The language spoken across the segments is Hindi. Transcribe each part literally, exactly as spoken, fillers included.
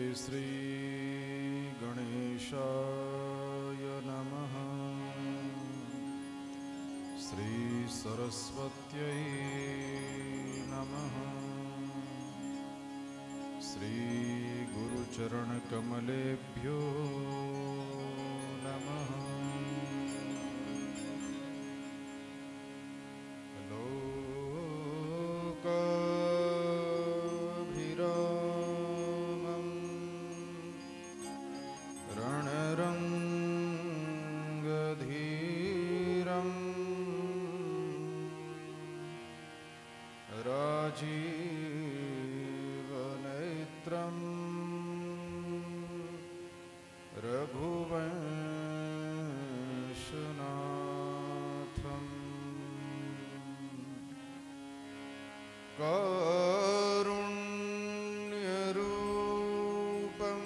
श्री गणेशाय नमः। श्री सरस्वत्यै नमः। श्री गुरुचरणकमलेभ्यो नमः। जीवनेत्रं रघुवंशनाथं कारुण्यरूपं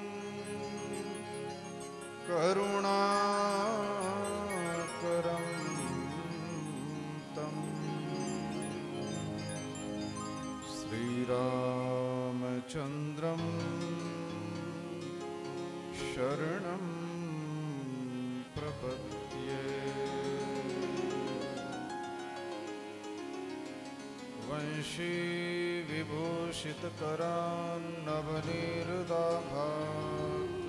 करुणाकरं तं श्रीरामचन्द्रं शरणं प्रपद्ये। वंशी विभूषितकरान्नवनीरदाभात्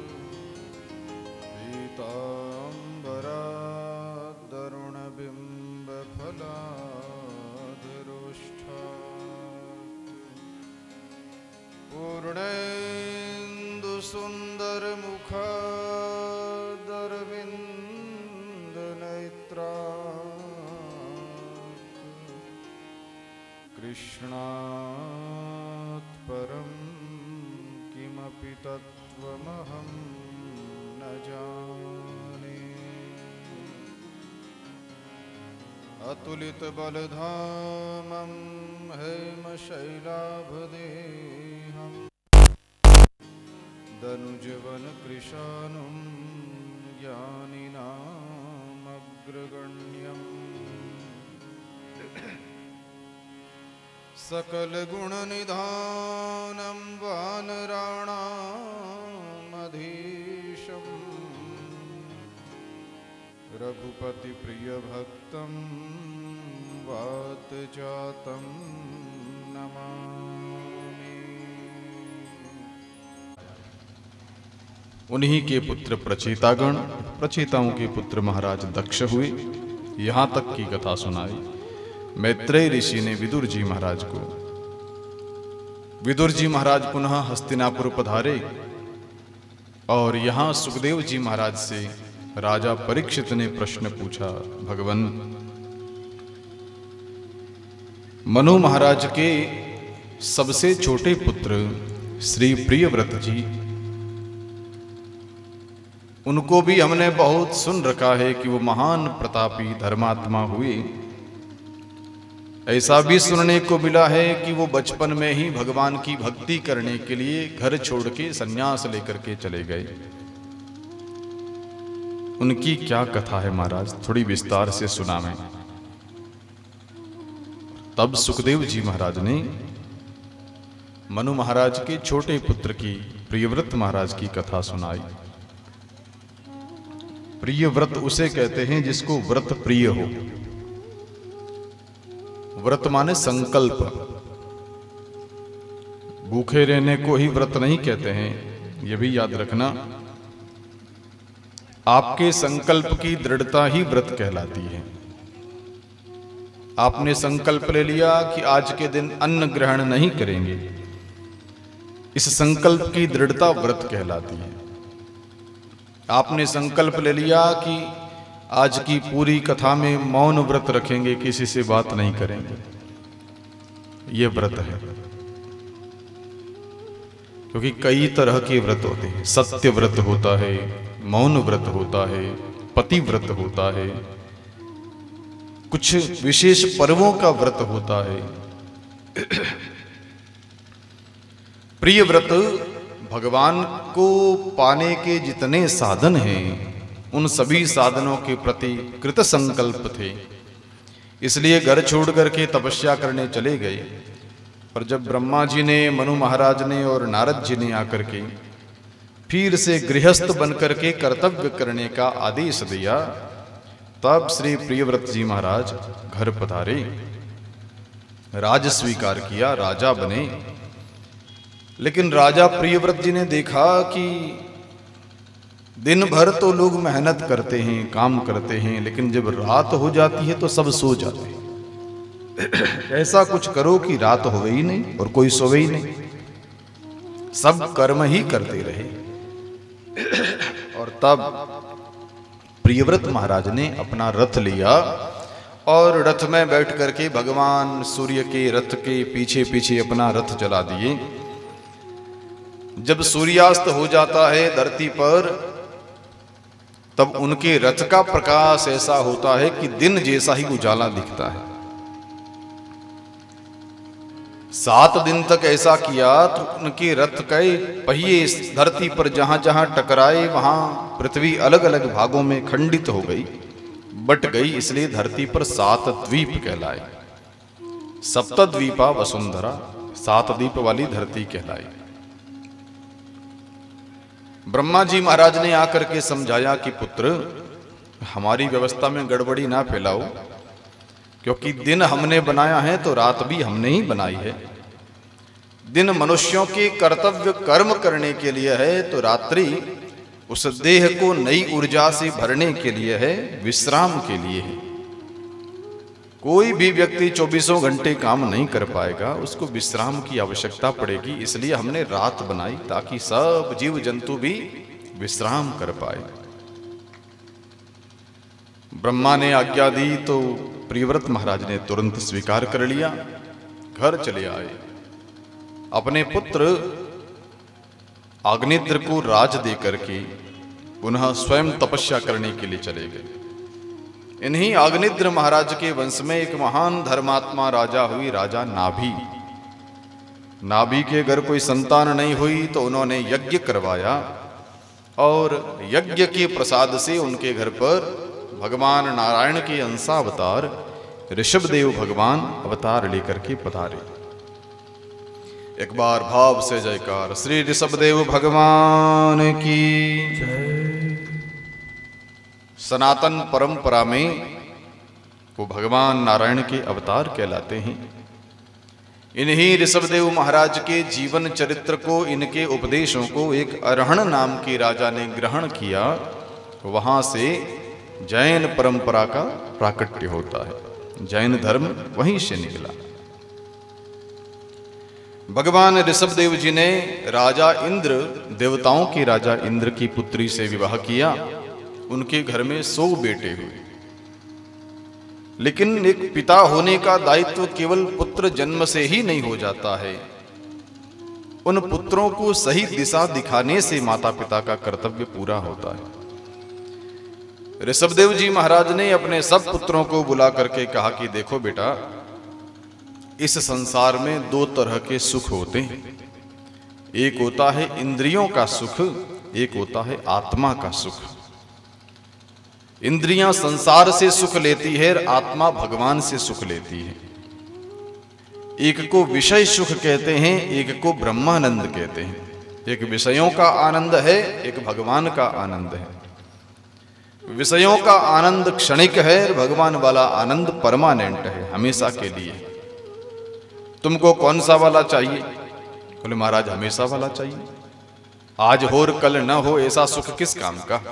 पीताम्बरादरुणबिम्बफलाधरोष्ठात् पूर्णेन्दुसुन्दरमुखादरविन्दनेत्रात् कृष्णात् परं किमपि तत्त्वमहं न जाने। अतुलितबलधामं हेमशैलाभदेहं दनुजवनकृशानुं ज्ञानिनामग्रगण्यम् सकलगुणनिधानं वानराणामधीशं रघुपतिप्रियभक्तं वातजातं नमामि। उन्हीं के पुत्र प्रचेतागण, प्रचेताओं के पुत्र महाराज दक्ष हुए। यहाँ तक की कथा सुनाई। मैत्रेय ऋषि ने विदुर जी महाराज को। विदुर जी महाराज पुनः हस्तिनापुर पधारे और यहाँ सुखदेव जी महाराज से राजा परीक्षित ने प्रश्न पूछा, भगवन, मनु महाराज के सबसे छोटे पुत्र श्री प्रियव्रत जी, उनको भी हमने बहुत सुन रखा है कि वो महान प्रतापी धर्मात्मा हुए। ऐसा भी सुनने को मिला है कि वो बचपन में ही भगवान की भक्ति करने के लिए घर छोड़ के संन्यास लेकर के चले गए। उनकी क्या कथा है महाराज, थोड़ी विस्तार से सुना मैं। तब सुखदेव जी महाराज ने मनु महाराज के छोटे पुत्र की प्रियव्रत महाराज की कथा सुनाई। प्रियव्रत उसे कहते हैं जिसको व्रत प्रिय हो। व्रत माने संकल्प। भूखे रहने को ही व्रत नहीं कहते हैं, यह भी याद रखना। आपके संकल्प की दृढ़ता ही व्रत कहलाती है। आपने संकल्प ले लिया कि आज के दिन अन्न ग्रहण नहीं करेंगे, इस संकल्प की दृढ़ता व्रत कहलाती है। आपने संकल्प ले लिया कि आज की पूरी कथा में मौन व्रत रखेंगे, किसी से बात नहीं करेंगे, ये व्रत है। क्योंकि कई तरह के व्रत होते हैं। सत्य व्रत होता है, मौन व्रत होता है, पति व्रत होता है, कुछ विशेष पर्वों का व्रत होता है। प्रिय व्रत भगवान को पाने के जितने साधन हैं, उन सभी साधनों के प्रति कृत संकल्प थे। इसलिए घर छोड़ करके तपस्या करने चले गए। पर जब ब्रह्मा जी ने, मनु महाराज ने और नारद जी ने आकर के फिर से गृहस्थ बनकर के कर्तव्य करने का आदेश दिया, तब श्री प्रियव्रत जी महाराज घर पधारे, राज स्वीकार किया, राजा बने। लेकिन राजा प्रियव्रत जी ने देखा कि दिन भर तो लोग मेहनत करते हैं, काम करते हैं, लेकिन जब रात हो जाती है तो सब सो जाते हैं। ऐसा कुछ करो कि रात होवे ही नहीं और कोई सोवे ही नहीं, सब कर्म ही करते रहे। और तब प्रियव्रत महाराज ने अपना रथ लिया और रथ में बैठ करके भगवान सूर्य के रथ के पीछे पीछे अपना रथ चला दिए। जब सूर्यास्त हो जाता है धरती पर, तब उनके रथ का प्रकाश ऐसा होता है कि दिन जैसा ही उजाला दिखता है। सात दिन तक ऐसा किया तो उनके रथ के पहिए धरती पर जहां जहां टकराए वहां पृथ्वी अलग अलग भागों में खंडित हो गई, बट गई, इसलिए धरती पर सात द्वीप कहलाए। सप्तद्वीपा वसुंधरा, सात द्वीप वाली धरती कहलाई। ब्रह्मा जी महाराज ने आकर के समझाया कि पुत्र, हमारी व्यवस्था में गड़बड़ी ना फैलाओ, क्योंकि दिन हमने बनाया है तो रात भी हमने ही बनाई है। दिन मनुष्यों के कर्तव्य कर्म करने के लिए है, तो रात्रि उस देह को नई ऊर्जा से भरने के लिए है, विश्राम के लिए है। कोई भी व्यक्ति चौबीसों घंटे काम नहीं कर पाएगा, उसको विश्राम की आवश्यकता पड़ेगी। इसलिए हमने रात बनाई ताकि सब जीव जंतु भी विश्राम कर पाए। ब्रह्मा ने आज्ञा दी तो प्रियव्रत महाराज ने तुरंत स्वीकार कर लिया, घर चले आए। अपने पुत्र अग्निद्र को राज देकर के पुनः स्वयं तपस्या करने के लिए चले गए। इन्हीं अग्निद्र महाराज के वंश में एक महान धर्मात्मा राजा हुई, राजा नाभि। नाभि के घर कोई संतान नहीं हुई तो उन्होंने यज्ञ करवाया और यज्ञ के प्रसाद से उनके घर पर भगवान नारायण के अंशावतार ऋषभदेव भगवान अवतार लेकर के पधारे। एक बार भाव से जयकार, श्री ऋषभदेव भगवान की जय। सनातन परंपरा में वो भगवान नारायण के अवतार कहलाते हैं। इन्हीं ऋषभदेव महाराज के जीवन चरित्र को, इनके उपदेशों को एक अरहण नाम के राजा ने ग्रहण किया। वहां से जैन परंपरा का प्राकट्य होता है, जैन धर्म वहीं से निकला। भगवान ऋषभदेव जी ने राजा इंद्र, देवताओं के राजा इंद्र की पुत्री से विवाह किया। उनके घर में सौ बेटे हुए, लेकिन एक पिता होने का दायित्व केवल पुत्र जन्म से ही नहीं हो जाता है। उन पुत्रों को सही दिशा दिखाने से माता पिता का कर्तव्य पूरा होता है। ऋषभदेव जी महाराज ने अपने सब पुत्रों को बुला करके कहा कि देखो बेटा, इस संसार में दो तरह के सुख होते हैं। एक होता है इंद्रियों का सुख, एक होता है आत्मा का सुख। इंद्रियां संसार से सुख लेती है, आत्मा भगवान से सुख लेती है। एक को विषय सुख कहते हैं, एक को ब्रह्मानंद कहते हैं। एक विषयों का आनंद है, एक भगवान का आनंद है। विषयों का आनंद क्षणिक है, भगवान वाला आनंद परमानेंट है, हमेशा के लिए। तुमको कौन सा वाला चाहिए? बोले महाराज हमेशा वाला चाहिए, आज हो और कल न हो ऐसा सुख किस काम का।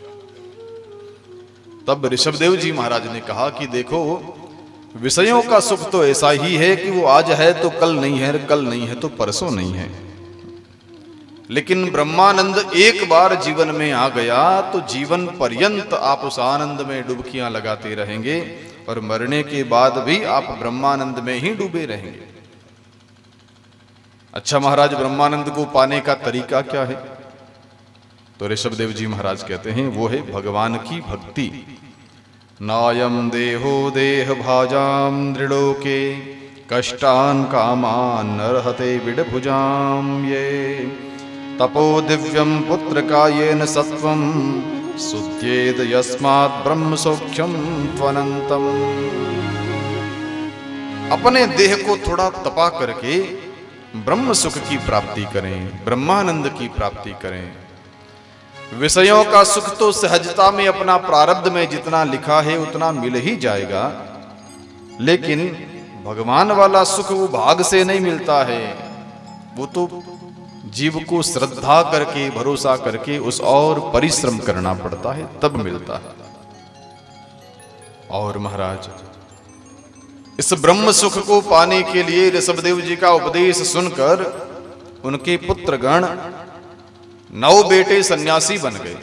तब ऋषभदेव जी महाराज ने कहा कि देखो, विषयों का सुख तो ऐसा ही है कि वो आज है तो कल नहीं है, कल नहीं है तो परसों नहीं है। लेकिन ब्रह्मानंद एक बार जीवन में आ गया तो जीवन पर्यंत आप उस आनंद में डुबकियां लगाते रहेंगे और मरने के बाद भी आप ब्रह्मानंद में ही डूबे रहेंगे। अच्छा महाराज, ब्रह्मानंद को पाने का तरीका क्या है? तो ऋषभदेव जी महाराज कहते हैं वो है भगवान की भक्ति। नायम देहो देह भाजाम दृढ़ोके कष्टान कामान नरहते विडभुजाम ये तपो दिव्यम पुत्र कायेन सत्वम सुध्येद यस्मात् ब्रह्म सौख्यम त्वनंतम। अपने देह को थोड़ा तपा करके ब्रह्म सुख की प्राप्ति करें, ब्रह्मानंद की प्राप्ति करें। विषयों का सुख तो सहजता में अपना प्रारब्ध में जितना लिखा है उतना मिल ही जाएगा, लेकिन भगवान वाला सुख वो भाग से नहीं मिलता है, वो तो जीव को श्रद्धा करके भरोसा करके उस और परिश्रम करना पड़ता है तब मिलता है। और महाराज इस ब्रह्म सुख को पाने के लिए ऋषभदेव जी का उपदेश सुनकर उनके पुत्रगण नौ बेटे सन्यासी बन गए।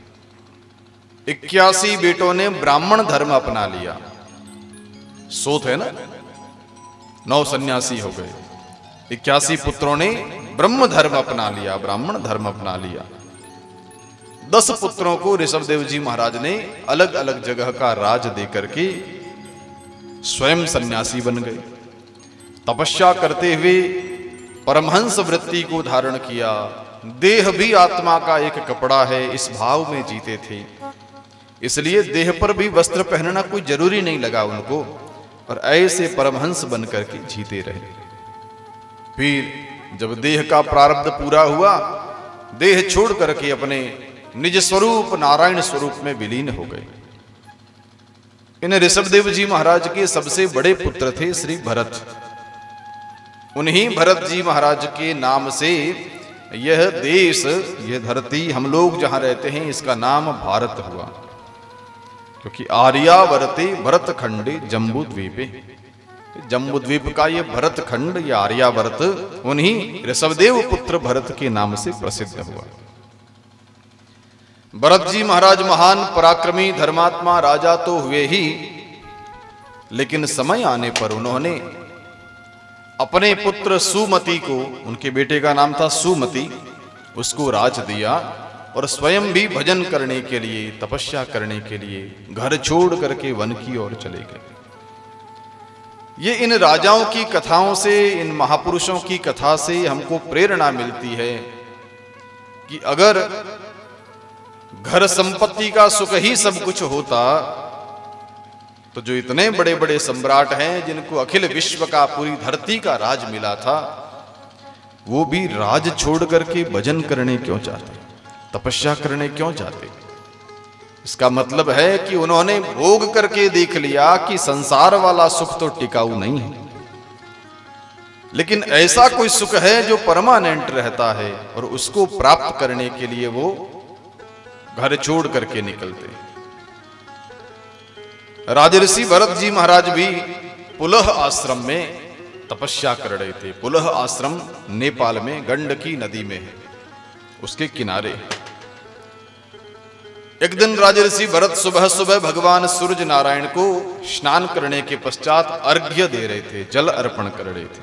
इक्यासी बेटों ने ब्राह्मण धर्म अपना लिया। सोत है ना, नौ सन्यासी हो गए, इक्यासी पुत्रों ने ब्रह्म धर्म अपना लिया, ब्राह्मण धर्म अपना लिया। दस पुत्रों को ऋषभदेव जी महाराज ने अलग अलग जगह का राज देकर के स्वयं सन्यासी बन गए। तपस्या करते हुए परमहंस वृत्ति को धारण किया। देह भी आत्मा का एक कपड़ा है, इस भाव में जीते थे, इसलिए देह पर भी वस्त्र पहनना कोई जरूरी नहीं लगा उनको, और ऐसे परमहंस बनकर के जीते रहे। फिर जब देह का प्रारब्ध पूरा हुआ, देह छोड़ करके अपने निज स्वरूप नारायण स्वरूप में विलीन हो गए। इन ऋषभदेव जी महाराज के सबसे बड़े पुत्र थे श्री भरत। उन्हीं भरत जी महाराज के नाम से यह देश, यह धरती, हम लोग जहां रहते हैं, इसका नाम भारत हुआ, क्योंकि आर्यावर्ते भरत खंडे जम्बू द्वीपे, जम्बू द्वीप का ये भरत खंड या आर्यावर्त उन्हीं ऋषभदेव पुत्र भरत के नाम से प्रसिद्ध हुआ। भरत जी महाराज महान पराक्रमी धर्मात्मा राजा तो हुए ही, लेकिन समय आने पर उन्होंने अपने पुत्र सुमति को, उनके बेटे का नाम था सुमति, उसको राज दिया और स्वयं भी भजन करने के लिए, तपस्या करने के लिए घर छोड़ करके वन की ओर चले गए। ये इन राजाओं की कथाओं से, इन महापुरुषों की कथा से हमको प्रेरणा मिलती है कि अगर घर संपत्ति का सुख ही सब कुछ होता तो जो इतने बड़े बड़े सम्राट हैं, जिनको अखिल विश्व का, पूरी धरती का राज मिला था, वो भी राज छोड़ करके भजन करने क्यों चाहते, तपस्या करने क्यों चाहते? इसका मतलब है कि उन्होंने भोग करके देख लिया कि संसार वाला सुख तो टिकाऊ नहीं है, लेकिन ऐसा कोई सुख है जो परमानेंट रहता है, और उसको प्राप्त करने के लिए वो घर छोड़ करके निकलते। राजर्षि भरत जी महाराज भी पुलह आश्रम में तपस्या कर रहे थे। पुलह आश्रम नेपाल में गंडकी नदी में है, उसके किनारे। एक दिन राजर्षि भरत सुबह सुबह भगवान सूर्य नारायण को स्नान करने के पश्चात अर्घ्य दे रहे थे, जल अर्पण कर रहे थे।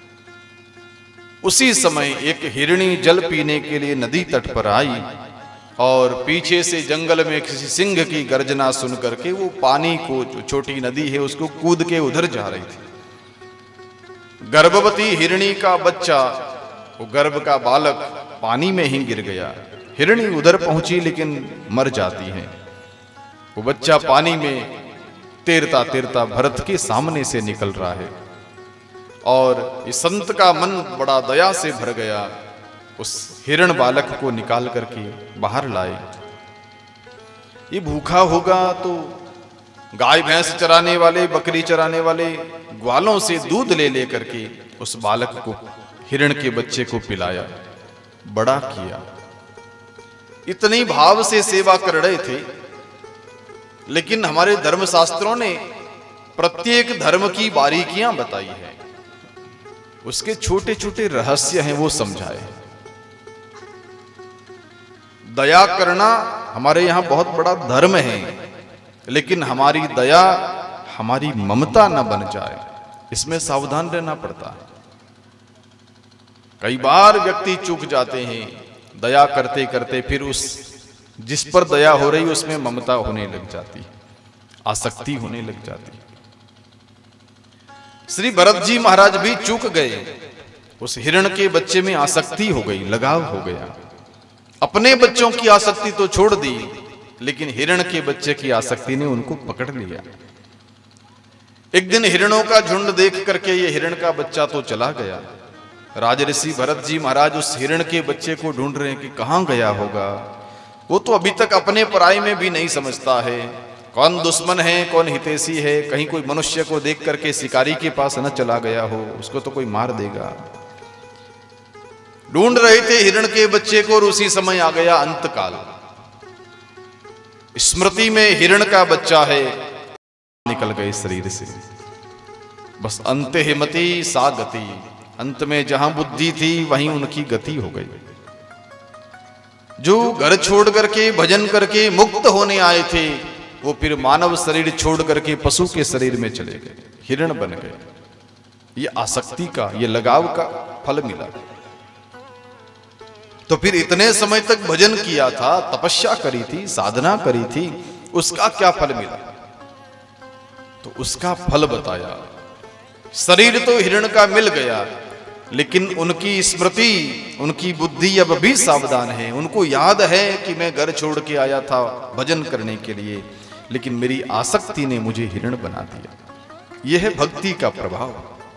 उसी समय एक हिरणी जल पीने के लिए नदी तट पर आई और पीछे से जंगल में किसी सिंह की गर्जना सुन करके वो पानी को, जो छोटी नदी है, उसको कूद के उधर जा रही थी। गर्भवती हिरणी का बच्चा, वो गर्भ का बालक पानी में ही गिर गया। हिरणी उधर पहुंची लेकिन मर जाती है। वो बच्चा पानी में तैरता तैरता भरत के सामने से निकल रहा है, और इस संत का मन बड़ा दया से भर गया। उस हिरण बालक को निकाल करके बाहर लाए। ये भूखा होगा तो गाय भैंस चराने वाले, बकरी चराने वाले ग्वालों से दूध ले लेकर के उस बालक को, हिरण के बच्चे को पिलाया, बड़ा किया। इतनी भाव से सेवा कर रहे थे, लेकिन हमारे धर्मशास्त्रों ने प्रत्येक धर्म की बारीकियां बताई है, उसके छोटे छोटे रहस्य हैं, वो समझाए। दया करना हमारे यहां बहुत बड़ा धर्म है, लेकिन हमारी दया हमारी ममता न बन जाए, इसमें सावधान रहना पड़ता है। कई बार व्यक्ति चूक जाते हैं दया करते करते, फिर उस जिस पर दया हो रही उसमें ममता होने लग जाती, आसक्ति होने लग जाती। श्री भरत जी महाराज भी चूक गए, उस हिरण के बच्चे में आसक्ति हो गई, लगाव हो गया। अपने बच्चों की आसक्ति तो छोड़ दी, लेकिन हिरण के बच्चे की आसक्ति ने उनको पकड़ लिया। एक दिन हिरणों का झुंड देख करके ये हिरण का बच्चा तो चला गया। राजऋषि भरत जी महाराज उस हिरण के बच्चे को ढूंढ रहे हैं कि कहां गया होगा। वो तो अभी तक अपने पराई में भी नहीं समझता है, कौन दुश्मन है कौन हितैषी है। कहीं कोई मनुष्य को देख करके शिकारी के पास न चला गया हो, उसको तो कोई मार देगा। ढूंढ रहे थे हिरण के बच्चे को और उसी समय आ गया अंतकाल। स्मृति में हिरण का बच्चा है, निकल गए शरीर से। बस अंत हिमती सा गति, अंत में जहां बुद्धि थी वहीं उनकी गति हो गई। जो घर छोड़ करके भजन करके मुक्त होने आए थे वो फिर मानव शरीर छोड़ करके पशु के शरीर में चले गए, हिरण बन गए। ये आसक्ति का, ये लगाव का फल मिला। तो फिर इतने समय तक भजन किया था, तपस्या करी थी, साधना करी थी, उसका क्या फल मिला? तो उसका फल बताया। शरीर तो हिरण का मिल गया, लेकिन उनकी स्मृति, उनकी बुद्धि अब भी सावधान है। उनको याद है कि मैं घर छोड़ के आया था भजन करने के लिए, लेकिन मेरी आसक्ति ने मुझे हिरण बना दिया। यह है भक्ति का प्रभाव।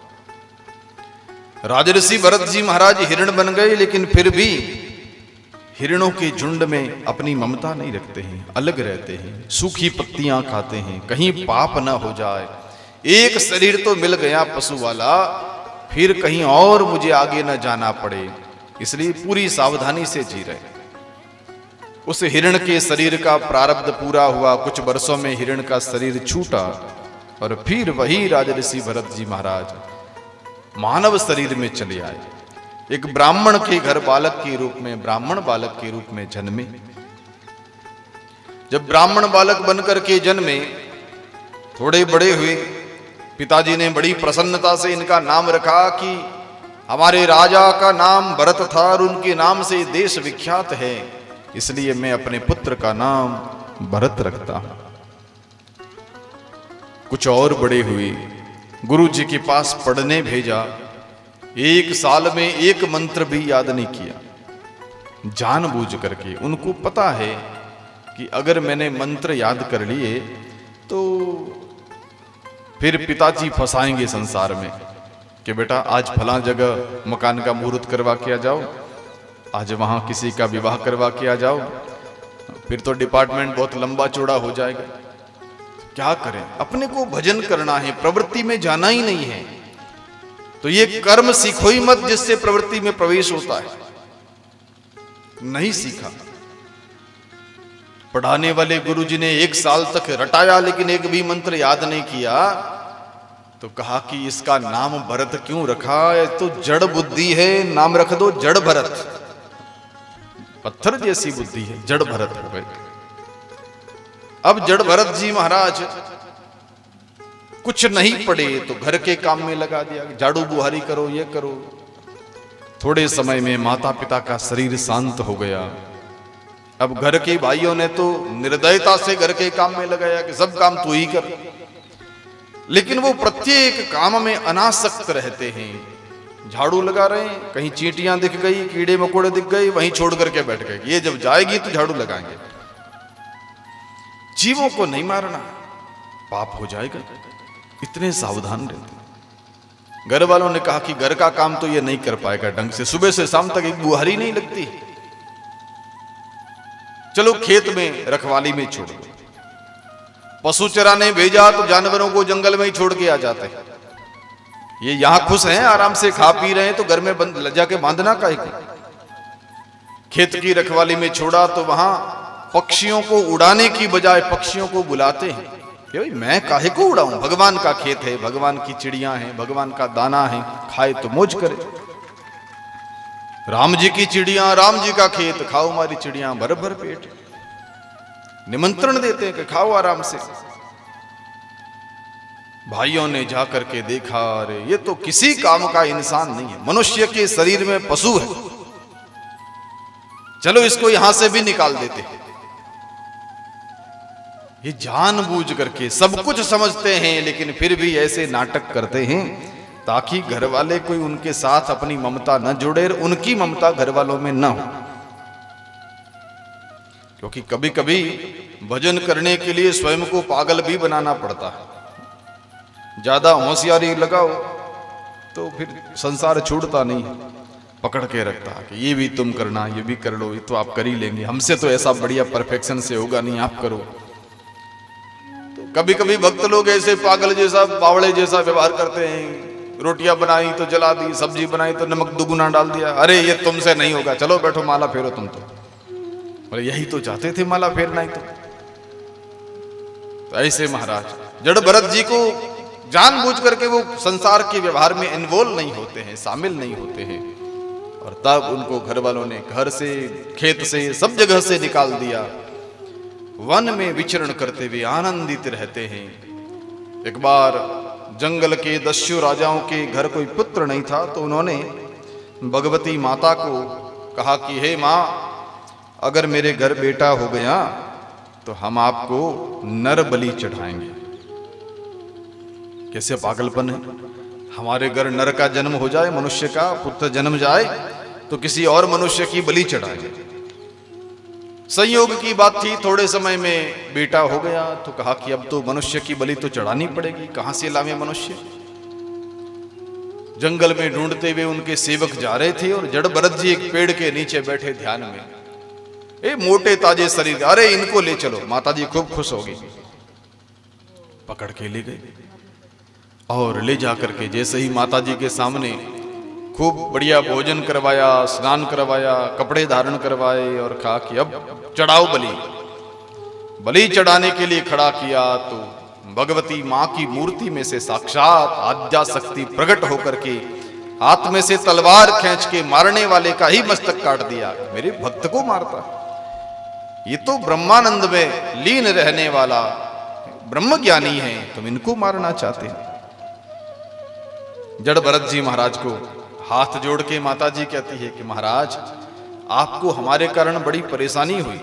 राजऋषि भरत जी महाराज हिरण बन गए, लेकिन फिर भी हिरणों के झुंड में अपनी ममता नहीं रखते हैं, अलग रहते हैं, सूखी पत्तियां खाते हैं, कहीं पाप ना हो जाए। एक शरीर तो मिल गया पशु वाला, फिर कहीं और मुझे आगे न जाना पड़े, इसलिए पूरी सावधानी से जी रहे। उस हिरण के शरीर का प्रारब्ध पूरा हुआ, कुछ वर्षों में हिरण का शरीर छूटा और फिर वही राजऋषि भरत जी महाराज मानव शरीर में चले आए। एक ब्राह्मण के घर बालक के रूप में, ब्राह्मण बालक के रूप में जन्मे। जब ब्राह्मण बालक बनकर के जन्मे, थोड़े बड़े हुए, पिताजी ने बड़ी प्रसन्नता से इनका नाम रखा कि हमारे राजा का नाम भरत था और उनके नाम से देश विख्यात है, इसलिए मैं अपने पुत्र का नाम भरत रखता हूं। कुछ और बड़े हुए, गुरु जी के पास पढ़ने भेजा। एक साल में एक मंत्र भी याद नहीं किया, जानबूझ करके। उनको पता है कि अगर मैंने मंत्र याद कर लिए तो फिर पिताजी फंसाएंगे संसार में कि बेटा आज फलां जगह मकान का मुहूर्त करवा के आ जाओ, आज वहां किसी का विवाह करवा के आ जाओ, फिर तो डिपार्टमेंट बहुत लंबा चौड़ा हो जाएगा। क्या करें? अपने को भजन करना है, प्रवृत्ति में जाना ही नहीं है। तो ये कर्म सीखो ही मत जिससे प्रवृत्ति में प्रवेश होता है। नहीं सीखा। पढ़ाने वाले गुरुजी ने एक साल तक रटाया, लेकिन एक भी मंत्र याद नहीं किया। तो कहा कि इसका नाम भरत क्यों रखा? तो जड़ बुद्धि है, नाम रख दो जड़ भरत। पत्थर जैसी बुद्धि है, जड़ भरत हो गए। अब जड़ भरत जी महाराज कुछ नहीं पढ़े तो घर के काम में लगा दिया, झाड़ू बुहारी करो, ये करो। थोड़े समय में माता पिता का शरीर शांत हो गया। अब घर के भाइयों ने तो निर्दयता से घर के काम में लगाया कि सब काम तू ही कर, लेकिन वो प्रत्येक काम में अनासक्त रहते हैं। झाड़ू लगा रहे हैं, कहीं चींटियां दिख गई, कीड़े मकोड़े दिख गई, वहीं छोड़ करके बैठ गए। ये जब जाएगी तो झाड़ू लगाएंगे। जीवों को नहीं मारना, पाप हो जाएगा, इतने सावधान रहते। घर वालों ने कहा कि घर का काम तो ये नहीं कर पाएगा ढंग से, सुबह से शाम तक एक बुहारी नहीं लगती, चलो खेत में रखवाली में छोड़ दो। पशु चराने भेजा तो जानवरों को जंगल में ही छोड़ के आ जाते हैं। ये यहां खुश हैं, आराम से खा पी रहे हैं, तो घर में बंद जाके बांधना काहे को? खेत की रखवाली में छोड़ा तो वहां पक्षियों को उड़ाने की बजाय पक्षियों को बुलाते हैं कि भाई मैं काहे को उड़ाऊं, भगवान का खेत है, भगवान की चिड़ियां हैं, भगवान का दाना है, खाए तो मौज करे। राम जी की चिड़ियां, राम जी का खेत, खाओ हमारी चिड़ियां भर भर पेट। निमंत्रण देते हैं कि खाओ आराम से। भाइयों ने जाकर के देखा, अरे ये तो किसी काम का इंसान नहीं है, मनुष्य के शरीर में पशु है, चलो इसको यहां से भी निकाल देते हैं। ये जानबूझ करके सब कुछ समझते हैं, लेकिन फिर भी ऐसे नाटक करते हैं ताकि घर वाले कोई उनके साथ अपनी ममता न जोड़े, उनकी ममता घर वालों में न हो। क्योंकि कभी कभी भजन करने के लिए स्वयं को पागल भी बनाना पड़ता है। ज्यादा होशियारी लगाओ तो फिर संसार छूटता नहीं, पकड़ के रखता कि ये भी तुम करना, ये भी कर लो, ये तो आप कर ही लेंगे, हमसे तो ऐसा बढ़िया परफेक्शन से होगा नहीं, आप करो। तो कभी कभी भक्त लोग ऐसे पागल जैसा, बावड़े जैसा व्यवहार करते हैं। रोटियां बनाई तो जला दी, सब्जी बनाई तो नमक दुगुना डाल दिया, अरे ये तुमसे नहीं होगा, चलो बैठो माला फेरो तुम तो। अरे यही तो चाहते थे माला फेरना ही तो। तो ऐसे महाराज जड़ भरत जी को जानबूझ करके वो संसार के व्यवहार में इन्वॉल्व नहीं होते हैं, शामिल नहीं होते हैं, और तब उनको घर वालों ने घर से, खेत से, सब जगह से निकाल दिया। वन में विचरण करते हुए आनंदित रहते हैं। एक बार जंगल के दस्यु राजाओं के घर कोई पुत्र नहीं था, तो उन्होंने भगवती माता को कहा कि हे माँ, अगर मेरे घर बेटा हो गया तो हम आपको नर बलि चढ़ाएंगे। कैसे पागलपन है, हमारे घर नर का जन्म हो जाए, मनुष्य का पुत्र जन्म जाए तो किसी और मनुष्य की बलि चढ़ाएंगे। संयोग की बात थी, थोड़े समय में बेटा हो गया, तो कहा कि अब तो मनुष्य की बलि तो चढ़ानी पड़ेगी, कहां से लावे मनुष्य। जंगल में ढूंढते हुए उनके सेवक जा रहे थे और जड़ भरत जी एक पेड़ के नीचे बैठे ध्यान में, ए मोटे ताजे शरीर, अरे इनको ले चलो। माता जी खूब खुश हो गई, पकड़ के ले गए और ले जाकर के जैसे ही माता जी के सामने खूब बढ़िया भोजन करवाया, स्नान करवाया, कपड़े धारण करवाए और कहा कि अब चढ़ाओ बलि। बलि चढ़ाने के लिए खड़ा किया तो भगवती मां की मूर्ति में से साक्षात आद्या शक्ति प्रकट होकर के हाथ में से तलवार खींच के मारने वाले का ही मस्तक काट दिया। मेरे भक्त को मारता, ये तो ब्रह्मानंद में लीन रहने वाला ब्रह्म ज्ञानी है, तुम इनको मारना चाहते हैं। जड़ भरत जी महाराज को हाथ जोड़ के माता जी कहती है कि महाराज, आपको हमारे कारण बड़ी परेशानी हुई।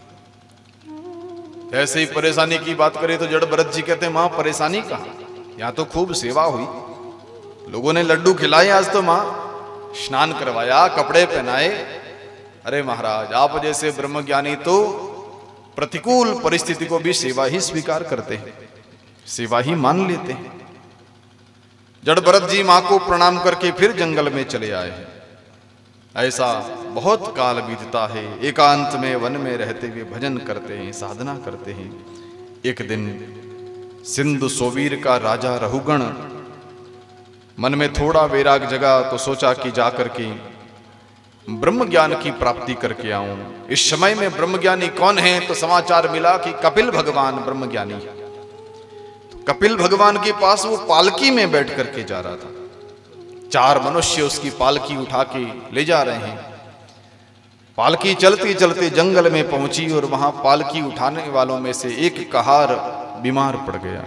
ऐसे ही परेशानी की बात करें तो जड़ भरत जी कहते हैं, मां परेशानी कहां, यहां तो खूब सेवा हुई, लोगों ने लड्डू खिलाए, आज तो मां स्नान करवाया, कपड़े पहनाए। अरे महाराज, आप जैसे ब्रह्मज्ञानी तो प्रतिकूल परिस्थिति को भी सेवा ही स्वीकार करते हैं, सेवा ही मान लेते हैं। जड़ भरत जी मां को प्रणाम करके फिर जंगल में चले आए हैं। ऐसा बहुत काल बीतता है, एकांत में वन में रहते हुए भजन करते हैं, साधना करते हैं। एक दिन सिंधु सोवीर का राजा रहुगण मन में थोड़ा वैराग जगा, तो सोचा कि जाकर के ब्रह्म ज्ञान की प्राप्ति करके आऊं। इस समय में ब्रह्मज्ञानी कौन है, तो समाचार मिला कि कपिल भगवान ब्रह्मज्ञानी है। तो कपिल भगवान के पास वो पालकी में बैठ करके जा रहा था, चार मनुष्य उसकी पालकी उठा के ले जा रहे हैं। पालकी चलते चलते जंगल में पहुंची और वहां पालकी उठाने वालों में से एक कहार बीमार पड़ गया।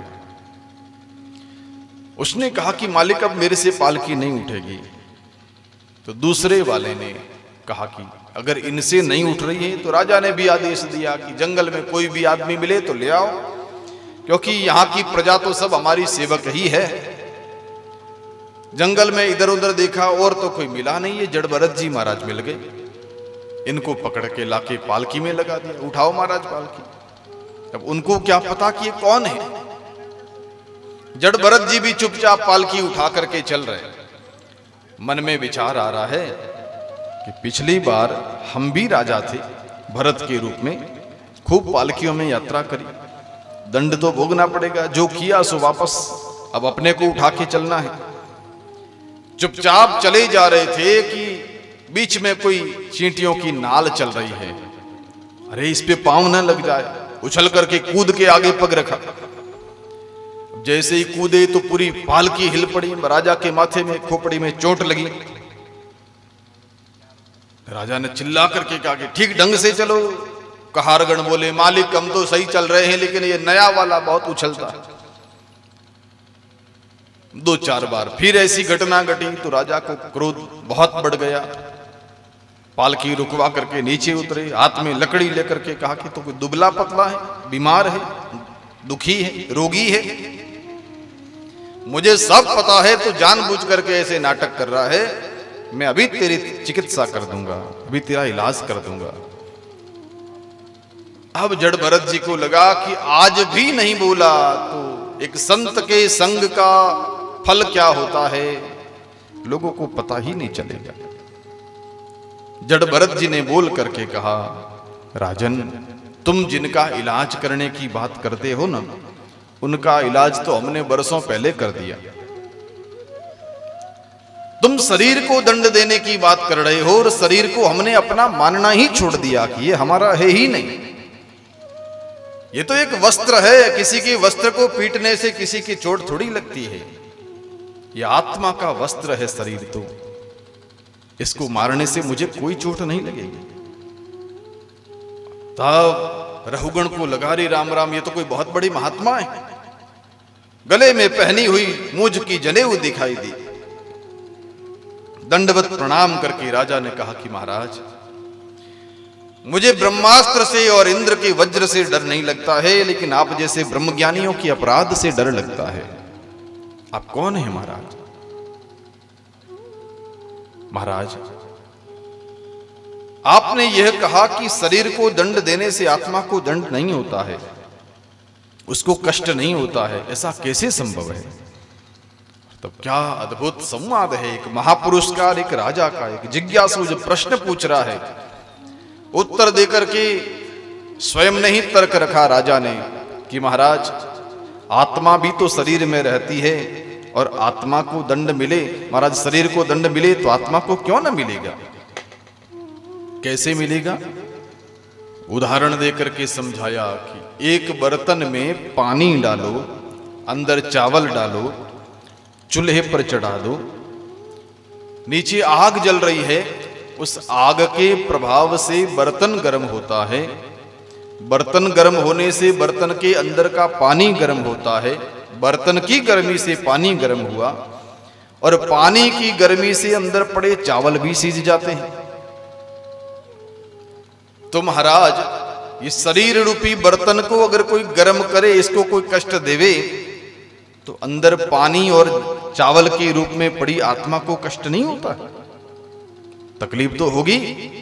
उसने कहा कि मालिक, अब मेरे से पालकी नहीं उठेगी। तो दूसरे वाले ने कहा कि अगर इनसे नहीं उठ रही है तो राजा ने भी आदेश दिया कि जंगल में कोई भी आदमी मिले तो ले आओ, क्योंकि यहां की प्रजा तो सब हमारी सेवक ही है। जंगल में इधर उधर देखा और तो कोई मिला नहीं, ये जड़ भरत जी महाराज मिल गए। इनको पकड़ के लाके पालकी में लगा दिया, उठाओ महाराज पालकी। अब उनको क्या पता कि ये कौन है। जड़ भरत जी भी चुपचाप पालकी उठा करके चल रहे। मन में विचार आ रहा है कि पिछली बार हम भी राजा थे भरत के रूप में, खूब पालकियों में यात्रा करी, दंड तो भोगना पड़ेगा, जो किया सो वापस, अब अपने को उठा के चलना है। चुपचाप चले जा रहे थे कि बीच में कोई चींटियों की नाल चल रही है। अरे इस पे पांव न लग जाए, उछल करके कूद के आगे पग रखा। जैसे ही कूदे तो पूरी पालकी हिल पड़ी, राजा के माथे में खोपड़ी में चोट लगी। राजा ने चिल्ला करके कहा कि ठीक ढंग से चलो। कहारगण बोले, मालिक हम तो सही चल रहे हैं, लेकिन ये नया वाला बहुत उछलता है। दो चार बार फिर ऐसी घटना घटी तो राजा को क्रोध बहुत बढ़ गया। पालकी रुकवा करके नीचे उतरे, हाथ में लकड़ी लेकर के कहा कि तो कोई दुबला पतला है, बीमार है, दुखी है, रोगी है, मुझे सब पता है, तो जानबूझ करके ऐसे नाटक कर रहा है, मैं अभी तेरी चिकित्सा कर दूंगा, अभी तेरा इलाज कर दूंगा। अब जड़ भरत जी को लगा कि आज भी नहीं बोला तो एक संत के संग का फल क्या होता है लोगों को पता ही नहीं चलेगा। जड़ भरत जी ने बोल करके कहा, राजन तुम जिनका इलाज करने की बात करते हो ना, उनका इलाज तो हमने बरसों पहले कर दिया। तुम शरीर को दंड देने की बात कर रहे हो और शरीर को हमने अपना मानना ही छोड़ दिया कि ये हमारा है ही नहीं। ये तो एक वस्त्र है, किसी के वस्त्र को पीटने से किसी की चोट थोड़ी लगती है। ये आत्मा का वस्त्र है शरीर, तो इसको मारने से मुझे कोई चोट नहीं लगेगी। तब रहुगण को लगा रे राम राम, ये तो कोई बहुत बड़ी महात्मा है। गले में पहनी हुई मुझ की जनेऊ दिखाई दी। दंडवत प्रणाम करके राजा ने कहा कि महाराज मुझे ब्रह्मास्त्र से और इंद्र के वज्र से डर नहीं लगता है, लेकिन आप जैसे ब्रह्मज्ञानियों के अपराध से डर लगता है। आप कौन है महाराज? महाराज आपने यह कहा कि शरीर को दंड देने से आत्मा को दंड नहीं होता है, उसको कष्ट नहीं होता है, ऐसा कैसे संभव है? तब क्या अद्भुत संवाद है एक महापुरुष का, एक राजा का। एक जिज्ञासु जो प्रश्न पूछ रहा है, उत्तर देकर के स्वयं ने ही तर्क रखा राजा ने कि महाराज आत्मा भी तो शरीर में रहती है और आत्मा को दंड मिले, महाराज शरीर को दंड मिले तो आत्मा को क्यों ना मिलेगा? कैसे मिलेगा? उदाहरण देकर के समझाया कि एक बर्तन में पानी डालो, अंदर चावल डालो, चूल्हे पर चढ़ा दो, नीचे आग जल रही है, उस आग के प्रभाव से बर्तन गर्म होता है, बर्तन गर्म होने से बर्तन के अंदर का पानी गर्म होता है, बर्तन की गर्मी से पानी गर्म हुआ और पानी की गर्मी से अंदर पड़े चावल भी सीज जाते हैं। तो महाराज ये शरीर रूपी बर्तन को अगर कोई गर्म करे, इसको कोई कष्ट देवे, तो अंदर पानी और चावल के रूप में पड़ी आत्मा को कष्ट नहीं होता? तकलीफ तो होगी।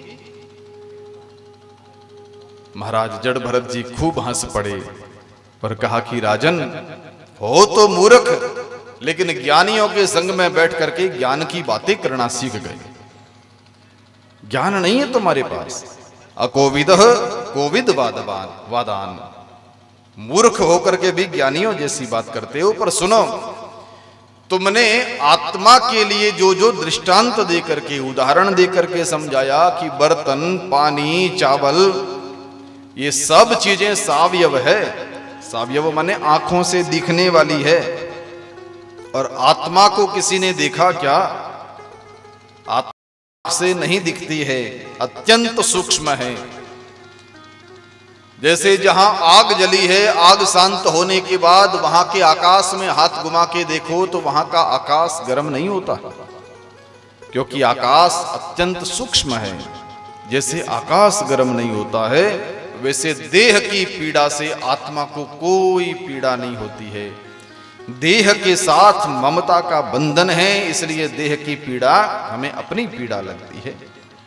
महाराज जड़ भरत जी खूब हंस पड़े और कहा कि राजन हो तो मूर्ख, लेकिन ज्ञानियों के संग में बैठ करके ज्ञान की बातें करना सीख गए। ज्ञान नहीं है तुम्हारे पास। अकोविद कोविद वादवान वादान, मूर्ख होकर के भी ज्ञानियों जैसी बात करते हो। पर सुनो, तुमने आत्मा के लिए जो जो दृष्टांत देकर के, उदाहरण देकर के समझाया कि बर्तन, पानी, चावल, ये सब चीजें सावयव है। सावयव माने आंखों से दिखने वाली है। और आत्मा को किसी ने देखा क्या? आत्मा से नहीं दिखती है, अत्यंत सूक्ष्म है। जैसे जहां आग जली है, आग शांत होने के बाद वहां के आकाश में हाथ घुमा के देखो तो वहां का आकाश गर्म नहीं होता, क्योंकि आकाश अत्यंत सूक्ष्म है। जैसे आकाश गर्म नहीं होता है, वैसे देह की पीड़ा से आत्मा को कोई पीड़ा नहीं होती है। देह के साथ ममता का बंधन है, इसलिए देह की पीड़ा हमें अपनी पीड़ा लगती है।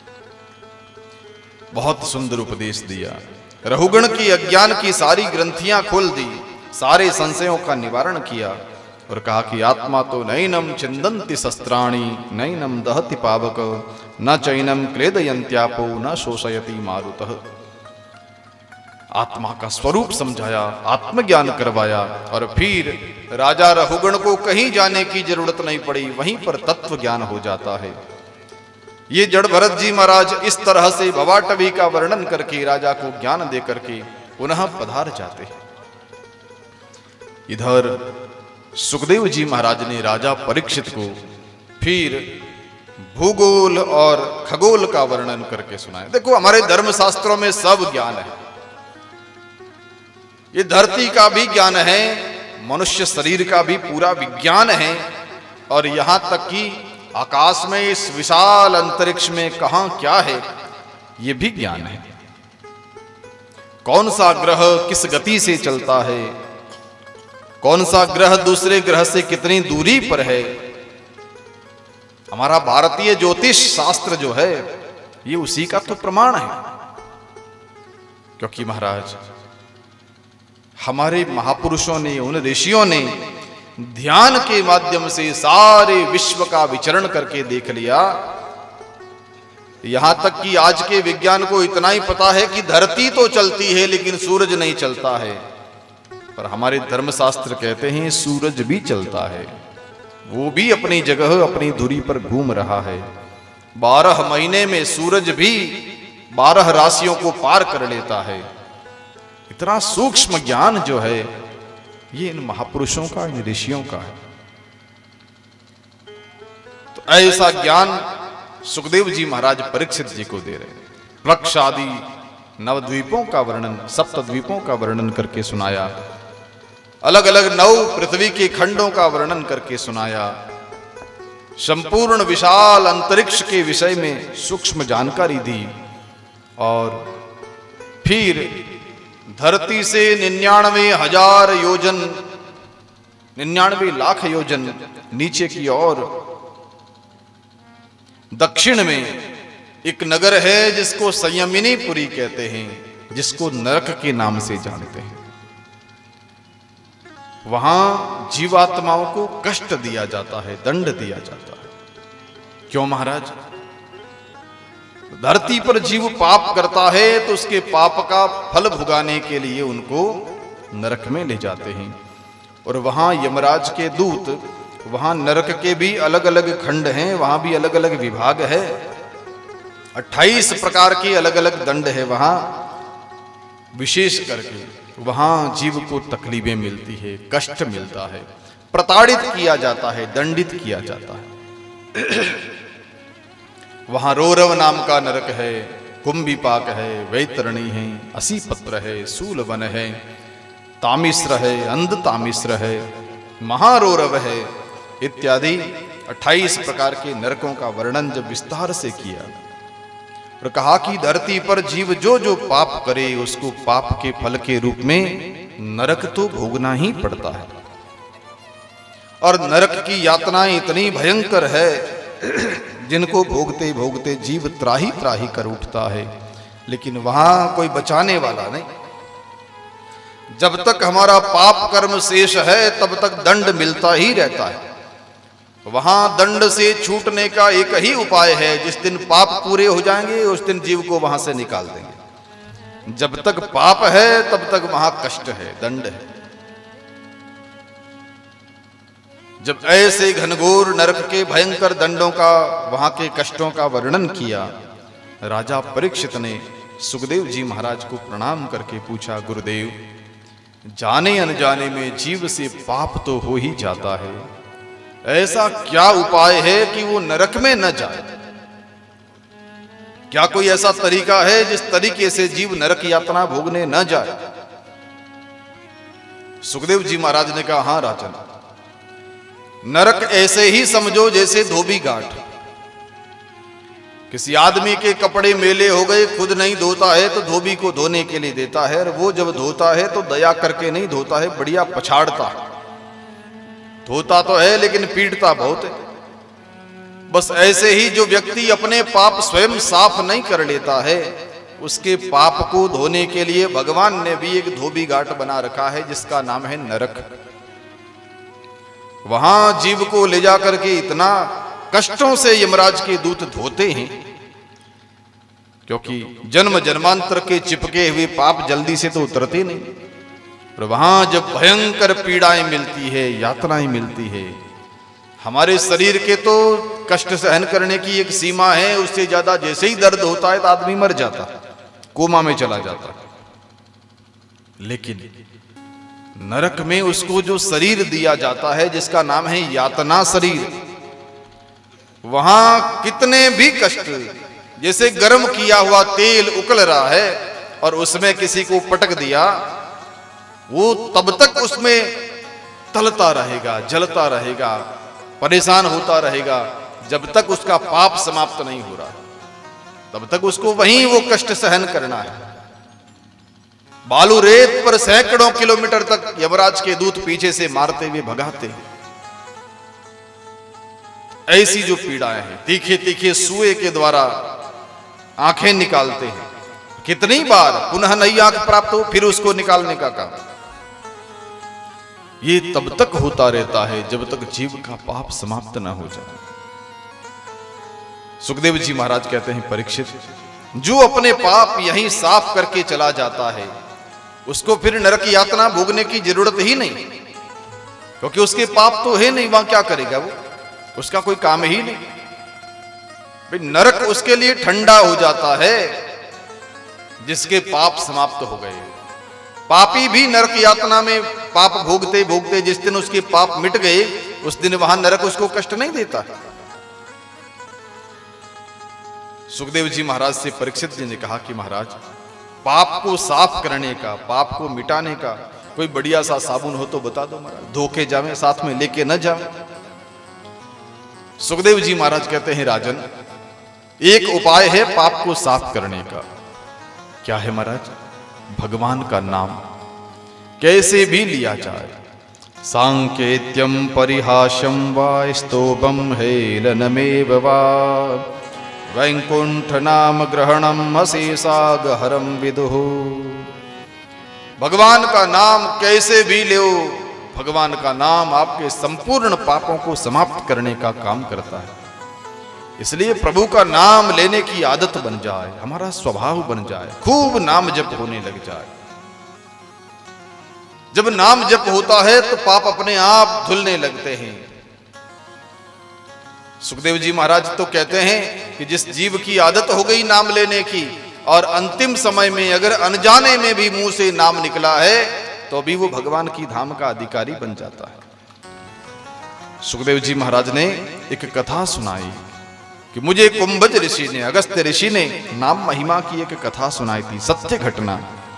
बहुत सुंदर उपदेश दिया। रहुगण की अज्ञान की सारी ग्रंथियां खोल दी, सारे संशयों का निवारण किया और कहा कि आत्मा तो नैनम चिंदन्ति शस्त्राणि, नैनम दहति पावक, न चैनम क्लेदयन्त्यापो, न शोषयति मारुतः। आत्मा का स्वरूप समझाया, आत्मज्ञान करवाया और फिर राजा रहुगण को कहीं जाने की जरूरत नहीं पड़ी, वहीं पर तत्व ज्ञान हो जाता है। ये जड़ भरत जी महाराज इस तरह से भवाटवी का वर्णन करके राजा को ज्ञान दे करके पुनः पधार जाते हैं। इधर सुखदेव जी महाराज ने राजा परीक्षित को फिर भूगोल और खगोल का वर्णन करके सुनाया। देखो, हमारे धर्म शास्त्रों में सब ज्ञान है। ये धरती का भी ज्ञान है, मनुष्य शरीर का भी पूरा विज्ञान है, और यहां तक कि आकाश में इस विशाल अंतरिक्ष में कहां क्या है ये भी ज्ञान है। कौन सा ग्रह किस गति से चलता है, कौन सा ग्रह दूसरे ग्रह से कितनी दूरी पर है। हमारा भारतीय ज्योतिष शास्त्र जो है ये उसी का तो प्रमाण है। क्योंकि महाराज हमारे महापुरुषों ने, उन ऋषियों ने ध्यान के माध्यम से सारे विश्व का विचरण करके देख लिया। यहां तक कि आज के विज्ञान को इतना ही पता है कि धरती तो चलती है लेकिन सूरज नहीं चलता है। पर हमारे धर्मशास्त्र कहते हैं सूरज भी चलता है, वो भी अपनी जगह अपनी दूरी पर घूम रहा है। बारह महीने में सूरज भी बारह राशियों को पार कर लेता है। इतना सूक्ष्म ज्ञान जो है ये इन महापुरुषों का, इन ऋषियों का है। तो ऐसा ज्ञान सुखदेव जी महाराज परीक्षित जी को दे रहे हैं। वृक्ष आदि नवद्वीपों का वर्णन, सप्तद्वीपों का वर्णन करके सुनाया, अलग अलग नौ पृथ्वी के खंडों का वर्णन करके सुनाया, संपूर्ण विशाल अंतरिक्ष के विषय में सूक्ष्म जानकारी दी, और फिर धरती से निन्यानवे हजार योजन, निन्यानवे लाख योजन नीचे की ओर दक्षिण में एक नगर है जिसको संयमिनीपुरी कहते हैं, जिसको नरक के नाम से जानते हैं। वहां जीवात्माओं को कष्ट दिया जाता है, दंड दिया जाता है। क्यों महाराज? धरती पर जीव पाप करता है तो उसके पाप का फल भुगाने के लिए उनको नरक में ले जाते हैं। और वहां यमराज के दूत, वहां नरक के भी अलग अलग खंड हैं, वहां भी अलग अलग विभाग है, अट्ठाईस प्रकार के अलग अलग दंड है वहां। विशेष करके वहां जीव को तकलीफें मिलती है, कष्ट मिलता है, प्रताड़ित किया जाता है, दंडित किया जाता है। वहां रोरव नाम का नरक है, कुंभीपाक है, वैतरणी है, असीपत्र है, सूलवन है, तामिश्र है, अंध तामिश्र है, महारोरव है, इत्यादि अट्ठाईस प्रकार के नरकों का वर्णन जब विस्तार से किया और कहा कि धरती पर जीव जो जो पाप करे उसको पाप के फल के रूप में नरक तो भोगना ही पड़ता है। और नरक की यातनाएं इतनी भयंकर है जिनको भोगते भोगते जीव त्राही त्राही कर उठता है, लेकिन वहां कोई बचाने वाला नहीं। जब तक हमारा पाप कर्म शेष है तब तक दंड मिलता ही रहता है। वहां दंड से छूटने का एक ही उपाय है, जिस दिन पाप पूरे हो जाएंगे उस दिन जीव को वहां से निकाल देंगे। जब तक पाप है तब तक वहां कष्ट है, दंड है। जब ऐसे घनघोर नरक के भयंकर दंडों का, वहां के कष्टों का वर्णन किया, राजा परीक्षित ने सुखदेव जी महाराज को प्रणाम करके पूछा, गुरुदेव, जाने अनजाने में जीव से पाप तो हो ही जाता है, ऐसा क्या उपाय है कि वो नरक में न जाए? क्या कोई ऐसा तरीका है जिस तरीके से जीव नरक यातना भोगने न जाए? सुखदेव जी महाराज ने कहा, हां राजन, नरक ऐसे ही समझो जैसे धोबी घाट। किसी आदमी के कपड़े मेले हो गए, खुद नहीं धोता है तो धोबी को धोने के लिए देता है, और वो जब धोता है तो दया करके नहीं धोता है, बढ़िया पछाड़ता है। धोता तो है लेकिन पीटता बहुत है। बस ऐसे ही जो व्यक्ति अपने पाप स्वयं साफ नहीं कर लेता है, उसके पाप को धोने के लिए भगवान ने भी एक धोबी घाट बना रखा है जिसका नाम है नरक। वहां जीव को ले जाकर के इतना कष्टों से यमराज के दूत धोते हैं, क्योंकि जन्म जन्मांतर के चिपके हुए पाप जल्दी से तो उतरते नहीं। और वहां जब भयंकर पीड़ाएं मिलती है, यातनाएं मिलती है, हमारे शरीर के तो कष्ट सहन करने की एक सीमा है, उससे ज्यादा जैसे ही दर्द होता है तो आदमी मर जाता है, कोमा में चला जाता है। लेकिन नरक में उसको जो शरीर दिया जाता है जिसका नाम है यातना शरीर, वहां कितने भी कष्ट, जैसे गर्म किया हुआ तेल उकल रहा है और उसमें किसी को पटक दिया, वो तब तक उसमें तलता रहेगा, जलता रहेगा, परेशान होता रहेगा, जब तक उसका पाप समाप्त नहीं हो रहा, तब तक उसको वहीं वो कष्ट सहन करना है। बालू रेत पर सैकड़ों किलोमीटर तक यमराज के दूत पीछे से मारते हुए भगाते हैं। ऐसी जो पीड़ाएं हैं, तीखे तीखे सुए के द्वारा आंखें निकालते हैं, कितनी बार पुनः नई आंख प्राप्त हो फिर उसको निकालने का काम। ये तब तक होता रहता है जब तक जीव का पाप समाप्त ना हो जाए। सुखदेव जी महाराज कहते हैं, परीक्षित, जो अपने पाप यहीं साफ करके चला जाता है उसको फिर नरक यातना भोगने की जरूरत ही नहीं, क्योंकि उसके पाप तो है नहीं, वहां क्या करेगा वो, उसका कोई काम ही नहीं। भाई नरक उसके लिए ठंडा हो जाता है जिसके पाप समाप्त हो गए। पापी भी नरक यातना में पाप भोगते भोगते जिस दिन उसके पाप मिट गए उस दिन वहां नरक उसको कष्ट नहीं देता। सुखदेव जी महाराज से परीक्षित जी ने कहा कि महाराज, पाप को साफ करने का, पाप को मिटाने का कोई बढ़िया सा साबुन हो तो बता दो महाराज, धोके जावे, साथ में लेके न जावे। सुखदेव जी महाराज कहते हैं, राजन, एक उपाय है पाप को साफ करने का। क्या है महाराज? भगवान का नाम कैसे भी लिया जाए। सांकेत्यम परिहासम वा स्तोभम हेलनमेव वा वैकुंठ नाम ग्रहणम अशेषागहरम विदुः। भगवान का नाम कैसे भी लो, भगवान का नाम आपके संपूर्ण पापों को समाप्त करने का काम करता है। इसलिए प्रभु का नाम लेने की आदत बन जाए, हमारा स्वभाव बन जाए, खूब नाम जप होने लग जाए। जब नाम जप होता है तो पाप अपने आप धुलने लगते हैं। सुखदेव जी महाराज तो कहते हैं कि जिस जीव की आदत हो गई नाम लेने की और अंतिम समय में अगर अनजाने में भी मुंह से नाम निकला है तो भी वो भगवान की धाम का अधिकारी बन जाता है। सुखदेव जी महाराज ने एक कथा सुनाई कि मुझे कुंभज ऋषि ने, अगस्त्य ऋषि ने नाम महिमा की एक कथा सुनाई थी, सत्य घटना।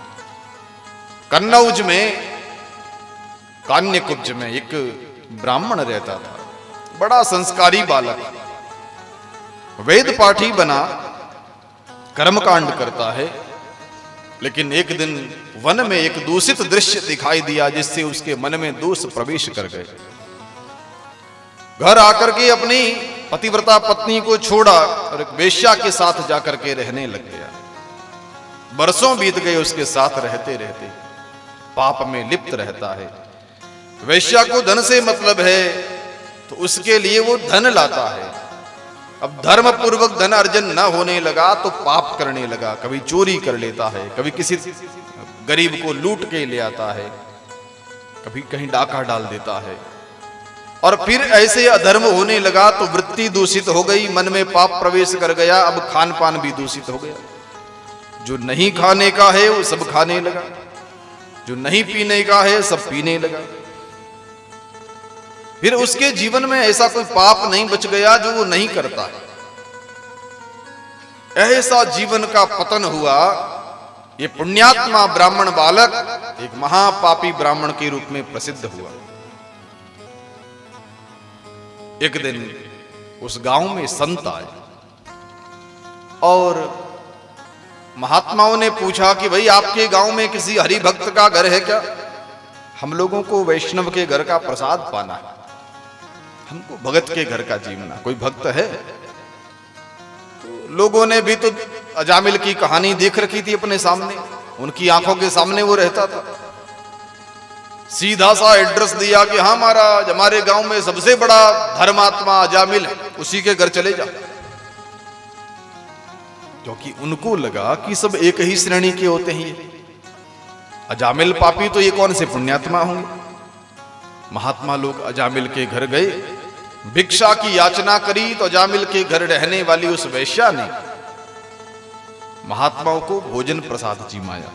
कन्नौज में, कान्यकुब्ज में एक ब्राह्मण रहता था, बड़ा संस्कारी बालक, वेद पाठी बना, कर्मकांड करता है। लेकिन एक दिन वन में एक दूषित दृश्य दिखाई दिया जिससे उसके मन में दोष प्रवेश कर गए। घर आकर के अपनी पतिव्रता पत्नी को छोड़ा और एक वेश्या के साथ जाकर के रहने लग गया। बरसों बीत गए उसके साथ रहते रहते, पाप में लिप्त रहता है। वेश्या को धन से मतलब है तो उसके लिए वो धन लाता है। अब धर्म पूर्वक धन अर्जन न होने लगा तो पाप करने लगा, कभी चोरी कर लेता है, कभी किसी गरीब को लूट के ले आता है, कभी कहीं डाका डाल देता है। और फिर ऐसे अधर्म होने लगा तो वृत्ति दूषित हो गई, मन में पाप प्रवेश कर गया। अब खान पान भी दूषित हो गया, जो नहीं खाने का है वो सब खाने लगा, जो नहीं पीने का है सब पीने लगा। फिर उसके जीवन में ऐसा कोई पाप नहीं बच गया जो वो नहीं करता है। ऐसा जीवन का पतन हुआ। ये पुण्यात्मा ब्राह्मण बालक एक महापापी ब्राह्मण के रूप में प्रसिद्ध हुआ। एक दिन उस गांव में संत आए और महात्माओं ने पूछा कि भाई आपके गांव में किसी हरि भक्त का घर है क्या? हम लोगों को वैष्णव के घर का प्रसाद पाना है, हमको भगत के घर का जीवना, कोई भक्त है? तो लोगों ने भी तो अजामिल की कहानी देख रखी थी अपने सामने, उनकी आंखों के सामने वो रहता था। सीधा सा एड्रेस दिया कि हाँ महाराज, हमारे गांव में सबसे बड़ा धर्मात्मा अजामिल है, उसी के घर चले जाओ। क्योंकि उनको लगा कि सब एक ही श्रेणी के होते हैं, अजामिल पापी तो ये कौन से पुण्यात्मा होंगे। महात्मा लोग अजामिल के घर गए, भिक्षा की याचना करी तो अजामिल के घर रहने वाली उस वैश्या ने महात्माओं को भोजन प्रसाद जिमाया।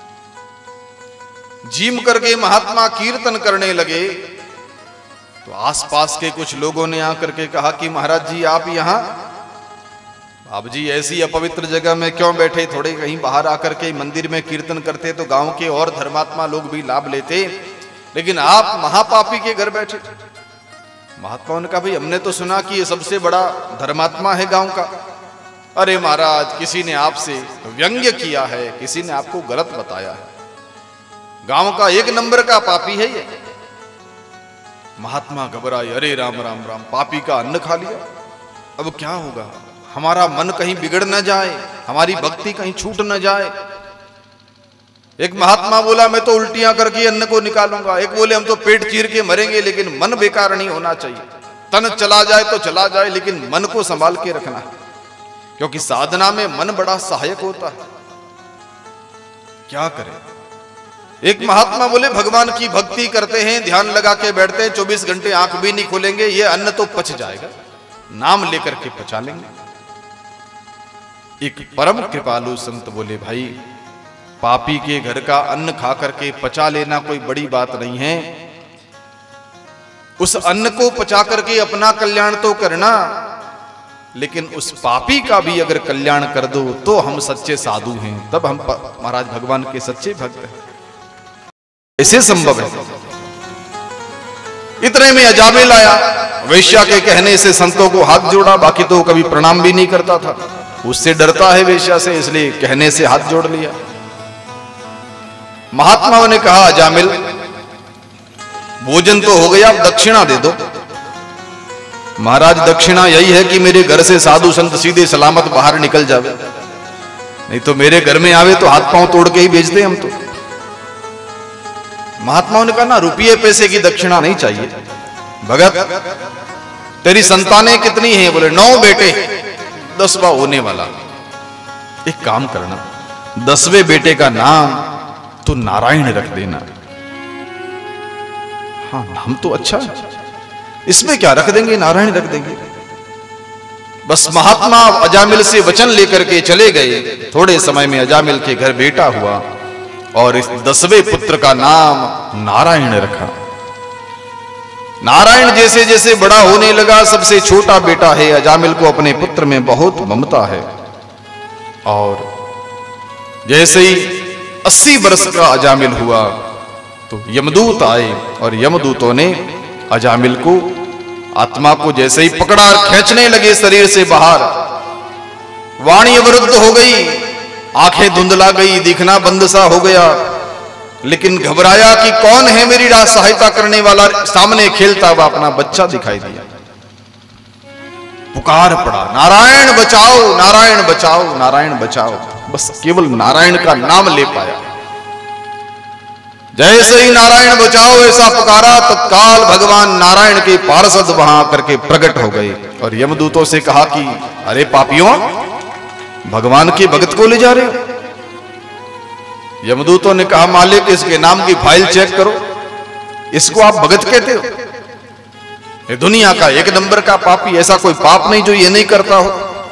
जीम करके महात्मा कीर्तन करने लगे तो आसपास के कुछ लोगों ने आकर के कहा कि महाराज जी आप यहां, आप जी ऐसी अपवित्र जगह में क्यों बैठे, थोड़े कहीं बाहर आकर के मंदिर में कीर्तन करते तो गांव के और धर्मात्मा लोग भी लाभ लेते, लेकिन आप महापापी के घर बैठे। महात्माओं ने कहा भाई हमने तो सुना कि ये सबसे बड़ा धर्मात्मा है गांव का। अरे महाराज, किसी ने आपसे व्यंग्य किया है, किसी ने आपको गलत बताया है, गांव का एक नंबर का पापी है ये। महात्मा घबराए, अरे राम राम राम, पापी का अन्न खा लिया, अब क्या होगा, हमारा मन कहीं बिगड़ न जाए, हमारी भक्ति कहीं छूट न जाए। एक महात्मा बोला मैं तो उल्टियां करके अन्न को निकालूंगा, एक बोले हम तो पेट चीर के मरेंगे, लेकिन मन बेकार नहीं होना चाहिए। तन चला जाए तो चला जाए, लेकिन मन को संभाल के रखना, क्योंकि साधना में मन बड़ा सहायक होता है। क्या करें? एक महात्मा बोले भगवान की भक्ति करते हैं, ध्यान लगा के बैठते हैं, चौबीस घंटे आंख भी नहीं खोलेंगे, ये अन्न तो पच जाएगा, नाम लेकर के पचा लेंगे। एक परम कृपालु संत बोले भाई, पापी के घर का अन्न खा करके पचा लेना कोई बड़ी बात नहीं है, उस अन्न को पचा करके अपना कल्याण तो करना, लेकिन उस पापी का भी अगर कल्याण कर दो तो हम सच्चे साधु हैं, तब हम महाराज भगवान के सच्चे भक्त हैं। ऐसे संभव है। इतने में अजामिल आया, वैश्या के कहने से संतों को हाथ जोड़ा, बाकी तो कभी प्रणाम भी नहीं करता था, उससे डरता है वैश्या से, इसलिए कहने से हाथ जोड़ लिया। महात्माओं ने कहा अजामिल भोजन तो हो गया, अब दक्षिणा दे दो। महाराज दक्षिणा यही है कि मेरे घर से साधु संत सीधे सलामत बाहर निकल जावे, नहीं तो मेरे घर में आवे तो हाथ पांव तोड़ के ही भेज दे हम तो। महात्माओं ने कहा ना, रुपये पैसे की दक्षिणा नहीं चाहिए। भगत तेरी संतानें कितनी हैं? बोले नौ बेटे, दसवां होने वाला। एक काम करना, दसवें बेटे का नाम तो नारायण रख देना। हाँ नाम तो अच्छा है, इसमें क्या, रख देंगे, नारायण रख देंगे। बस महात्मा अजामिल से वचन लेकर के चले गए। थोड़े समय में अजामिल के घर बेटा हुआ और इस दसवें पुत्र का नाम नारायण रखा। नारायण जैसे जैसे बड़ा होने लगा, सबसे छोटा बेटा है, अजामिल को अपने पुत्र में बहुत ममता है। और जैसे ही अस्सी वर्ष का अजामिल हुआ तो यमदूत आए और यमदूतों ने अजामिल को, आत्मा को जैसे ही पकड़ा, खींचने लगे शरीर से बाहर। वाणी अवरुद्ध हो गई, आंखें धुंधला गई, दिखना बंद सा हो गया, लेकिन घबराया कि कौन है मेरी राह सहायता करने वाला। सामने खेलता हुआ अपना बच्चा दिखाई दिया, पुकार पड़ा, नारायण बचाओ, नारायण बचाओ, नारायण बचाओ। बस केवल नारायण का नाम ले पाया। जैसे ही नारायण बचाओ ऐसा पुकारा, तत्काल भगवान नारायण के पार्षद वहां करके प्रकट हो गए और यमदूतों से कहा कि अरे पापियों, भगवान के भक्त को ले जा रहे हो? यमदूतों ने कहा मालिक, इसके नाम की फाइल चेक करो, इसको आप भगत कहते हो? ये दुनिया का एक नंबर का पापी, ऐसा कोई पाप नहीं जो ये नहीं करता हो।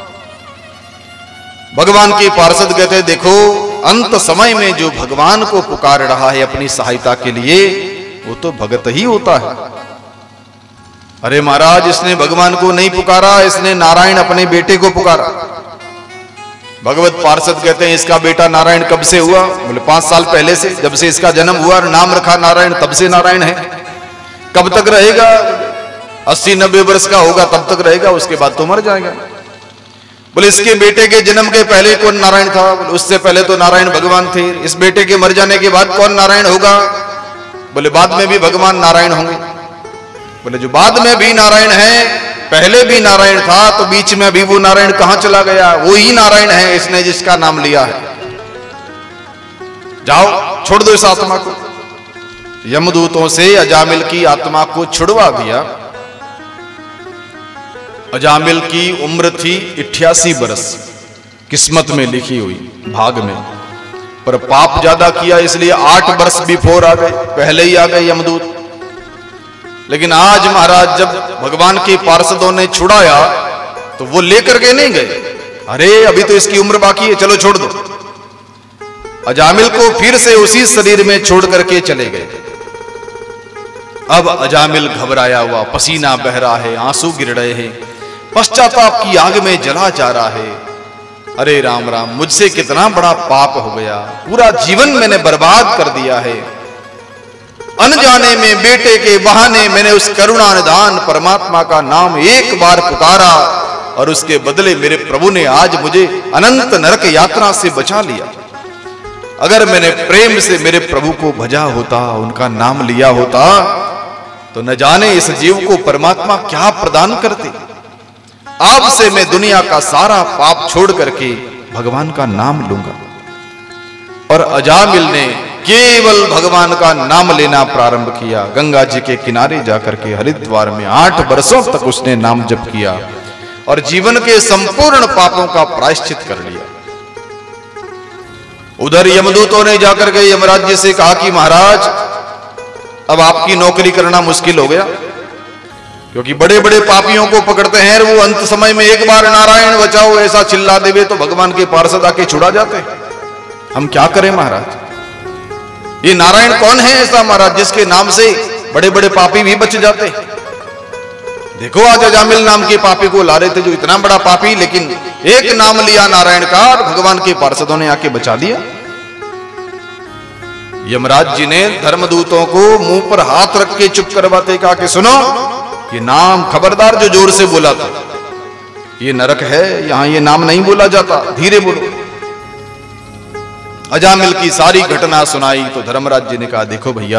भगवान के पार्षद कहते देखो, अंत समय में जो भगवान को पुकार रहा है अपनी सहायता के लिए, वो तो भगत ही होता है। अरे महाराज, इसने भगवान को नहीं पुकारा, इसने नारायण अपने बेटे को पुकारा। भगवत पार्षद कहते हैं इसका बेटा नारायण कब से हुआ? बोले पांच साल पहले से, जब से इसका जन्म हुआ और नाम रखा नारायण, तब से नारायण है। कब तक रहेगा? अस्सी नब्बे वर्ष का होगा तब तक रहेगा, उसके बाद तो मर जाएगा। बोले इसके बेटे के जन्म के पहले कौन नारायण था? बोले उससे पहले तो नारायण भगवान थे। इस बेटे के मर जाने के बाद कौन नारायण होगा? बोले बाद में भी भगवान नारायण होंगे। बोले जो बाद में भी नारायण है, पहले भी नारायण था, तो बीच में भी वो नारायण कहां चला गया? वो ही नारायण है, इसने जिसका नाम लिया है। जाओ छोड़ दो इस आत्मा को। यमदूतों से अजामिल की आत्मा को छुड़वा दिया। अजामिल की उम्र थी अट्ठासी बरस, किस्मत में लिखी हुई, भाग में, पर पाप ज्यादा किया इसलिए आठ वर्ष बिफोर आ गए, पहले ही आ गए यमदूत। लेकिन आज महाराज जब भगवान के पार्षदों ने छुड़ाया तो वो लेकर के नहीं गए, अरे अभी तो इसकी उम्र बाकी है, चलो छोड़ दो। अजामिल को फिर से उसी शरीर में छोड़ करके चले गए। अब अजामिल घबराया हुआ, पसीना बह रहा है, आंसू गिर रहे हैं, पश्चाताप की आग में जला जा रहा है। अरे राम राम, मुझसे कितना बड़ा पाप हो गया, पूरा जीवन मैंने बर्बाद कर दिया है। अनजाने में बेटे के बहाने मैंने उस करुणा निधान परमात्मा का नाम एक बार पुकारा और उसके बदले मेरे प्रभु ने आज मुझे अनंत नरक यात्रा से बचा लिया। अगर मैंने प्रेम से मेरे प्रभु को भजा होता, उनका नाम लिया होता, तो न जाने इस जीव को परमात्मा क्या प्रदान करते। आज से मैं दुनिया का सारा पाप छोड़ करके भगवान का नाम लूंगा। और अजामिल ने केवल भगवान का नाम लेना प्रारंभ किया। गंगा जी के किनारे जाकर के हरिद्वार में आठ वर्षों तक उसने नाम जप किया और जीवन के संपूर्ण पापों का प्रायश्चित कर लिया। उधर यमदूतों ने जाकर के यमराज जी से कहा कि महाराज अब आपकी नौकरी करना मुश्किल हो गया, क्योंकि बड़े बड़े पापियों को पकड़ते हैं, वो अंत समय में एक बार नारायण बचाओ ऐसा चिल्ला देवे तो भगवान के पार्षद आके छुड़ा जाते हैं। हम क्या करें महाराज? ये नारायण कौन है ऐसा महाराज जिसके नाम से बड़े बड़े पापी भी बच जाते? देखो आज अजामिल नाम के पापी को ला रहे थे, जो इतना बड़ा पापी, लेकिन एक नाम लिया नारायण का और भगवान के पार्षदों ने आके बचा दिया। यमराज जी ने धर्मदूतों को मुंह पर हाथ रख के चुप करवाते कहा कि सुनो, ये नाम खबरदार जो जोर से बोला था, ये नरक है, यहां ये नाम नहीं बोला जाता, धीरे बोलो। अजामिल की सारी घटना सुनाई तो धर्मराज जी ने कहा देखो भैया,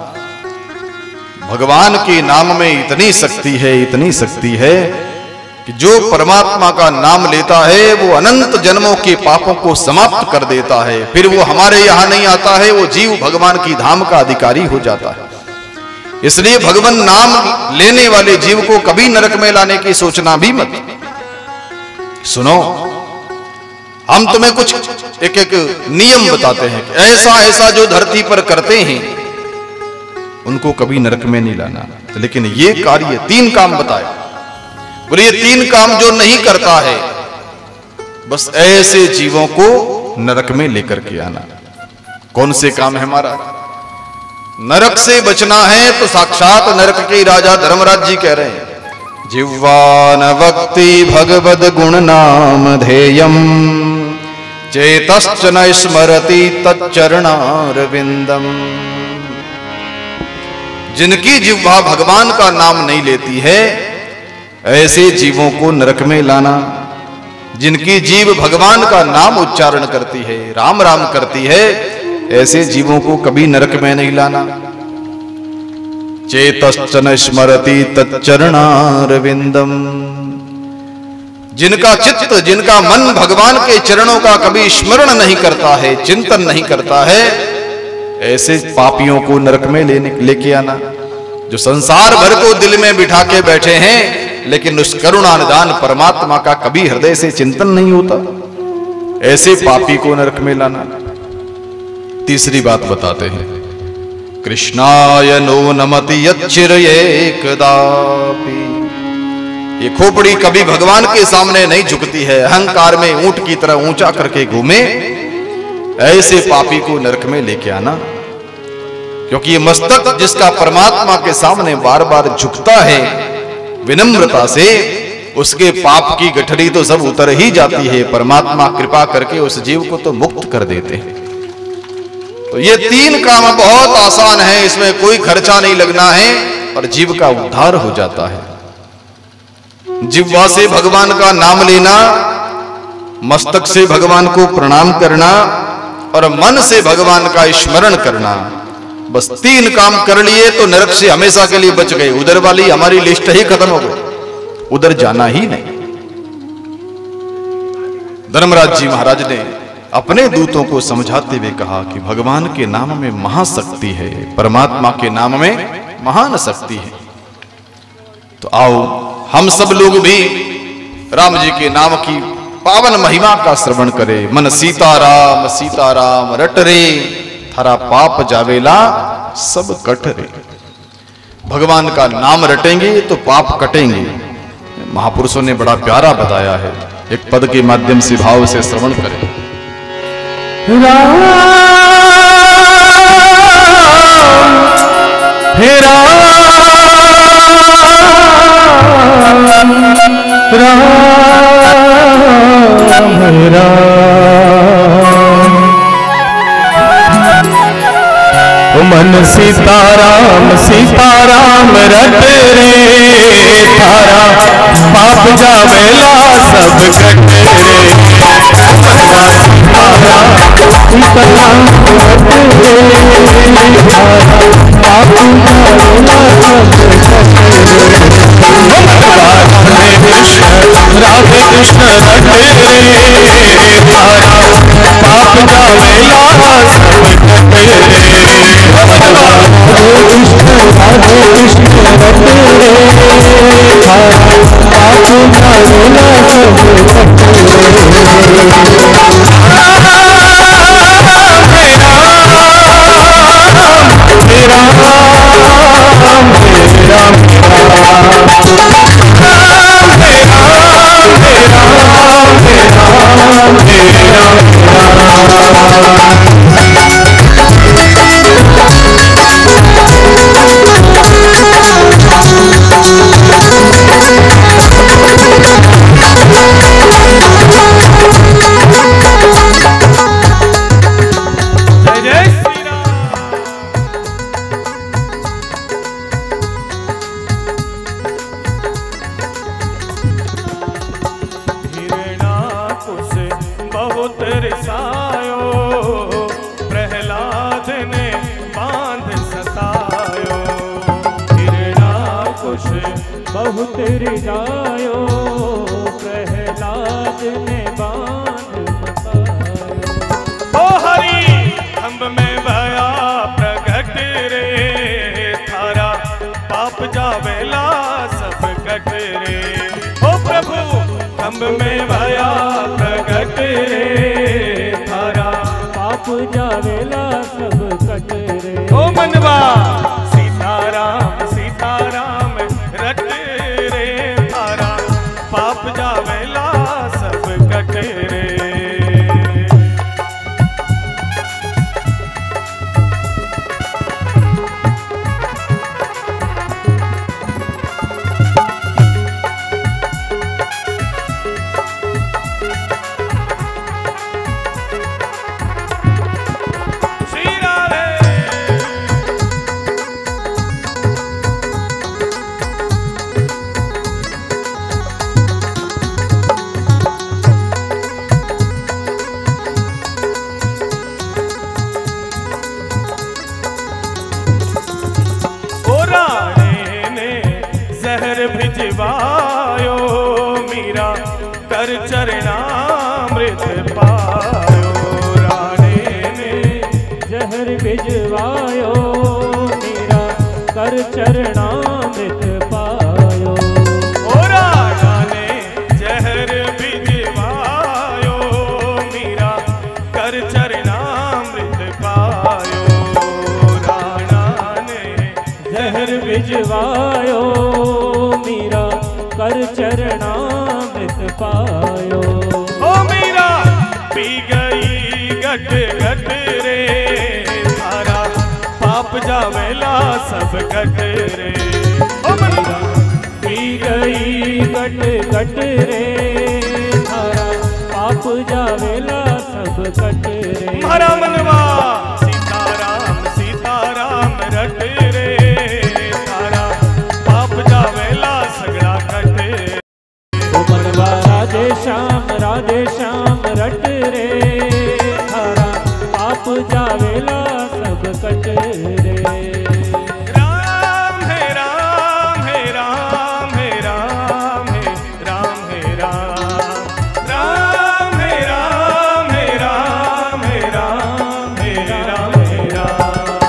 भगवान के नाम में इतनी शक्ति है, इतनी शक्ति है कि जो परमात्मा का नाम लेता है वो अनंत जन्मों के पापों को समाप्त कर देता है। फिर वो हमारे यहां नहीं आता है, वो जीव भगवान की धाम का अधिकारी हो जाता है। इसलिए भगवान नाम लेने वाले जीव को कभी नरक में लाने की सोचना भी मत। सुनो, हम तुम्हें कुछ एक एक नियम बताते हैं कि ऐसा ऐसा जो धरती पर करते हैं उनको कभी नरक में नहीं लाना। लेकिन ये कार्य तीन काम बताए, बोले ये तीन काम जो नहीं करता है बस ऐसे जीवों को नरक में लेकर के आना। कौन से काम है हमारा? नरक से बचना है तो साक्षात नरक के राजा धर्मराज जी कह रहे हैं, जिह्वा न वक्ति भगवद गुण नाम ध्येयम चेतश्च न स्मरति तच्चरणारविंदम। जिनकी जिह्वा भगवान का नाम नहीं लेती है ऐसे जीवों को नरक में लाना। जिनकी जीव भगवान का नाम उच्चारण करती है, राम राम करती है, ऐसे जीवों को कभी नरक में नहीं लाना। चेतश्च न स्मरति तच्चरणारविंदम। जिनका चित्त, जिनका मन भगवान के चरणों का कभी स्मरण नहीं करता है, चिंतन नहीं करता है, ऐसे पापियों को नरक में लेने लेके आना। जो संसार भर को दिल में बिठा के बैठे हैं लेकिन उस करुणा निदान परमात्मा का कभी हृदय से चिंतन नहीं होता, ऐसे पापी को नरक में लाना। तीसरी बात बताते हैं, कृष्णाय नो नमति यच्चिरये कदापि। ये खोपड़ी कभी भगवान के सामने नहीं झुकती है, अहंकार में ऊंट की तरह ऊंचा करके घूमे, ऐसे पापी को नरक में लेके आना। क्योंकि ये मस्तक जिसका परमात्मा के सामने बार बार झुकता है विनम्रता से, उसके पाप की गठरी तो सब उतर ही जाती है। परमात्मा कृपा करके उस जीव को तो मुक्त कर देते हैं। तो ये तीन काम बहुत आसान है, इसमें कोई खर्चा नहीं लगना है और जीव का उद्धार हो जाता है। जिह्वा से भगवान का नाम लेना, मस्तक से भगवान को प्रणाम करना और मन से भगवान का स्मरण करना, बस तीन काम कर लिए तो नरक से हमेशा के लिए बच गए। उधर वाली हमारी लिस्ट ही खत्म हो गई, उधर जाना ही नहीं। धर्मराज जी महाराज ने अपने दूतों को समझाते हुए कहा कि भगवान के नाम में महाशक्ति है, परमात्मा के नाम में महान शक्ति है। तो आओ हम सब लोग भी राम जी के नाम की पावन महिमा का श्रवण करें। मन सीताराम सीताराम रट रे, थारा पाप जावेला सब कट रे। भगवान का नाम रटेंगे तो पाप कटेंगे। महापुरुषों ने बड़ा प्यारा बताया है, एक पद के माध्यम से भाव से श्रवण करें। राम हे राम राम हे राम। मन सीताराम सीताराम रट रे, थारा पाप जावेला सब कट रे। सीताराम सीताराम रट रे, थारा पाप जावेला सब कट रे। राधे कृष्ण राधे कृष्ण रट रे, थारा पाप जावेला सब कटे राधे कृष्ण रट रे थारा पाप जावेला सब कटे मेरा राम मेरा बहुत रिझायो प्रहलाद ने बांध मचायो। ओ हरि खंभ में भया प्रगट रे थारा पाप जावेला सब कट रे। ओ प्रभु खंभ में भया प्रगट रे थारा पाप जावेला सब कट रे। ओ मनवा सीताराम सीताराम रट रे थारा पाप जावेला सब कट रे। भिजवायो मीरा कर चरणामृत पायो। राणे ने जहर भिजवायो मीरा कर चरणामृत पायो। ओ राणा ने जहर भिजवायो मीरा कर चरणामृत पायो। राणा ने जहर भिजवायो मीरा कर चरणामृत पायो। ओ मीरा पी गई गट गट रे थारा पाप जावेला सब कट रे। ओ मीरा पी गई गट गट रे थारा पाप जावेला सब कट रे। हरा मनवा सीताराम सीताराम रट रे थारा पाप जावेला सगड़ा कट। ओ मनवा राधे श्याम राधे श्याम रट रे थारा पाप जावेला सब कट रे। राम है राम है राम है राम है राम है राम राम है राम है राम है राम है राम है राम।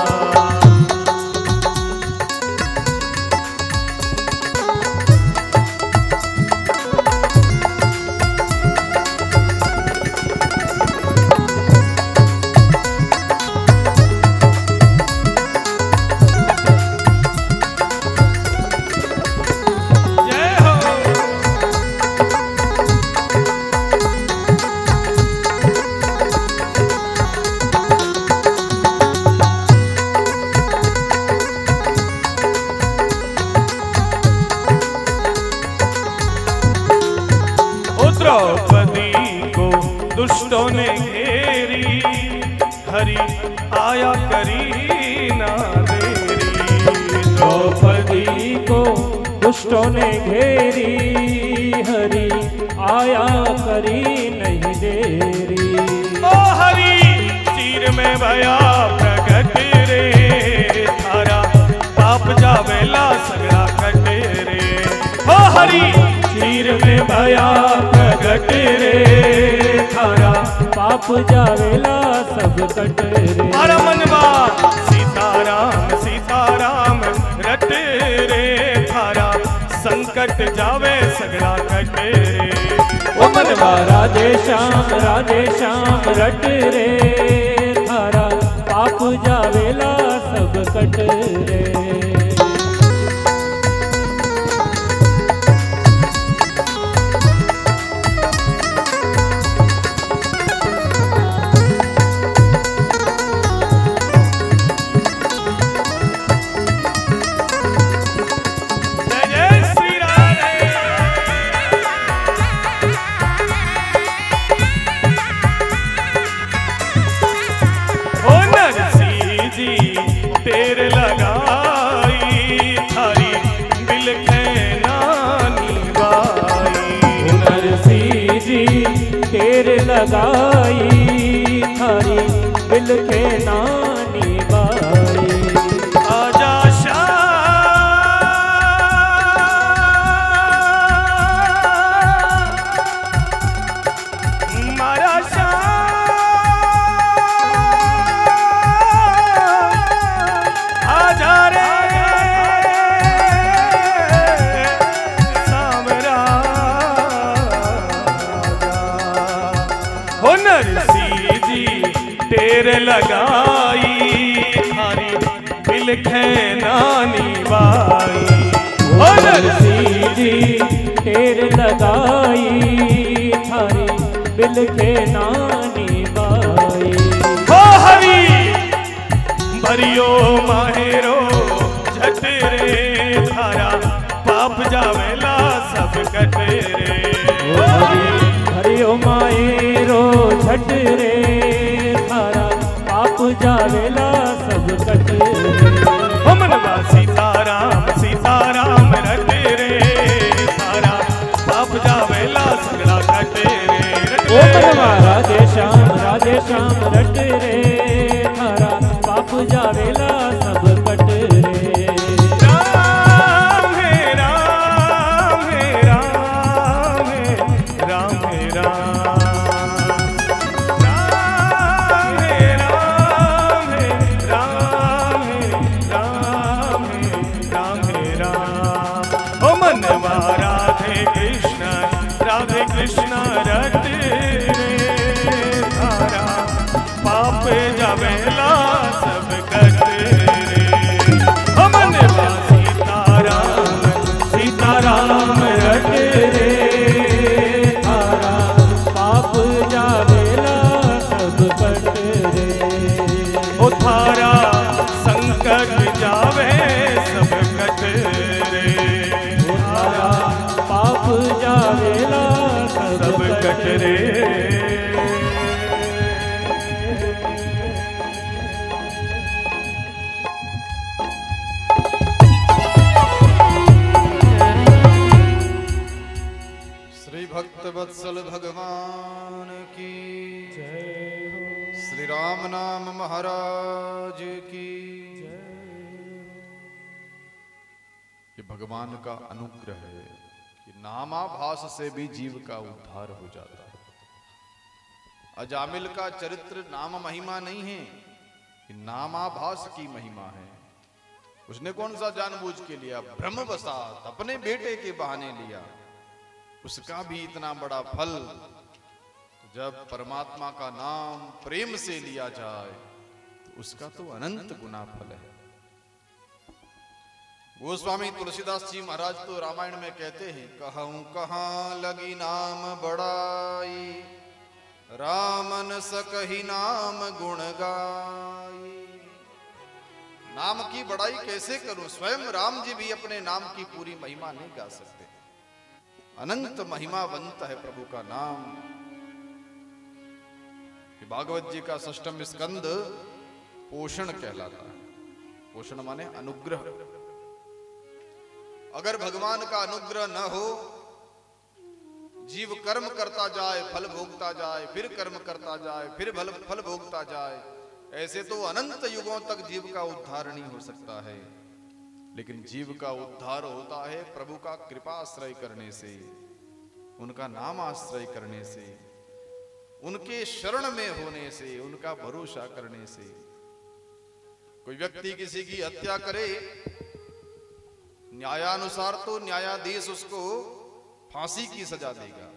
द्रौपदी को दुष्टों ने घेरी हरि आया करी ना देरी। द्रौपदी को दुष्टों ने घेरी हरि आया करी नहीं देरी। ओ हरि चीर में भया प्रगट रे थारा पाप जावेला सगड़ा कट रे। ओ हरि चीर में भया प्रगट रे थारा पाप पाप जावेला सब कट रे। मारा मनवा सीताराम सीताराम रट रे, थारा संकट जावे सगड़ा कट रे। ओ मनवा राधे श्याम राधे श्याम रट रे, थारा पाप जावेला सब कट रे। लगाई थारी बिल के नानी बाई। आजा श्याम मारा श्याम आजा रे तेरे लगाई थारी बिल नानी बाई। ओ नरसी जी तेरे लगाई थारी बिल नानी बाई। हो हरी भरियो माहेरो झट रे, थारा पाप जावेला सब कट रे। हरियो माहेरो झट रे, पाप जावेला सब कट रे। ओ मनवा सीताराम सीताराम रट रे, थारा पाप जावेला सगड़ा कट रे। ओ मनवा राधे श्याम राधे श्याम रट रे, थारा पाप जावेला सब कट रे। राम है राम है राम है राम है राम कृष्ण रट रे, थारा पाप जावेला सब कट रे। मनवा सीताराम सीताराम रट रे, थारा पाप जावेला सब कट रे। ओ थारा संकट जावे सब कट रे, थारा पाप जावेला सब कट रे। श्री भक्त वत्सल भगवान की जय हो। श्री राम नाम महाराज की जय। ये भगवान का अनुग्रह है कि नामाभास से भी जीव का उद्धार हो जाता है। अजामिल का चरित्र नाम महिमा नहीं है, कि नामाभास की महिमा है। उसने कौन सा जानबूझ के लिया, ब्रह्मवशात अपने बेटे के बहाने लिया, उसका भी इतना बड़ा फल। जब परमात्मा का नाम प्रेम से लिया जाए तो उसका तो अनंत गुना फल है। गोस्वामी तुलसीदास जी महाराज तो रामायण में कहते हैं, कहूं कहां लगी नाम बड़ाई, रामन सकहि नाम गुण गाई। नाम की बड़ाई कैसे करूं, स्वयं राम जी भी अपने नाम की पूरी महिमा नहीं गा सकते। अनंत महिमावंत है प्रभु का नाम। भागवत जी का षष्ठम स्कंद पोषण कहलाता है। पोषण माने अनुग्रह। अगर भगवान का अनुग्रह न हो, जीव कर्म करता जाए, फल भोगता जाए, फिर कर्म करता जाए, फिर फल फल भोगता जाए, ऐसे तो अनंत युगों तक जीव का उद्धार नहीं हो सकता है। लेकिन जीव का उद्धार होता है प्रभु का कृपा आश्रय करने से, उनका नाम आश्रय करने से। उनके शरण में होने से, उनका भरोसा करने से। कोई व्यक्ति किसी की हत्या करे, न्यायानुसार तो न्यायाधीश उसको फांसी की सजा देगा,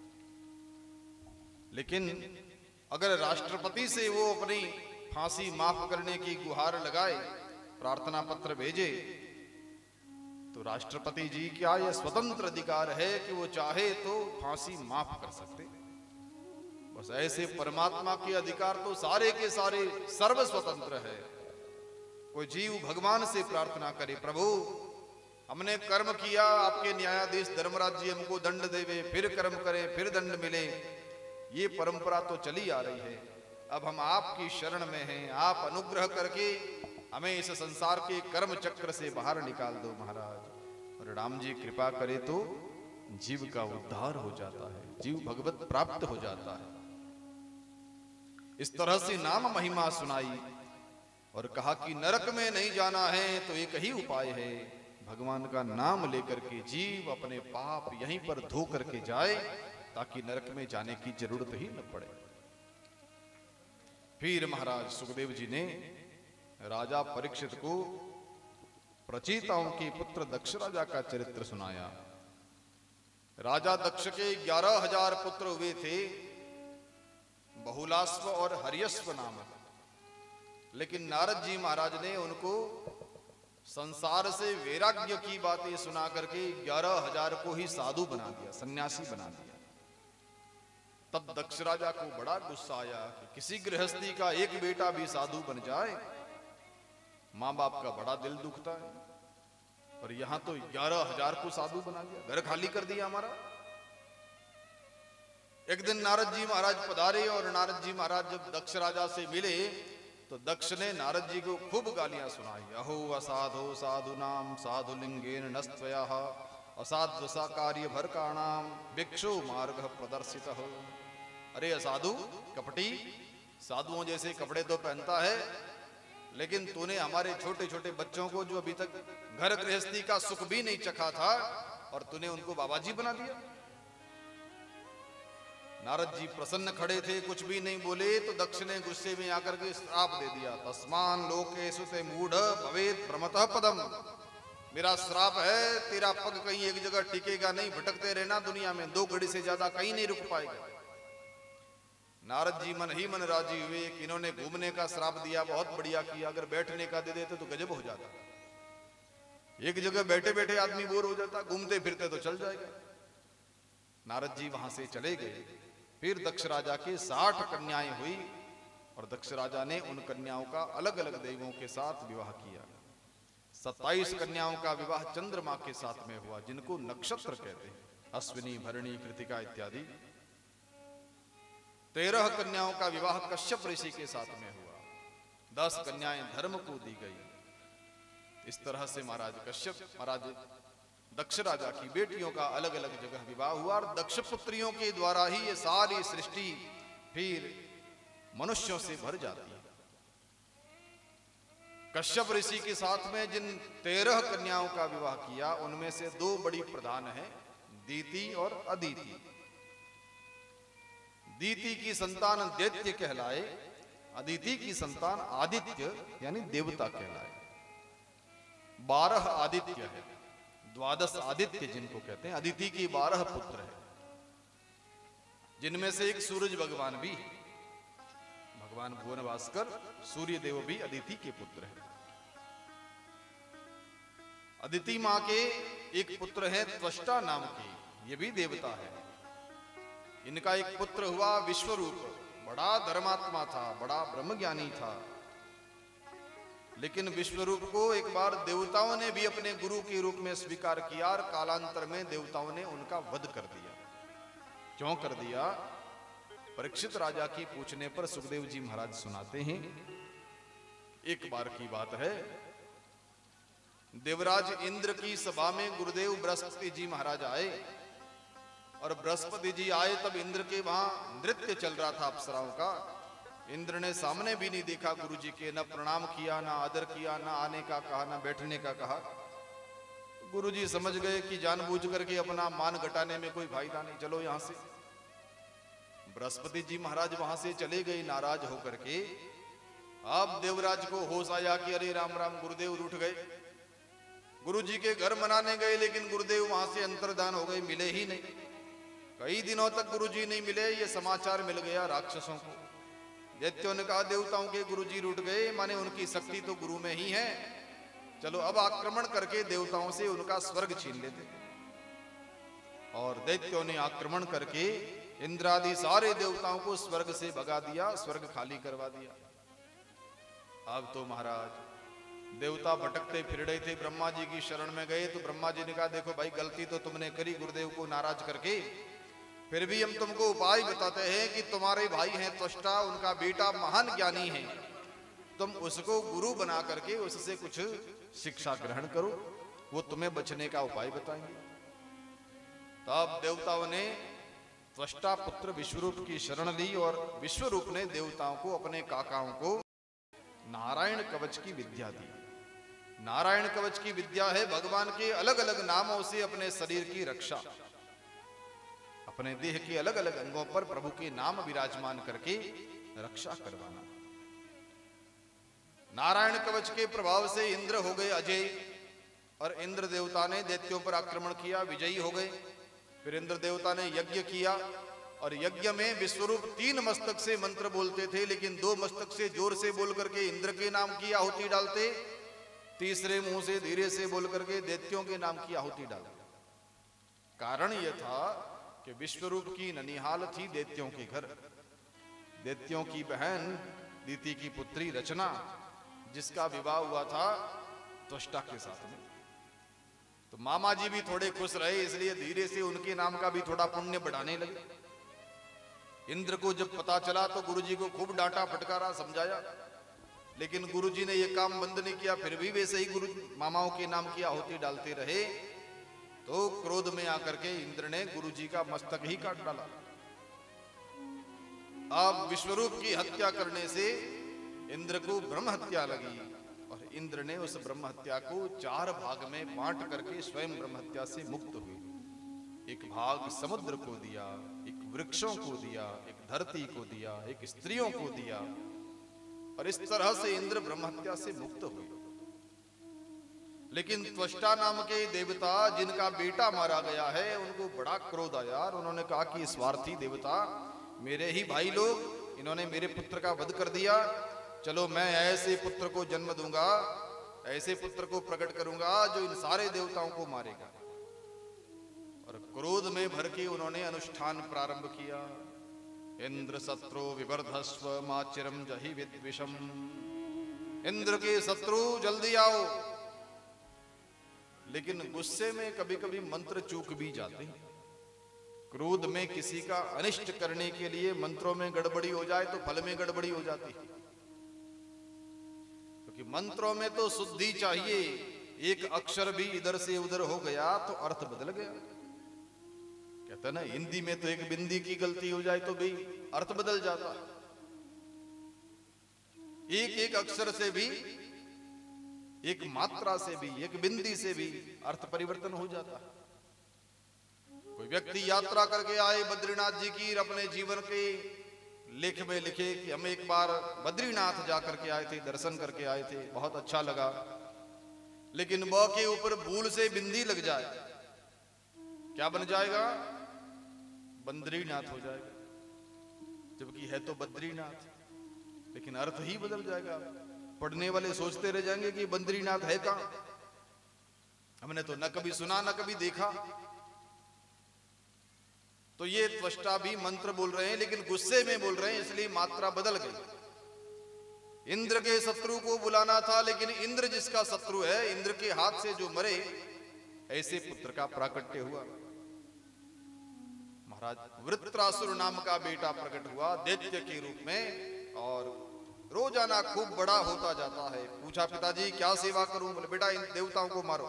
लेकिन अगर राष्ट्रपति से वो अपनी फांसी माफ करने की गुहार लगाए, प्रार्थना पत्र भेजे, तो राष्ट्रपति जी क्या यह स्वतंत्र अधिकार है कि वो चाहे तो फांसी माफ कर सकते। बस ऐसे परमात्मा के अधिकार तो सारे के सारे सर्व स्वतंत्र है। कोई जीव भगवान से प्रार्थना करे, प्रभु हमने कर्म किया, आपके न्यायाधीश धर्मराज जी हमको दंड देवे, फिर कर्म करें फिर दंड मिले, ये परंपरा तो चली आ रही है। अब हम आपकी शरण में हैं, आप अनुग्रह करके हमें इस संसार के कर्म चक्र से बाहर निकाल दो महाराज। और राम जी कृपा करे तो जीव का उद्धार हो जाता है, जीव भगवत प्राप्त हो जाता है। इस तरह से नाम महिमा सुनाई और कहा कि नरक में नहीं जाना है तो एक ही उपाय है, भगवान का नाम लेकर के जीव अपने पाप यहीं पर धो करके जाए, ताकि नरक में जाने की जरूरत ही न पड़े। फिर महाराज सुखदेव जी ने राजा परीक्षित को प्रचेताओं के पुत्र दक्ष राजा का चरित्र सुनाया। राजा दक्ष के ग्यारह हजार पुत्र हुए थे, बहुलास्व और हरियस्व नामक, लेकिन नारद जी महाराज ने उनको संसार से वैराग्य की बातें सुना करके ग्यारह हजार को ही साधु बना दिया, सन्यासी बना दिया। तब दक्ष राजा को बड़ा गुस्सा आया कि किसी गृहस्थी का एक बेटा भी साधु बन जाए, मां बाप का बड़ा दिल दुखता है, और यहां तो ग्यारह हजार को साधु बना दिया, घर खाली कर दिया हमारा। एक दिन नारद जी महाराज पधारे और नारद जी महाराज जब दक्ष राजा से मिले तो दक्ष ने नारद जी को खूब गालियां सुनाई। अहो असाधो साधु नाम साधु लिंगेन नस्त्वया असाध्वसा कार्य भर का नाम भिक्षु मार्ग प्रदर्शित हो। अरे असाधु कपटी, साधुओं जैसे कपड़े तो पहनता है, लेकिन तूने हमारे छोटे छोटे बच्चों को जो अभी तक घर गृहस्थी का सुख भी नहीं चखा था, और तूने उनको बाबाजी बना दिया। नारद जी प्रसन्न खड़े थे, कुछ भी नहीं बोले, तो दक्ष ने गुस्से में आकर के श्राप दे दिया। तस्मान लोकेषु ते मूढ़ भवेत् भ्रमतः पदम। मेरा श्राप है, तेरा पग कहीं एक जगह टिकेगा नहीं, भटकते रहना दुनिया में, दो घड़ी से ज्यादा कहीं नहीं रुक पाएगा। नारद जी मन ही मन राजी हुए कि इन्होंने घूमने का श्राप दिया, बहुत बढ़िया किया, अगर बैठने का दे देते तो गजब हो जाता। एक जगह बैठे बैठे आदमी बोर हो जाता, घूमते फिरते तो चल जाएगा। नारद जी वहां से चले गए। फिर दक्ष राजा के साठ कन्याएं हुई, और दक्ष राजा ने उन कन्याओं का अलग अलग देवों के साथ विवाह किया। सत्ताईस कन्याओं का विवाह चंद्रमा के साथ में हुआ, जिनको नक्षत्र कहते हैं, अश्विनी भरणी कृतिका इत्यादि। तेरह कन्याओं का विवाह कश्यप ऋषि के साथ में हुआ। दस कन्याएं धर्म को दी गई। इस तरह से महाराज कश्यप महाराज दक्ष राजा की बेटियों का अलग अलग जगह विवाह हुआ, और दक्ष पुत्रियों के द्वारा ही ये सारी सृष्टि फिर मनुष्यों से भर जाती है। कश्यप ऋषि के साथ में जिन तेरह कन्याओं का विवाह किया, उनमें से दो बड़ी प्रधान हैं, दीति और अदिति। दीति की संतान दैत्य कहलाए, अदिति की संतान आदित्य यानी देवता कहलाए। बारह आदित्य है, द्वादश आदित्य जिनको कहते हैं। अदिति की बारह पुत्र हैं, जिनमें से एक सूरज भगवान भी है। भगवान भुवन भास्कर सूर्य देव भी अदिति के पुत्र हैं। अदिति मां के एक पुत्र है त्वष्टा नाम के, ये भी देवता है। इनका एक पुत्र हुआ विश्वरूप, बड़ा धर्मात्मा था, बड़ा ब्रह्मज्ञानी था। लेकिन विश्वरूप को एक बार देवताओं ने भी अपने गुरु के रूप में स्वीकार किया, और कालांतर में देवताओं ने उनका वध कर दिया। क्यों कर दिया? परीक्षित राजा की पूछने पर सुखदेव जी महाराज सुनाते हैं, एक बार की बात है, देवराज इंद्र की सभा में गुरुदेव बृहस्पति जी महाराज आए, और बृहस्पति जी आए तब इंद्र के वहां नृत्य चल रहा था अप्सराओं का। इंद्र ने सामने भी नहीं देखा गुरु जी के, न प्रणाम किया, न आदर किया, न आने का कहा, न बैठने का कहा। गुरु जी समझ गए कि जानबूझ करके अपना मान घटाने में कोई फायदा नहीं, चलो यहां से। बृहस्पति जी महाराज वहां से चले गए नाराज होकर के। अब देवराज को होश आया कि अरे राम राम, गुरुदेव रूठ गए। गुरु जी के घर मनाने गए, लेकिन गुरुदेव वहां से अंतर्धान हो गए, मिले ही नहीं। कई दिनों तक गुरु जी नहीं मिले। ये समाचार मिल गया राक्षसों को। दैत्यों ने कहा देवताओं के गुरु जी रूठ गए, माने उनकी शक्ति तो गुरु में ही है, चलो अब आक्रमण करके देवताओं से उनका स्वर्ग छीन लेते। और दैत्यों ने आक्रमण करके इंद्रादि सारे देवताओं को स्वर्ग से भगा दिया, स्वर्ग खाली करवा दिया। अब तो महाराज देवता भटकते फिर रहे थे, ब्रह्मा जी की शरण में गए तो ब्रह्मा जी ने कहा देखो भाई, गलती तो तुमने करी गुरुदेव को नाराज करके, फिर भी हम तुमको उपाय बताते हैं कि तुम्हारे भाई हैं त्वष्टा, उनका बेटा महान ज्ञानी है, तुम उसको गुरु बना करके उससे कुछ शिक्षा ग्रहण करो, वो तुम्हें बचने का उपाय बताएंगे। तब देवताओं ने त्वष्टा पुत्र विश्वरूप की शरण ली और विश्वरूप ने देवताओं को, अपने काकाओं को नारायण कवच की विद्या दी। नारायण कवच की विद्या है भगवान के अलग अलग नामों से अपने शरीर की रक्षा, अपने देह के अलग अलग अंगों पर प्रभु के नाम विराजमान करके रक्षा करवाना। नारायण कवच के प्रभाव से इंद्र हो गए अजय, और इंद्र देवता ने दैत्यों पर आक्रमण किया, विजयी हो गए। फिर इंद्र देवता ने यज्ञ किया, और यज्ञ में विश्वरूप तीन मस्तक से मंत्र बोलते थे, लेकिन दो मस्तक से जोर से बोल करके इंद्र के नाम की आहुति डालते, तीसरे मुंह से धीरे से बोल करके दैत्यों के नाम की आहुति डालते। कारण यह था कि विश्वरूप की ननिहाल थी दैत्यों के घर। दैत्यों की बहन दीति की पुत्री रचना, जिसका विवाह हुआ था त्वष्टा के साथ में, तो मामा जी भी थोड़े खुश रहे, इसलिए धीरे से उनके नाम का भी थोड़ा पुण्य बढ़ाने लगे। इंद्र को जब पता चला तो गुरुजी को खूब डांटा, फटकारा, समझाया, लेकिन गुरुजी ने यह काम बंद नहीं किया। फिर भी वैसे ही गुरु मामाओं के नाम की आहुति डालते रहे। तो क्रोध में आकर के इंद्र ने गुरुजी का मस्तक ही काट डाला। अब विश्वरूप की हत्या करने से इंद्र को ब्रह्म हत्या लगी, और इंद्र ने उस ब्रह्म हत्या को चार भाग में बांट करके स्वयं ब्रह्म हत्या से मुक्त हुए। एक भाग समुद्र को दिया, एक वृक्षों को दिया, एक धरती को दिया, एक स्त्रियों को दिया, और इस तरह से इंद्र ब्रह्म हत्या से मुक्त हुए। लेकिन त्वष्टा नाम के देवता, जिनका बेटा मारा गया है, उनको बड़ा क्रोध आया, और उन्होंने कहा कि स्वार्थी देवता, मेरे ही भाई लोग, इन्होंने मेरे पुत्र का वध कर दिया, चलो मैं ऐसे पुत्र को जन्म दूंगा, ऐसे पुत्र को प्रकट करूंगा जो इन सारे देवताओं को मारेगा। और क्रोध में भर के उन्होंने अनुष्ठान प्रारंभ किया। इंद्र शत्रु विवर्धस्व माचिरम जहि विद्विषम, इंद्र के शत्रु जल्दी आओ। लेकिन गुस्से में कभी कभी मंत्र चूक भी जाते हैं। क्रोध में किसी का अनिष्ट करने के लिए मंत्रों में गड़बड़ी हो जाए तो फल में गड़बड़ी हो जाती है, क्योंकि मंत्रों में तो शुद्धि चाहिए। एक अक्षर भी इधर से उधर हो गया तो अर्थ बदल गया। कहता ना, हिंदी में तो एक बिंदी की गलती हो जाए तो भी अर्थ बदल जाता है। एक एक अक्षर से भी, एक मात्रा से भी, एक बिंदी से भी अर्थ परिवर्तन हो जाता है। कोई व्यक्ति यात्रा करके आए बद्रीनाथ जी की, अपने जीवन के लेख में लिखे कि हम एक बार बद्रीनाथ जाकर के आए थे, दर्शन करके आए थे, बहुत अच्छा लगा, लेकिन ब के ऊपर भूल से बिंदी लग जाए, क्या बन जाएगा? बद्रीनाथ हो जाएगा, जबकि है तो बद्रीनाथ, लेकिन अर्थ ही बदल जाएगा। पढ़ने वाले सोचते रह जाएंगे कि बद्रीनाथ है कहां, हमने तो न कभी सुना न कभी देखा। तो ये त्वष्टा भी मंत्र बोल रहे हैं, लेकिन गुस्से में बोल रहे हैं, इसलिए मात्रा बदल गई। इंद्र के शत्रु को बुलाना था, लेकिन इंद्र जिसका शत्रु है, इंद्र के हाथ से जो मरे, ऐसे पुत्र का प्राकट्य हुआ। महाराज वृत्रासुर नाम का बेटा प्रकट हुआ दैत्य के रूप में, और रोजाना खूब बड़ा होता जाता है। पूछा, पिताजी क्या सेवा करूं? बोले बेटा इन देवताओं को मारो।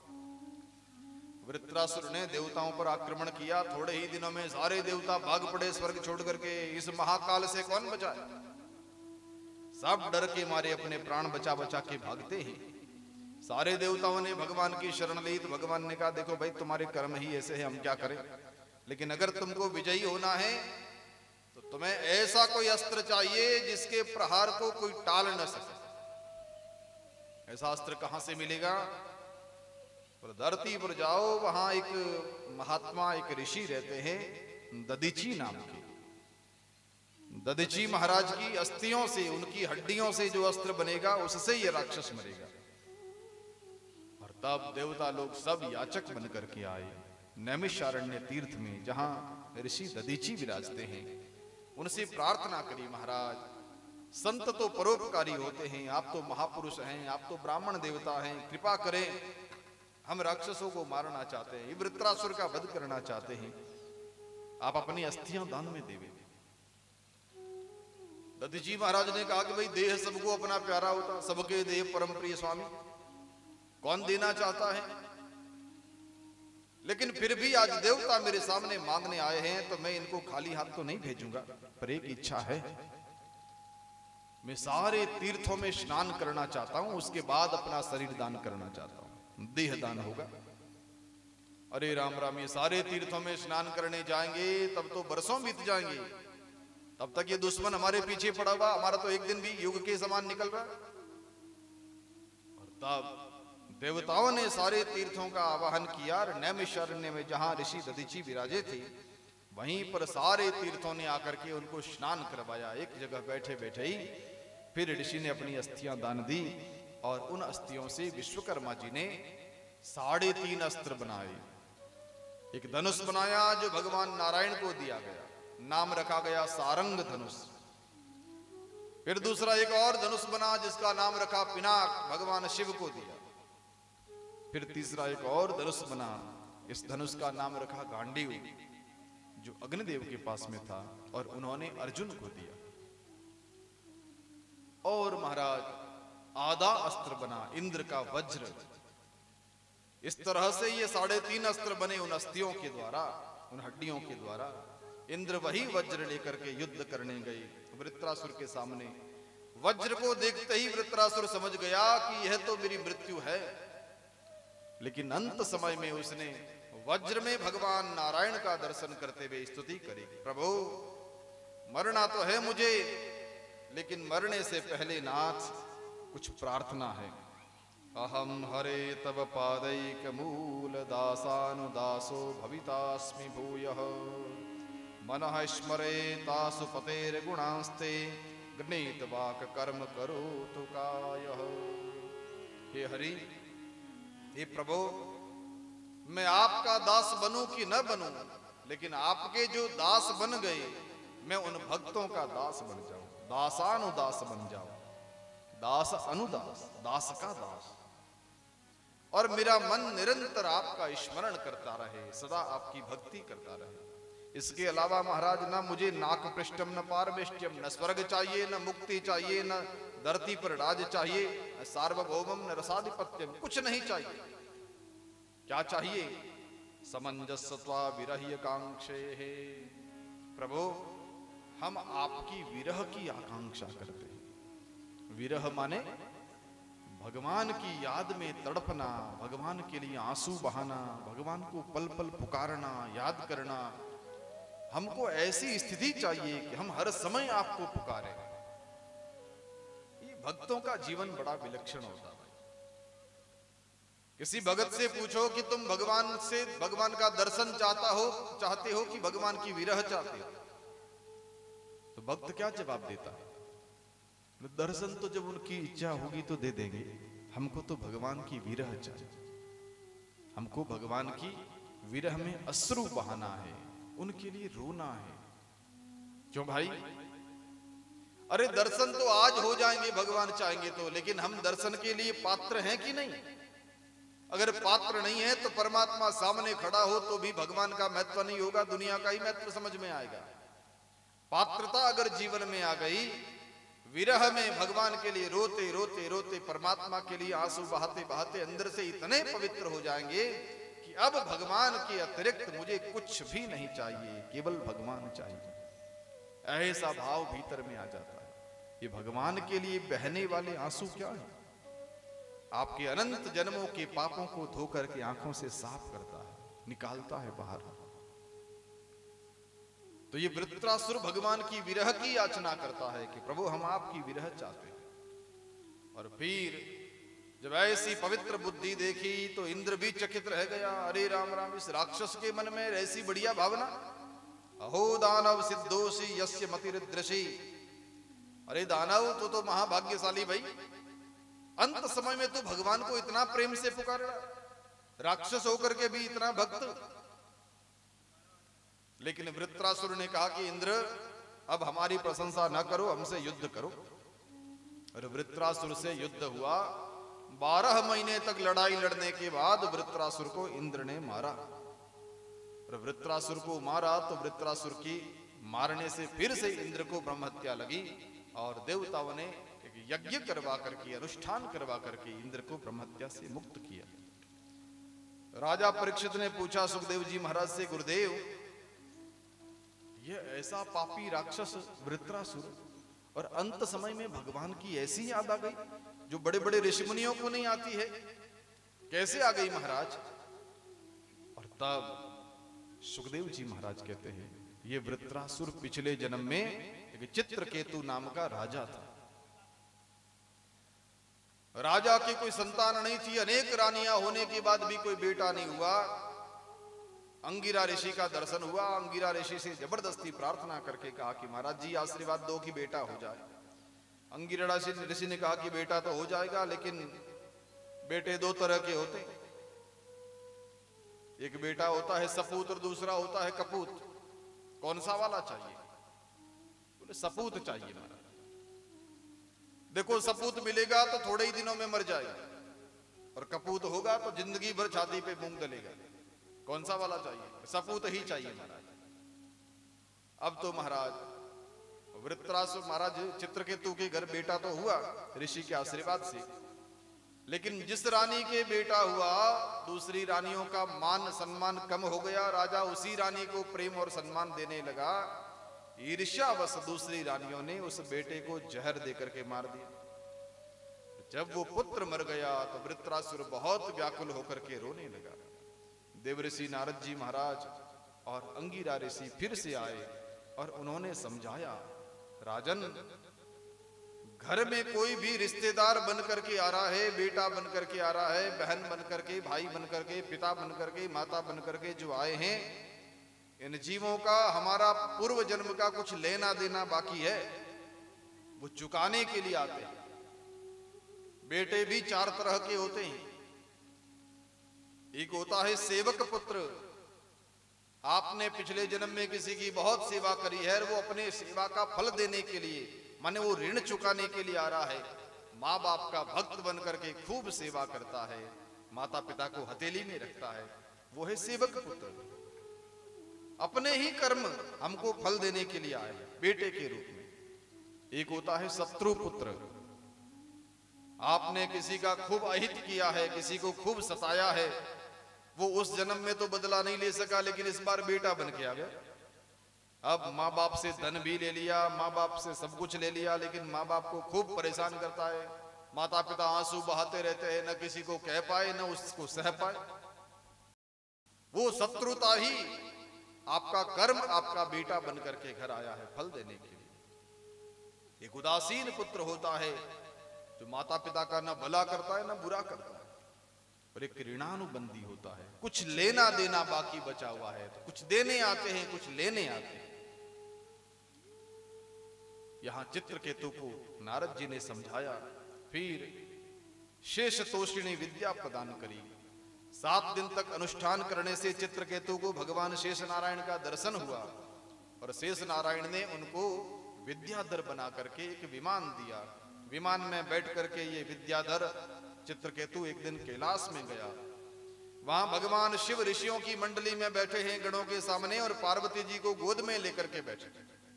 वृत्रासुर ने देवताओं पर आक्रमण किया। थोड़े ही दिनों में सारे देवता भाग पड़े स्वर्ग छोड़ करके। इस महाकाल से कौन बचाए? सब डर के मारे अपने प्राण बचा बचा के भागते हैं। सारे देवताओं ने भगवान की शरण ली, तो भगवान ने कहा देखो भाई, तुम्हारे कर्म ही ऐसे हैं, हम क्या करें, लेकिन अगर तुमको विजयी होना है तुम्हें ऐसा कोई अस्त्र चाहिए जिसके प्रहार को कोई टाल न सके। ऐसा अस्त्र कहां से मिलेगा? पर धरती पर जाओ, वहां एक महात्मा, एक ऋषि रहते हैं दधीची नाम के। दधीची महाराज की अस्थियों से, उनकी हड्डियों से जो अस्त्र बनेगा उससे ये राक्षस मरेगा। और तब देवता लोग सब याचक बनकर के आए नैमिषारण्य तीर्थ में, जहां ऋषि दधीची विराजते हैं। उनसे प्रार्थना करी, महाराज संत तो परोपकारी होते हैं, आप तो महापुरुष हैं, आप तो ब्राह्मण देवता हैं, कृपा करें, हम राक्षसों को मारना चाहते हैं, वृत्रासुर का वध करना चाहते हैं, आप अपनी अस्थियां दान में देवे। दधीची महाराज ने कहा कि भाई देह सबको अपना प्यारा होता, सबके देह परम प्रिय स्वामी, कौन देना चाहता है? लेकिन फिर भी आज देवता मेरे सामने मांगने आए हैं तो मैं इनको खाली हाथ तो नहीं भेजूंगा, पर एक इच्छा है, मैं सारे तीर्थों में स्नान करना चाहता हूं, उसके बाद अपना शरीर दान करना चाहता हूं, देह दान होगा। अरे राम राम, ये सारे तीर्थों में स्नान करने जाएंगे तब तो बरसों बीत जाएंगे, तब तक ये दुश्मन हमारे पीछे पड़ा हुआ, हमारा तो एक दिन भी युग के समान निकल रहा। और तब देवताओं ने सारे तीर्थों का आवाहन किया और नैमिषारण्य में जहां ऋषि दधीची विराजे थे, वहीं पर सारे तीर्थों ने आकर के उनको स्नान करवाया। एक जगह बैठे बैठे ही फिर ऋषि ने अपनी अस्थियां दान दी और उन अस्थियों से विश्वकर्मा जी ने साढ़े तीन अस्त्र बनाए। एक धनुष बनाया जो भगवान नारायण को दिया गया, नाम रखा गया सारंग धनुष। फिर दूसरा एक और धनुष बना जिसका नाम रखा पिनाक, भगवान शिव को दिया। फिर तीसरा एक और धनुष बना, इस धनुष का नाम रखा गांडीव, जो अग्निदेव के पास में था, और उन्होंने अर्जुन को दिया। और महाराज आधा अस्त्र बना इंद्र का वज्र। इस तरह से ये साढ़े तीन अस्त्र बने उन अस्थियों के द्वारा, उन हड्डियों के द्वारा। इंद्र वही वज्र लेकर के युद्ध करने गए वृत्रासुर के सामने। वज्र को देखते ही वृत्रासुर समझ गया कि यह तो मेरी मृत्यु है, लेकिन अंत समय में उसने वज्र में भगवान नारायण का दर्शन करते हुए स्तुति करी, प्रभु मरना तो है मुझे, लेकिन मरने से पहले नाथ कुछ प्रार्थना है। अहम हरे तव पादैक मूल दासानुदासो भवितास्मि भूयः मनः स्मरे तासु पतेर गुणांस्ते गृणीत वाक कर्म करोतु कायः। हे हरि, हे प्रभु, मैं आपका दास बनूं कि न बनूं, लेकिन आपके जो दास बन गए मैं उन भक्तों का दास बन जाऊं, दासानुदास बन जाऊं, दास अनुदास, दास का दास, और मेरा मन निरंतर आपका स्मरण करता रहे, सदा आपकी भक्ति करता रहे। इसके अलावा महाराज ना मुझे नाक पृष्ठम न पारमेष्टम, न स्वर्ग चाहिए, न मुक्ति चाहिए, न धरती पर राज चाहिए, न सार्वभौमम न रसाधिपत्यम, कुछ नहीं चाहिए। क्या चाहिए? समंजसत्वा विरह्य कांक्षे। प्रभु हम आपकी विरह की आकांक्षा करते हैं। विरह माने भगवान की याद में तड़पना, भगवान के लिए आंसू बहाना, भगवान को पल पल पुकारना, याद करना। हमको ऐसी स्थिति चाहिए कि हम हर समय आपको पुकारें। ये भक्तों का जीवन बड़ा विलक्षण होता है। किसी भगत से पूछो कि तुम भगवान से भगवान का दर्शन चाहता हो चाहते हो कि भगवान की विरह चाहते हो, तो भक्त क्या जवाब देता है? दर्शन तो जब उनकी इच्छा होगी तो दे देंगे, हमको तो भगवान की विरह चाहिए, हमको भगवान की विरह में अश्रु बहाना है, उनके लिए रोना है। क्यों भाई? अरे दर्शन तो आज हो जाएंगे भगवान चाहेंगे तो, लेकिन हम दर्शन के लिए पात्र हैं कि नहीं? अगर पात्र नहीं है तो परमात्मा सामने खड़ा हो तो भी भगवान का महत्व नहीं होगा, दुनिया का ही महत्व समझ में आएगा। पात्रता अगर जीवन में आ गई, विरह में भगवान के लिए रोते रोते रोते परमात्मा के लिए आंसू बहाते बहाते अंदर से इतने पवित्र हो जाएंगे कि अब भगवान के अतिरिक्त मुझे कुछ भी नहीं चाहिए, केवल भगवान चाहिए। ऐसा भाव भीतर में आ जाता है। ये भगवान के लिए बहने वाले आंसू क्या है? आपके अनंत जन्मों के पापों को धोकर के आंखों से साफ करता है, निकालता है बाहर। तो ये वृत्रासुर भगवान की विरह की याचना करता है कि प्रभु हम आपकी विरह चाहते हैं। और फिर जब ऐसी पवित्र बुद्धि देखी तो इंद्र भी चकित रह गया। अरे राम राम, इस राक्षस के मन में ऐसी बढ़िया भावना। अहो दानव सिद्धोषी यस्य मतिरिदृशी। अरे दानव तो तो महाभाग्यशाली भाई, अंत समय में तो भगवान को इतना प्रेम से पुकार रहा, राक्षस होकर के भी इतना भक्त। लेकिन वृत्रासुर ने कहा कि इंद्र अब हमारी प्रशंसा न करो, हमसे युद्ध करो। और वृत्रासुर से युद्ध हुआ। बारह महीने तक लड़ाई लड़ने के बाद वृत्रासुर को इंद्र ने मारा। और वृत्रासुर को मारा तो वृत्रासुर की मारने से फिर से इंद्र को ब्रह्महत्या लगी और देवताओं ने एक यज्ञ करवा करके, अनुष्ठान करवा करके इंद्र को ब्रह्महत्या से मुक्त किया। राजा परीक्षित ने पूछा सुखदेव जी महाराज से, गुरुदेव यह ऐसा पापी राक्षस वृत्रासुर और अंत समय में भगवान की ऐसी याद आ गई जो बड़े बड़े ऋषि मुनियों को नहीं आती है, कैसे आ गई महाराज? और तब सुखदेव जी महाराज कहते हैं, ये वृत्रासुर पिछले जन्म में एक चित्रकेतु नाम का राजा था। राजा की कोई संतान नहीं थी, अनेक रानियां होने के बाद भी कोई बेटा नहीं हुआ। अंगिरा ऋषि का दर्शन हुआ। अंगिरा ऋषि से जबरदस्ती प्रार्थना करके कहा कि महाराज जी आशीर्वाद दो कि बेटा हो जाए। अंगिरा ऋषि ने कहा कि बेटा तो हो जाएगा, लेकिन बेटे दो तरह के होते, एक बेटा होता है सपूत और दूसरा होता है कपूत। कौन सा वाला चाहिए? बोले सपूत चाहिए महाराज। देखो सपूत मिलेगा तो थोड़े ही दिनों में मर जाएगा, और कपूत होगा तो जिंदगी भर छाती पे मूंग दलेगा। कौन सा वाला चाहिए? सपूत ही चाहिए महाराज। अब तो महाराज वृत्रासुर महाराज चित्रकेतु के घर बेटा तो हुआ ऋषि के आशीर्वाद से, लेकिन जिस रानी के बेटा हुआ दूसरी रानियों का मान सम्मान कम हो गया। राजा उसी रानी को प्रेम और सम्मान देने लगा। ईर्ष्यावश दूसरी रानियों ने उस बेटे को जहर देकर के मार दिया। जब वो पुत्र मर गया तो वृत्रासुर बहुत व्याकुल होकर के रोने लगा। देवऋषि नारद जी महाराज और अंगिरा ऋषि फिर से आए और उन्होंने समझाया, राजन घर में कोई भी रिश्तेदार बन करके आ रहा है, बेटा बन करके आ रहा है, बहन बन करके, भाई बन करके, पिता बन करके, माता बन करके जो आए हैं, इन जीवों का हमारा पूर्व जन्म का कुछ लेना देना बाकी है, वो चुकाने के लिए आते हैं। बेटे भी चार तरह के होते हैं। एक होता है सेवक पुत्र। आपने पिछले जन्म में किसी की बहुत सेवा करी है, वो अपने सेवा का फल देने के लिए, माने वो ऋण चुकाने के लिए आ रहा है। माँ बाप का भक्त बन करके खूब सेवा करता है, माता पिता को हथेली में रखता है, वो है सेवक पुत्र। अपने ही कर्म हमको फल देने के लिए आए बेटे के रूप में। एक होता है शत्रु पुत्र। आपने किसी का खूब अहित किया है, किसी को खूब सताया है, वो उस जन्म में तो बदला नहीं ले सका, लेकिन इस बार बेटा बन के आ गया। अब माँ बाप से धन भी ले लिया, माँ बाप से सब कुछ ले लिया, लेकिन माँ बाप को खूब परेशान करता है। माता पिता आंसू बहाते रहते हैं, न किसी को कह पाए न उसको सह पाए। वो शत्रुता ही आपका कर्म आपका बेटा बन करके घर आया है फल देने के लिए। एक उदासीन पुत्र होता है जो माता पिता का न भला करता है न बुरा करता है। और एक ऋणानुबंधी होता है, कुछ लेना देना बाकी बचा हुआ है, तो कुछ देने आते हैं कुछ लेने आते हैं। यहां चित्रकेतु को नारद जी ने समझाया, फिर शेष तोषिणी विद्या प्रदान करी। सात दिन तक अनुष्ठान करने से चित्रकेतु को भगवान शेष नारायण का दर्शन हुआ और शेष नारायण ने उनको विद्याधर बना करके एक विमान दिया। विमान में बैठ करके ये विद्याधर चित्रकेतु एक दिन कैलाश में गया। वहां भगवान शिव ऋषियों की मंडली में बैठे हैं गणों के सामने, और पार्वती जी को गोद में लेकर के बैठे।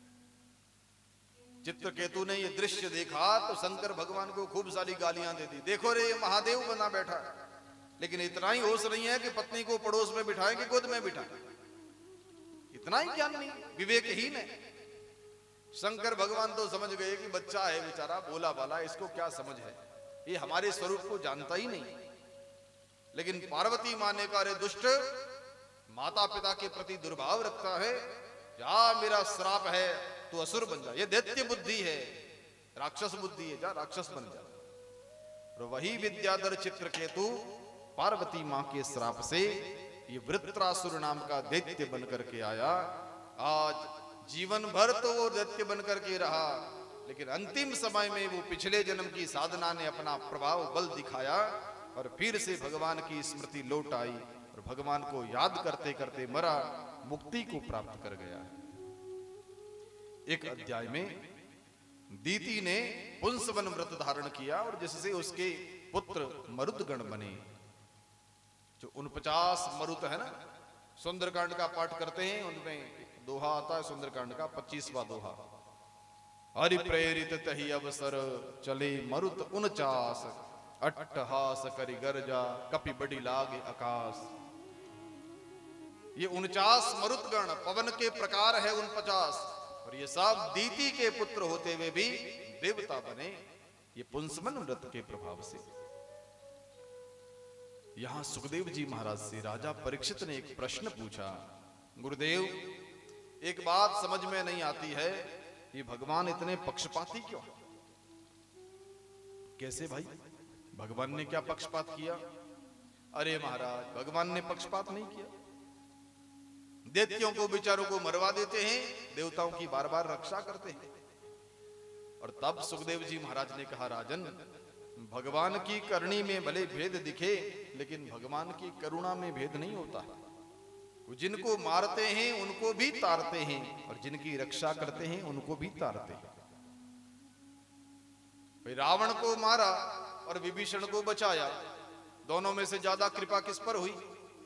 चित्रकेतु ने ये दृश्य देखा तो शंकर भगवान को खूब सारी गालियां दे दी। देखो रे, ये महादेव बना बैठा है, लेकिन इतना ही होश नहीं है कि पत्नी को पड़ोस में बिठाए कि गोद में बिठाए। इतना ही ज्ञान नहीं, विवेकहीन है। शंकर भगवान तो समझ गए कि बच्चा है बेचारा, बोला बाला, इसको क्या समझ है, ये हमारे स्वरूप को जानता ही नहीं। लेकिन पार्वती माँ ने कहा, रे दुष्ट, माता पिता के प्रति दुर्भाव रखता है, जा मेरा श्राप है, तू असुर बन जा। ये दैत्य बुद्धि है, राक्षस बुद्धि है, जा राक्षस बन जा। और वही विद्याधर चित्रकेतु पार्वती मां के श्राप से ये वृत्रासुर नाम का दैत्य बनकर के आया। आज जीवन भर तो वो दैत्य बनकर के रहा, लेकिन अंतिम समय में वो पिछले जन्म की साधना ने अपना प्रभाव बल दिखाया और फिर से भगवान की स्मृति लौट आई और भगवान को याद करते करते मरा, मुक्ति को प्राप्त कर गया। एक अध्याय में दीति ने पुंसवन व्रत धारण किया और जिससे उसके पुत्र मरुदगण बने। जो उनपचास मरुत है ना, सुंदरकांड का पाठ करते हैं, उनमें दोहा आता है सुंदरकांड का पच्चीसवां दोहा। हरि प्रेरित तही अवसर चले मरुत उनचास, अट्टहास करि गर्जा कपि बड़ी लागे आकाश। ये उनचास मरुदगण पवन के प्रकार है उनपचास, और ये सब दीति के पुत्र होते हुए भी देवता बने, ये पुंसवन व्रत के प्रभाव से। यहां सुखदेव जी महाराज से राजा परीक्षित ने एक प्रश्न पूछा, गुरुदेव एक बात समझ में नहीं आती है, ये भगवान इतने पक्षपाती क्यों? कैसे भाई, भगवान ने क्या पक्षपात किया? अरे महाराज, भगवान ने पक्षपात नहीं किया। दैत्यों को बेचारों को मरवा देते हैं, देवताओं की बार बार रक्षा करते हैं। और तब सुखदेव जी महाराज ने कहा, राजन भगवान की करनी में भले भेद दिखे, लेकिन भगवान की करुणा में भेद नहीं होता। वो जिनको मारते हैं उनको भी तारते हैं, और जिनकी रक्षा करते हैं उनको भी तारते हैं। भाई रावण को मारा और विभीषण को बचाया, दोनों में से ज्यादा कृपा किस पर हुई?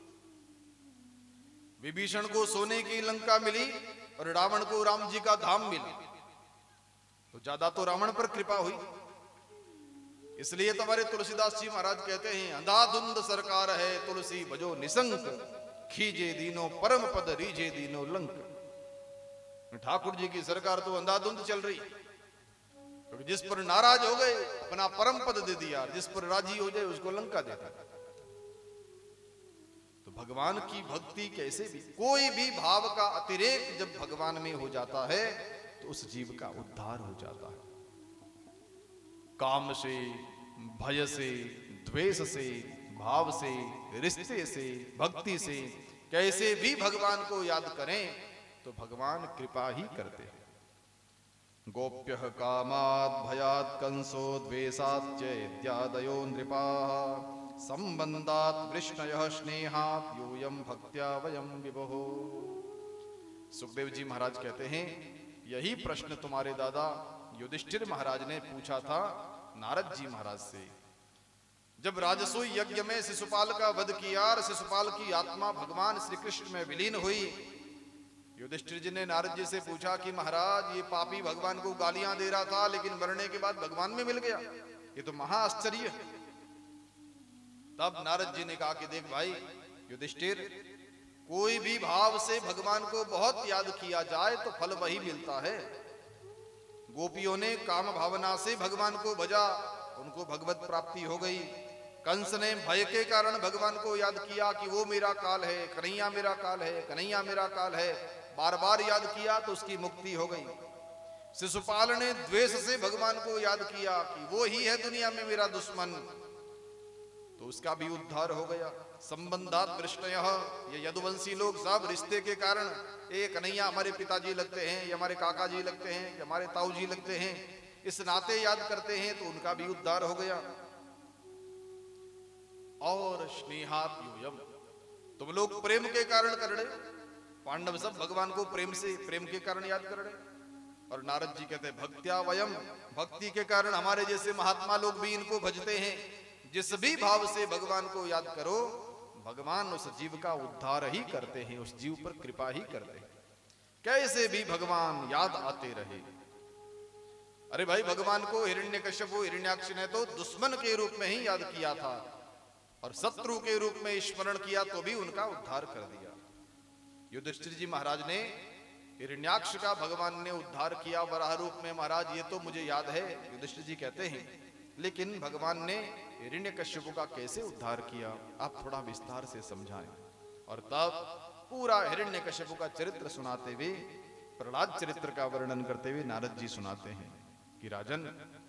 विभीषण को सोने की लंका मिली और रावण को राम जी का धाम मिला, तो ज्यादा तो रावण पर कृपा हुई। इसलिए तुम्हारे तुलसीदास जी महाराज कहते हैं, अंधाधुंध सरकार है तुलसी भजो निसंक, खीजे दीनो परम पद रीजे दीनो लंक। ठाकुर जी की सरकार तो अंधाधुंध चल रही, क्योंकि जिस पर नाराज हो गए अपना परम पद दे दिया, जिस पर राजी हो जाए उसको लंका देता। तो भगवान की भक्ति कैसे भी, कोई भी भाव का अतिरेक जब भगवान में हो जाता है तो उस जीव का उद्धार हो जाता है। काम से, भय से, द्वेष से, भाव से, रिश्ते से, भक्ति से कैसे भी भगवान को याद करें तो भगवान कृपा ही करते हैं। गोप्य कामात् भयात् कंसो द्वेषात् चैत्यादयो नृपाः, संबंधात् वृष्णयः स्नेहात् यूयं भक्त्या वयं विभुः। सुखदेव जी महाराज कहते हैं, यही प्रश्न तुम्हारे दादा युधिष्ठिर महाराज ने पूछा था नारद जी महाराज से। जब राजसूय यज्ञ में शिशुपाल का वध किया और शिशुपाल की आत्मा भगवान श्री कृष्ण में विलीन हुई, युधिष्ठिर जी ने नारद जी से पूछा कि महाराज ये पापी भगवान को गालियां दे रहा था लेकिन मरने के बाद भगवान में मिल गया, ये तो महा आश्चर्य है। तब नारद जी ने कहा कि देख भाई युधिष्ठिर, कोई भी भाव से भगवान को बहुत याद किया जाए तो फल वही मिलता है। गोपियों ने काम भावना से भगवान को भजा, उनको भगवत प्राप्ति हो गई। कंस ने भय के कारण भगवान को याद किया कि वो मेरा काल है, कन्हैया मेरा काल है, कन्हैया मेरा काल है, बार बार याद किया तो उसकी मुक्ति हो गई। शिशुपाल ने द्वेष से भगवान को याद किया कि वो ही है दुनिया में मेरा दुश्मन, तो उसका भी उद्धार हो गया। संबंधात वृष्णयः, ये यदुवंशी लोग सब रिश्ते के कारण, एक कन्हैया हमारे पिताजी लगते हैं, ये हमारे काका जी लगते हैं, ये हमारे ताऊ जी लगते हैं, इस नाते याद करते हैं तो उनका भी उद्धार हो गया। और स्नेहात यूयम, तुम लोग प्रेम के कारण कर रहे, पांडव सब भगवान को प्रेम से, प्रेम के कारण याद कर रहे। और नारद जी कहते हैं भक्त्या वयम, भक्ति के कारण हमारे जैसे महात्मा लोग भी इनको भजते हैं। जिस भी भाव से भगवान को याद करो भगवान उस जीव का उद्धार ही करते हैं, उस जीव पर कृपा ही करते हैं। कैसे भी भगवान याद आते रहे। अरे भाई भगवान को हिरण्यकश्यप हिरण्याक्ष ने तो दुश्मन के रूप में ही याद किया था और शत्रु के रूप में स्मरण किया तो भी उनका उद्धार कर दिया। युधिष्ठिर जी महाराज ने हिरण्याक्ष का भगवान ने उद्धार किया वराह रूप में। महाराज ये तो मुझे याद है, युधिष्ठिर जी कहते हैं, लेकिन भगवान ने हिरण्यकश्यप का कैसे उद्धार किया, आप थोड़ा विस्तार से समझाएं। और तब पूरा हिरण्यकशिपु का चरित्र सुनाते हुए, प्रहलाद चरित्र का वर्णन करते हुए नारद जी सुनाते हैं कि राजन,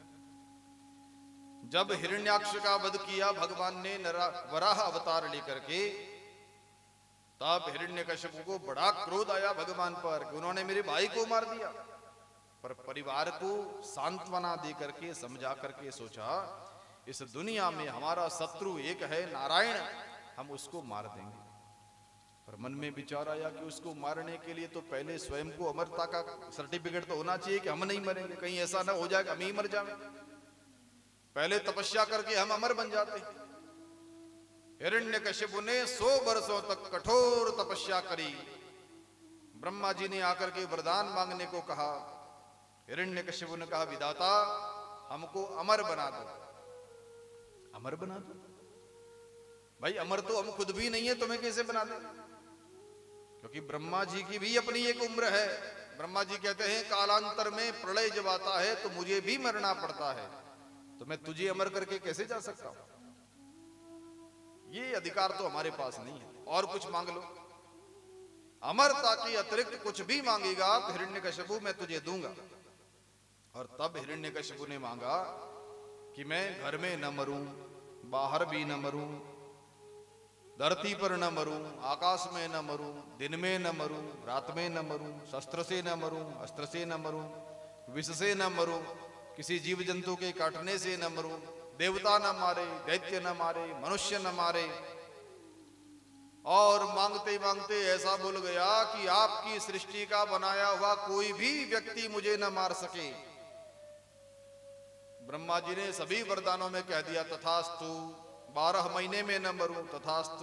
जब हिरण्याक्ष का वध किया भगवान ने वराह अवतार लेकर के, तब हिरण्यकशिपु को बड़ा क्रोध आया भगवान पर कि उन्होंने मेरे भाई को मार दिया। पर परिवार को सांत्वना दे करके, समझा करके सोचा इस दुनिया में हमारा शत्रु एक है, नारायण, हम उसको मार देंगे। पर मन में विचार आया कि उसको मारने के लिए तो पहले स्वयं को अमरता का सर्टिफिकेट तो होना चाहिए कि हम नहीं मरेंगे, कहीं ऐसा ना हो जाए कि हम ही मर जाएं। पहले तपस्या करके हम अमर बन जाते। हिरण्यकशिपु ने सौ वर्षों तक कठोर तपस्या करी। ब्रह्मा जी ने आकर के वरदान मांगने को कहा। हिरण्यकशिपु ने कहा, विधाता हमको अमर बना दो। अमर बना दो? भाई अमर तो हम खुद भी नहीं है, तुम्हें कैसे बना दे? क्योंकि ब्रह्मा जी की भी अपनी एक उम्र है। ब्रह्मा जी कहते हैं कालांतर में प्रलय जब आता है तो मुझे भी मरना पड़ता है, तो मैं तुझे अमर करके कैसे जा सकता हूं? ये अधिकार तो हमारे पास नहीं है। और कुछ मांग लो, अमरता के अतिरिक्त कुछ भी मांगेगा तो हिरण्यकशिपु मैं तुझे दूंगा। और तब हिरण्यकशिपु ने मांगा कि मैं घर में न मरूं, बाहर भी न मरूं, धरती पर न मरूं, आकाश में न मरूं, दिन में न मरूं, रात में न मरूं, शस्त्र से न मरूं, अस्त्र से न मरूं, विष से न मरूं, किसी जीव जंतु के काटने से न मरूं, देवता न मारे, दैत्य न मारे, मनुष्य न मारे। और मांगते मांगते ऐसा बोल गया कि आपकी सृष्टि का बनाया हुआ कोई भी व्यक्ति मुझे न मार सके। ब्रह्मा जी ने सभी वरदानों में कह दिया तथास्तु, बारह महीने में न मरूं, तथास्तु।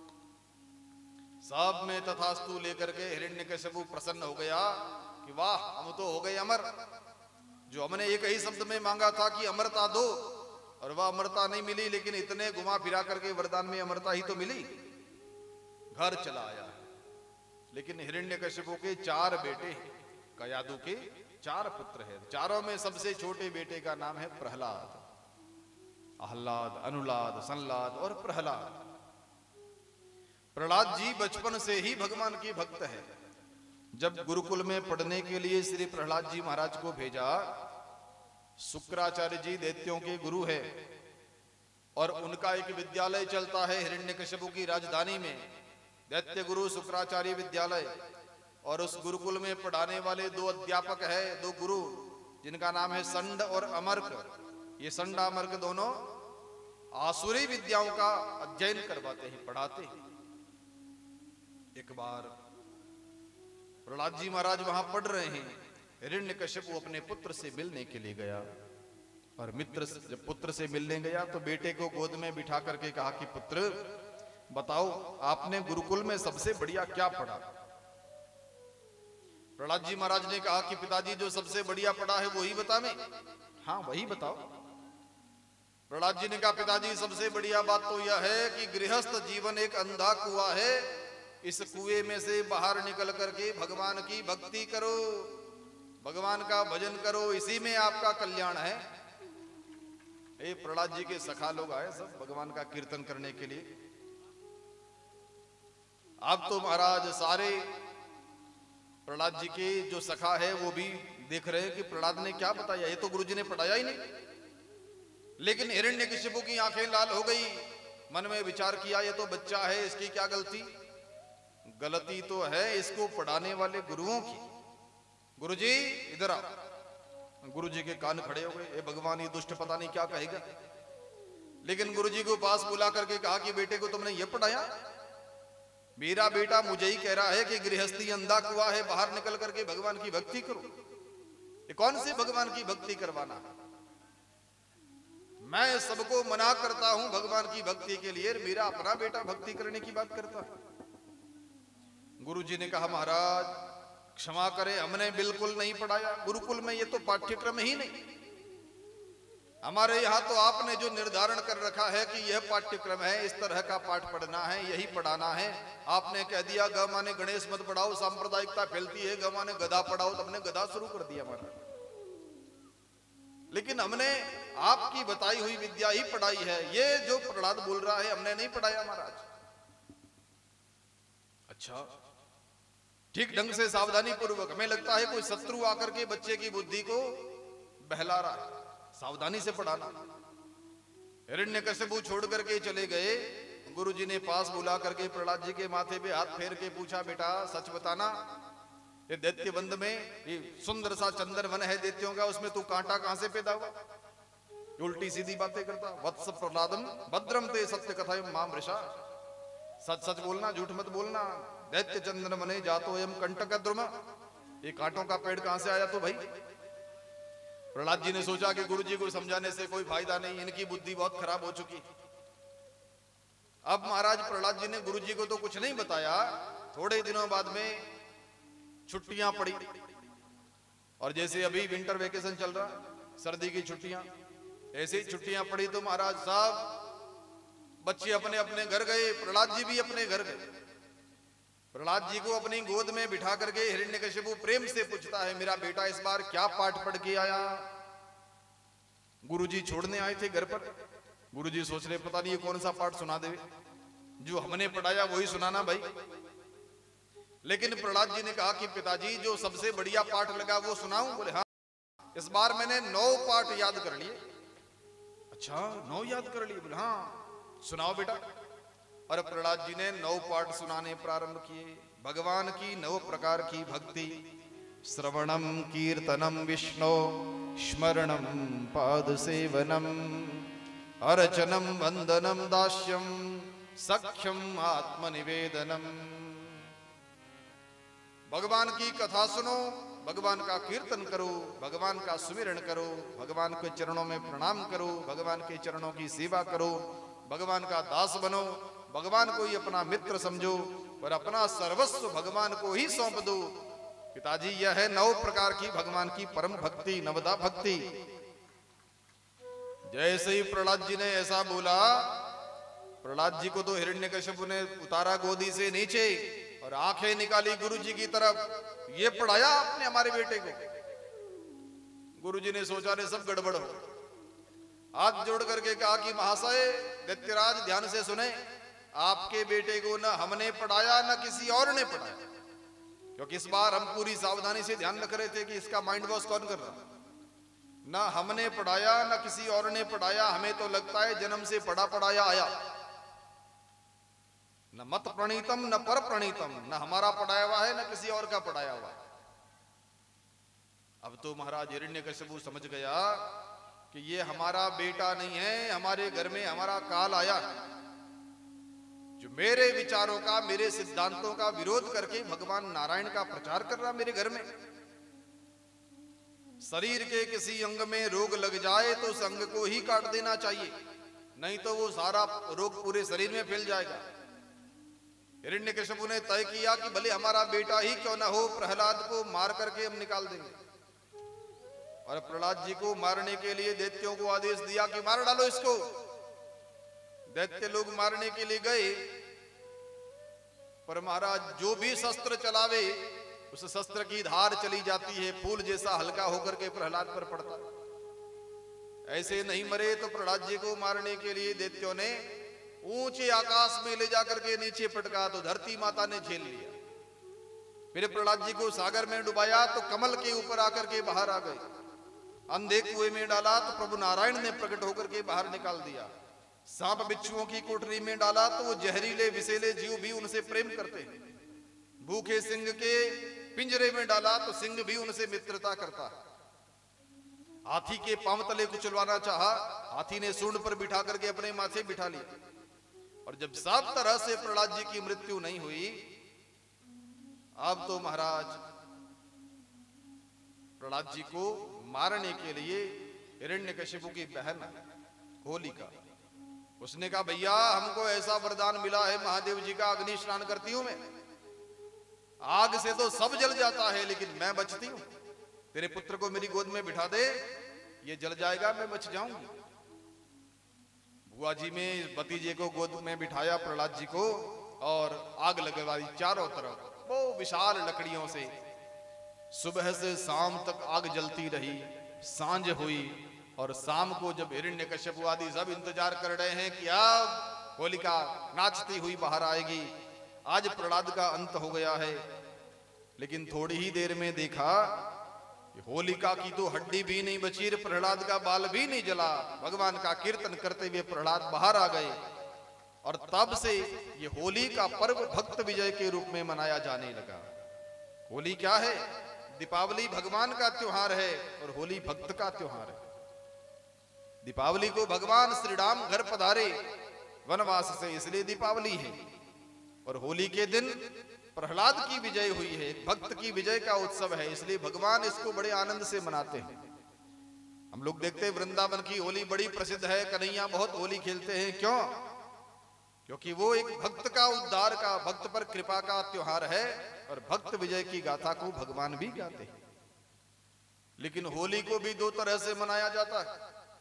सब में तथास्तु लेकर के हिरण्यकशिपु प्रसन्न हो गया कि वाह, हम तो हो गए अमर। जो हमने एक ही शब्द में मांगा था कि अमरता दो, और वह अमरता नहीं मिली, लेकिन इतने घुमा फिरा करके वरदान में अमरता ही तो मिली। घर चला आया। लेकिन हिरण्यकशिपु के चार बेटे हैं, कयादु के चार पुत्र हैं। चारों में सबसे छोटे बेटे का नाम है प्रहलाद। आह्लाद, अनुलाद, संलाद और प्रहलाद। प्रहलाद जी बचपन से ही भगवान के भक्त है। जब गुरुकुल में पढ़ने के लिए श्री प्रहलाद जी महाराज को भेजा, शुक्राचार्य जी दैत्यों के गुरु है और उनका एक विद्यालय चलता है हिरण्यकशिपु की राजधानी में, दैत्य गुरु शुक्राचार्य विद्यालय। और उस गुरुकुल में पढ़ाने वाले दो अध्यापक है, दो गुरु, जिनका नाम है संड और अमर्क। ये संड अमर्क दोनों आसुरी विद्याओं का अध्ययन करवाते हैं, पढ़ाते हैं। एक बार प्रहलाद जी महाराज वहां पढ़ रहे हैं, हिरण्यकशिपु अपने पुत्र से मिलने के लिए गया। और मित्र जब पुत्र से मिलने गया तो बेटे को गोद में बिठा करके कहा कि पुत्र बताओ, आपने गुरुकुल में सबसे बढ़िया क्या पढ़ा? प्रहलाद जी महाराज ने कहा कि पिताजी, जो सबसे बढ़िया पढ़ा है वही बता मैं। हाँ, वही बताओ। प्रहलाद जी ने कहा पिताजी, सबसे बढ़िया बात तो यह है कि गृहस्थ जीवन एक अंधा कुआं है, इस कुएं में से बाहर निकल करके भगवान की भक्ति करो, भगवान का भजन करो, इसी में आपका कल्याण है। ये प्रहलाद जी के सखा लोग आए सब भगवान का कीर्तन करने के लिए। अब तो महाराज सारे प्रहलाद जी के जो सखा है वो भी देख रहे हैं कि प्रहलाद ने क्या बताया, ये तो गुरु जी ने पढ़ाया ही नहीं। लेकिन हिरण्यकशिपु की आंखें लाल हो गई। मन में विचार किया, ये तो बच्चा है, इसकी क्या गलती? गलती तो है इसको पढ़ाने वाले गुरुओं की। गुरुजी इधर आओ। गुरुजी के कान खड़े हो गए, ए भगवान, ये दुष्ट पता नहीं क्या कहेगा। लेकिन गुरुजी को पास बुला करके कहा कि बेटे को तुमने ये पढ़ाया? मेरा बेटा मुझे ही कह रहा है कि गृहस्थी अंधा कुआं है, बाहर निकल करके भगवान की भक्ति करो। ये कौन सी भगवान की भक्ति करवाना? मैं सबको मना करता हूं भगवान की भक्ति के लिए, मेरा अपना बेटा भक्ति करने की बात करता है। गुरुजी ने कहा महाराज क्षमा करें, हमने बिल्कुल नहीं पढ़ाया। गुरुकुल में ये तो पाठ्यक्रम ही नहीं। हमारे यहाँ तो आपने जो निर्धारण कर रखा है कि यह पाठ्यक्रम है, इस तरह का पाठ पढ़ना है, यही पढ़ाना है। आपने कह दिया ग माने गणेश मत पढ़ाओ, सांप्रदायिकता फैलती है, ग माने गधा पढ़ाओ, तो हमने गधा शुरू कर दिया महाराज। लेकिन हमने आपकी बताई हुई विद्या ही पढ़ाई है। ये जो प्रहलाद बोल रहा है हमने नहीं पढ़ाया महाराज। अच्छा, ठीक ढंग से सावधानी पूर्वक, हमें लगता है कोई शत्रु आकर के बच्चे की बुद्धि को बहला रहा है, सावधानी से पढ़ाना। हिरण्यकशिपु छोड़ करके चले गए। गुरुजी ने पास बुला करके प्रहलाद जी के माथे पे हाथ फेर के पूछा, बेटा सच बताना, ये दैत्य बंद में ये सुंदर सा चंदन वन है दैत्यों का, उसमें तू कांटा कहां से पैदा हुआ? उल्टी सीधी बातें करता। वत्स प्रहलादम भद्रम ते सत्य कथा माम ऋषा, सच सच बोलना, झूठ मत बोलना। दैत्य चंदन मने जातो एम कंटक द्रुम, ये कांटों का पेड़ कहां से आया? तो भाई प्रहलाद जी ने सोचा कि गुरुजी को समझाने से कोई फायदा नहीं, इनकी बुद्धि बहुत खराब हो चुकी। अब महाराज प्रहलाद जी ने गुरुजी को तो कुछ नहीं बताया। थोड़े दिनों बाद में छुट्टियां पड़ी, और जैसे अभी विंटर वेकेशन चल रहा, सर्दी की छुट्टियां, ऐसे ही छुट्टियां पड़ी तो महाराज साहब बच्चे अपने अपने घर गए, प्रहलाद जी भी अपने घर गए। प्रहलाद जी को अपनी गोद में बिठा करके हिरण्यकशिपु प्रेम से पूछता है, मेरा बेटा इस बार क्या पाठ पढ़ के आया? गुरुजी छोड़ने आए थे घर पर। गुरुजी सोच रहे पता नहीं कौन सा पाठ सुना दे, जो हमने पढ़ाया वही सुनाना भाई। लेकिन प्रहलाद जी ने कहा कि पिताजी जो सबसे बढ़िया पाठ लगा वो सुनाऊं? बोले हाँ, इस बार मैंने नौ पाठ याद कर लिए। अच्छा, नौ याद कर लिए? बोले हाँ, सुनाओ बेटा। और प्रहलाद जी ने नौ पाठ सुनाने प्रारंभ किए। भगवान की नौ प्रकार की भक्ति, श्रवणम कीर्तनम विष्णु स्मरणम पाद सेवनम अर्चनम वंदनम दास्यम सख्यम आत्मनिवेदनम। भगवान की कथा सुनो, भगवान का कीर्तन करो, भगवान का सुमिरन करो, भगवान के चरणों में प्रणाम करो, भगवान के चरणों की सेवा करो, भगवान का दास बनो, भगवान को ही अपना मित्र समझो और अपना सर्वस्व भगवान को ही सौंप दो। पिताजी यह है नौ प्रकार की भगवान की परम भक्ति, नवदा भक्ति। जैसे ही प्रहलाद जी ने ऐसा बोला, प्रहलाद जी को तो हिरण्यकशिपु ने उतारा गोदी से नीचे और आंखें निकाली गुरु जी की तरफ। ये पढ़ाया आपने हमारे बेटे को? गुरु जी ने सोचा रे सब गड़बड़ हो, हाथ जोड़ करके कहा कि महाशय दैत्यराज ध्यान से सुने, आपके बेटे को न हमने पढ़ाया न किसी और ने पढ़ाया, क्योंकि इस बार हम पूरी सावधानी से ध्यान रख रहे थे कि इसका माइंड वॉश कौन कर रहा। न हमने पढ़ाया न किसी और ने पढ़ाया, हमें तो लगता है जन्म से पढ़ा पढ़ाया आया। न मत प्रणीतम न पर प्रणीतम, न हमारा पढ़ाया हुआ है न किसी और का पढ़ाया हुआ। अब तो महाराज हिरण्यकशिपु समझ गया कि ये हमारा बेटा नहीं है, हमारे घर में हमारा काल आया जो मेरे विचारों का, मेरे सिद्धांतों का विरोध करके भगवान नारायण का प्रचार कर रहा मेरे घर में। शरीर के किसी अंग में रोग लग जाए तो उस अंग को ही काट देना चाहिए, नहीं तो वो सारा रोग पूरे शरीर में फैल जाएगा। हिरण्यकशिपु ने तय किया कि भले हमारा बेटा ही क्यों ना हो, प्रहलाद को मार करके हम निकाल देंगे। और प्रहलाद जी को मारने के लिए दैत्यों को आदेश दिया कि मार डालो इसको। दैत्य लोग मारने के लिए गए, पर महाराज जो भी शस्त्र चलावे उस शस्त्र की धार चली जाती है, फूल जैसा हल्का होकर के प्रहलाद पर पड़ता। ऐसे नहीं मरे तो प्रहलाद जी को मारने के लिए दैत्यों ने ऊंचे आकाश में ले जाकर के नीचे पटका तो धरती माता ने झेल लिया। फिर प्रहलाद जी को सागर में डुबाया तो कमल के ऊपर आकर के बाहर आ गए। अंधे कुएं में डाला तो प्रभु नारायण ने प्रकट होकर के बाहर निकाल दिया। सांप बिच्छुओं की कोठरी में डाला तो वो जहरीले विषैले जीव भी उनसे प्रेम करते हैं। भूखे सिंह के पिंजरे में डाला तो सिंह भी उनसे मित्रता करता है। हाथी के पांव तले कुचलवाना चाहा, हाथी ने सूंड पर बिठा करके अपने माथे बिठा लिया। और जब सब तरह से प्रहलाद जी की मृत्यु नहीं हुई, अब तो महाराज प्रहलाद जी को मारने के लिए हिरण्यकशिपु की बहन होलिका, उसने कहा भैया हमको ऐसा वरदान मिला है महादेव जी का, अग्नि स्नान करती हूं मैं, आग से तो सब जल जाता है लेकिन मैं बचती हूं। तेरे पुत्र को मेरी गोद में बिठा दे, ये जल जाएगा मैं बच जाऊंगी। बुआ जी में भतीजे को गोद में बिठाया प्रहलाद जी को और आग लगवाई चारों तरफ, वो विशाल लकड़ियों से। सुबह से शाम तक आग जलती रही। सांझ हुई और शाम को जब हिरण्यकशिपु आदि सब इंतजार कर रहे हैं कि अब होलिका नाचती हुई बाहर आएगी, आज प्रहलाद का अंत हो गया है। लेकिन थोड़ी ही देर में देखा होलिका की तो हड्डी भी नहीं बची, प्रहलाद का बाल भी नहीं जला। भगवान का कीर्तन करते हुए प्रहलाद बाहर आ गए और तब से ये होली का पर्व भक्त विजय के रूप में मनाया जाने लगा। होली क्या है? दीपावली भगवान का त्योहार है और होली भक्त का त्योहार है। दीपावली को भगवान श्री राम घर पधारे वनवास से, इसलिए दीपावली है। और होली के दिन प्रहलाद की विजय हुई है, भक्त की विजय का उत्सव है, इसलिए भगवान इसको बड़े आनंद से मनाते हैं। हम लोग देखते हैं वृंदावन की होली बड़ी प्रसिद्ध है, कन्हैया बहुत होली खेलते हैं। क्यों? क्योंकि वो एक भक्त का उद्धार का, भक्त पर कृपा का त्योहार है और भक्त विजय की गाथा को भगवान भी गाते हैं। लेकिन होली को भी दो तरह से मनाया जाता है,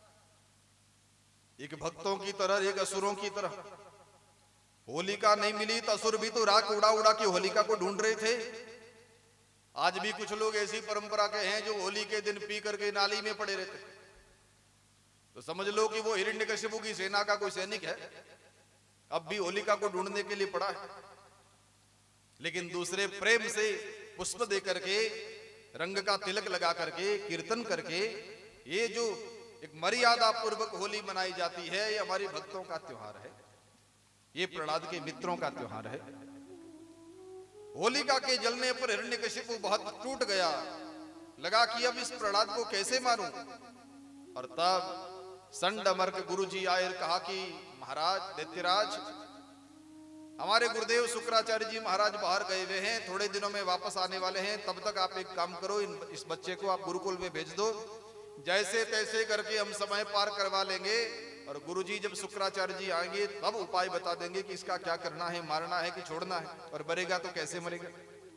एक भक्तों की तरह, एक असुरों की तरह। होलिका नहीं मिली तो असुर भी तो राख उड़ा उड़ा के होलिका को ढूंढ रहे थे। आज भी कुछ लोग ऐसी परंपरा के हैं जो होली के दिन पी करके नाली में पड़े रहते, तो समझ लो कि वो हिरण्यकशिपु की सेना का कोई सैनिक है, अब भी होलिका को ढूंढने के लिए पड़ा है। लेकिन दूसरे प्रेम से पुष्प दे करके, रंग का तिलक लगा करके, कीर्तन करके, ये जो एक मर्यादा पूर्वक होली मनाई जाती है, ये हमारी भक्तों का त्योहार है, ये प्रहलाद के मित्रों का त्योहार है। होलिका के जलने पर हिरण्यकशिपु बहुत टूट गया, लगा कि अब इस प्रहलाद को कैसे मारूं। और तब संडमर्क गुरु जी आए और कहा कि महाराज दैत्यराज, हमारे गुरुदेव शुक्राचार्य जी महाराज बाहर गए हुए हैं, थोड़े दिनों में वापस आने वाले हैं, तब तक आप एक काम करो, इस बच्चे को आप गुरुकुल में भेज दो, जैसे तैसे करके हम समय पार करवा लेंगे। और गुरुजी जब शुक्राचार्य जी आएंगे तब उपाय बता देंगे कि इसका क्या करना है, मारना है कि छोड़ना है, और मरेगा तो कैसे मरेगा।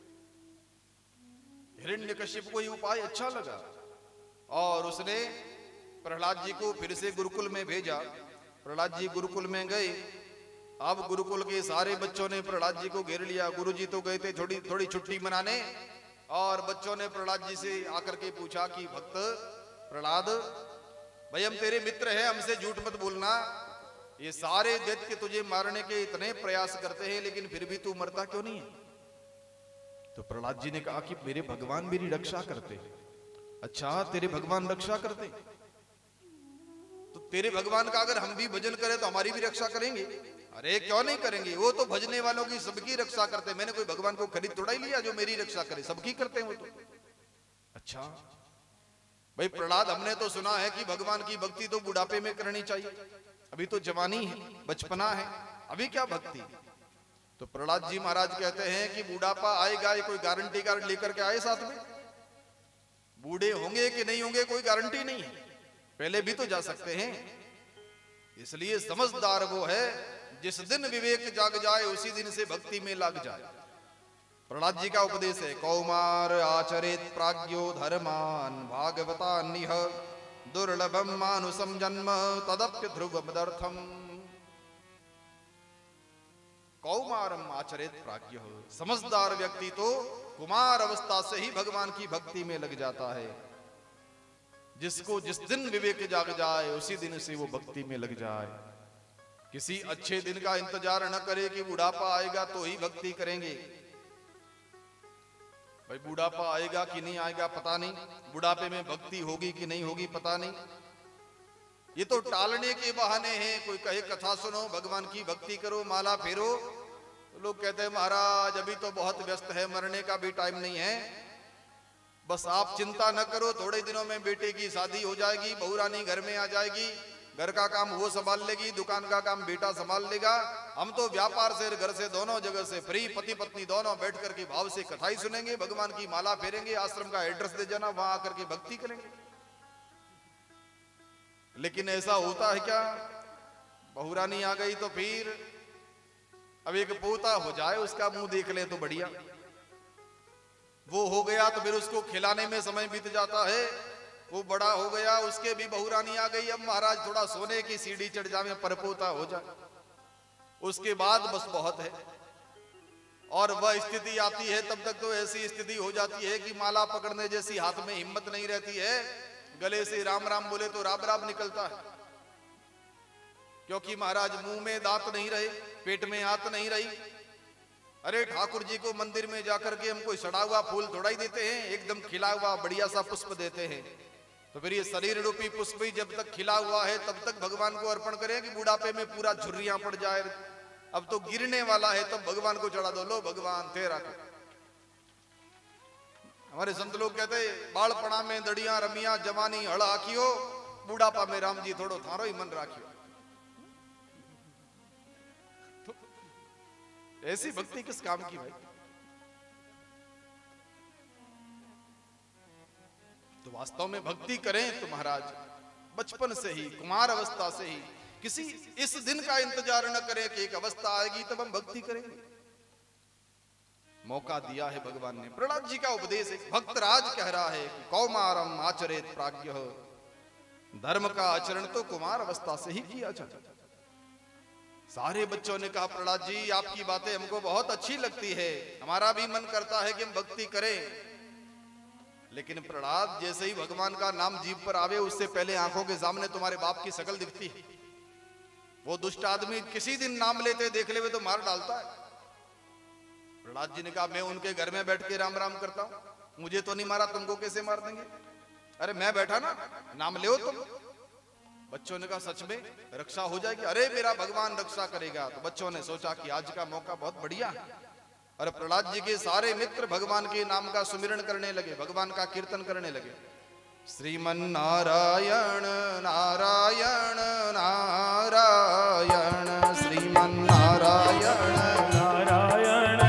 हिरण्यकशिपु को ये उपाय अच्छा लगा और उसने प्रहलाद जी को फिर से गुरुकुल में भेजा। प्रहलाद जी गुरुकुल में गए। अब गुरुकुल के सारे बच्चों ने प्रहलाद जी को घेर लिया। गुरुजी तो गए थे थोड़ी थोड़ी छुट्टी मनाने, और बच्चों ने प्रहलाद जी से आकर के पूछा कि भक्त प्रहलाद, भाई हम तेरे मित्र हैं, हमसे झूठ मत बोलना, ये सारे दैत्य तुझे मारने के इतने प्रयास करते हैं, लेकिन फिर भी तू मरता क्यों नहीं है? तो प्रहलाद जी ने कहा कि मेरे भगवान मेरी रक्षा करते। अच्छा, तेरे भगवान रक्षा करते, तो तेरे भगवान का अगर हम भी भजन करें तो हमारी भी रक्षा करेंगे? अरे क्यों नहीं करेंगे, वो तो भजने वालों की सबकी रक्षा करते। मैंने कोई भगवान को खरीद थोड़ा ही लिया जो मेरी रक्षा करे, सबकी करते हैं वो तो। अच्छा भाई प्रहलाद, हमने तो सुना है कि भगवान की भक्ति तो बुढ़ापे में करनी चाहिए, अभी तो जवानी है, बचपना है, अभी क्या भक्ति। तो प्रहलाद जी महाराज कहते हैं कि बुढ़ापा आएगा, ये कोई गारंटी कार्ड लेकर के आए साथ में? बूढ़े होंगे कि नहीं होंगे कोई गारंटी नहीं है, पहले भी तो जा सकते हैं। इसलिए समझदार वो है जिस दिन विवेक जाग जाए उसी दिन से भक्ति में लग जाए। प्रहलाद जी का उपदेश है, कौमार आचरेत प्राज्ञो धर्मान भागवतान्निह दुर्लभम मानुषम जन्म तदप्य ध्रुवमदर्थम। कौमारम आचरेत प्राज्ञ, समझदार व्यक्ति तो कुमार अवस्था से ही भगवान की भक्ति में लग जाता है। जिसको जिस दिन विवेक जाग जाए उसी दिन से वो भक्ति में लग जाए। किसी अच्छे दिन का इंतजार न करे कि बुढ़ापा आएगा तो ही भक्ति करेंगे। भाई बुढ़ापा आएगा कि नहीं आएगा पता नहीं, बुढ़ापे में भक्ति होगी कि नहीं होगी पता नहीं, ये तो टालने के बहाने हैं। कोई कहे कथा सुनो, भगवान की भक्ति करो, माला फेरो, तो लोग कहते हैं महाराज अभी तो बहुत व्यस्त है, मरने का भी टाइम नहीं है, बस आप चिंता न करो, थोड़े दिनों में बेटे की शादी हो जाएगी, बहू रानी घर में आ जाएगी, घर का काम वो संभाल लेगी, दुकान का काम बेटा संभाल लेगा, हम तो व्यापार से घर से दोनों जगह से फ्री, पति पत्नी दोनों बैठ करके भाव से कथाई सुनेंगे, भगवान की माला फेरेंगे, आश्रम का एड्रेस दे जाना, वहां आकर के भक्ति करेंगे। लेकिन ऐसा होता है क्या? बहू रानी आ गई तो फिर अब एक पोता हो जाए उसका मुंह देख ले तो बढ़िया, वो हो गया तो फिर उसको खिलाने में समय बीत जाता है, वो बड़ा हो गया उसके भी बहू रानी आ गई, अब महाराज थोड़ा सोने की सीढ़ी चढ़ जाए, परपोता हो जाए, उसके बाद बस बहुत है। और वह स्थिति आती है तब तक तो ऐसी स्थिति हो जाती है कि माला पकड़ने जैसी हाथ में हिम्मत नहीं रहती है, गले से राम राम बोले तो राब राब निकलता है, क्योंकि महाराज मुंह में दांत नहीं रहे, पेट में आंत नहीं रही, अरे ठाकुर जी को मंदिर में जाकर के हम कोई सड़ा हुआ फूल थोड़ा ही देते हैं, एकदम खिला हुआ बढ़िया सा पुष्प देते हैं। तो फिर ये शरीर रूपी पुष्प ही जब तक खिला हुआ है तब तक भगवान को अर्पण करें कि बुढ़ापे में पूरा झुर्रियां पड़ जाए, अब तो गिरने वाला है तब भगवान को चढ़ा दो, लो भगवान तेरा। हमारे संत लोग कहते बालपणा में दड़िया रमिया जवानी हड़ आखियो, बुढ़ापा में राम जी थोड़ो थारो ही मन राखियो। तो ऐसी भक्ति किस काम की भाई? तो वास्तव में भक्ति करें तो महाराज बचपन से ही, कुमार अवस्था से ही, किसी इस दिन का इंतजार न करें कि एक अवस्था आएगी तब हम भक्ति करेंगे। मौका दिया है भगवान ने। प्रहलाद जी का उपदेश एक भक्तराज कह रहा है कि कौमारम आचरेत प्राज्ञ, धर्म का आचरण तो कुमार अवस्था से ही किया जाता। सारे बच्चों ने कहा प्रहलाद जी आपकी बातें हमको बहुत अच्छी लगती है, हमारा भी मन करता है कि हम भक्ति करें, लेकिन प्रहलाद जैसे ही भगवान का नाम जीभ पर आवे उससे पहले आंखों के सामने तुम्हारे बाप की शकल दिखती है। वो दुष्ट आदमी किसी दिन नाम लेते देख ले तो मार डालता है। प्रहलाद जी ने कहा मैं उनके घर में बैठ के राम राम करता हूं, मुझे तो नहीं मारा, तुमको कैसे मार देंगे? अरे मैं बैठा ना, नाम ले तुम। बच्चों ने कहा सच में रक्षा हो जाएगी? अरे मेरा भगवान रक्षा करेगा। तो बच्चों ने सोचा कि आज का मौका बहुत बढ़िया है। और प्रहलाद जी के सारे मित्र भगवान के नाम का सुमिरन करने लगे, भगवान का कीर्तन करने लगे। श्रीमन नारायण नारायण नारायण, श्रीमन नारायण नारायण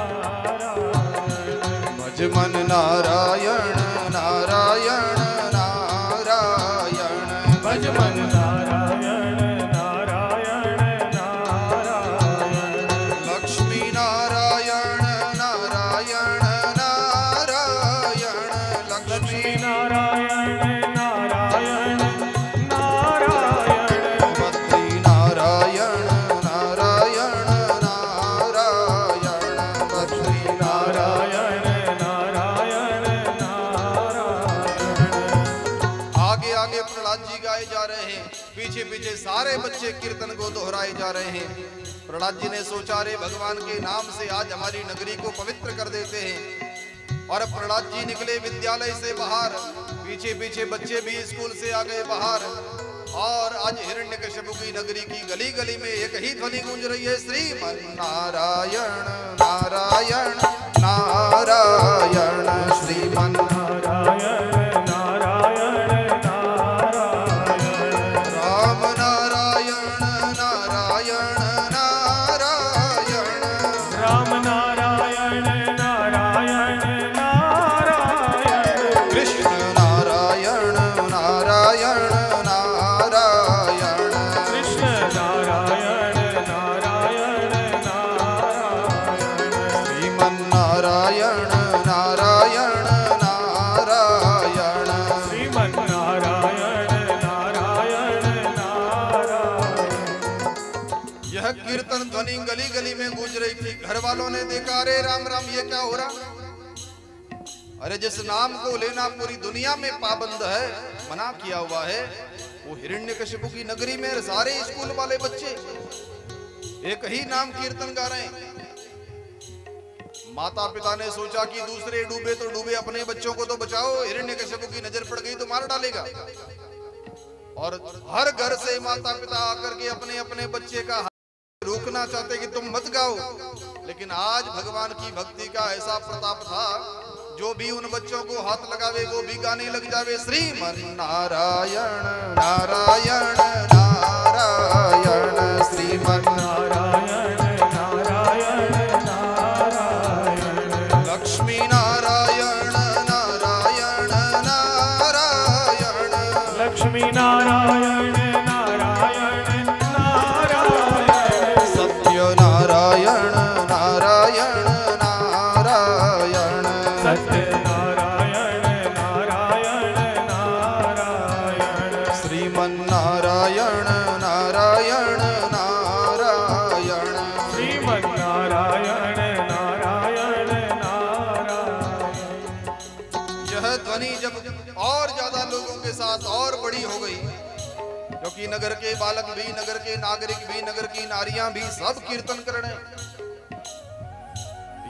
नारायण, भजमन नारायण नारायण नारायण, भजमन नारायण नारायण नारायण, लक्ष्मी नारायण नारायण नारायण, लक्ष्मी नारायण नारायण नारायण, बद्री नारायण नारायण नारायण, बद्री नारायण नारायण नारायण। आगे आगे प्रहलाद जी गाए जा रहे हैं, पीछे पीछे सारे बच्चे कीर्तन को दोहराए जा रहे हैं। प्रहलाद जी ने सोचा रे भगवान के नाम से आज हमारी नगरी को पवित्र कर देते हैं। और प्रहलाद जी निकले विद्यालय से बाहर, पीछे पीछे बच्चे भी स्कूल से आ गए बाहर। और आज हिरण्यकशिपु की नगरी की गली गली में एक ही ध्वनि गूंज रही है, श्रीमन नारायण नारायण नारायण, श्रीमन नारायण नारायण नारायण, राम नारायण नारायण नारायण, राम नारायण नारायण नारायण, कृष्ण नारायण नारायण नारायण, कृष्ण नारायण नारायण नारायण, श्रीमन नारायण नारायण नारायण, श्रीमन नारायण नारायण नारायण। यह कीर्तन ध्वनि गली गली में गूंज रही थी। घर वालों ने देखा अरे राम राम ये क्या हो रहा? अरे जिस नाम को लेना पूरी दुनिया में पाबंद है, मना किया हुआ है, वो हिरण्यकशिपु की नगरी में सारे स्कूल वाले बच्चे एक ही नाम कीर्तन गा रहे हैं। माता पिता ने सोचा कि दूसरे डूबे तो डूबे, अपने बच्चों को तो बचाओ, हिरण्यकशिपु की नजर पड़ गई तो मार डालेगा। और हर घर से माता पिता आकर के अपने अपने बच्चे का रोकना चाहते कि तुम मत गाओ, लेकिन आज भगवान की भक्ति का ऐसा प्रताप था, जो भी उन बच्चों को हाथ लगावे वो भी गाने लग जावे, श्रीमन नारायण नारायण नारायण, श्रीमन नारायण नारायण नारायण, लक्ष्मी नारायण नारायण नारायण, लक्ष्मी नारायण नारायण नारायण, सत्य नारायण नारायण नारायण, सत्य नारायण नारायण नारायण, श्रीमन नारायण नारायण नारायण, श्रीमन नारायण नारायण नारायण। यह ध्वनि जब और ज्यादा लोगों के साथ और बड़ी हो गई, क्योंकि नगर के बालक भी, नगर के नागरिक भी, नगर की नारियां भी सब कीर्तन कर रहे हैं।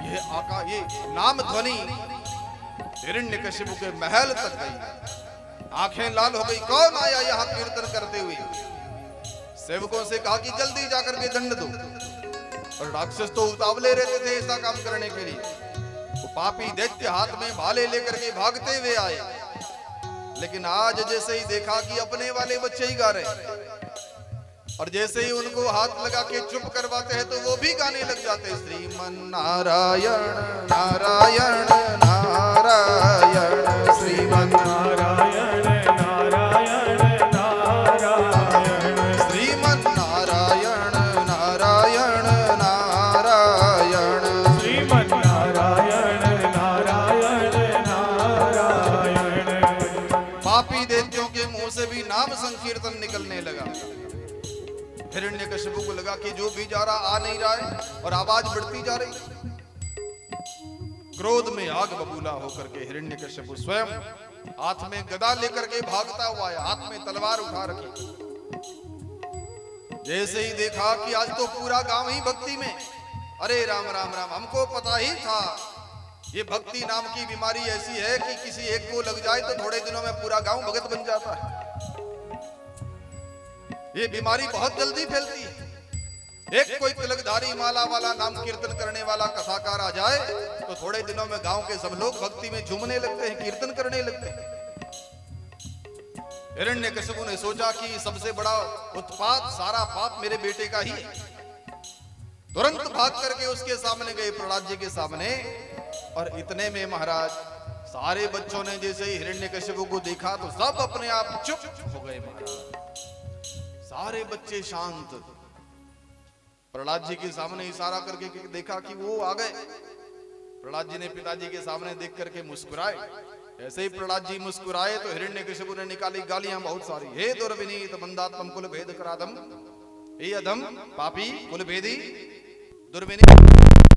ये आका ये नाम ध्वनि हिरण्यकशिपु के महल तक गई। आंखें लाल हो गई, कौन आया यहाँ कीर्तन करते हुए? सेवकों से कहा कि जल्दी जाकर के दंड दो। और राक्षस तो उतावले रहते थे ऐसा काम करने के लिए। वो पापी दैत्य हाथ में भाले लेकर के भागते हुए आए, लेकिन आज जैसे ही देखा कि अपने वाले बच्चे ही गा रहे, और जैसे ही उनको हाथ लगा के चुप करवाते हैं तो वो भी गाने लग जाते हैं, श्रीमन नारायण नारायण नारायण श्रीमन नारायण नारायण नारायण श्रीमन नारायण नारायण नारायण श्रीमन नारायण नारायण नारायण। पापी दैत्यों के मुंह से भी नाम संकीर्तन निकलने लगा। हिरण्यकशिपु को लगा कि जो भी जा रहा आ नहीं रहा है और आवाज बढ़ती जा रही। क्रोध में आग बबूला होकर के हिरण्यकशिपु स्वयं हाथ में गदा लेकर के भागता हुआ आया, हाथ में तलवार उठा रखी। जैसे ही देखा कि आज तो पूरा गांव ही भक्ति में, अरे राम राम राम, हमको पता ही था ये भक्ति नाम की बीमारी ऐसी है कि किसी एक को लग जाए तो थोड़े दिनों में पूरा गांव भगत बन जाता है। ये बीमारी बहुत जल्दी फैलती है। एक कोई तिलकधारी माला वाला नाम कीर्तन करने वाला कथाकार आ जाए तो थोड़े दिनों में गांव के सब लोग भक्ति में झूमने लगते हैं, कीर्तन करने लगते हैं। हिरण्यकशिपु ने सोचा कि सबसे बड़ा उत्पात, सारा पाप मेरे बेटे का ही है। तुरंत भाग करके उसके सामने गए, प्रहलाद जी के सामने। और इतने में महाराज सारे बच्चों ने जैसे ही हिरण्यकशिपु को देखा तो सब अपने आप चुप हो गए। महाराज सारे बच्चे शांत। प्रहलाद जी के सामने इशारा करके देखा कि वो आ गए। प्रहलाद जी ने पिताजी के सामने देख करके मुस्कुराए। ऐसे ही प्रहलाद जी मुस्कुराए तो हिरण्यकशिपु ने निकाली गालियां बहुत सारी। हे दुर्विनीत मंदात्मम कुल भेद करादम, हे अधम पापी कुल भेदी दुर्विनीत।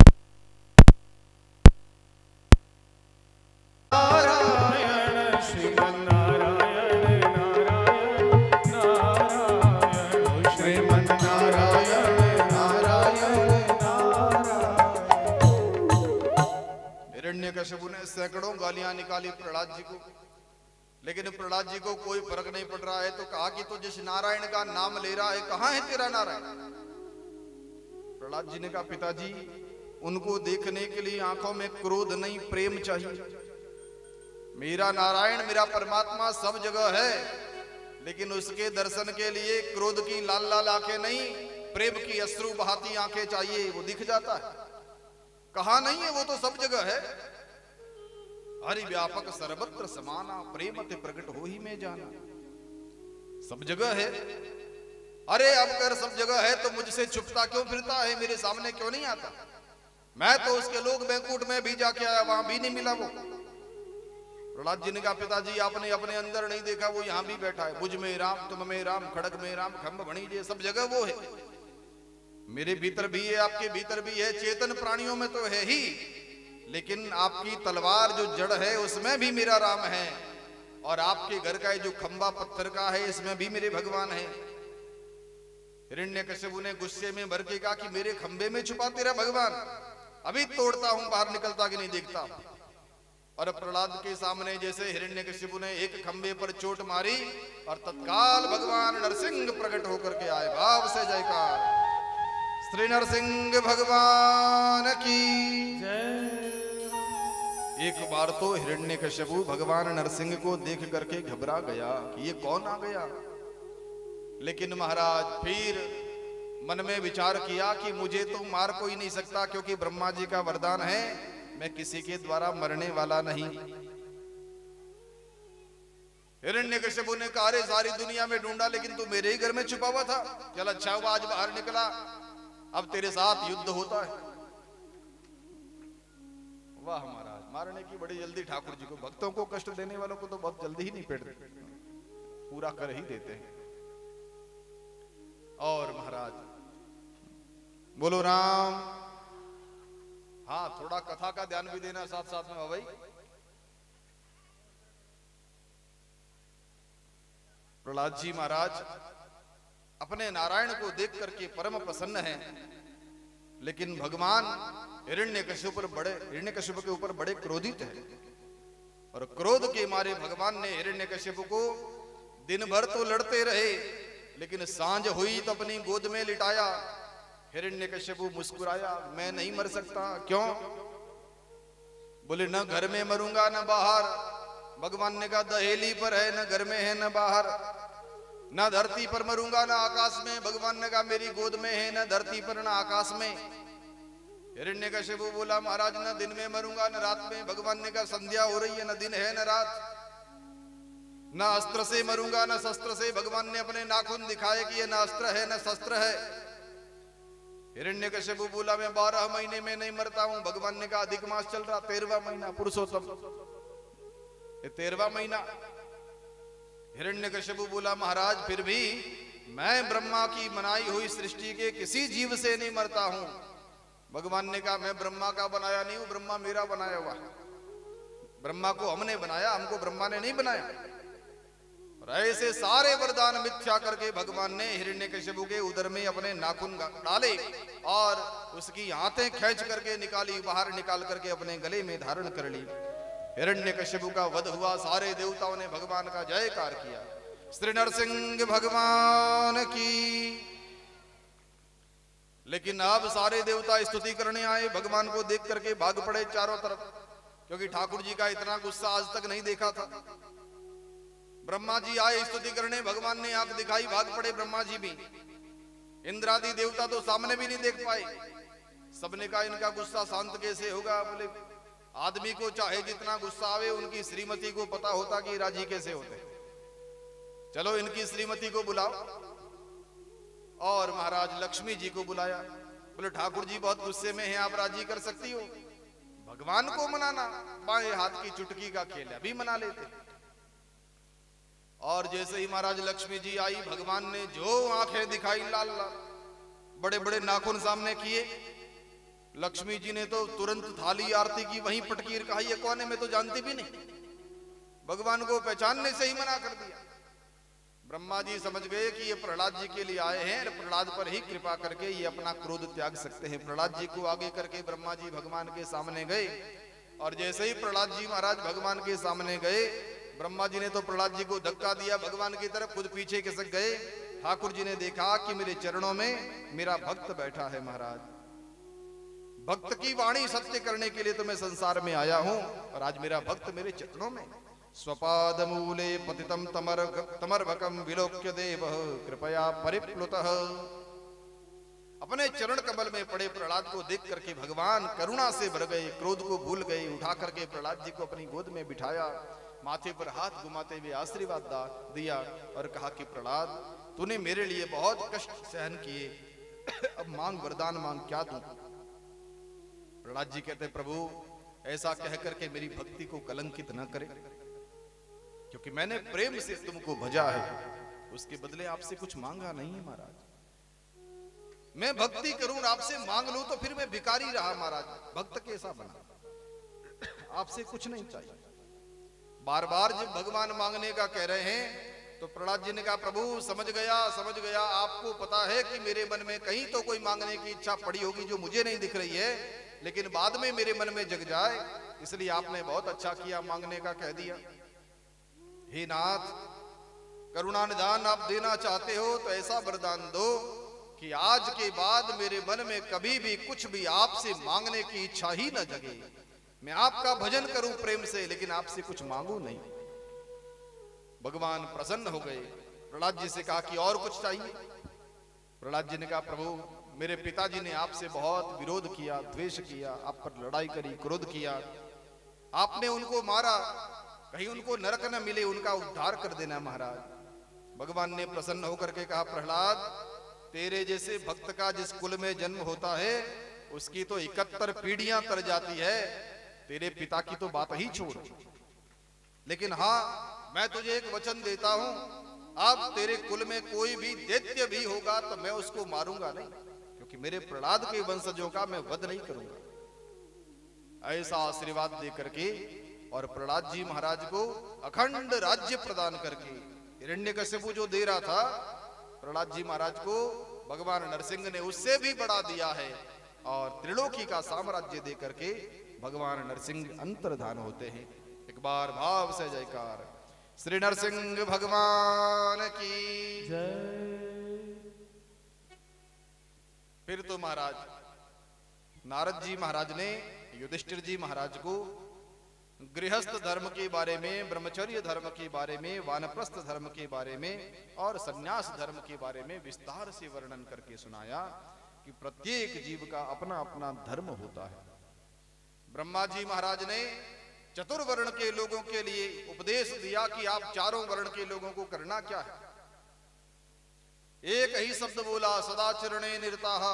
नारायण श्रीमन नारायण नारायण नारायण श्रीमन नारायण नारायण नारायण। हिरण्यकशिपु ने सैकड़ों गालियां निकाली प्रहलाद जी को, लेकिन प्रहलाद जी को कोई फर्क नहीं पड़ रहा है। तो कहा कि तो जिस नारायण का नाम ले रहा है, कहां है तेरा नारायण? प्रहलाद जी ने कहा पिताजी, उनको देखने के लिए आंखों में क्रोध नहीं प्रेम चाहिए। मेरा नारायण, मेरा परमात्मा सब जगह है, लेकिन उसके दर्शन के लिए क्रोध की लाल लाल आंखें नहीं, प्रेम की अश्रु बहाती आंखें चाहिए। वो दिख जाता है, कहा नहीं है, वो तो सब जगह है। हरि व्यापक सर्वत्र समाना, प्रेमते प्रकट हो ही में जाना। सब जगह है। अरे अब कर सब जगह है तो मुझसे छुपता क्यों फिरता है? मेरे सामने क्यों नहीं आता? मैं तो उसके लोग बैंकुट में भी जाके आया, वहां भी नहीं मिला वो। प्रहलाद जी ने कहा पिताजी, आपने अपने अंदर नहीं देखा, वो यहाँ भी बैठा है। मुझ में राम, तुम में राम, खड़ग में राम, खम्भ भणिजे, सब जगह वो है। मेरे भीतर भी है, आपके भीतर भी है, चेतन प्राणियों में तो है ही, लेकिन आपकी तलवार जो जड़ है उसमें भी मेरा राम है, और आपके घर का जो खंबा पत्थर का है इसमें भी मेरे भगवान है। हिरण्यकशिपु ने गुस्से में भर के कहा कि मेरे खंबे में छुपा तेरा भगवान, अभी तोड़ता हूं, बाहर निकलता कि नहीं देखता। और प्रहलाद के सामने जैसे हिरण्यकशिपु ने एक खंबे पर चोट मारी और तत्काल भगवान नरसिंह प्रकट होकर के आए। भाव से जयकार। श्री नरसिंह भगवान की जय। एक बार तो हिरण्यकशिपु भगवान नरसिंह को देख करके घबरा गया कि ये कौन आ गया। लेकिन महाराज फिर मन में विचार किया कि मुझे तो मार कोई नहीं सकता, क्योंकि ब्रह्मा जी का वरदान है मैं किसी के द्वारा मरने वाला नहीं। हिरण्यकशिपु ने कहा अरे सारी दुनिया में ढूंढा लेकिन तू मेरे ही घर में छुपा हुआ था। चल अच्छा हुआ आज बाहर निकला, अब तेरे साथ युद्ध होता है। वाह महाराज, मारने की बड़ी जल्दी ठाकुर जी को। भक्तों को कष्ट देने वालों को तो बहुत जल्दी ही निपेट देते, पूरा कर ही देते हैं। और महाराज बोलो राम। हाँ, थोड़ा कथा का ध्यान भी देना साथ साथ में भाई। प्रहलाद जी महाराज अपने नारायण को देख करके परम प्रसन्न हैं, लेकिन भगवान हिरण्यकशिपु पर बड़े हिरण्यकशिपु के ऊपर बड़े क्रोधित है, और क्रोध के मारे भगवान ने हिरण्यकशिपु को दिन भर तो लड़ते रहे, लेकिन सांझ हुई तो अपनी गोद में लिटाया। हिरण्यकशिपु मुस्कुराया, मैं नहीं मर सकता। क्यों? बोले न घर में मरूंगा न बाहर। भगवान ने कहा दहेली पर है, न घर में है न बाहर। न धरती पर मरूंगा न आकाश में। भगवान ने कहा मेरी गोद में है, न धरती पर न आकाश में। हिरण्यकशिपु बोला महाराज न दिन में मरूंगा न रात में। भगवान ने कहा संध्या हो रही है, न दिन है न रात। न अस्त्र से मरूंगा न शस्त्र से। भगवान ने अपने नाखून दिखाए कि ये न अस्त्र है न शस्त्र है। हिरण्यकशिपु बोला मैं बारह महीने में नहीं मरता हूं। भगवान ने कहा अधिक मास चल रहा, तेरहवा महीना पुरुषोत्तम, ये तेरहवा महीना। हिरण्यकशिपु बोला महाराज फिर भी मैं ब्रह्मा की बनाई हुई सृष्टि के किसी जीव से नहीं मरता हूं। भगवान ने कहा मैं ब्रह्मा का बनाया नहीं हूं, ब्रह्मा मेरा बनाया हुआ। ब्रह्मा को हमने बनाया, हमको ब्रह्मा ने नहीं बनाया। और ऐसे सारे वरदान मिथ्या करके भगवान ने हिरण्यकशिपु के उदर में अपने नाखून डाले और उसकी हाथें खींच करके निकाली, बाहर निकाल करके अपने गले में धारण कर ली। हिरण्यकशिपु का वध हुआ। सारे देवताओं ने भगवान का जयकार किया। श्री नरसिंह भगवान की। लेकिन अब सारे देवता स्तुति करने आए, भगवान को देख करके भाग पड़े चारों तरफ, क्योंकि ठाकुर जी का इतना गुस्सा आज तक नहीं देखा था। ब्रह्मा जी आए स्तुति करने, भगवान ने आंख दिखाई, भाग पड़े ब्रह्मा जी भी। इंद्रादि देवता तो सामने भी नहीं देख पाए। सबने कहा इनका गुस्सा शांत कैसे होगा। बोले आदमी को चाहे जितना गुस्सा आवे, उनकी श्रीमती को पता होता कि राजी कैसे होते। चलो इनकी श्रीमती को बुलाओ। और महाराज लक्ष्मी जी को बुलाया। बोले ठाकुर जी बहुत गुस्से में हैं, आप राजी कर सकती हो। भगवान को मनाना बाएं हाथ की चुटकी का खेल है, अभी मना लेते। और जैसे ही महाराज लक्ष्मी जी आई, भगवान ने जो आंखें दिखाई लाल लाल, बड़े बड़े नाखून सामने किए। लक्ष्मी जी ने तो तुरंत थाली आरती की, वहीं पटकीर कहा ये कौन है, मैं तो जानती भी नहीं। भगवान को पहचानने से ही मना कर दिया। ब्रह्मा जी समझ गए कि ये प्रहलाद जी के लिए आए हैं, प्रहलाद पर ही कृपा करके ये अपना क्रोध त्याग सकते हैं। प्रहलाद जी को आगे करके ब्रह्मा जी भगवान के सामने गए। और जैसे ही प्रहलाद जी महाराज भगवान के सामने गए, ब्रह्मा जी ने तो प्रहलाद जी को धक्का दिया भगवान की तरफ, खुद पीछे खिसक गए। ठाकुर जी ने देखा कि मेरे चरणों में मेरा भक्त बैठा है। महाराज भक्त की वाणी सत्य करने के लिए तो मैं संसार में आया हूं, और आज मेरा भक्त मेरे चरणों में। स्वपाद मूले पतितम तमर तमर्भकम विलोक्य देव कृपया परिप्लुतः। अपने चरण कमल में पड़े प्रहलाद को देख करके भगवान करुणा से भर गए, क्रोध को भूल गए। उठा करके प्रहलाद जी को अपनी गोद में बिठाया, माथे पर हाथ घुमाते हुए आशीर्वाद दिया और कहा कि प्रहलाद तूने मेरे लिए बहुत कष्ट सहन किए, अब मांग वरदान मांग, क्या दूं। प्रहलाद जी कहते प्रभु ऐसा कह करके मेरी भक्ति को कलंकित न करे, क्योंकि मैंने प्रेम से तुमको भजा है, उसके बदले आपसे कुछ मांगा नहीं है महाराज। मैं भक्ति करूं आपसे मांग लूं तो फिर मैं भिखारी रहा महाराज, भक्त कैसा बना। आपसे कुछ नहीं चाहिए। बार बार जब भगवान मांगने का कह रहे हैं तो प्रहलाद जी ने कहा प्रभु समझ गया समझ गया, आपको पता है कि मेरे मन में कहीं तो कोई मांगने की इच्छा पड़ी होगी जो मुझे नहीं दिख रही है, लेकिन बाद में मेरे मन में जग जाए, इसलिए आपने बहुत अच्छा किया मांगने का कह दिया। हे नाथ करुणा निदान आप देना चाहते हो तो ऐसा वरदान दो कि आज के बाद मेरे मन में कभी भी कुछ भी आपसे मांगने की इच्छा ही न जगे। मैं आपका भजन करूं प्रेम से, लेकिन आपसे कुछ मांगू नहीं। भगवान प्रसन्न हो गए। प्रहलाद जी से कहा कि और कुछ चाहिए। प्रहलाद जी ने कहा प्रभु मेरे पिताजी ने आपसे बहुत विरोध किया, द्वेष किया, आप पर लड़ाई करी, क्रोध किया, आपने उनको मारा, कहीं उनको नरक न मिले, उनका उद्धार कर देना महाराज। भगवान ने प्रसन्न होकर के कहा प्रहलाद तेरे जैसे भक्त का जिस कुल में जन्म होता है उसकी तो इकहत्तर पीढ़ियां तर जाती है, तेरे पिता की तो बात ही छोड़। लेकिन हाँ मैं तुझे एक वचन देता हूं, अब तेरे कुल में कोई भी दैत्य भी होगा तो मैं उसको मारूंगा नहीं, क्योंकि मेरे प्रहलाद के वंशजों का मैं वध नहीं करूंगा। ऐसा आशीर्वाद दे करके और प्रहलाद जी महाराज को अखंड राज्य प्रदान करके, हिरण्यकशिपु जो दे रहा था प्रहलाद जी महाराज को, भगवान नरसिंह ने उससे भी बढ़ा दिया है। और त्रिलोकी का साम्राज्य दे करके भगवान नरसिंह अंतर्धान होते हैं। एक बार भाव से जयकार श्री नरसिंह भगवान की जय। फिर तो महाराज नारद जी महाराज ने युधिष्ठिर जी महाराज को गृहस्थ धर्म के बारे में, ब्रह्मचर्य धर्म के बारे में, वानप्रस्थ धर्म के बारे में और सन्यास धर्म के बारे में विस्तार से वर्णन करके सुनाया कि प्रत्येक जीव का अपना अपना धर्म होता है। ब्रह्मा जी महाराज ने चतुर्वर्ण के लोगों के लिए उपदेश दिया कि आप चारों वर्ण के लोगों को करना क्या है। एक ही शब्द बोला, सदाचरणे निरताः,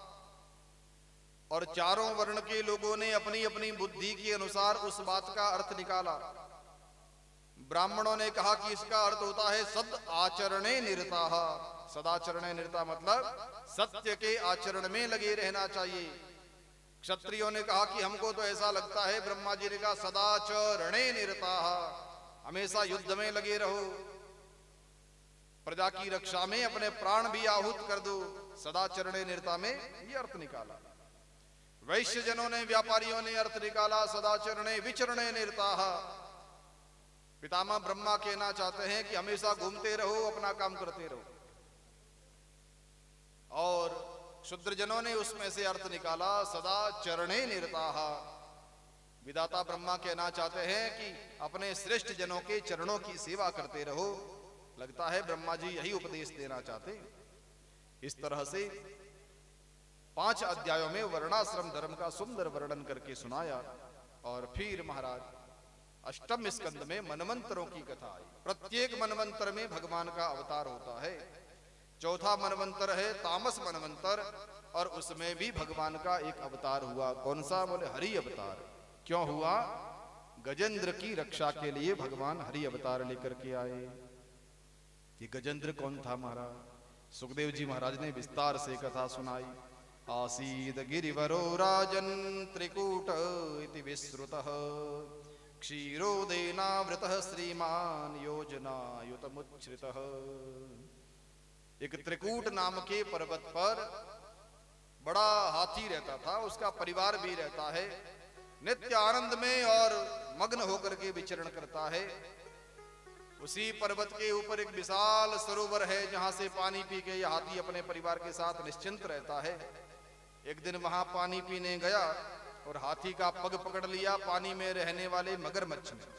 और चारों वर्ण के लोगों ने अपनी अपनी बुद्धि के अनुसार उस बात का अर्थ निकाला। ब्राह्मणों ने कहा कि इसका अर्थ होता है सद आचरणे निरताः। सदाचरणे निरता मतलब सत्य के आचरण में लगे रहना चाहिए। क्षत्रियों ने कहा कि हमको तो ऐसा लगता है, ब्रह्मा जी ने कहा सदाचरणे निरताः, हमेशा युद्ध में लगे रहो, प्रजा की रक्षा में अपने प्राण भी आहूत कर दो। सदाचरणे निरता में ये अर्थ निकाला। वैश्य जनों ने, व्यापारियों ने अर्थ निकाला सदाचरणे विचरणे निरताः। पितामह ब्रह्मा कहना चाहते हैं कि हमेशा घूमते रहो, अपना काम करते रहो। और शूद्र जनों ने उसमें से अर्थ निकाला सदाचरणे निरताः। विधाता ब्रह्मा कहना चाहते हैं कि अपने श्रेष्ठ जनों के चरणों की सेवा करते रहो। लगता है ब्रह्मा जी यही उपदेश देना चाहते हैं। इस तरह से पांच अध्यायों में वर्णाश्रम धर्म का सुंदर वर्णन करके सुनाया। और फिर महाराज अष्टम स्कंद में मनवंतरों की कथा आई। प्रत्येक मनवंतर में भगवान का अवतार होता है। चौथा मनवंतर है तामस मनवंतर, और उसमें भी भगवान का एक अवतार हुआ। कौन सा? बोले हरि अवतार। क्यों हुआ? गजेंद्र की रक्षा के लिए भगवान हरि अवतार लेकर के आए। ये गजेंद्र कौन था महाराज? सुखदेव जी महाराज ने विस्तार से कथा सुनाई। आसीद गिरिवरो राजन त्रिकूट इति विश्रुतः, क्षीरोदेनावृतः श्रीमान योजनायुतमुच्छ्रितः। एक त्रिकूट नाम के पर्वत पर बड़ा हाथी रहता था, उसका परिवार भी रहता है। नित्य आनंद में और मग्न होकर के विचरण करता है। उसी पर्वत के ऊपर एक विशाल सरोवर है, जहां से पानी पी के यह हाथी अपने परिवार के साथ निश्चिंत रहता है। एक दिन वहां पानी पीने गया और हाथी का पग पकड़ लिया पानी में रहने वाले मगरमच्छ ने।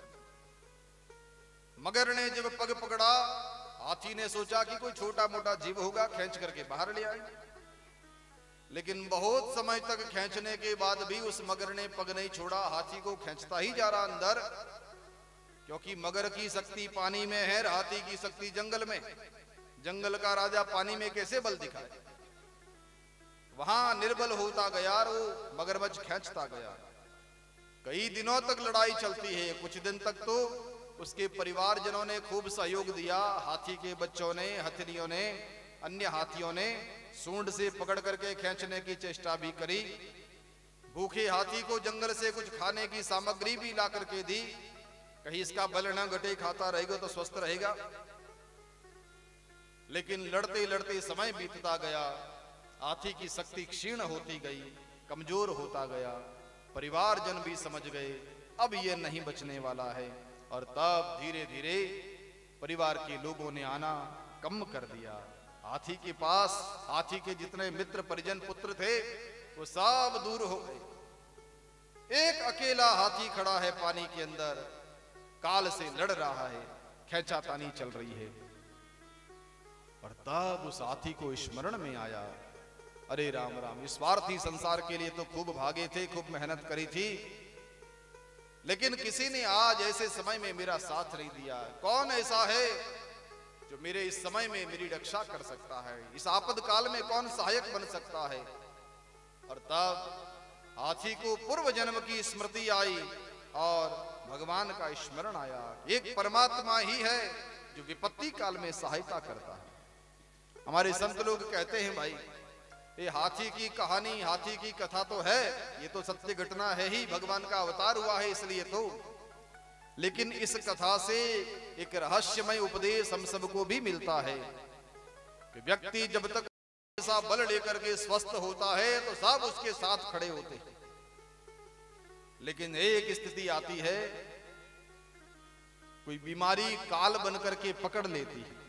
मगर ने जब पग पकड़ा, हाथी ने सोचा कि कोई छोटा मोटा जीव होगा, खींच करके बाहर ले आए। लेकिन बहुत समय तक खींचने के बाद भी उस मगर ने पग नहीं छोड़ा, हाथी को खींचता ही जा रहा अंदर। क्योंकि मगर की शक्ति पानी में है, हाथी की शक्ति जंगल में। जंगल का राजा पानी में कैसे बल दिखाए? वहां निर्बल होता गया और वो मगरमच्छ खींचता गया। कई दिनों तक लड़ाई चलती है। कुछ दिन तक तो उसके परिवारजनों ने खूब सहयोग दिया। हाथी के बच्चों ने, हथनियों ने, अन्य हाथियों ने सूंड से पकड़ करके खींचने की चेष्टा भी करी। भूखे हाथी को जंगल से कुछ खाने की सामग्री भी ला करके दी, कहीं इसका बल न घटे, खाता रहेगा तो स्वस्थ रहेगा। लेकिन लड़ते लड़ते समय बीतता गया, हाथी की शक्ति क्षीण होती गई, कमजोर होता गया। परिवारजन भी समझ गए अब ये नहीं बचने वाला है। और तब धीरे धीरे परिवार के लोगों ने आना कम कर दिया। हाथी के पास हाथी के जितने मित्र परिजन पुत्र थे वो सब दूर हो गए। एक अकेला हाथी खड़ा है पानी के अंदर, काल से लड़ रहा है, खींचातानी चल रही है। और तब उस हाथी को स्मरण में आया, अरे राम राम, स्वार्थी संसार के लिए तो खूब भागे थे, खूब मेहनत करी थी, लेकिन किसी ने आज ऐसे समय में मेरा साथ नहीं दिया। कौन ऐसा है जो मेरे इस समय में मेरी रक्षा कर सकता है? इस आपद काल में कौन सहायक बन सकता है? और तब हाथी को पूर्व जन्म की स्मृति आई और भगवान का स्मरण आया। एक परमात्मा ही है जो विपत्ति काल में सहायता करता है। हमारे संत लोग कहते हैं भाई ये हाथी की कहानी, हाथी की कथा तो है, ये तो सत्य घटना है ही, भगवान का अवतार हुआ है इसलिए तो। लेकिन इस कथा से एक रहस्यमय उपदेश हम सबको भी मिलता है कि व्यक्ति जब तक ऐसा बल लेकर के स्वस्थ होता है तो सब उसके साथ खड़े होते हैं। लेकिन एक स्थिति आती है, कोई बीमारी काल बनकर के पकड़ लेती है,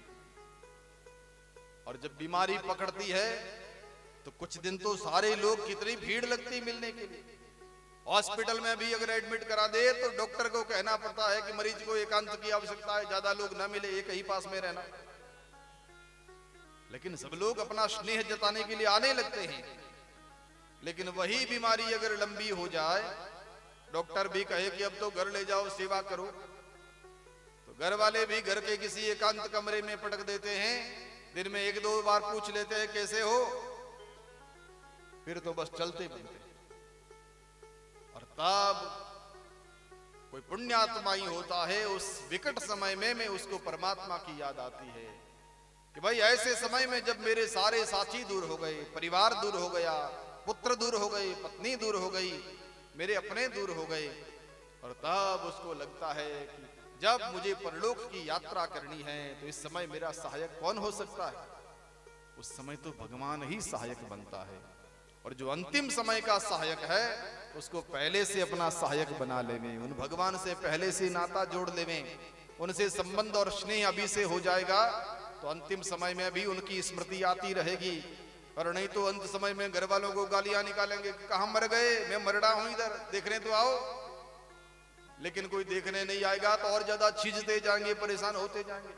और जब बीमारी पकड़ती है तो कुछ दिन तो सारे लोग, कितनी भीड़ लगती मिलने के लिए। हॉस्पिटल में भी अगर एडमिट करा दे तो डॉक्टर को कहना पड़ता है कि मरीज को एकांत की आवश्यकता है, ज्यादा लोग ना मिले, एक ही पास में रहना। लेकिन सब लोग अपना स्नेह जताने के लिए आने लगते हैं। लेकिन वही बीमारी अगर लंबी हो जाए, डॉक्टर भी कहे कि अब तो घर ले जाओ, सेवा करो, तो घर वाले भी घर के किसी एकांत कमरे में पटक देते हैं। दिन में एक दो बार पूछ लेते हैं कैसे हो, फिर तो बस चलते बनते। और तब कोई पुण्यात्मा ही होता है, उस विकट समय में में उसको परमात्मा की याद आती है कि भाई ऐसे समय में जब मेरे सारे साथी दूर हो गए, परिवार दूर हो गया, पुत्र दूर हो गए, पत्नी दूर हो गई, मेरे अपने दूर हो गए, और तब उसको लगता है कि जब मुझे परलोक की यात्रा करनी है तो इस समय मेरा सहायक कौन हो सकता है। उस समय तो भगवान ही सहायक बनता है। और जो अंतिम समय का सहायक है उसको पहले से अपना सहायक बना लेवे, उन भगवान से पहले से नाता जोड़ लेवे, उनसे संबंध और स्नेह अभी से हो जाएगा तो अंतिम समय में भी उनकी स्मृति आती रहेगी। और नहीं तो अंत समय में घर वालों को गालियां निकालेंगे, कहां मर गए, मैं मरड़ा हूं, इधर देखने तो आओ। लेकिन कोई देखने नहीं आएगा तो और ज्यादा खींचते जाएंगे, परेशान होते जाएंगे।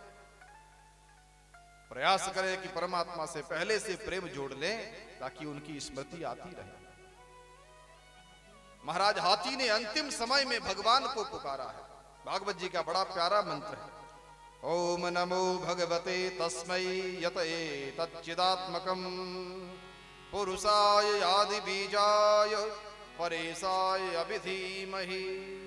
प्रयास करें कि परमात्मा से पहले से प्रेम जोड़ लें ताकि उनकी स्मृति आती रहे। महाराज हाथी ने अंतिम समय में भगवान को पुकारा है। भागवत जी का बड़ा प्यारा मंत्र है, ओम नमो भगवते तस्मै यत एतच्चिदात्मकं पुरुषाय आदि बीजाय परेशाय अभिधीमहि।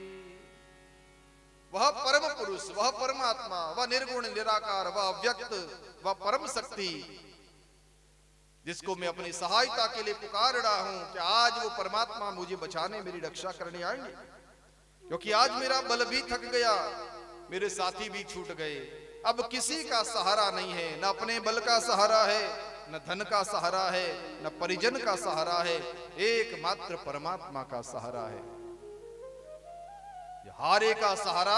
वह परम पुरुष, वह परमात्मा, वह निर्गुण निराकार, वह अव्यक्त, वह परम शक्ति, जिसको मैं अपनी सहायता के लिए पुकार रहा हूं कि आज वो परमात्मा मुझे बचाने, मेरी रक्षा करने आएंगे। क्योंकि आज मेरा बल भी थक गया, मेरे साथी भी छूट गए, अब किसी का सहारा नहीं है, न अपने बल का सहारा है, न धन का सहारा है, न परिजन का सहारा है, एकमात्र परमात्मा का सहारा है। हारे का सहारा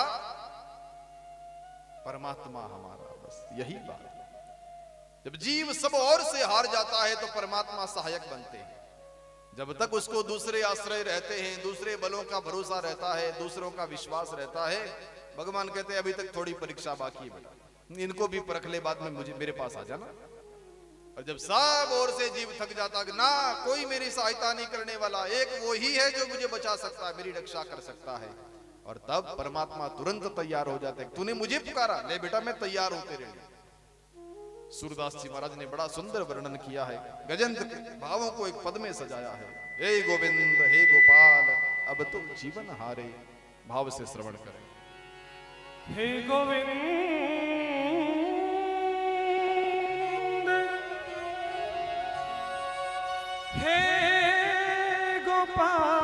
परमात्मा हमारा, बस यही बात है। जब जीव सब और से हार जाता है तो परमात्मा सहायक बनते हैं। जब तक उसको दूसरे आश्रय रहते हैं, दूसरे बलों का भरोसा रहता है, दूसरों का विश्वास रहता है, भगवान कहते हैं अभी तक थोड़ी परीक्षा बाकी है बेटा, इनको भी परख ले, बाद में मुझे मेरे पास आ जाना। और जब सब ओर से जीव थक जाता कि ना कोई मेरी सहायता नहीं करने वाला, एक वो ही है जो मुझे बचा सकता है, मेरी रक्षा कर सकता है, और तब परमात्मा तुरंत तैयार हो जाते हैं। तूने मुझे पुकारा, ले बेटा मैं तैयार हूं तेरे लिए। सूरदास जी महाराज ने बड़ा सुंदर वर्णन किया है, गजंत भावों को एक पद में सजाया है। हे गोविंद हे गोपाल अब तो जीवन हारे, भाव से श्रवण करें। हे गोविंद हे गोपाल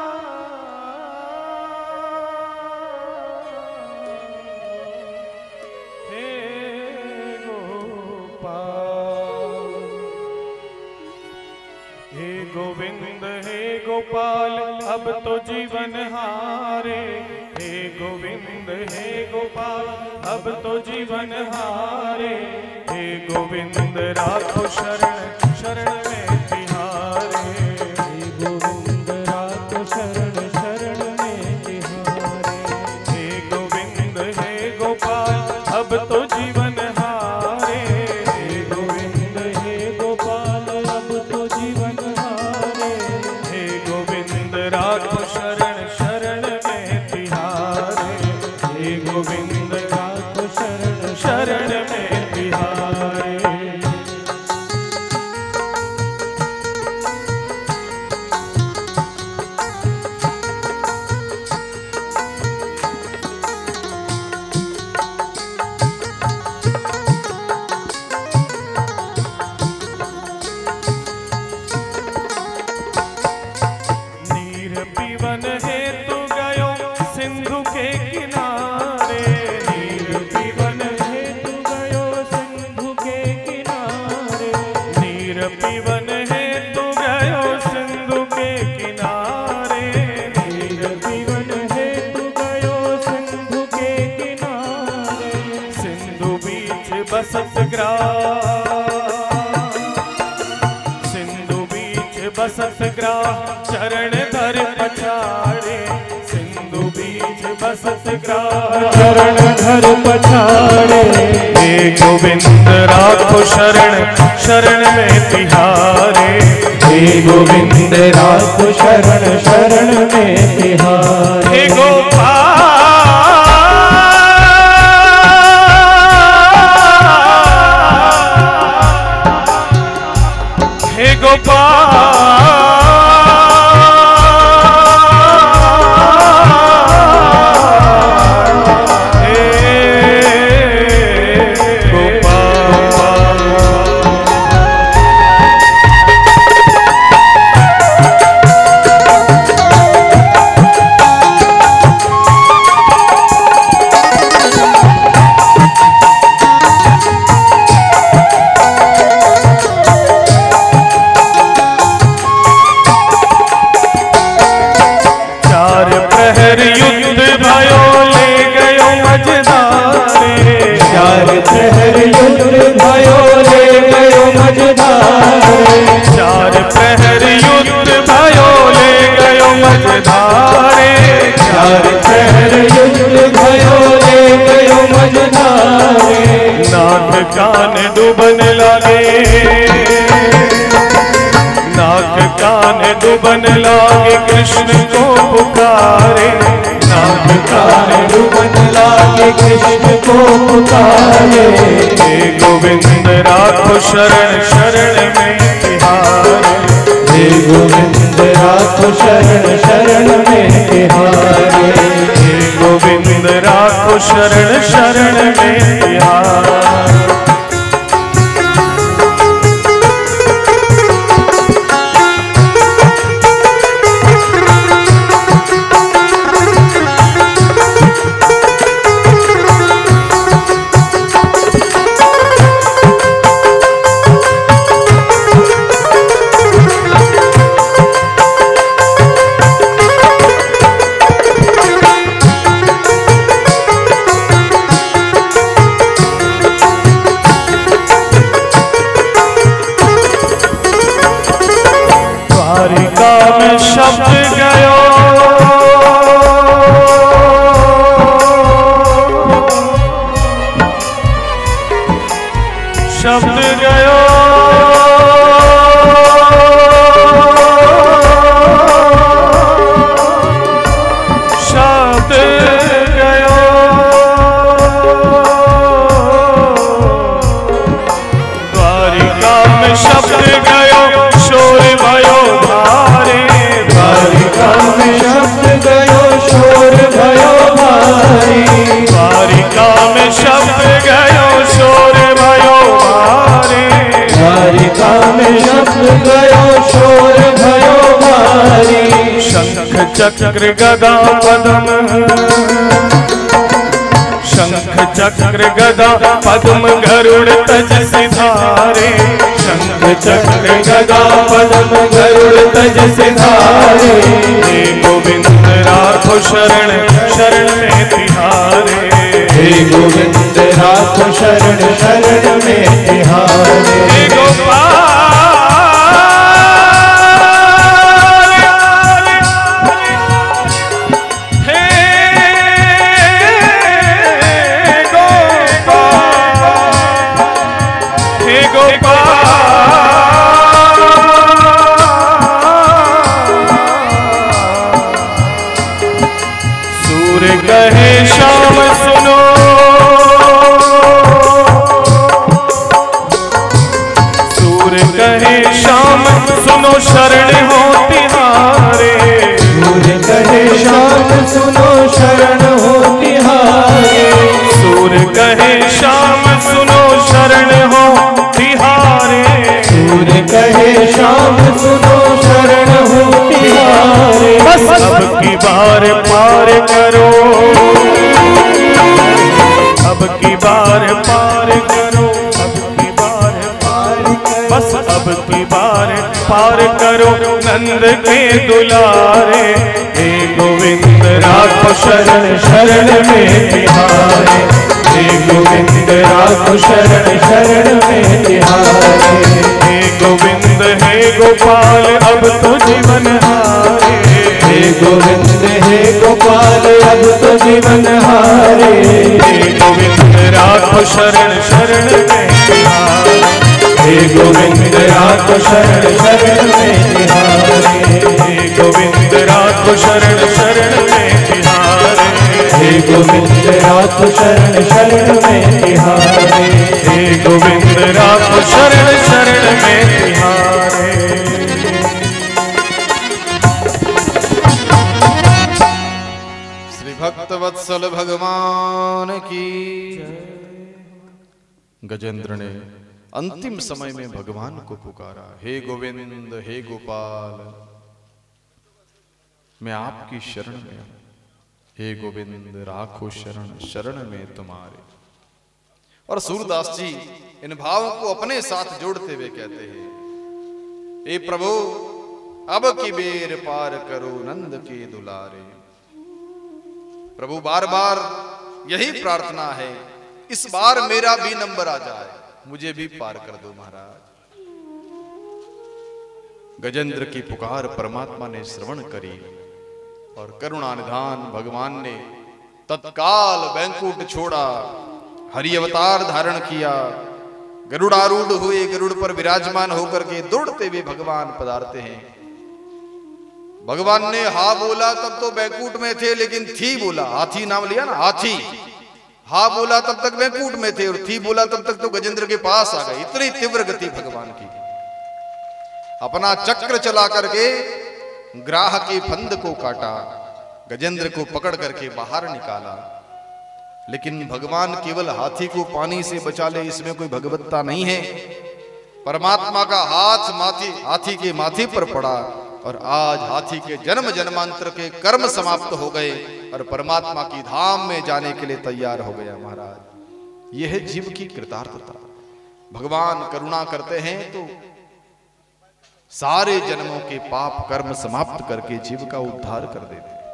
गोविंद हे गोपाल अब तो जीवन हारे। हे गोविंद हे गोपाल अब तो जीवन हारे। हे गोविंद राखो शरण शरण में तिहारे। हे गोविंद राखो शरण शरण में तिहारे। हे गोविंद हे गोपाल अब तो जीवन हारे। हे गोविंद हे गोपाल अब तो जीवन राखो शरण शरण में तिहारे। हे गोविंद राखो शरण शरण में तिहारे। पीवन हेतु गयो सिंधु के किनारे। नीर पीवन हेतु गयो सिंधु के किनारे। नीर पीवन बसत ग्राह चरण धर पछाड़े। हे गोविंद राखो शरण शरण में तिहारे। हे गोविंद राखो शरण शरण में तिहारे। हे गोपाल हे गोपाल कान डूबन लागे। नाक कान डूबन लागे कृष्ण को पुकारे। नाक कान डूबन लागे कृष्ण को पुकारे। हे गोविंद राखो शरण शरण में तिहारे। हे गोविंद राखो शरण शरण में तिहारे। हे गोविंद राखो शरण शरण में तिहारे। शब्द गयो शब्द गयो द्वारिका में शब्द गयो शोर भयो भारे। द्वारिका में शब्द गयो शोर भयो भारी। द्वारिका में शब्द गयो शोर भयो द्वारिका में शब्द गयो शोर भयो भारी। शंख चक्र गदा पद्म शंख चक्र गदा पद्म गरुड़ तज सिधारे। शंख चक्र गदा पद्म गरुड़ तज सिधारे। हे गोविंद राखो शरण शरण में तिहारे। हे गोविंद राखो शरण शरण में तिहारे। हे गोपाल कहे श्याम सुनो सूर कहे श्याम सुनो शरण हो तिहारे। सूर कहे श्याम सुनो शरण हो तिहारे। सूर कहे श्याम सुनो शरण हो तिहारे। सूर कहे श्याम सुनो शरण हो तिहारे। बस अब की बार पार करो अब की बार पार करो अब की बार पार करो। बस अब की बार पार करो नंद के दुलारे। हे गोविंद राखो शरण शरण में तिहारे। हे गोविंद राखो शरण शरण में तिहारे। हे गोविंद हे गोपाल अब तो जीवन हारे। हे गोविंद हे गोपाल अब तो जीवन गोविंद राखो शरण शरण में तिहारे, हे गोविंद राखो शरण शरण में तिहारे, हे गोविंद राखो शरण शरण में तिहारे, हे गोविंद राखो शरण शरण में तिहारे। श्री भक्त वत्सल भगवान की। गजेंद्र ने अंतिम समय में भगवान को पुकारा, हे गोविंद, हे गोपाल, मैं आपकी शरण में हूं। हे गोविंद राखो शरण शरण में तुम्हारे। और सूरदास जी इन भावों को अपने साथ जोड़ते हुए कहते हैं, हे प्रभु अब की बेर पार करो नंद के दुलारे। प्रभु बार बार यही प्रार्थना है, इस बार मेरा भी नंबर आ जाए, मुझे भी पार कर दो महाराज। गजेंद्र की पुकार परमात्मा ने श्रवण करी और करुणा निधान भगवान ने तत्काल बैंकुट छोड़ा, हरि अवतार धारण किया, गरुड़ारूढ़ हुए, गरुड़ पर विराजमान होकर के दौड़ते हुए भगवान पधारते हैं। भगवान ने हा बोला तब तो बैंकुट में थे, लेकिन थी बोला, हाथी नाम लिया ना, हाथी। हा बोला तब तक बैंकुट में थे और थी बोला तब तक तो गजेंद्र के पास आ गए। इतनी तीव्र गति भगवान की। अपना चक्र चला करके ग्राह के फंद को काटा, गजेंद्र को पकड़ करके बाहर निकाला। लेकिन भगवान केवल हाथी को पानी से बचा ले, इसमें कोई भगवत्ता नहीं है। परमात्मा का हाथ माथी हाथी के माथे पर पड़ा और आज हाथी के जन्म जन्मांतर के कर्म समाप्त हो गए और परमात्मा की धाम में जाने के लिए तैयार हो गया महाराज। यह है जीव की कृतार्थता। भगवान करुणा करते हैं तो सारे जन्मों के पाप कर्म समाप्त करके जीव का उद्धार कर देते हैं।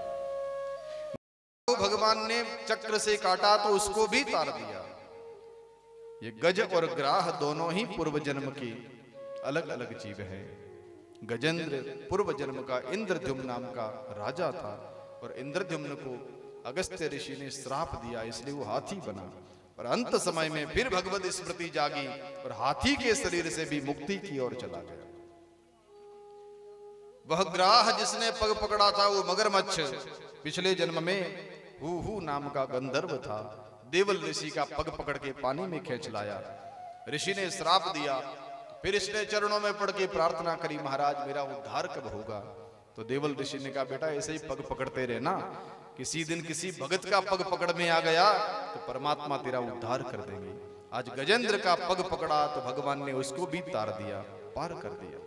भगवान ने चक्र से काटा तो उसको भी तार दिया। ये गज और ग्राह दोनों ही पूर्व जन्म के अलग अलग जीव हैं। गजेंद्र पूर्व जन्म का इंद्रद्युम्न नाम का राजा था और इंद्रद्युम्न को अगस्त्य ऋषि ने श्राप दिया, इसलिए वो हाथी बना। और अंत समय में फिर भगवत स्मृति जागी और हाथी के शरीर से भी मुक्ति की ओर चला गया। वह ग्राह जिसने पग पकड़ा था वो मगरमच्छ पिछले जन्म में हु हु नाम का गंधर्व था। देवल ऋषि का पग पकड़ के पानी में खींच लाया। ऋषि ने श्राप दिया, फिर इसने चरणों में पड़ के प्रार्थना करी, महाराज मेरा उद्धार कब होगा? तो देवल ऋषि ने कहा, बेटा ऐसे ही पग पकड़ते रहना, किसी दिन किसी भगत का पग पकड़ में आ गया तो परमात्मा तेरा उद्धार कर देंगे। आज गजेंद्र का पग पकड़ा तो भगवान ने उसको भी तार दिया, पार कर दिया।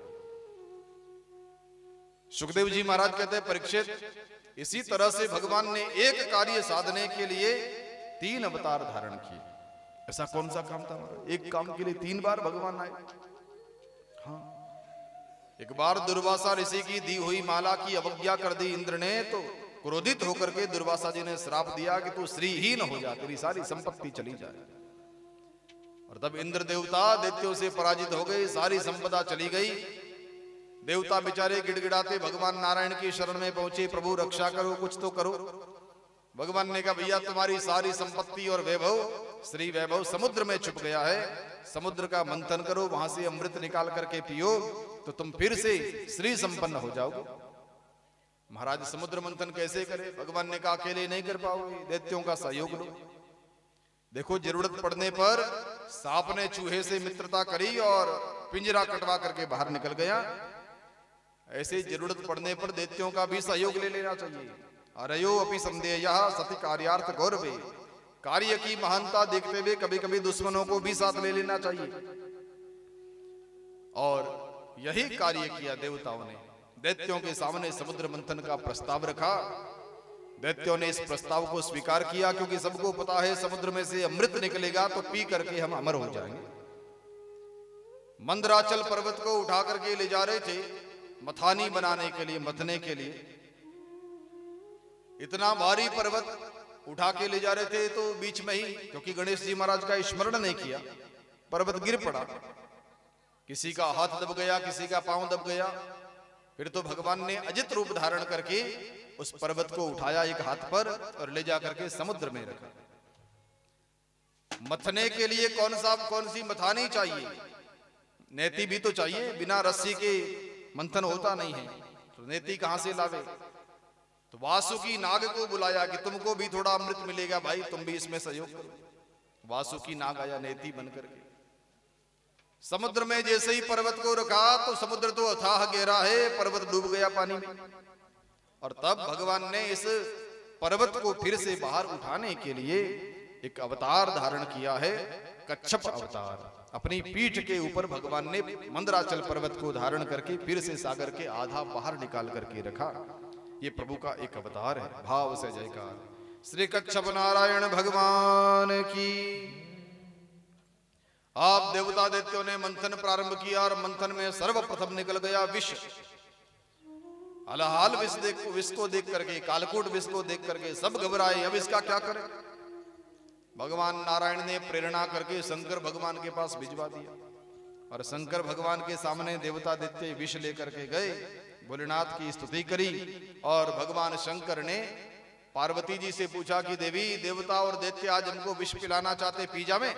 सुखदेव जी महाराज कहते हैं, परीक्षित इसी तरह से भगवान ने एक कार्य साधने के लिए तीन अवतार धारण किए। ऐसा कौन सा काम था महाराज? एक काम के लिए तीन बार भगवान आए। हाँ, एक बार दुर्वासा ऋषि की दी हुई माला की अवज्ञा कर दी इंद्र ने, तो क्रोधित होकर के दुर्वासा जी ने श्राप दिया कि तू श्रीहीन हो जा, तेरी सारी संपत्ति चली जाए। और तब इंद्र देवता दैत्यों से पराजित हो गए, सारी संपदा चली गई। देवता बेचारे गिड़गिड़ाते भगवान नारायण की शरण में पहुंचे, प्रभु रक्षा करो, कुछ तो करो। भगवान ने कहा, भैया तुम्हारी सारी संपत्ति और वैभव, श्री वैभव समुद्र में छुप गया है, समुद्र का मंथन करो, वहां से अमृत निकाल करके पियो तो तुम फिर से श्री संपन्न हो जाओगे। महाराज समुद्र मंथन कैसे करे? भगवान ने कहा, अकेले नहीं कर पाओगे, दैत्यों का सहयोग लो। देखो जरूरत पड़ने पर सांप ने चूहे से मित्रता करी और पिंजरा कटवा करके बाहर निकल गया। ऐसे जरूरत पड़ने पर दैत्यों का भी सहयोग ले लेना चाहिए। अरयो अपि संदेयः सति कार्यार्थ गौरवे। कार्य की महानता देखते हुए कभी कभी दुश्मनों को भी साथ ले लेना चाहिए। और यही कार्य किया देवताओं ने। दैत्यों के सामने समुद्र मंथन का प्रस्ताव रखा। दैत्यों ने इस प्रस्ताव को स्वीकार किया, क्योंकि सबको पता है समुद्र में से अमृत निकलेगा तो पी करके हम अमर हो जाएंगे। मंदराचल पर्वत को उठा करके ले जा रहे थे मथानी बनाने के लिए, मथने के लिए। इतना भारी पर्वत उठा के ले जा रहे थे तो बीच में ही, क्योंकि गणेश जी महाराज का स्मरण नहीं किया, पर्वत गिर पड़ा। किसी का हाथ दब गया, किसी का पांव दब गया। फिर तो भगवान ने अजित रूप धारण करके उस पर्वत को उठाया एक हाथ पर और ले जा करके समुद्र में रखा। मथने के लिए कौन सा कौन सी मथानी चाहिए? नेति भी तो चाहिए, बिना रस्सी के मंथन होता नहीं है, तो नेति कहां से लावे। तो वासुकी नाग को बुलाया कि तुमको भी थोड़ा अमृत मिलेगा भाई, तुम भी इसमें सहयोग करो। वासुकी नाग आया नेति बनकर के। समुद्र में जैसे ही पर्वत को रखा तो समुद्र तो अथाह गहरा है, पर्वत डूब गया पानी में। और तब भगवान ने इस पर्वत को फिर से बाहर उठाने के लिए एक अवतार धारण किया है, कच्छप अवतार। अपनी पीठ के ऊपर भगवान ने मंदराचल पर्वत को धारण करके फिर से सागर के आधा बाहर निकाल करके रखा। ये प्रभु का एक अवतार है। भाव से जयकार। श्री कच्छप नारायण भगवान की। आप देवता दैत्यों ने मंथन प्रारंभ किया और मंथन में सर्वप्रथम निकल गया विष। अलहाल विष देख विष को देख करके, कालकूट विष को देख करके सब घबराए, अब इसका क्या करें। भगवान नारायण ने प्रेरणा करके शंकर भगवान के पास भिजवा दिया और शंकर भगवान के सामने देवता दैत्य विष लेकर के गए, भोलेनाथ की स्तुति करी। और भगवान शंकर ने पार्वती जी से पूछा कि देवी, देवता और दैत्य आज हमको विष पिलाना चाहते, पी जावे।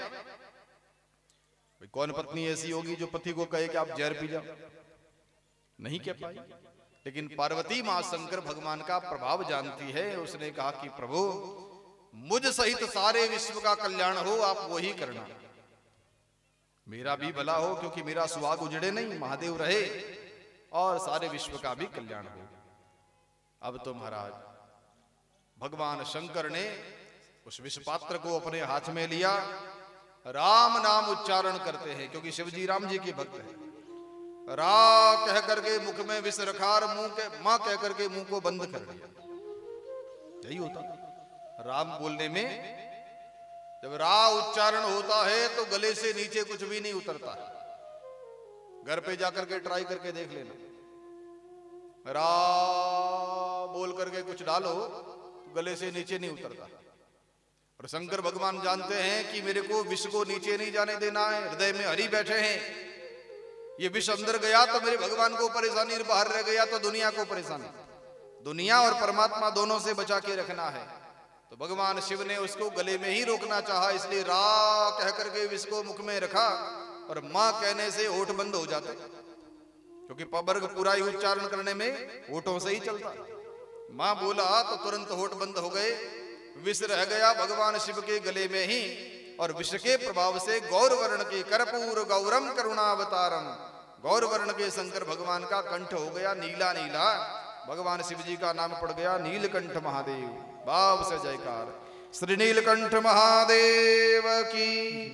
कौन पत्नी ऐसी होगी जो पति को कहे कि आप जहर पी जाओ। नहीं कह पाई, लेकिन पार्वती मां शंकर भगवान का प्रभाव जानती है। उसने कहा कि प्रभु, मुझ सहित सारे विश्व का कल्याण हो, आप वही करना, मेरा भी भला हो, क्योंकि मेरा सुहाग उजड़े नहीं, महादेव रहे और सारे विश्व का भी कल्याण हो। अब तो महाराज भगवान शंकर ने उस विष पात्र को अपने हाथ में लिया, राम नाम उच्चारण करते हैं, क्योंकि शिवजी राम जी के भक्त हैं। रा कह करके मुख में विष रखा और मुंह के मां कह करके मुंह को बंद कर दिया। यही होता राम बोलने में, जब रा उच्चारण होता है तो गले से नीचे कुछ भी नहीं उतरता। घर पे जाकर के ट्राई करके देख लेना, रा बोल करके कुछ डालो तो गले से नीचे नहीं उतरता। और शंकर भगवान जानते हैं कि मेरे को विष को नीचे नहीं जाने देना है, हृदय में हरि बैठे हैं। ये विष अंदर गया तो मेरे भगवान को परेशानी, बाहर रह गया तो दुनिया को परेशानी। दुनिया और परमात्मा दोनों से बचा के रखना है। तो भगवान शिव ने उसको गले में ही रोकना चाहा, इसलिए रा कह करके विष को मुख में रखा और मां कहने से होठ बंद हो जाते, क्योंकि पवर्ग पूरा ही उच्चारण करने में होठों से ही चलता। मां बोला तो तुरंत होठ बंद हो गए, विष रह गया भगवान शिव के गले में ही। और विष के प्रभाव से गौर वर्ण के कर्पूर गौरम करुणावतारम, गौर वर्ण के शंकर भगवान का कंठ हो गया नीला नीला। भगवान शिव जी का नाम पड़ गया नीलकंठ महादेव। भाव से जयकार। श्री नीलकंठ महादेव की।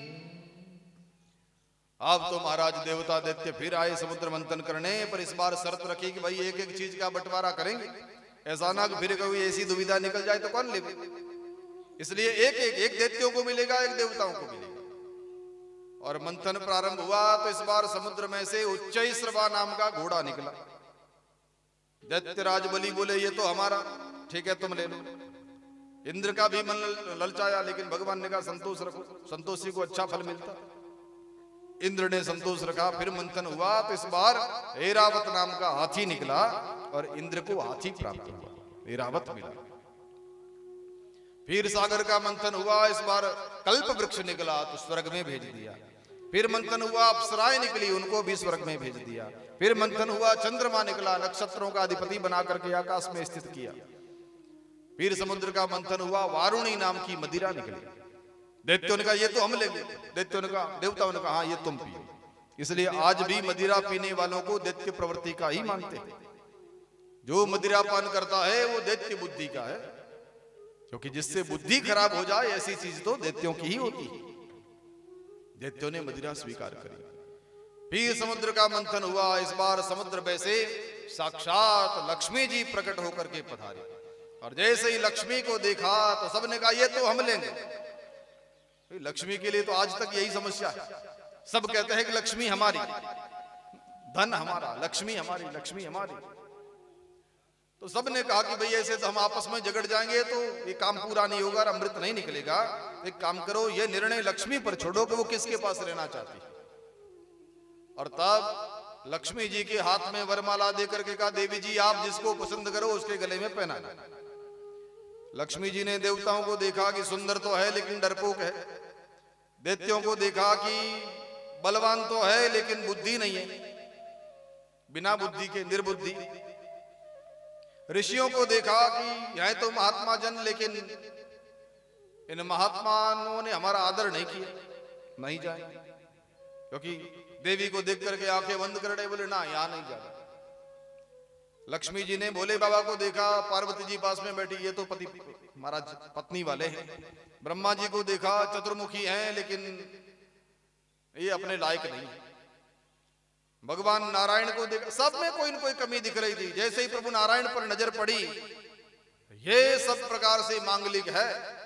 अब तो महाराज देवता दैत्य फिर आए समुद्र मंथन करने, पर इस बार शर्त रखी कि भाई एक एक चीज का बंटवारा करेंगे, ऐसा ना फिर कभी ऐसी दुविधा निकल जाए तो कौन ले। इसलिए एक एक एक दैत्यों को मिलेगा, एक देवताओं को मिलेगा। और मंथन प्रारंभ हुआ तो इस बार समुद्र में से उच्चैश्रवा नाम का घोड़ा निकला। दैत्यराज बलि बोले ये तो हमारा, ठीक है तुम ले लो। इंद्र का भी मन ललचाया, लेकिन भगवान ने कहा संतोष रखो, संतोषी को अच्छा फल मिलता। इंद्र ने संतोष रखा। फिर मंथन हुआ तो इस बार ऐरावत नाम का हाथी निकला और इंद्र को हाथी प्राप्त हुआ, ऐरावत मिला। फिर सागर का मंथन हुआ, इस बार कल्प वृक्ष निकला तो स्वर्ग में भेज दिया। फिर मंथन हुआ, अप्सराएं निकली, उनको भी स्वर्ग में भेज दिया। फिर मंथन हुआ, चंद्रमा निकला, नक्षत्रों का अधिपति बना करके आकाश में स्थित किया। फिर समुद्र का मंथन हुआ, वारुणी नाम की मदिरा निकली। दैत्यों ने कहा ये तो हम लेंगे, दैत्यों ने कहा, देवताओं ने कहा हाँ ये तुम पियो। इसलिए आज भी मदिरा पीने वालों को दैत्य प्रवृत्ति का ही मानते हैं। जो मदिरा पान करता है वो दैत्य बुद्धि का है, क्योंकि जिससे बुद्धि खराब हो जाए ऐसी चीज तो दैत्यों की ही होती है। दैत्यों ने मदिरा स्वीकार करी। फिर समुद्र का मंथन हुआ, इस बार समुद्र में से साक्षात लक्ष्मी जी प्रकट होकर के पधारे। और जैसे ही लक्ष्मी को देखा तो सबने कहा ये तो हम लेंगे। लक्ष्मी के लिए तो आज तक यही समस्या है, सब कहते हैं कि लक्ष्मी हमारी, धन हमारा, लक्ष्मी हमारी, लक्ष्मी हमारी। तो सबने कहा कि भाई ऐसे तो हम आपस में झगड़ जाएंगे तो ये काम पूरा नहीं होगा, अमृत नहीं निकलेगा। एक काम करो, ये निर्णय लक्ष्मी पर छोड़ो कि वो किसके पास रहना चाहती है। और तब लक्ष्मी जी के हाथ में वरमाला देकर के कहा देवी जी आप जिसको पसंद करो उसके गले में पहना दो। लक्ष्मी जी ने देवताओं को देखा कि सुंदर तो है लेकिन डरपोक है। दैत्यों को देखा कि बलवान तो है लेकिन बुद्धि नहीं है, बिना बुद्धि के निर्बुद्धि। ऋषियों को देखा कि यह तो महात्मा जन, लेकिन इन महात्माओं ने हमारा आदर नहीं किया, नहीं जाए। क्योंकि देवी को देख करके आंखें बंद कर रहे, बोले ना यहां नहीं जाना। लक्ष्मी जी ने भोले बाबा को देखा, पार्वती जी पास में बैठी, ये तो पति महाराज पत्नी वाले हैं। ब्रह्मा जी को देखा, चतुर्मुखी हैं, लेकिन ये अपने लायक नहीं। भगवान नारायण को देखा, सब में कोई न कोई कमी दिख रही थी। जैसे ही प्रभु नारायण पर नजर पड़ी, ये सब प्रकार से मांगलिक है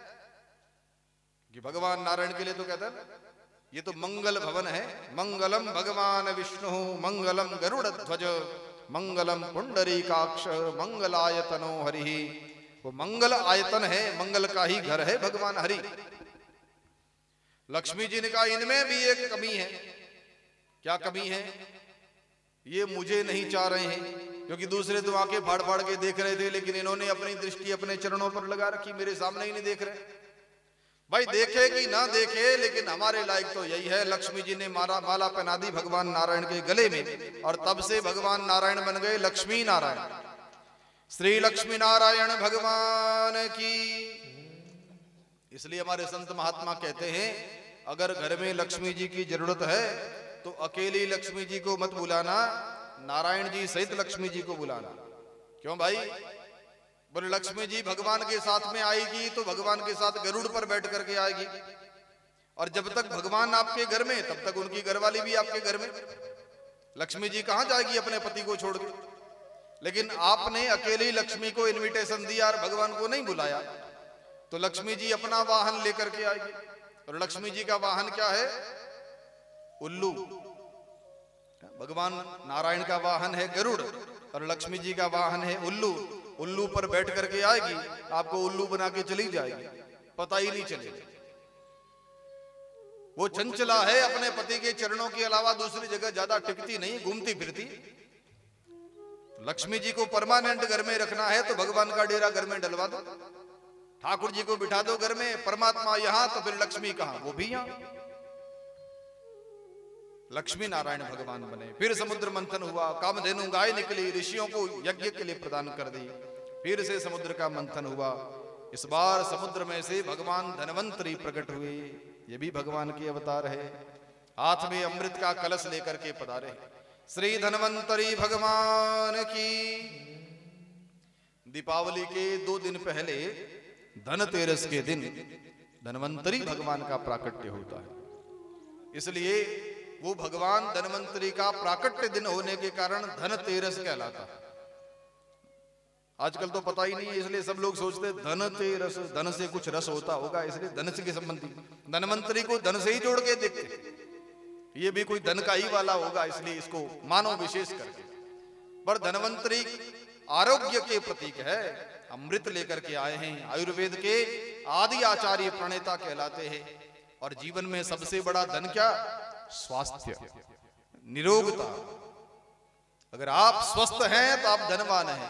कि भगवान नारायण के लिए तो कहता है ये तो मंगल भवन है। मंगलम भगवान विष्णु मंगलम गरुड़ ध्वज मंगलम पुंडरीकाक्ष मंगलायतनो हरि। वो मंगल आयतन है, मंगल का ही घर है भगवान हरि। लक्ष्मी जी ने कहा इनमें भी एक कमी है। क्या कमी है? ये मुझे नहीं चाह रहे हैं, क्योंकि दूसरे तो आंखें फाड़ फाड़ के देख रहे थे, लेकिन इन्होंने अपनी दृष्टि अपने चरणों पर लगा रखी, मेरे सामने ही नहीं देख रहे। भाई देखे कि ना देखे, लेकिन हमारे लायक तो यही है। लक्ष्मी जी ने माला माला पहना दी भगवान नारायण के गले में, और तब से भगवान नारायण बन गए लक्ष्मी नारायण। श्री लक्ष्मी नारायण भगवान की। इसलिए हमारे संत महात्मा कहते हैं, अगर घर में लक्ष्मी जी की जरूरत है तो अकेली लक्ष्मी जी को मत बुलाना, नारायण जी सहित लक्ष्मी जी को बुलाना। क्यों भाई? बोले लक्ष्मी जी भगवान के साथ में आएगी तो भगवान के साथ गरुड़ पर बैठ करके आएगी, और जब तक भगवान आपके घर में तब तक उनकी घरवाली भी आपके घर में। लक्ष्मी जी कहां जाएगी अपने पति को छोड़ के? लेकिन आपने अकेली लक्ष्मी को इनविटेशन दिया और भगवान को नहीं बुलाया, तो लक्ष्मी जी अपना वाहन लेकर के आएगी। और लक्ष्मी जी का वाहन क्या है? उल्लू। भगवान नारायण का वाहन है गरुड़, और लक्ष्मी जी का वाहन है उल्लू। उल्लू पर बैठ करके आएगी, आपको उल्लू बना के चली जाएगी, पता ही नहीं चलेगा। वो चंचला है, अपने पति के चरणों के अलावा दूसरी जगह ज्यादा टिकती नहीं, घूमती फिरती। लक्ष्मी जी को परमानेंट घर में रखना है तो भगवान का डेरा घर में डलवा दो, ठाकुर जी को बिठा दो घर में। परमात्मा यहां तो फिर लक्ष्मी कहां? वो भी यहां। लक्ष्मी नारायण भगवान बने। फिर समुद्र मंथन हुआ, कामधेनु गाय निकली, ऋषियों को यज्ञ के लिए प्रदान कर दी। फिर से समुद्र का मंथन हुआ। इस बार समुद्र में से भगवान धनवंतरी प्रकट हुए। ये भी भगवान के अवतार है। हाथ में अमृत का कलश लेकर के पधारे। श्री धनवंतरी भगवान की। दीपावली के दो दिन पहले धनतेरस के दिन धनवंतरी भगवान का प्राकट्य होता है। इसलिए वो भगवान धनवंतरी का प्राकट्य दिन होने के कारण धनतेरस कहलाता है। आजकल तो पता ही नहीं है, इसलिए सब लोग सोचते धनतेरस, धन से कुछ रस होता होगा, इसलिए धन से संबंधी धनवंतरी को धन से ही जोड़ के देखते, ये भी कोई धन का ही वाला होगा, इसलिए इसको मानो विशेष करके। पर धनवंतरी आरोग्य के प्रतीक है। अमृत लेकर के आए हैं। आयुर्वेद के आदि आचार्य प्रणेता कहलाते हैं। और जीवन में सबसे बड़ा धन क्या? स्वास्थ्य, निरोगता। अगर आप स्वस्थ हैं तो आप धनवान हैं।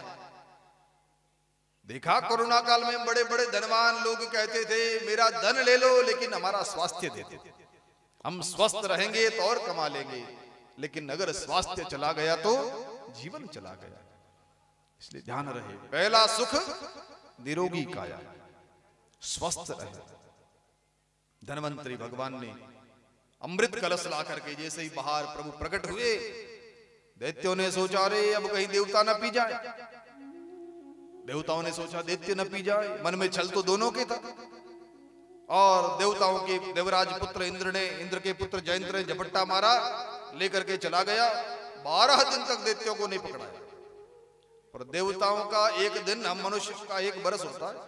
देखा कोरोना काल में बड़े बड़े धनवान लोग कहते थे मेरा धन ले लो लेकिन हमारा स्वास्थ्य दे दो। हम स्वस्थ रहेंगे तो और कमा लेंगे, लेकिन अगर स्वास्थ्य चला गया तो जीवन चला गया। इसलिए ध्यान रहे, पहला सुख निरोगी काया, स्वस्थ रहे। धनवंतरी भगवान ने अमृत कलश ला करके जैसे ही बाहर प्रभु प्रकट हुए, दैत्यों ने सोचा रे अब कहीं देवता न पी जाए। देवताओं ने सोचा दैत्य न पी जाए। मन में छल तो दोनों के था। और देवताओं के देवराज पुत्र इंद्र ने, इंद्र के पुत्र जयंत्र ने झपट्टा मारा, लेकर के चला गया। बारह दिन तक दैत्यों को नहीं पकड़ाया। पर देवताओं का एक दिन हम मनुष्य का एक बरस होता है,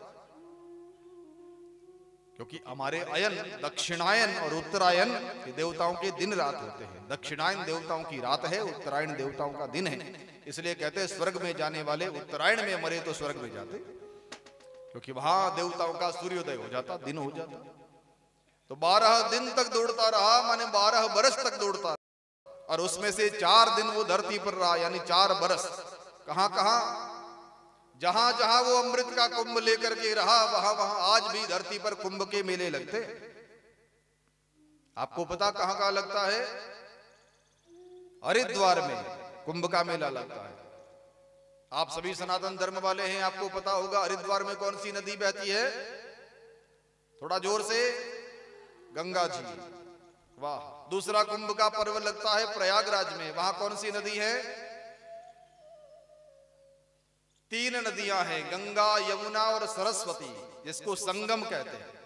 क्योंकि हमारे अयन दक्षिणायन और उत्तरायण के देवताओं के दिन रात होते हैं। दक्षिणायन देवताओं की रात है, उत्तरायण देवताओं का दिन है। इसलिए कहते हैं स्वर्ग में जाने वाले उत्तरायण में मरे तो स्वर्ग में जाते, क्योंकि वहां देवताओं का सूर्योदय हो जाता, दिन हो जाता। तो बारह दिन तक दौड़ता रहा, माने बारह बरस तक दौड़ता रहा। और उसमें से चार दिन वो धरती पर रहा, यानी चार बरस। कहां कहां? जहां जहां वो अमृत का कुंभ लेकर के रहा, वहां वहां आज भी धरती पर कुंभ के मेले लगते। आपको पता कहां कहां लगता है? हरिद्वार में कुंभ का मेला लगता है। आप सभी सनातन धर्म वाले हैं, आपको पता होगा हरिद्वार में कौन सी नदी बहती है? थोड़ा जोर से, गंगा जी। वाह। दूसरा कुंभ का पर्व लगता है प्रयागराज में, वहां कौन सी नदी है? तीन नदियां हैं, गंगा, यमुना और सरस्वती, जिसको संगम कहते हैं।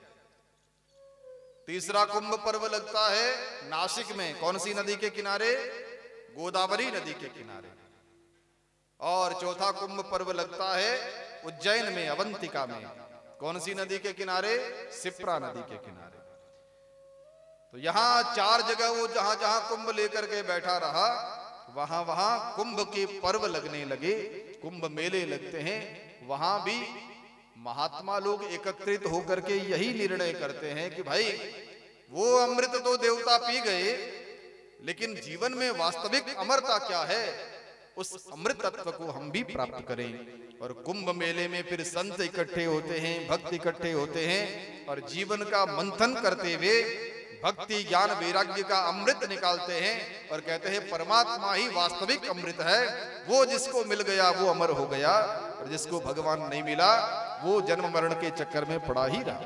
तीसरा कुंभ पर्व लगता है नासिक में, कौन सी नदी के किनारे? गोदावरी नदी के किनारे। और चौथा कुंभ पर्व लगता है उज्जैन में, अवंतिका में, कौन सी नदी के किनारे? सिप्रा नदी के किनारे। तो यहां चार जगह वो जहां जहां कुंभ लेकर के बैठा रहा, वहां वहां कुंभ के पर्व लगने लगे, कुंभ मेले लगते हैं। वहां भी महात्मा लोग एकत्रित होकर के यही निर्णय करते हैं कि भाई वो अमृत तो देवता पी गए, लेकिन जीवन में वास्तविक अमरता क्या है, उस अमृत तत्व को हम भी प्राप्त करें। और कुंभ मेले में फिर संत इकट्ठे होते हैं, भक्त इकट्ठे होते हैं, और जीवन का मंथन करते हुए भक्ति ज्ञान वैराग्य का अमृत निकालते हैं और कहते हैं परमात्मा ही वास्तविक अमृत है। वो जिसको मिल गया वो अमर हो गया, और जिसको भगवान नहीं मिला वो जन्म मरण के चक्कर में पड़ा ही रहा।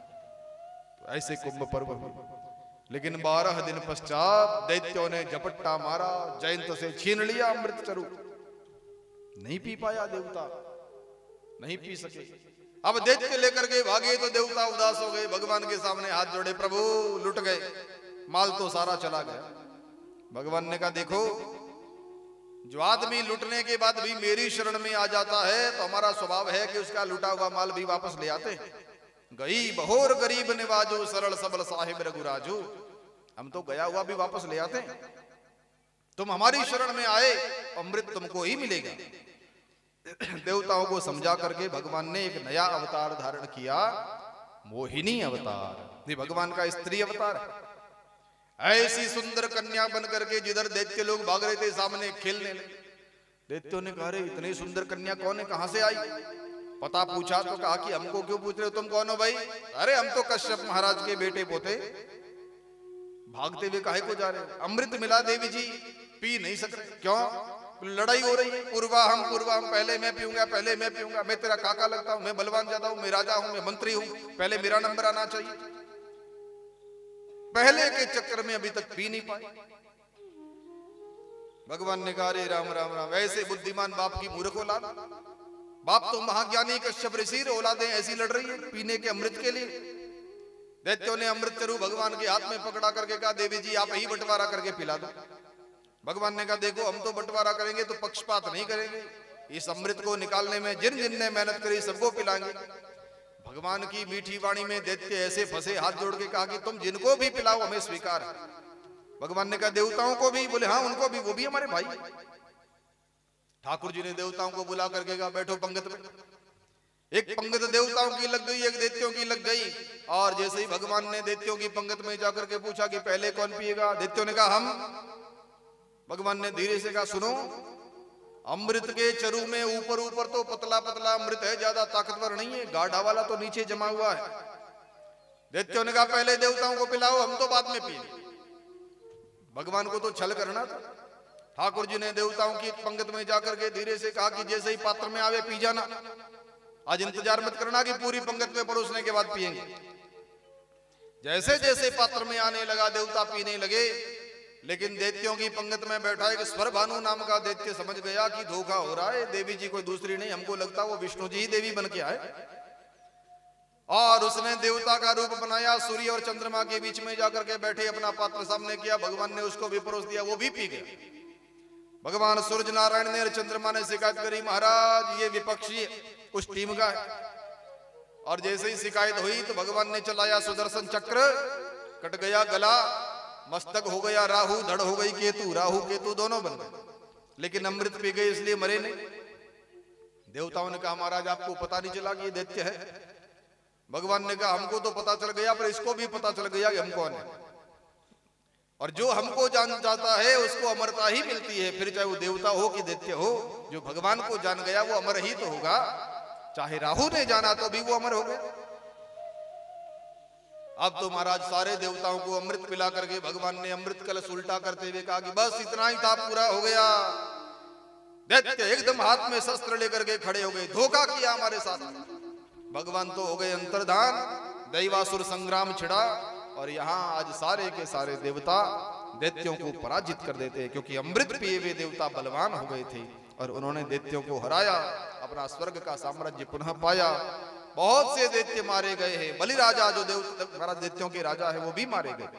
तो ऐसे कुंभ पर्व हुए। लेकिन बारह दिन पश्चात दैत्यों ने झपट्टा मारा, जयंत से छीन लिया अमृत चरु। नहीं पी पाया देवता, नहीं पी सके। अब दैत्य लेकर के भागे तो देवता उदास हो गए, भगवान के सामने हाथ जोड़े, प्रभु लुट गए, माल तो सारा चला गया। भगवान ने कहा देखो, जो आदमी लुटने के बाद भी मेरी शरण में आ जाता है तो हमारा स्वभाव है कि उसका लुटा हुआ माल भी वापस ले आते हैं। गई बहोर गरीब निवाजू, सरल सबल साहिब रघुराजू। हम तो गया हुआ भी वापस ले आते हैं। तुम हमारी शरण में आए, अमृत तुमको ही मिलेगा। देवताओं को समझा करके भगवान ने एक नया अवतार धारण किया, मोहिनी अवतार। ये भगवान का स्त्री अवतार है। ऐसी सुंदर कन्या बन करके जिधर दैत्य लोग भाग रहे थे सामने खेलने लगे। दैत्यों ने कहा, इतनी सुंदर कन्या कौन है, कहां से आई? पता पूछा तो कहा कि हमको क्यों पूछ रहे हो, तुम कौन हो भाई? अरे हम तो कश्यप महाराज के बेटे पोते। भागते हुए काहे को जा रहे? अमृत मिला देवी जी, पी नहीं सक रहे। क्यों? लड़ाई हो रही है। पूर्वा हम पूर्वा हम, पहले मैं पीऊंगा, पहले मैं पीऊंगा, मैं तेरा काका लगता हूं, मैं बलवान ज्यादा हूं, मैं राजा हूं, मैं मंत्री हूं, पहले मेरा नंबर आना चाहिए। पहले के चक्कर में अभी तक पी नहीं पाए। भगवान ने कहा, रे राम राम राम, ऐसे बुद्धिमान बाप की मूर्ख औलाद। बाप तो महाज्ञानी कश्यप ऋषि, औलादें ऐसी लड़ रही है पीने के अमृत के लिए। दैत्यों ने अमृत चरु भगवान के हाथ में पकड़ा करके कहा, देवी जी आप ही बंटवारा करके पिला दो। भगवान ने कहा, देखो हम तो बंटवारा करेंगे तो पक्षपात नहीं करेंगे, इस अमृत को निकालने में जिन जिन ने मेहनत करी सबको पिलाएंगे। भगवान की मीठी वाणी में दैत्य ऐसे फंसे, हाथ जोड़ के कहा कि तुम जिनको भी पिलाओ हमें स्वीकार है। भगवान ने कहा, देवताओं को भी? बोले हाँ उनको भी, वो भी हमारे भाई। ठाकुर जी ने देवताओं को बुला करके कहा, बैठो पंगत में। एक पंगत देवताओं की लग गई, एक दैत्यों की लग गई। और जैसे ही भगवान ने दैत्यों की पंगत में जाकर के पूछा कि पहले कौन पिएगा, दैत्यों ने कहा हम। भगवान ने धीरे से कहा, सुनो, अमृत के चरु में ऊपर ऊपर तो पतला पतला अमृत है, ज्यादा ताकतवर नहीं है, गाढ़ा वाला तो नीचे जमा हुआ है। दैत्यों ने कहा, पहले देवताओं को पिलाओ, हम तो बाद में पिएंगे। भगवान को तो छल करना था। ठाकुर जी ने देवताओं की पंगत में जाकर के धीरे से कहा कि जैसे ही पात्र में आवे पी जाना, आज इंतजार मत करना कि पूरी पंगत में परोसने के बाद पिएंगे। जैसे जैसे पात्र में आने लगा देवता पीने लगे। लेकिन दैत्यों की पंगत में बैठा एक स्वर भानु नाम का दैत्य समझ गया कि धोखा हो रहा है, देवी जी कोई दूसरी नहीं, हमको लगता वो विष्णु जी ही देवी बन के आए। और उसने देवता का रूप बनाया, सूर्य और चंद्रमा के बीच में जाकर के बैठे अपना पात्र सामने किया। भगवान ने उसको भी परोस दिया, वो भी पी गया। भगवान सूर्य नारायण ने, चंद्रमा ने शिकायत करी, महाराज ये विपक्षी उस टीम का है। और जैसे ही शिकायत हुई तो भगवान ने चलाया सुदर्शन चक्र, कट गया गला, मस्तक हो गया राहु, धड़ हो गई केतु, राहु केतु दोनों बन गए। लेकिन अमृत पी गए इसलिए मरे नहीं। देवताओं ने कहा, महाराज आपको पता नहीं चला कि ये दैत्य है? भगवान ने कहा, हमको तो पता चल गया, पर इसको भी पता चल गया कि हम कौन है। और जो हमको जान जाता है उसको अमरता ही मिलती है, फिर चाहे वो देवता हो कि दैत्य हो। जो भगवान को जान गया वो अमर ही तो होगा। चाहे राहु ने जाना तो भी वो अमर हो गया। अब तो महाराज सारे देवताओं को अमृत पिला करके भगवान ने अमृत कलश उल्टा करते हुए कहा कि बस इतना ही था, पूरा हो गया। दैत्य एकदम हाथ में शस्त्र लेकर के खड़े हो गए, धोखा किया हमारे साथ। भगवान तो हो गए अंतर्धान, दैवासुर संग्राम छिड़ा और यहाँ आज सारे के सारे देवता दैत्यों को पराजित कर देते हैं, क्योंकि अमृत पिए हुए देवता बलवान हो गए थे और उन्होंने दैत्यों को हराया, अपना स्वर्ग का साम्राज्य पुनः पाया। बहुत से दैत्य मारे गए हैं, बलि राजा जो देव महाराज दैत्यों के राजा है वो भी मारे गए।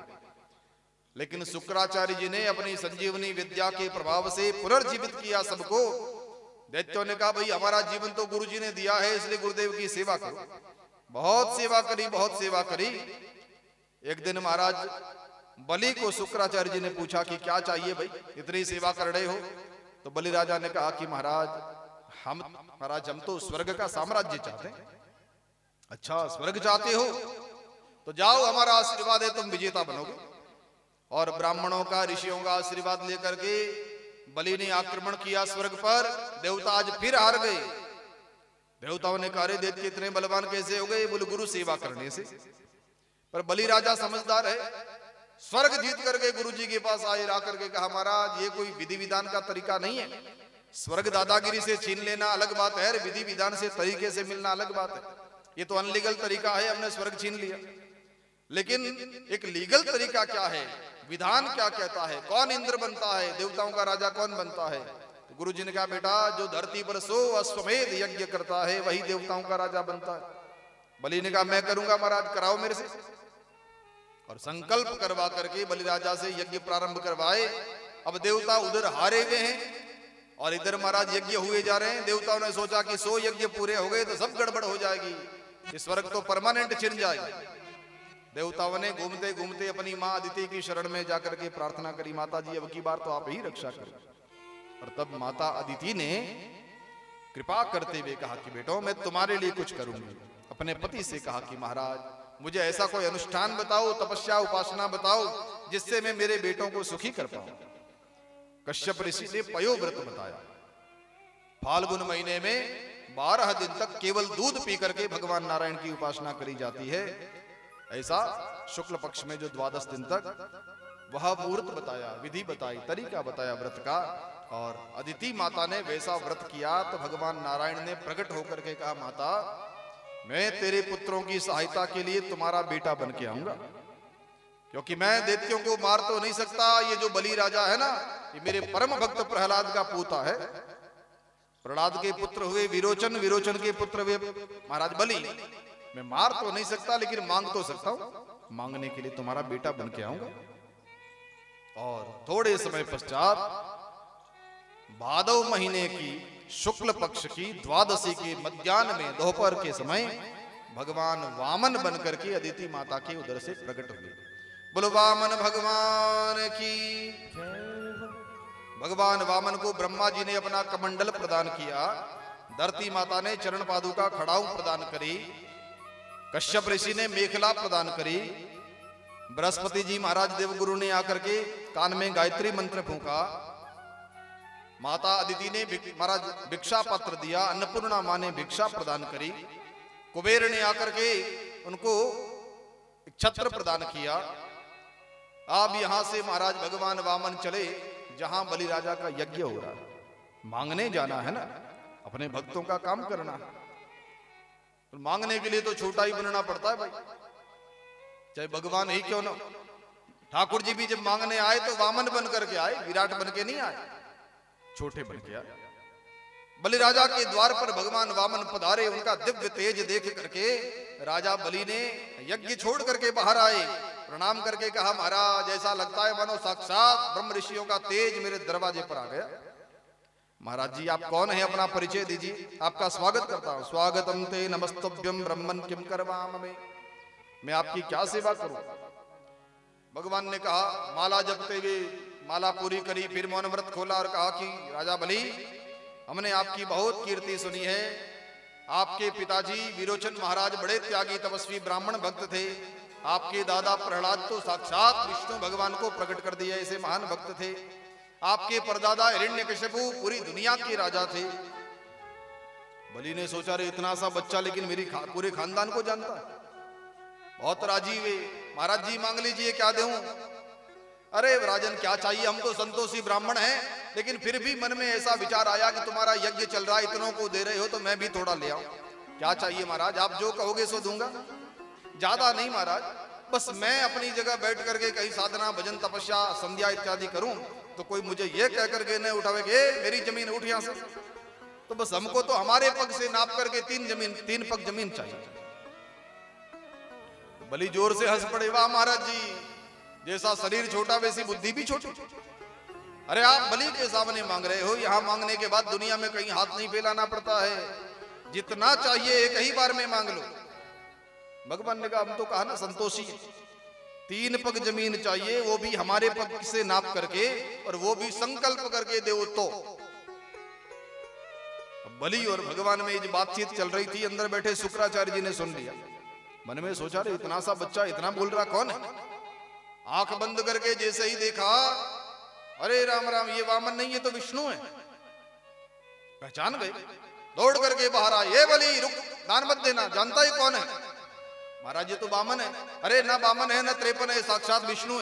लेकिन शुक्राचार्य जी ने अपनी संजीवनी विद्या के प्रभाव से पुनर्जीवित किया सबको। दैत्यों ने कहा भाई हमारा जीवन तो गुरु जी ने दिया है, इसलिए गुरुदेव की सेवा करो। बहुत सेवा करी, बहुत सेवा करी। एक दिन महाराज बलि को शुक्राचार्य जी ने पूछा कि क्या चाहिए भाई, इतनी सेवा कर रहे हो? तो बलि राजा ने कहा कि महाराज हम महाराज हम तो स्वर्ग का साम्राज्य चाहते हैं। अच्छा स्वर्ग चाहते हो तो जाओ, हमारा आशीर्वाद है, तुम विजेता बनोगे। और ब्राह्मणों का, ऋषियों का आशीर्वाद लेकर के बलि ने आक्रमण किया स्वर्ग पर। देवता आज फिर हार गए। देवताओं ने कहा दैत्य इतने बलवान कैसे हो गए? बोले गुरु सेवा करने से। पर बलि राजा समझदार है, स्वर्ग जीत करके गुरु जी के पास आए, ला करके कहा महाराज ये कोई विधि विधान का तरीका नहीं है। स्वर्ग दादागिरी से छीन लेना अलग बात है, विधि विधान से तरीके से मिलना अलग बात है। ये तो अनलीगल तरीका है, हमने स्वर्ग छीन लिया। लेकिन एक लीगल तरीका क्या है, विधान क्या कहता है, कौन इंद्र बनता है, देवताओं का राजा कौन बनता है? तो गुरु जी ने कहा बेटा जो धरती पर सो अश्वमेध यज्ञ करता है वही देवताओं का राजा बनता है। बलि ने कहा मैं करूंगा महाराज, कराओ मेरे से। और संकल्प करवा करके बलि राजा से यज्ञ प्रारंभ करवाए। अब देवता उधर हारे हुए हैं और इधर महाराज यज्ञ हुए जा रहे हैं। देवताओं ने सोचा कि सौ यज्ञ पूरे हो गए तो सब गड़बड़ हो जाएगी, इस स्वर्ग तो परमानेंट छिन जाएगा। देवताओं ने घूमते घूमते अपनी माँ अदिति की शरण में जाकर के प्रार्थना करी, माता जी अब की बार तो आप ही रक्षा करें। और तब माता अदिति ने कृपा करते हुए कहा कि बेटो मैं तुम्हारे लिए कुछ करूंगी। अपने पति से कहा कि महाराज मुझे ऐसा कोई अनुष्ठान बताओ, तपस्या उपासना बताओ जिससे मैं मेरे बेटों को सुखी कर पाऊं। कश्यप ऋषि ने पयोव्रत बताया। फाल्गुन महीने में बारह दिन तक केवल दूध पी करके भगवान नारायण की उपासना करी जाती है। ऐसा शुक्ल पक्ष में जो द्वादश दिन तक वह मुहूर्त बताया, विधि बताई, तरीका बताया व्रत का। और अदिति माता ने वैसा व्रत किया तो भगवान नारायण ने प्रकट होकर के कहा माता मैं तेरे पुत्रों की सहायता के लिए तुम्हारा बेटा बन के आऊंगा, क्योंकि मैं दैत्यों को मार तो नहीं सकता। ये जो बलि राजा है ना, ये मेरे परम भक्त प्रहलाद का पोता है। प्रहलाद के पुत्र हुए विरोचन, विरोचन के पुत्र हुए महाराज बलि। मैं मार तो नहीं सकता लेकिन मांग तो सकता हूं। मांगने के लिए तुम्हारा बेटा बन के आऊंगा। और थोड़े समय पश्चात भादव महीने की शुक्ल पक्ष की द्वादशी के मध्याह्न में दोपहर के समय भगवान वामन बनकर के अदिति माता के उदर से प्रकट हुए। बोलो वामन भगवान की। भगवान वामन को ब्रह्मा जी ने अपना कमंडल प्रदान किया। धरती माता ने चरण पादुका खड़ाऊ प्रदान करी। कश्यप ऋषि ने मेखला प्रदान करी। बृहस्पति जी महाराज देवगुरु ने आकर के कान में गायत्री मंत्र फूंका। माता अदिति ने महाराज भिक्षा पत्र दिया। अन्नपूर्णा मां ने भिक्षा प्रदान करी। कुबेर ने आकर के उनको छत्र प्रदान किया। अब यहां से महाराज भगवान वामन चले जहां बलि राजा का यज्ञ हो रहा है। मांगने जाना है ना, अपने भक्तों का काम करना है। तो मांगने के लिए तो छोटा ही बनना पड़ता है भाई, चाहे भगवान ही क्यों ना। ठाकुर जी भी जब मांगने आए तो वामन बन करके आए, विराट बन के नहीं आए, छोटे बन के आए। बलि राजा के द्वार पर भगवान वामन पधारे। उनका दिव्य तेज देख करके राजा बलि ने यज्ञ छोड़ करके बाहर आए। प्रणाम करके कहा महाराज ऐसा लगता है मानो साक्षात ब्रह्म ऋषियों का तेज मेरे दरवाजे पर आ गया। महाराज जी आप कौन है, अपना परिचय दीजिए, आपका स्वागत करता हूं। स्वागतम ते नमस्तभ्यम ब्रह्मन किम करवाम में, मैं आपकी क्या सेवा करूं। भगवान ने कहा माला जपते हुए माला पूरी करी, फिर मौन व्रत खोला और कहा कि राजा बलि हमने आपकी बहुत कीर्ति सुनी है। आपके पिताजी विरोचन महाराज बड़े त्यागी तपस्वी ब्राह्मण भक्त थे। आपके दादा प्रहलाद तो साक्षात विष्णु भगवान को प्रकट कर दिया, ऐसे महान भक्त थे। आपके परदादा हिरण्यकशिपु पूरी दुनिया के राजा थे। बलि ने सोचा रे इतना सा बच्चा लेकिन मेरी खा, पूरे खानदान को जानता है। बहुत राजी हुए। महाराज जी मांग लीजिए, क्या दूं? अरे राजन क्या चाहिए, हम तो संतोषी ब्राह्मण हैं, लेकिन फिर भी मन में ऐसा विचार आया कि तुम्हारा यज्ञ चल रहा है, इतनों को दे रहे हो तो मैं भी थोड़ा ले आऊं। क्या चाहिए महाराज? आप जो कहोगे सो दूंगा। ज्यादा नहीं महाराज, बस मैं अपनी जगह बैठ करके कहीं साधना भजन तपस्या संध्या इत्यादि करूं तो कोई मुझे ये कह करके न उठावे कि मेरी जमीन उठ यहां से। तो बस हमको तो हमारे पग से नाप करके तीन जमीन तीन पग जमीन चाहिए। बलि जोर से हंस पड़े, वाह महाराज जी, जैसा शरीर छोटा वैसी बुद्धि भी छोटी। अरे आप बलि के सामने मांग रहे हो, यहां मांगने के बाद दुनिया में कहीं हाथ नहीं फैलाना पड़ता है, जितना चाहिए एक ही बार में मांग लो। भगवान ने कहा हम तो कहा ना संतोषी, तीन पग जमीन चाहिए, वो भी हमारे पग से नाप करके, और वो भी संकल्प करके दो। तो बलि और भगवान में ये बातचीत चल रही थी, अंदर बैठे शुक्राचार्य जी ने सुन लिया। मन में सोचा रे इतना सा बच्चा इतना बोल रहा कौन है? आंख बंद करके जैसे ही देखा, अरे राम राम, ये वामन नहीं, ये तो विष्णु है। पहचान गए, दौड़ करके बाहर आए, ये बलि रुक, दान मत देना, जानता ही कौन है? महाराज ये तो वामन है। अरे ना वामन है ना त्रेपन है, साक्षात विष्णु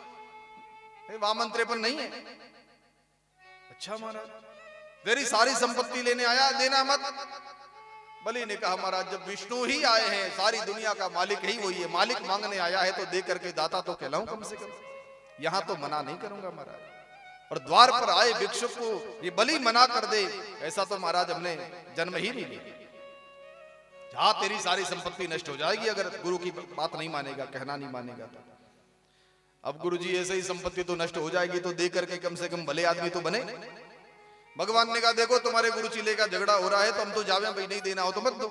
है। वामन त्रेपन नहीं है। अच्छा महाराज, तेरी सारी संपत्ति लेने आया, देना मत। बलि ने कहा महाराज जब विष्णु ही आए हैं, सारी दुनिया का मालिक ही वही है, मालिक मांगने आया है तो दे करके दाता तो कहलाऊं कम से कम, यहां तो मना नहीं करूंगा महाराज। और द्वार पर आए भिक्षुक को ये बलि मना कर दे, ऐसा तो महाराज हमने जन्म ही नहीं लिया। जहां तेरी सारी संपत्ति नष्ट हो जाएगी अगर गुरु की बात नहीं मानेगा, कहना नहीं मानेगा तो। अब गुरु जी ऐसे ही संपत्ति तो नष्ट हो जाएगी तो दे करके कम से कम भले आदमी तो बने। भगवान ने कहा देखो तुम्हारे गुरु चीले का झगड़ा हो रहा है तो हम तो जावे भाई, नहीं देना हो तो मत दो।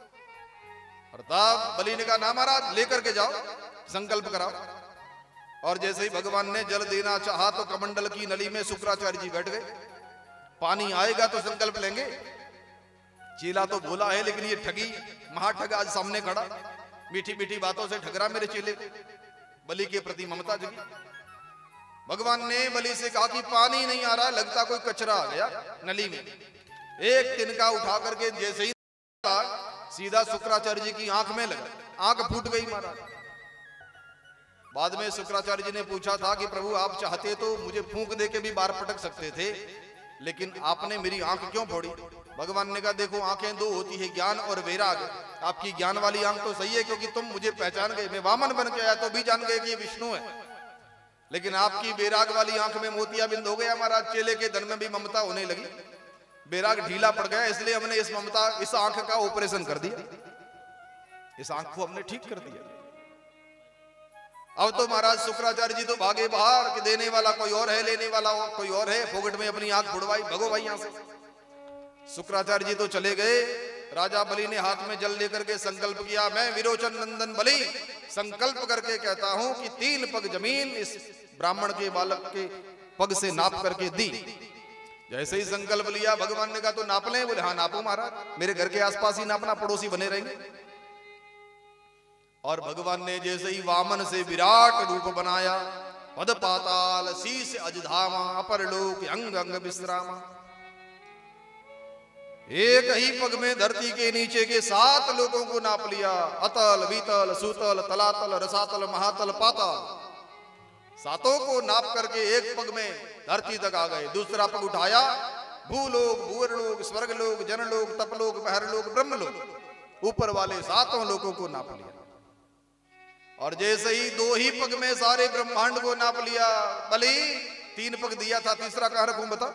और तब बलि ने कहा ना महाराज लेकर के जाओ, संकल्प कराओ। और जैसे ही भगवान ने जल देना चाहा तो कमंडल की नली में शुक्राचार्य जी बैठ गए। पानी आएगा तो संकल्प लेंगे। चीला तो भोला है लेकिन ये ठगी महाठग आज सामने खड़ा, मीठी मीठी बातों से ठग रहा मेरे चेले को। बलि के प्रति ममता जगी। भगवान ने बलि से कहा कि पानी नहीं आ रहा, लगता कोई कचरा आ गया नली में। एक तिनका उठा करके जैसे ही सीधा शुक्राचार्य जी की आंख में लगा, आंख फूट गई महाराज। बाद में शुक्राचार्य जी ने पूछा था कि प्रभु आप चाहते तो मुझे फूंक दे के भी बाहर पटक सकते थे, लेकिन आपने मेरी आंख क्यों फोड़ी? भगवान ने कहा देखो आंखें दो होती है, ज्ञान और वैराग। आपकी ज्ञान वाली आंख तो सही है क्योंकि तुम मुझे पहचान गए, मैं वामन बन के आया तो भी जान गए कि ये विष्णु है। लेकिन आपकी वैराग वाली आंख में मोतियाबिंद हो गया महाराज, चेले के धन में भी ममता होने लगी, वैराग ढीला पड़ गया, इसलिए हमने इस ममता इस आंख का ऑपरेशन कर दिया, इस आंख को हमने ठीक कर दिया। अब तो महाराज शुक्राचार्य जी तो भागे बाहर कि देने वाला कोई और है, लेने वाला कोई और है, फोगट में अपनी आंख फुड़वाई, भगो भाई यहां से। शुक्राचार्य जी तो चले गए। राजा बलि ने हाथ में जल लेकर के संकल्प किया, मैं विरोचन नंदन बलि संकल्प करके कहता हूं कि तीन पग जमीन इस ब्राह्मण के बालक के पग से नाप करके दी। जैसे ही संकल्प लिया भगवान ने कहा तो नाप लें? बोले हाँ नापो महाराज, मेरे घर के आसपास ही नापना, पड़ोसी बने रहेंगे। और भगवान ने जैसे ही वामन से विराट रूप बनाया, पद पाताल शीश अजधामा अपर लोक अंग अंग विश्रामा, एक ही पग में धरती के नीचे के सात लोगों को नाप लिया। अतल वितल सुतल तलातल रसातल महातल पाताल, सातों को नाप करके एक पग में धरती तक आ गए। दूसरा पग उठाया, भूलोक भूवरलोक स्वर्गलोक जनलोक तपलोक बहरलोक ब्रह्मलोक, ऊपर वाले सातों लोगों को नाप लिया। और जैसे ही दो ही पग में सारे ब्रह्मांड को नाप लिया। बलि तीन पग दिया था, तीसरा कहां रखूं बता?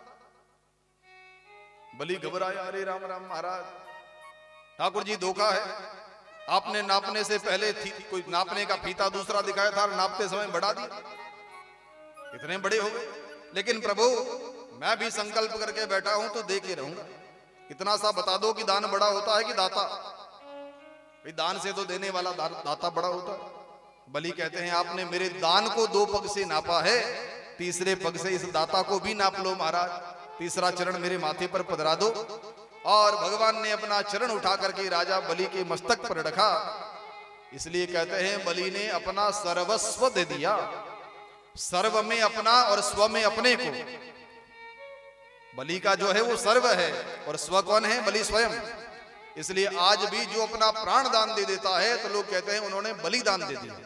बलि घबराया, अरे राम राम महाराज ठाकुर जी धोखा है, आपने नापने से पहले थी कोई नापने का फीता दूसरा दिखाया था, नापते समय बढ़ा दिया, इतने बड़े हो गए। लेकिन प्रभु मैं भी संकल्प करके बैठा हूं तो दे के रहूंगा, इतना सा बता दो कि दान बड़ा होता है कि दाता? भाई दान से तो देने वाला दा, दाता बड़ा होता है। बलि कहते हैं आपने मेरे दान को दो पग से नापा है, तीसरे पग से इस दाता को भी नाप लो महाराज, तीसरा चरण मेरे माथे पर पधरा दो। और भगवान ने अपना चरण उठा करके राजा बलि के मस्तक पर रखा। इसलिए कहते हैं बलि ने अपना सर्वस्व दे दिया, सर्व में अपना और स्व में अपने को। बलि का जो है वो सर्व है और स्व कौन है? बलि स्वयं। इसलिए आज भी जो अपना प्राण दान दे देता है तो लोग कहते हैं उन्होंने बलिदान दे दिया।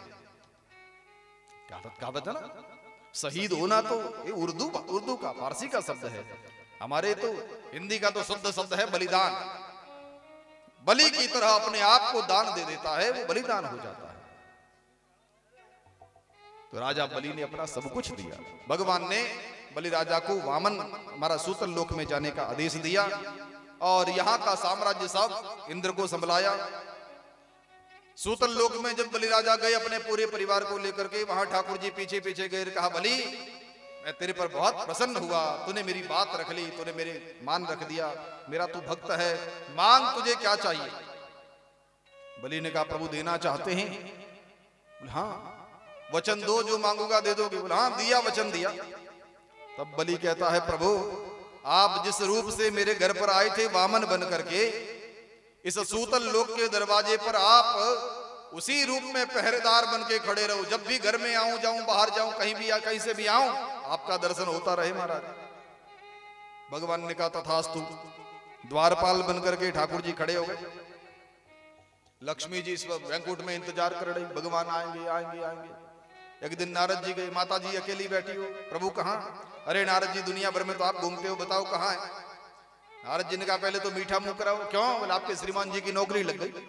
कहावत है ना, शहीद होना तो ये उर्दू उर्दू का फारसी का शब्द है, हमारे तो हिंदी का तो शुद्ध शब्द है बलिदान। बलि की तरह अपने आप को दान दे देता है, वो बलिदान हो जाता है। तो राजा बलि ने अपना सब कुछ दिया। भगवान ने बलि राजा को वामन हमारा सूतल लोक में जाने का आदेश दिया और यहाँ का साम्राज्य सब इंद्र को संभलाया। सूतल लोक में जब बलि राजा गए अपने पूरे परिवार को लेकर के, वहां ठाकुर जी पीछे पीछे गए, कहा बलि मैं तेरे पर बहुत प्रसन्न हुआ, तूने मेरी बात रख ली, तूने मेरे मान रख दिया, मेरा तू भक्त है, मांग तुझे क्या चाहिए। बलि ने कहा प्रभु देना चाहते हैं? बोले हाँ। वचन दो, जो मांगूंगा दे दोगे? बोले हाँ, दिया, वचन दिया। तब बलि कहता है प्रभु आप जिस रूप से मेरे घर पर आए थे वामन बन करके, इस सूतल लोक के दरवाजे पर आप उसी रूप में पहरेदार बन के खड़े रहो। जब भी घर में आऊं जाऊं बाहर जाऊं कहीं भी या कहीं से भी आऊं आपका दर्शन होता रहे महाराज। भगवान ने कहा तथास्तु। द्वारपाल बन करके ठाकुर जी खड़े हो गए। लक्ष्मी जी इस बैंकुट में इंतजार कर रही, भगवान आएंगे आएंगे आएंगे। एक दिन नारद जी गए, माता जी अकेली बैठी हो, प्रभु कहाँ? अरे नारद जी दुनिया भर में तो आप घूमते हो, बताओ कहाँ है? नारद जी ने कहा पहले तो मीठा मुंह कराओ। क्यों? बोले आपके श्रीमान जी की नौकरी लग गई।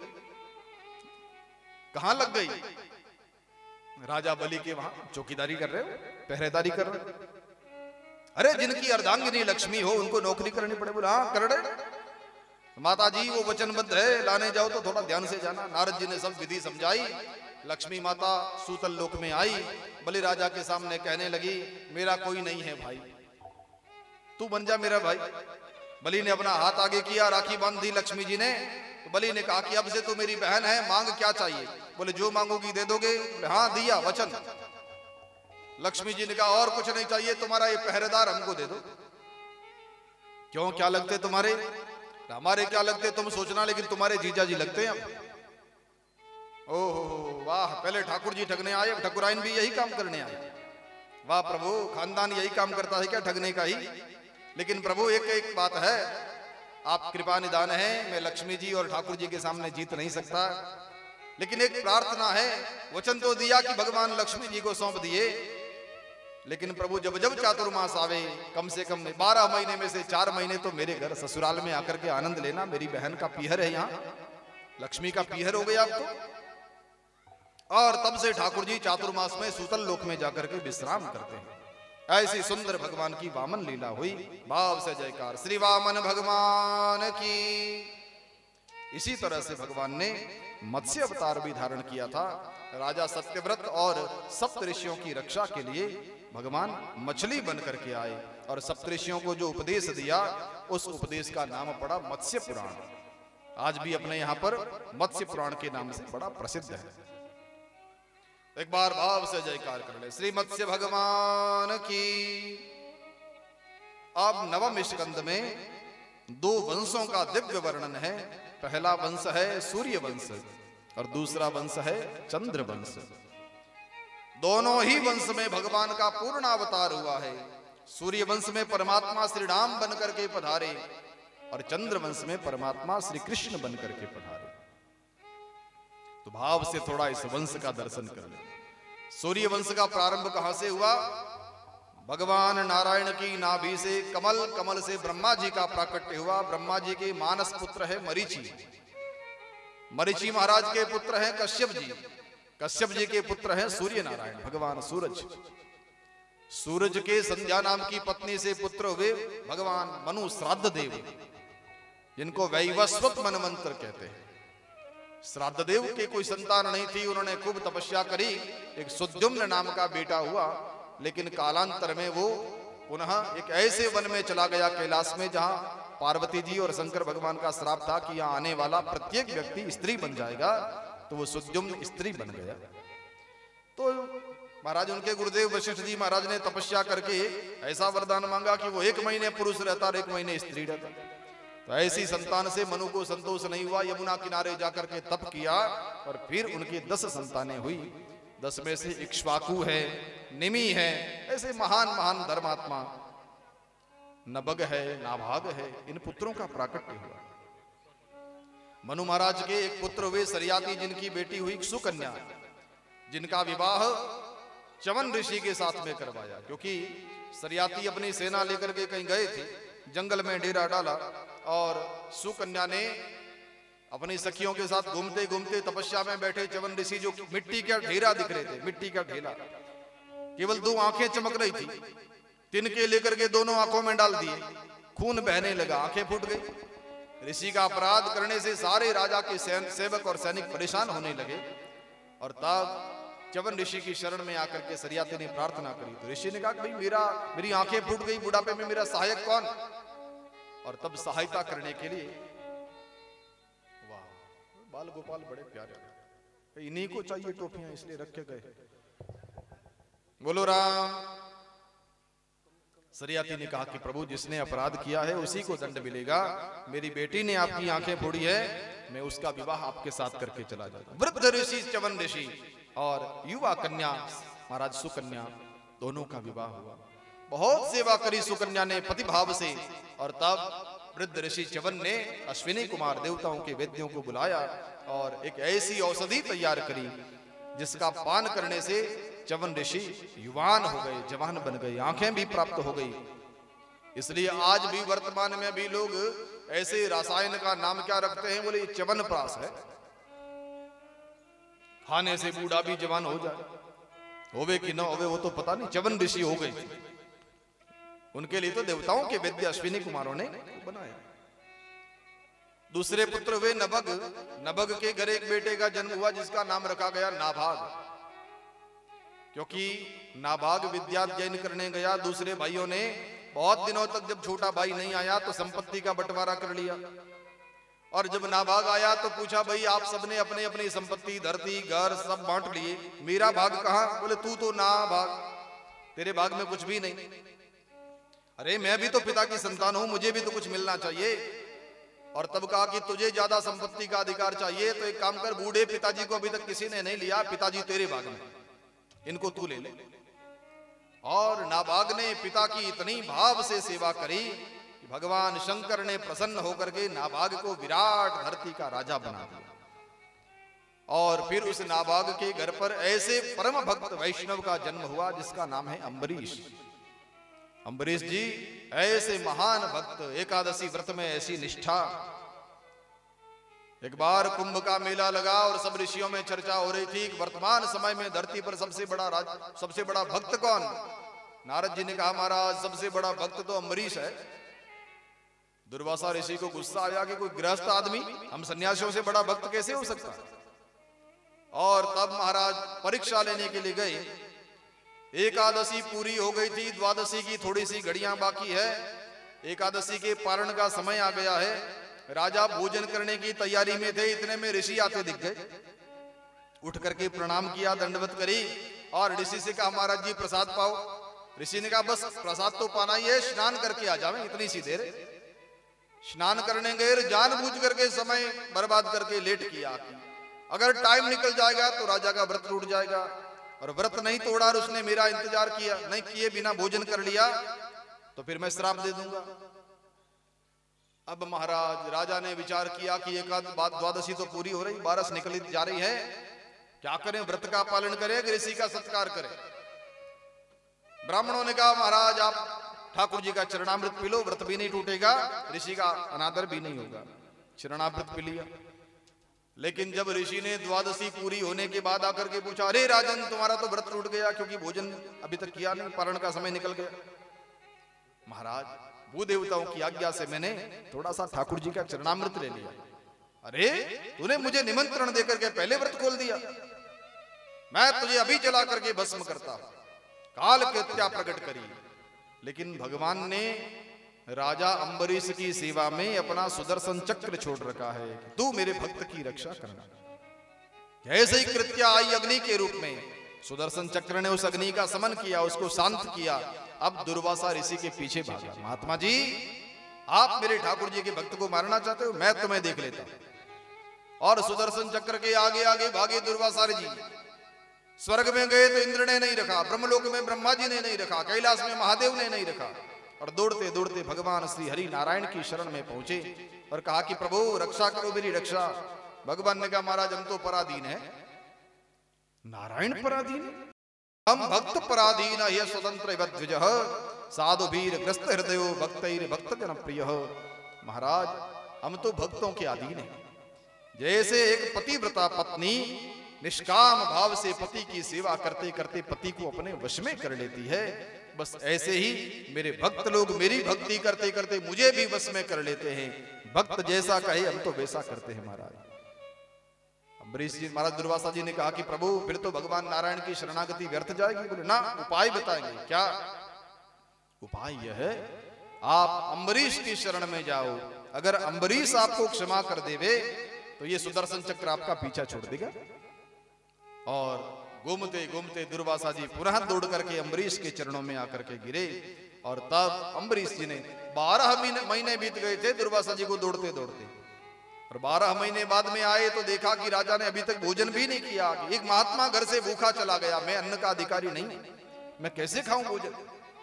कहां लग गई? राजा बलि के वहां चौकीदारी कर रहे हो, पहरेदारी कर रहे हो। अरे जिनकी अर्धांगिनी लक्ष्मी हो उनको नौकरी करनी पड़े। बोले हाँ कर रहे। माता जी वो वचनबद्ध है, लाने जाओ तो थोड़ा ध्यान से जाना। नारद जी ने सब विधि समझाई। लक्ष्मी माता सूतल लोक में आई, बलि राजा के सामने कहने लगी मेरा कोई नहीं है भाई, तू बन जा मेरा भाई। बलि ने अपना हाथ आगे किया, राखी बांध दी लक्ष्मी जी ने। तो बलि ने कहा कि अब से तो मेरी बहन है, मांग क्या चाहिए? बोले जो मांगोगी दे दोगे? बोले हाँ, दिया, वचन। लक्ष्मी जी ने कहा और कुछ नहीं चाहिए, तुम्हारा ये पहरेदार हमको दे दो। क्यों, क्या लगते तुम्हारे? हमारे क्या लगते तुम सोचना, लेकिन तुम्हारे जीजा जी लगते हैं। ओहो वाह, पहले ठाकुर जी ठगने आए, ठकुराइन भी यही काम करने आए। वाह प्रभु, खानदान यही काम करता है क्या, ठगने का ही? लेकिन प्रभु एक एक बात है, आप कृपा निदान है, मैं लक्ष्मी जी और ठाकुर जी के सामने जीत नहीं सकता, लेकिन एक प्रार्थना है। वचन तो दिया कि भगवान लक्ष्मी जी को सौंप दिए, लेकिन प्रभु जब जब चातुर्मास आवे, कम से कम बारह महीने में से चार महीने तो मेरे घर ससुराल में आकर के आनंद लेना। मेरी बहन का पीहर है यहाँ, लक्ष्मी का पीहर हो गया अब तो। और तब से ठाकुर जी चातुर्मास में सूतल लोक में जाकर के विश्राम करते हैं। ऐसी सुंदर भगवान की वामन लीला हुई। भाव से जयकार श्री वामन भगवान की। इसी तरह से भगवान ने मत्स्य अवतार भी धारण किया था। राजा सत्यव्रत और सप्तऋषियों की रक्षा के लिए भगवान मछली बन करके आए और सप्तऋषियों को जो उपदेश दिया उस उपदेश का नाम पड़ा मत्स्य पुराण। आज भी अपने यहाँ पर मत्स्य पुराण के नाम से बड़ा प्रसिद्ध है। एक बार भाव से जयकार कर ले श्री मत्स्य भगवान की। अब नवम स्कंद में दो वंशों का दिव्य वर्णन है। पहला वंश है सूर्य वंश और दूसरा वंश है चंद्र वंश। दोनों ही वंश में भगवान का पूर्ण अवतार हुआ है। सूर्य वंश में परमात्मा श्री राम बन करके पधारे और चंद्र वंश में परमात्मा श्री कृष्ण बन करके पधारे। तो भाव से थोड़ा इस वंश का दर्शन कर ले। सूर्य वंश का प्रारंभ कहां से हुआ? भगवान नारायण की नाभि से कमल, कमल से ब्रह्मा जी का प्राकट्य हुआ। ब्रह्मा जी के मानस पुत्र है मरीचि, मरीचि महाराज के पुत्र हैं कश्यप जी, कश्यप जी के पुत्र हैं सूर्य नारायण भगवान सूरज। सूरज के संध्या नाम की पत्नी से पुत्र हुए भगवान मनु श्राद्ध देव, जिनको वैवस्वत मनमंत्र कहते हैं। श्राद्ध देव के कोई संतान नहीं थी, उन्होंने खूब तपस्या करी, एक सुद्युम्न नाम का बेटा हुआ, लेकिन कालांतर में वो पुनः एक ऐसे वन में चला गया कैलाश में जहां पार्वती जी और शंकर भगवान का श्राप था कि यहाँ आने वाला प्रत्येक व्यक्ति स्त्री बन जाएगा। तो वो सुद्युम्न स्त्री बन गया। तो महाराज उनके गुरुदेव वशिष्ठ जी महाराज ने तपस्या करके ऐसा वरदान मांगा कि वो एक महीने पुरुष रहता और एक महीने स्त्री रहता। तो ऐसी संतान से मनु को संतोष नहीं हुआ, यमुना किनारे जाकर के तप किया और फिर उनकी दस संतानें हुई। दस में से इक्ष्वाकु है, निमि है, ऐसे महान महान धर्मात्मा, नबग है, नाभाग है, इन पुत्रों का प्राकट्य हुआ। मनु महाराज के एक पुत्र हुए सरियाती, जिनकी बेटी हुई सुकन्या, जिनका विवाह च्यवन ऋषि के साथ में करवाया। क्योंकि सरियाती अपनी सेना लेकर के कहीं गए थे, जंगल में डेरा डाला, और सुकन्या ने अपनी सखियों के साथ घूमते घूमते तपस्या में बैठे च्यवन ऋषि, जो मिट्टी का ढेरा दिख रहे थे, मिट्टी का ढेला, केवल दो आंखें चमक रही थी, तिनके लेकर के दोनों आंखों में डाल दिए, खून बहने लगा, आंखें फूट गई। ऋषि का अपराध करने से सारे राजा के सेवक और सैनिक परेशान होने लगे। और तब च्यवन ऋषि की शरण में आकर के सरियाती ने प्रार्थना करी। तो ऋषि ने कहा कि भाई मेरा मेरी आंखें फूट गई, बुढ़ापे में मेरा सहायक कौन? और तब सहायता करने के लिए, वाह, बाल गोपाल बड़े प्यारे, इन्हीं को चाहिए टोपियां, इसलिए रखे गए। बोलो राम। सरियाती ने कहा कि प्रभु, जिसने अपराध किया है उसी को दंड मिलेगा। मेरी बेटी ने आपकी आंखें फोड़ी है, मैं उसका विवाह आपके साथ करके चला जाता। वृद्ध ऋषि च्यवन ऋषि और युवा कन्या महाराज सुकन्या, दोनों का विवाह हुआ। बहुत सेवा करी सुकन्या ने पतिभाव से। और तब वृद्ध ऋषि च्यवन ने अश्विनी कुमार देवताओं के वैद्यों को बुलाया और एक ऐसी औषधि तैयार करी जिसका पान करने से च्यवन ऋषि युवान हो गए, जवान बन गए, आंखें भी प्राप्त हो गई। इसलिए आज भी वर्तमान में भी लोग ऐसे रसायन का नाम क्या रखते हैं? बोले च्यवनप्राश है, खाने से बूढ़ा भी जवान हो जाए, होवे कि न होवे वो तो पता नहीं, च्यवन ऋषि हो गए। उनके लिए तो देवताओं के वैद्य अश्विनी कुमारों ने बनाया। दूसरे पुत्र हुए नभग। नभग के घर एक बेटे का जन्म हुआ जिसका नाम रखा गया नाभाग, क्योंकि नाभाग विद्या अध्ययन करने गया। दूसरे भाइयों ने बहुत दिनों तक, जब छोटा भाई नहीं आया तो संपत्ति का बंटवारा कर लिया। और जब नाभाग आया तो पूछा, भाई आप सबने अपने अपनी संपत्ति, धरती, घर सब बांट लिए, मेरा भाग कहां? बोले तू तो ना भाग, तेरे भाग में कुछ भी नहीं। अरे मैं भी तो पिता की संतान हूं, मुझे भी तो कुछ मिलना चाहिए। और तब कहा कि तुझे ज्यादा संपत्ति का अधिकार चाहिए तो एक काम कर, बूढ़े पिताजी को अभी तक किसी ने नहीं लिया, पिताजी तेरे भाग में, इनको तू ले ले। और नाभाग ने पिता की इतनी भाव से सेवा करी कि भगवान शंकर ने प्रसन्न होकर के नाभाग को विराट धरती का राजा बना दिया। और फिर उस नाभाग के घर पर ऐसे परम भक्त वैष्णव का जन्म हुआ जिसका नाम है अम्बरीश। अम्बरीश जी ऐसे महान भक्त, एकादशी व्रत में ऐसी निष्ठा। एक बार कुंभ का मेला लगा और सब ऋषियों में चर्चा हो रही थी, वर्तमान समय में धरती पर सबसे बड़ा राज, सबसे बड़ा भक्त कौन? नारद जी ने कहा, महाराज सबसे बड़ा भक्त तो अम्बरीश है। दुर्वासा ऋषि को गुस्सा आया कि कोई गृहस्थ आदमी हम सन्यासियों से बड़ा भक्त कैसे हो सकता है? और तब महाराज परीक्षा लेने के लिए गए। एकादशी पूरी हो गई थी, द्वादशी की थोड़ी सी घड़ियां बाकी है, एकादशी के पारण का समय आ गया है। राजा भोजन करने की तैयारी में थे, इतने में ऋषि आते दिख गए। उठ करके प्रणाम किया, दंडवत करी और ऋषि से कहा, महाराज जी प्रसाद पाओ। ऋषि ने कहा, बस प्रसाद तो पाना ही है, स्नान करके आ जावे, इतनी सी देर। स्नान करने गए, जानबूझ करके समय बर्बाद करके लेट किया। अगर टाइम निकल जाएगा तो राजा का व्रत टूट जाएगा, और व्रत नहीं तोड़ा और उसने मेरा इंतजार किया, नहीं किए बिना भोजन कर लिया तो फिर मैं श्राप दे दूंगा। अब महाराज राजा ने विचार किया कि एक आध बात, द्वादशी तो पूरी हो रही, बारस निकल जा रही है, क्या करें? व्रत का पालन करें, ऋषि का सत्कार करें। ब्राह्मणों ने कहा, महाराज आप ठाकुर जी का चरणामृत पी लो, व्रत भी नहीं टूटेगा, ऋषि का अनादर भी नहीं होगा। चरणामृत पी लिया। लेकिन जब ऋषि ने द्वादशी पूरी होने के बाद आकर के पूछा, अरे राजन तुम्हारा तो व्रत टूट गया क्योंकि भोजन अभी तक किया नहीं, पारण का समय निकल गया। महाराज भूदेवताओं की आज्ञा से मैंने थोड़ा सा ठाकुर जी का चरणामृत ले लिया। अरे तूने मुझे निमंत्रण देकर के पहले व्रत खोल दिया, मैं तुझे अभी चला करके भस्म करता। काल कृत्या प्रकट करी। लेकिन भगवान ने राजा अम्बरीश की सेवा में अपना सुदर्शन चक्र छोड़ रखा है, तू मेरे भक्त की रक्षा करना। जैसे ही कृत्या आई अग्नि के रूप में, सुदर्शन चक्र ने उस अग्नि का समन किया, उसको शांत किया। अब दुर्वासा ऋषि के पीछे भागा, महात्मा जी आप मेरे ठाकुर जी के भक्त को मारना चाहते हो, मैं तुम्हें देख लेता हूं। और सुदर्शन चक्र के आगे आगे भागे दुर्वासा जी। स्वर्ग में गए तो इंद्र ने नहीं रखा, ब्रह्मलोक में ब्रह्मा जी ने नहीं रखा, कैलाश में महादेव ने नहीं रखा, और दौड़ते दौड़ते भगवान श्री हरि नारायण की शरण में पहुंचे और कहा कि प्रभु रक्षा करो मेरी रक्षा। भगवान ने कहा महाराज हम तो पराधीन है। नारायण पराधीन, हम भक्त पराधीन है स्वतंत्र द्विज साधु वीर ग्रस्त हृदयो भक्तैर भक्त जन प्रिय। महाराज हम तो भक्तों के अधीन हैं। जैसे एक पतिव्रता पत्नी निष्काम भाव से पति की सेवा करते करते पति को अपने वश में कर लेती है, बस ऐसे ही मेरे भक्त लोग मेरी भक्ति करते करते मुझे भी वश में कर लेते हैं। भक्त जैसा कहे हम तो वैसा करते हैं। महाराज अम्बरीश जी महाराज दुर्वासा जी ने कहा कि प्रभु फिर तो भगवान नारायण की शरणागति व्यर्थ जाएगी। बोले ना, उपाय बताएंगे। क्या उपाय? यह है आप अम्बरीश की शरण में जाओ। अगर अम्बरीश आपको क्षमा कर देवे तो ये सुदर्शन चक्र आपका पीछा छोड़ देगा। और घूमते घूमते दुर्वासा जी पुनः दौड़ करके अम्बरीश के चरणों में आकर के गिरे। और तब अम्बरीश जी ने बारह महीने बीत गए थे दुर्वासा जी को दौड़ते दौड़ते, और बारह महीने बाद में आए तो देखा कि राजा ने अभी तक भोजन भी नहीं किया। एक महात्मा घर से भूखा चला गया, मैं अन्न का अधिकारी नहीं, मैं कैसे खाऊं भोजन।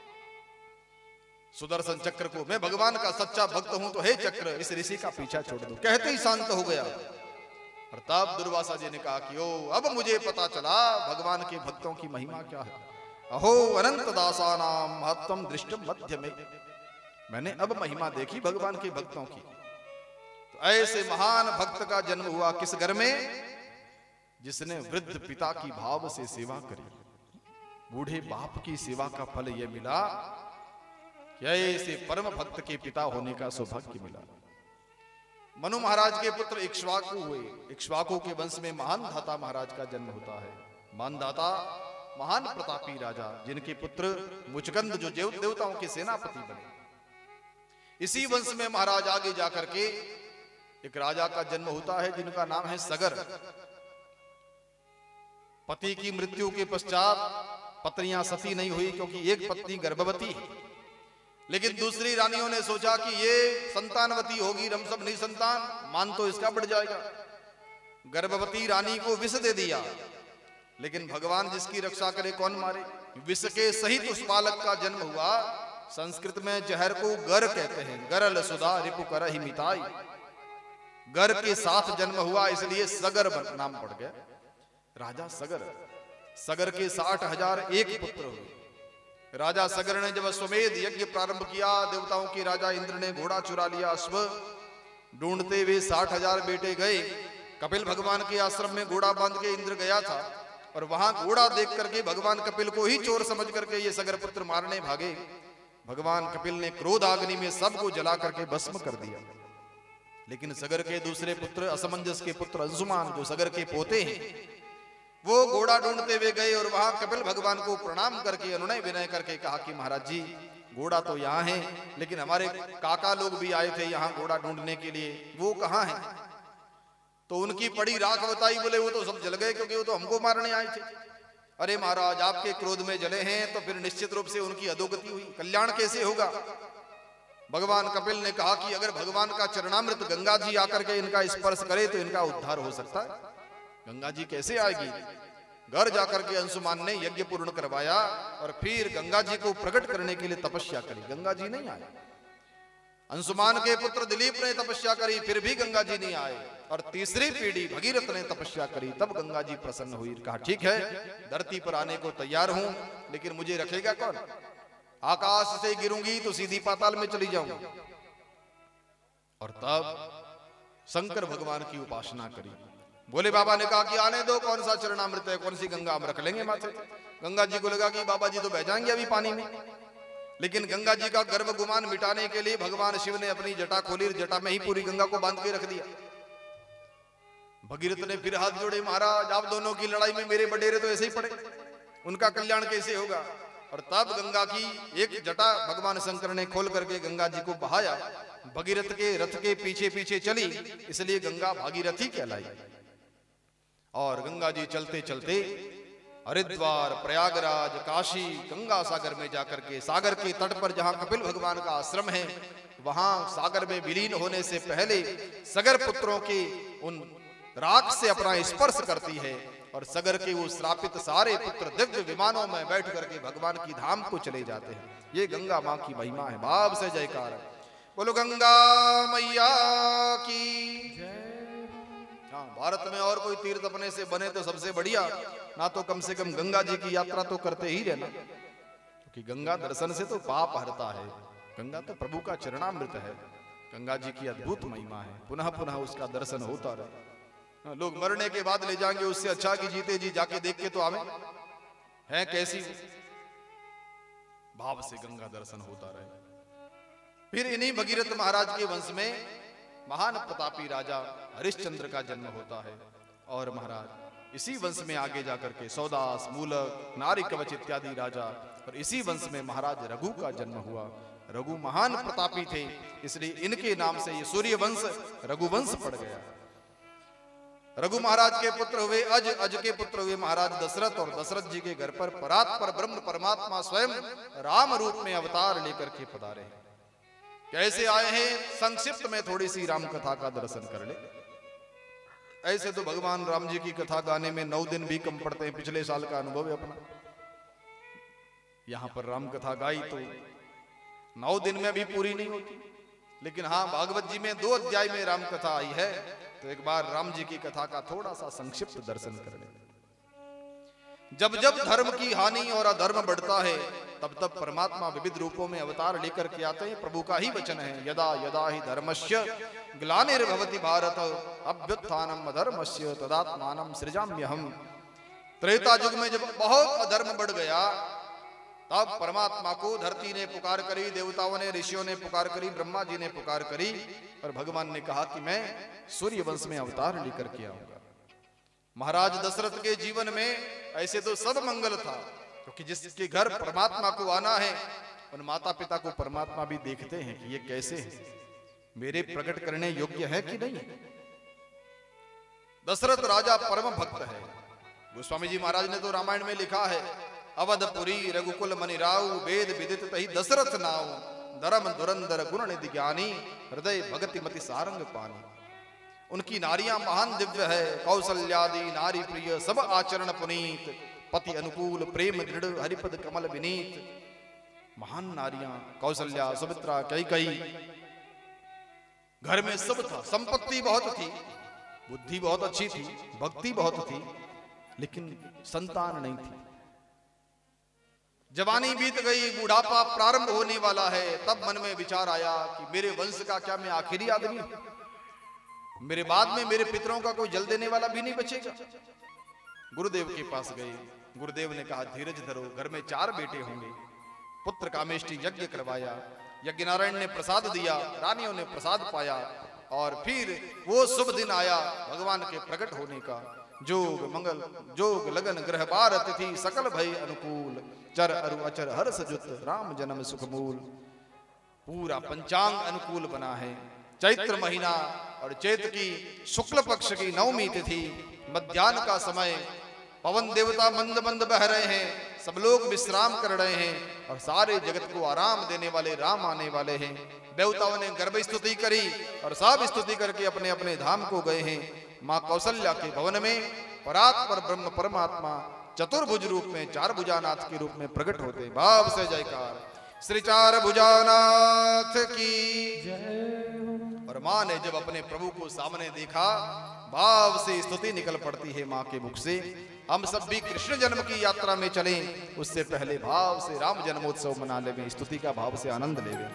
सुदर्शन चक्र को, मैं भगवान का सच्चा भक्त हूं तो हे चक्र इस ऋषि का पीछा छोड़ दो, कहते ही शांत हो गया। और तब दुर्वासा जी ने कहा कि ओ अब मुझे पता चला भगवान के भक्तों की महिमा क्या है। अहो अनंत दासानाम महत्तम दृष्टम मध्य में, मैंने अब महिमा देखी भगवान के भक्तों की। तो ऐसे महान भक्त का जन्म हुआ किस घर में? जिसने वृद्ध पिता की भाव से सेवा करी। बूढ़े बाप की सेवा का फल यह मिला कि ऐसे परम भक्त के पिता होने का सौभाग्य मिला। मनु महाराज के पुत्र इक्ष्वाकु हुए। इक्ष्वाकु के वंश में मानधाता महाराज का जन्म होता है। मानधाता महान प्रतापी राजा, जिनके पुत्र मुचकंद जो देव देवताओं के सेनापति बने। इसी वंश में महाराज आगे जाकर के एक राजा का जन्म होता है जिनका नाम है सगर। पति की मृत्यु के पश्चात पत्नियां सती नहीं हुई क्योंकि एक पत्नी गर्भवती है, लेकिन दूसरी रानियों ने सोचा कि ये संतानवती होगी, हम सब नहीं संतान, मान तो इसका बढ़ जाएगा। गर्भवती रानी को विष दे दिया, लेकिन भगवान जिसकी रक्षा करे कौन मारे। विष के सहित उस बालक का जन्म हुआ। संस्कृत में जहर को गर कहते हैं। गरल सुधा रिपु कर ही मिताई, गर के साथ जन्म हुआ इसलिए सगर नाम पड़ गया। राजा सगर, सगर के साठ हजार एक पुत्र हुए। राजा सगर ने जब अश्वमेध यज्ञ प्रारंभ किया, देवताओं के राजा इंद्र ने घोड़ा चुरा लिया। अश्व ढूंढते हुए साठ हजार बेटे गए। कपिल भगवान के आश्रम में घोड़ा बांध के इंद्र गया था, और वहां घोड़ा देख करके भगवान कपिल को ही चोर समझ करके ये सगर पुत्र मारने भागे। भगवान कपिल ने क्रोध अग्नि में सबको जला करके भस्म कर दिया। लेकिन सगर के दूसरे पुत्र असमंजस के पुत्र अंशुमान, जो सगर के पोते हैं, वो घोड़ा ढूंढते हुए गए और वहां कपिल भगवान को प्रणाम करके अनुनय विनय करके कहा कि महाराज जी घोड़ा तो यहाँ है, लेकिन हमारे काका लोग भी आए थे यहाँ घोड़ा ढूंढने के लिए, वो कहाँ है? तो उनकी पड़ी राख बताई। बोले वो तो सब जल गए क्योंकि वो तो हमको मारने आए थे। अरे महाराज आपके क्रोध में जले हैं तो फिर निश्चित रूप से उनकी अधोगति हुई, कल्याण कैसे होगा? भगवान कपिल ने कहा कि अगर भगवान का चरणामृत गंगा जी आकर के इनका स्पर्श करे तो इनका उद्धार हो सकता है। गंगा जी कैसे आएगी? घर जाकर के अंशुमान ने यज्ञ पूर्ण करवाया और फिर गंगा जी को प्रकट करने के लिए तपस्या करी। गंगा जी नहीं आए। अंशुमान के पुत्र दिलीप ने तपस्या करी, फिर भी गंगा जी नहीं आए। और तीसरी पीढ़ी भगीरथ ने तपस्या करी, तब गंगा जी प्रसन्न हुई। कहा ठीक है, धरती पर आने को तैयार हूं, लेकिन मुझे रखेगा कौन? आकाश से गिरूंगी तो सीधी पाताल में चली जाऊंगी। और तब शंकर भगवान की उपासना करी। बोले बाबा ने कहा कि आने दो, कौन सा चरणामृत है, कौन सी गंगा हम रख लेंगे माथे। गंगा जी को लगा कि बाबा जी तो बह जाएंगे अभी पानी में, लेकिन गंगा जी का गर्भ गुमान मिटाने के लिए भगवान शिव ने अपनी जटा खोली, जटा में ही पूरी गंगा को बांध के रख दिया। भगीरथ ने फिर हाथ जोड़े, महाराज आप दोनों की लड़ाई में मेरे बडेरे तो ऐसे ही पड़े, उनका कल्याण कैसे होगा? और तब गंगा की एक जटा भगवान शंकर ने खोल करके गंगा जी को बहाया। भगीरथ के रथ के पीछे पीछे चली, इसलिए गंगा भागीरथी कहलाई। और गंगा जी चलते चलते हरिद्वार, प्रयागराज, काशी, गंगा सागर में जाकर के सागर के तट पर जहां कपिल भगवान का आश्रम है, वहां सागर में विलीन होने से पहले सगर पुत्रों के उन राख से अपना स्पर्श करती है और सगर के वो श्रापित सारे पुत्र दिव्य विमानों में बैठ करके भगवान की धाम को चले जाते हैं। ये गंगा माँ की महिमा है। भाव से जयकार है। बोलो गंगा मैया की। हाँ, भारत में और कोई तीर्थ अपने से बने तो सबसे बढ़िया, ना तो कम से कम गंगा जी की यात्रा तो करते ही रहना, क्योंकि गंगा दर्शन से तो पाप हरता है। गंगा तो प्रभु का चरणामृत है। गंगा जी की अद्भुत महिमा है, पुनः पुनः उसका दर्शन होता रहे। लोग मरने के बाद ले जाएंगे, उससे अच्छा कि जीते जी जाके देख के तो आवे हैं कैसी। भाव से गंगा दर्शन होता रहे। फिर इन्हीं भगीरथ महाराज के वंश में महान प्रतापी राजा हरिश्चंद्र का जन्म होता है। और महाराज इसी वंश में आगे जाकर के सौदास, मूलक, नारी कवच इत्यादि राजा, और इसी वंश में महाराज रघु का जन्म हुआ। रघु महान प्रतापी थे, इसलिए इनके नाम से ये सूर्य वंश रघुवंश पड़ गया। रघु महाराज के पुत्र हुए अज, अज के पुत्र हुए महाराज दशरथ, और दशरथ जी के घर पर परात्पर ब्रह्म परमात्मा स्वयं राम रूप में अवतार लेकर के पधारे। कैसे आए हैं, संक्षिप्त में थोड़ी सी राम कथा का दर्शन कर ले। ऐसे तो भगवान राम जी की कथा गाने में नौ दिन भी कम पड़ते हैं, पिछले साल का अनुभव है अपना। यहां पर राम कथा गाई तो नौ दिन में भी पूरी नहीं होती, लेकिन हाँ भागवत जी में दो अध्याय में राम कथा आई है, तो एक बार राम जी की कथा का थोड़ा सा संक्षिप्त दर्शन कर ले। जब जब धर्म की हानि और अधर्म बढ़ता है, तब तब परमात्मा विविध रूपों में अवतार लेकर के आते हैं। प्रभु का ही वचन है, यदा यदा ही धर्मस्य ग्लानिर्भवति भारत अभ्युत्थानम अधर्मस्य तदात्मानं सृजाम्यहम्। त्रेता युग में जब बहुत अधर्म बढ़ गया, तब परमात्मा को धरती ने पुकार करी, देवताओं ने, ऋषियों ने पुकार करी, ब्रह्मा जी ने पुकार करी, और भगवान ने कहा कि मैं सूर्य वंश में अवतार लेकर के आऊंगा। महाराज दशरथ के जीवन में ऐसे तो सब मंगल था, क्योंकि जिसके घर परमात्मा को आना है, उन माता पिता को परमात्मा भी देखते हैं कि ये कैसे है, मेरे प्रकट करने योग्य है कि नहीं। दशरथ राजा परम भक्त है। गोस्वामी जी महाराज ने तो रामायण में लिखा है, अवधपुरी रघुकुल मनि राउ, वेद विदित तहि दशरथ नाउ, धर्म धुरंधर गुण निधि ज्ञानी, हृदय भगति मति सारंग पानी। उनकी नारियां महान दिव्य है, कौशल्यादि नारी प्रिय, सब आचरण पुनीत, पति अनुकूल, प्रेम दृढ़, हरिपद कमल विनीत। महान नारियां कौशल्या, सुमित्रा, कैकेयी, घर में सब था, संपत्ति बहुत थी, बुद्धि बहुत अच्छी थी, भक्ति बहुत थी, लेकिन संतान नहीं थी। जवानी बीत गई, बुढ़ापा प्रारंभ होने वाला है, तब मन में विचार आया कि मेरे वंश का क्या मैं आखिरी आदमी हूं? मेरे बाद में मेरे पितरों का कोई जल देने वाला भी नहीं बचेगा। गुरुदेव के पास गए। गुरुदेव ने कहा धीरज धरो, घर में चार बेटे होंगे। पुत्र कामेष्टि यज्ञ करवाया, यज्ञ नारायण ने प्रसाद दिया, रानियों ने प्रसाद पाया, और फिर वो शुभ दिन आया भगवान के प्रकट होने का। जोग मंगल जोग लगन ग्रह बार तिथि, सकल भय अनुकूल, चर अरु अचर हर्ष जुत, राम जन्म सुख मूल। पूरा पंचांग अनुकूल बना है। चैत्र महीना और चैत की शुक्ल पक्ष की नवमी तिथि, मध्याह्न का समय, पवन देवता मंद मंद बह रहे हैं, सब लोग विश्राम कर रहे हैं, और सारे जगत को आराम देने वाले राम आने वाले हैं। देवताओं ने गर्भ स्तुति करी, और सब स्तुति करके अपने अपने धाम को गए हैं। माँ कौशल्या के भवन में परात्पर ब्रह्म परमात्मा चतुर्भुज रूप में, चार भुजानाथ के रूप में प्रकट होते। भाव से जयकार श्री चार भुजानाथ की। और माँ ने जब अपने प्रभु को सामने देखा, भाव से स्तुति निकल पड़ती है माँ के मुख से। हम सब भी कृष्ण जन्म की यात्रा में चलें, उससे पहले भाव से राम जन्मोत्सव मना लेवे, स्तुति का भाव से आनंद लेवे।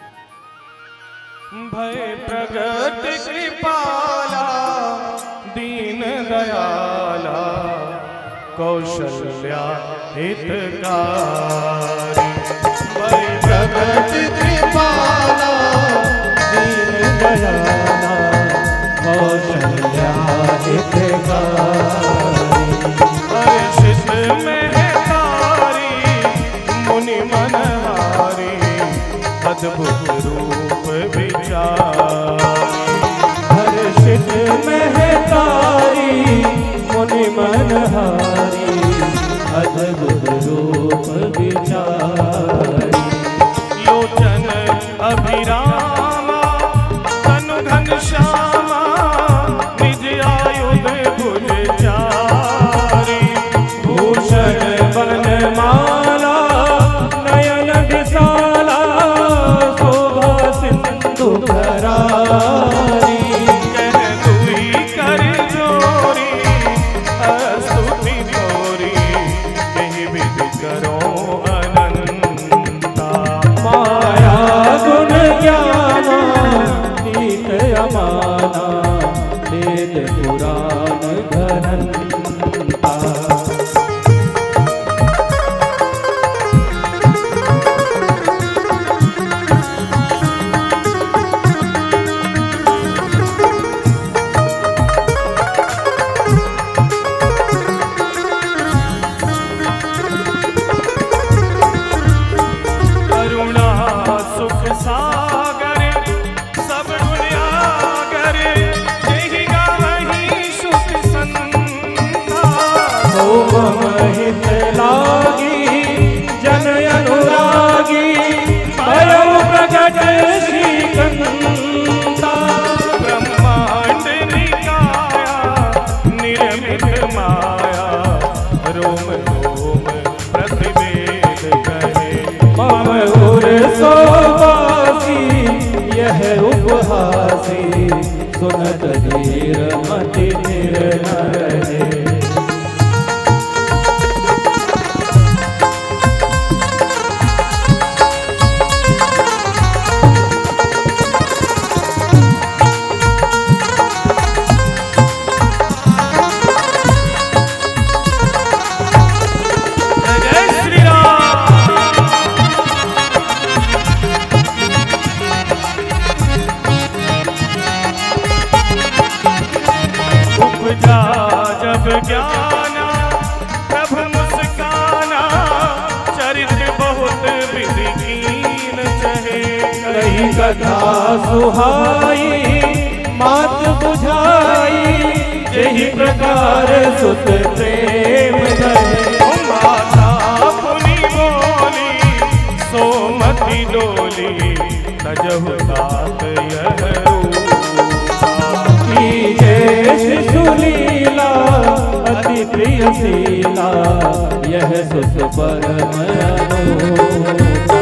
भय प्रगट कृपाला दीन दयाला, कौशल्या हितकारी। भय प्रगट कृपाला दीन दयाला, कौशल्या हितकारी। हर्षित में तारी मुनि मनहारी, अद्भुत रूप विचारी। हर्षित में तारी मुनि मनहारी, अद्भुत रूप विचारी। लोचन अभिरामा तनु घनश्यामा, निज आयुध भुज चारी। रोम रोम प्रतिवेद कहे। मम उर सोबासी यह उपहासी, सुनत धीर मति निर न रहे। जब ज्ञाना प्रभु मुस्काना, चरित्र बहुत विधिहीन चहे। कही कथा सुहाई मात बुझाई, यही प्रकार सुत प्रेम रहे। माता पुनि बोली सोमति डोली, तजहु तात यह शिशुलीला अति प्रिय शीला, यह सुत परम अनूठा।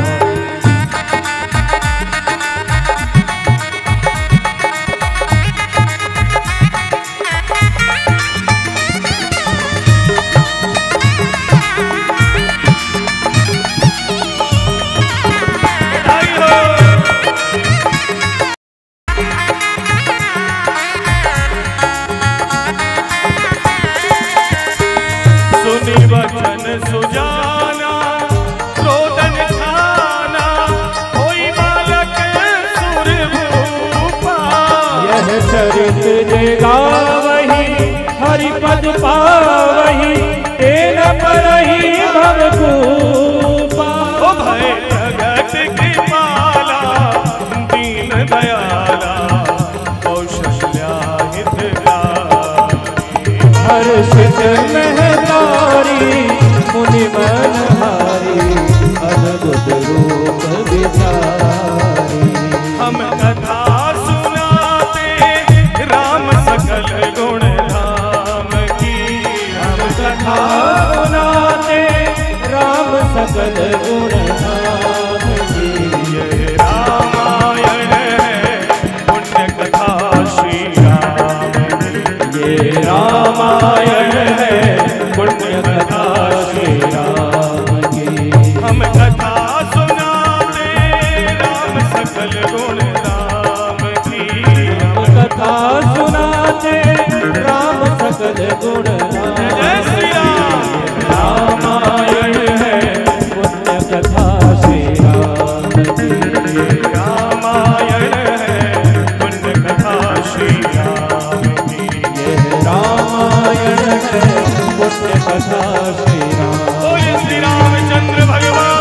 वचन सुजाना रोदन खाना, होई बालक सुर भूपा। यह चरित जे गावही हरिपद पावही, तेन परहि भवभूपा। ओ भय जगत कृपाला दीन दयाला, कौशल्या हितकारी। हर्षित महतारी मुनि मनहारी, अद्भुत रूप विचारी। हम कथा सुनाते राम सकल गुण धाम की। हम कथा सुनाते राम सकल गुण धाम की। ये रामायण है पुण्य कथा श्री राम की। ये रामायण है पुण्य कथा श्री राम की। हम कथा सुनाते राम सकल गुण राम की। हम कथा सुनाते राम सकल गुण राम। जय श्री राम। रामायण है पुण्य कथा श्री राम की। रामायण है पुण्य कथा श्री राम की। रामायण है पुण्य कथा श्री राम। बोलिए श्री रामचंद्र भगवान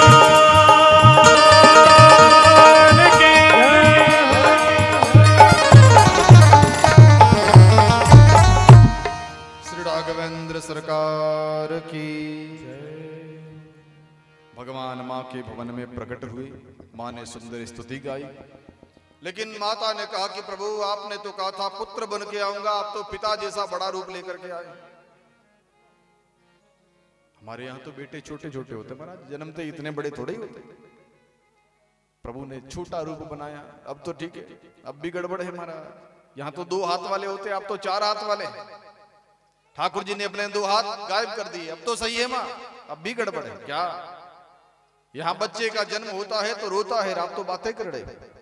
की। श्री राघवेंद्र सरकार की। भगवान माँ के भवन में प्रकट हुए। माँ ने सुंदर स्तुति गाई, लेकिन माता ने कहा कि प्रभु आपने तो कहा था पुत्र बन के आऊंगा, आप तो पिता जैसा बड़ा रूप लेकर के आए। हमारे यहाँ तो बेटे छोटे छोटे होते महाराज, जन्मते इतने बड़े थोड़े ही होते। प्रभु ने छोटा रूप बनाया। अब तो ठीक है, अब भी गड़बड़ है महाराज। यहाँ तो दो हाथ वाले होते, अब तो चार हाथ वाले हैं। ठाकुर जी ने अपने दो हाथ गायब कर दिए, अब तो सही है माँ, अब भी गड़बड़ है क्या? यहाँ बच्चे का जन्म होता है तो रोता है, आप तो बातें कर रहे हो।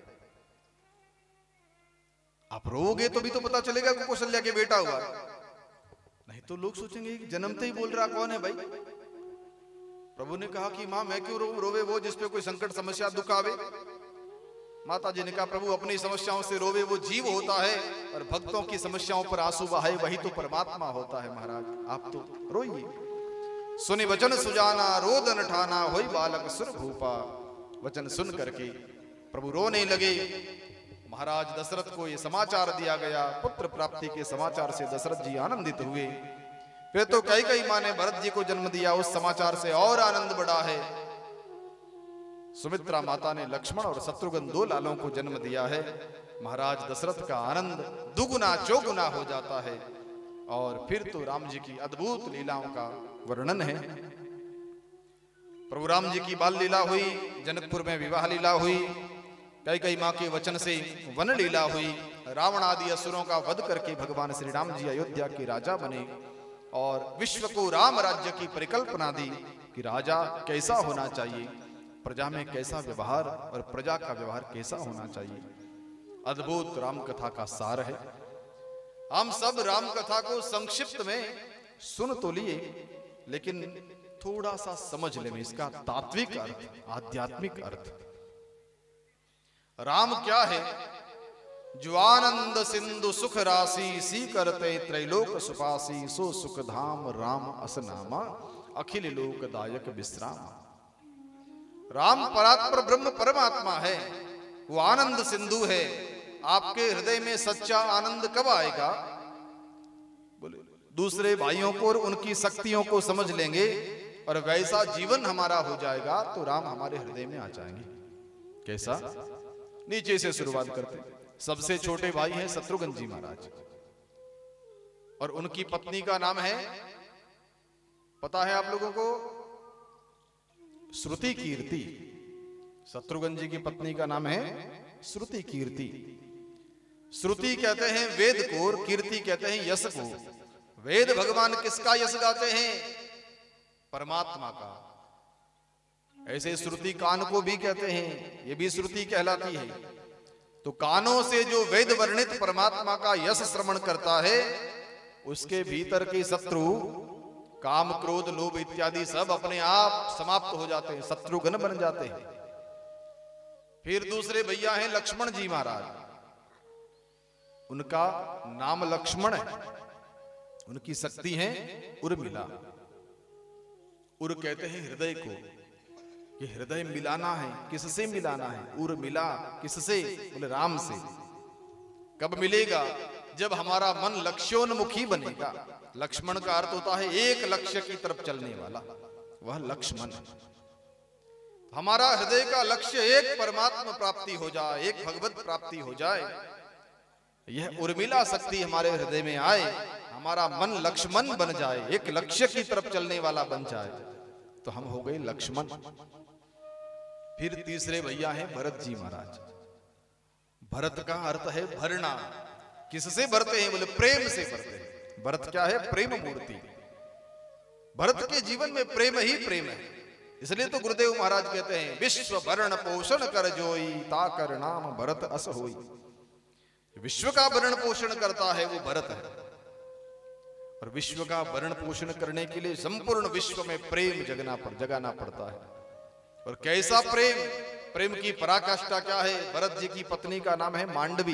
आप रोगे तो भी तो पता चलेगा कि कौशल्या के बेटा हुआ, नहीं तो लोग सोचेंगे कि जन्मते ही बोल रहा कौन है भाई। प्रभु ने कहा कि मां मैं क्यों रो, रोवे वो जिसपे कोई संकट समस्या दुख आवे। माता जी ने कहा प्रभु अपनी समस्याओं से रोवे वो जीव होता है, और भक्तों की समस्याओं पर आंसू बहाए वही तो परमात्मा होता है। महाराज आप तो रोइए। सुनि वचन सुजाना रोदन ठाना, होई बालक सुर भूपा। वचन सुन करके प्रभु रोने लगे। महाराज दशरथ को यह समाचार दिया गया, पुत्र प्राप्ति के समाचार से दशरथ जी आनंदित हुए। फिर तो कई कई माँ ने भरत जी को जन्म दिया, उस समाचार से और आनंद बढ़ा है। सुमित्रा माता ने लक्ष्मण और शत्रुघ्न दो लालों को जन्म दिया है। महाराज दशरथ का आनंद दुगुना चौगुना हो जाता है। और फिर तो राम जी की अद्भुत लीलाओं का वर्णन है। प्रभु राम जी की बाल लीला हुई, जनकपुर में विवाह लीला हुई, कई कई माँ के वचन से वन लीला हुई, रावण आदि असुरों का वध करके भगवान श्री राम जी अयोध्या के राजा बने और विश्व को राम राज्य की परिकल्पना दी कि राजा कैसा होना चाहिए, प्रजा में कैसा व्यवहार और प्रजा का व्यवहार कैसा होना चाहिए। अद्भुत राम कथा का सार है। हम सब राम कथा को संक्षिप्त में सुन तो लिए, लेकिन थोड़ा सा समझ लें इसका तात्विक अर्थ, आध्यात्मिक अर्थ। राम क्या है? जो आनंद सिंधु सुख राशि, सी करते त्रैलोक सुपासी, सो सुख धाम राम असनामा, अखिल लोक दायक विश्राम। राम परात्पर ब्रह्म परमात्मा है, वो आनंद सिंधु है। आपके हृदय में सच्चा आनंद कब आएगा? बोले दूसरे भाइयों को और उनकी शक्तियों को समझ लेंगे और वैसा जीवन हमारा हो जाएगा तो राम हमारे हृदय में आ जाएंगे। कैसा? नीचे से शुरुआत करते। सबसे छोटे भाई हैं शत्रुघ्न जी महाराज और उनकी पत्नी का नाम है, पता है आप लोगों को? श्रुति कीर्ति। शत्रुघ्न जी की पत्नी का नाम है श्रुति कीर्ति। श्रुति कहते हैं वेद को और कीर्ति कहते हैं यश को। वेद भगवान किसका यश गाते हैं? परमात्मा का। ऐसे श्रुति कान को भी कहते हैं, ये भी श्रुति कहलाती है। तो कानों से जो वेद वर्णित परमात्मा का यश श्रवण करता है, उसके भीतर के शत्रु काम क्रोध लोभ इत्यादि सब अपने आप समाप्त हो जाते हैं, शत्रुघ्न बन जाते हैं। फिर दूसरे भैया हैं लक्ष्मण जी महाराज। उनका नाम लक्ष्मण है, उनकी शक्ति है उर्मिला। उर कहते हैं हृदय को, ये हृदय मिलाना है। किससे मिलाना है? उर्मिला। किससे? बोले राम से। कब मिलेगा? जब हमारा मन लक्ष्योन्मुखी बनेगा। लक्ष्मण का अर्थ होता है एक लक्ष्य की तरफ चलने वाला, वह लक्ष्मण। हमारा हृदय का लक्ष्य एक परमात्मा प्राप्ति हो जाए, एक भगवत प्राप्ति हो जाए, यह उर्मिला शक्ति हमारे हृदय में आए, हमारा मन लक्ष्मण बन जाए, एक लक्ष्य की तरफ चलने वाला बन जाए, तो हम हो गए लक्ष्मण। फिर तीसरे भैया हैं भरत जी महाराज। भरत का अर्थ है भरना। किससे भरते हैं? बोले प्रेम से भरते हैं। भरत क्या है? प्रेम मूर्ति। भरत के जीवन में प्रेम ही प्रेम है। इसलिए तो गुरुदेव महाराज कहते हैं विश्व भरण पोषण कर जोई, ताकर नाम भरत अस होई। विश्व का भरण पोषण करता है वो भरत है। और विश्व का भरण पोषण करने के लिए संपूर्ण विश्व में प्रेम जगना पड़ जगाना पड़ता है। और कैसा प्रेम? प्रेम की पराकाष्ठा क्या है? भरत जी की पत्नी का नाम है मांडवी।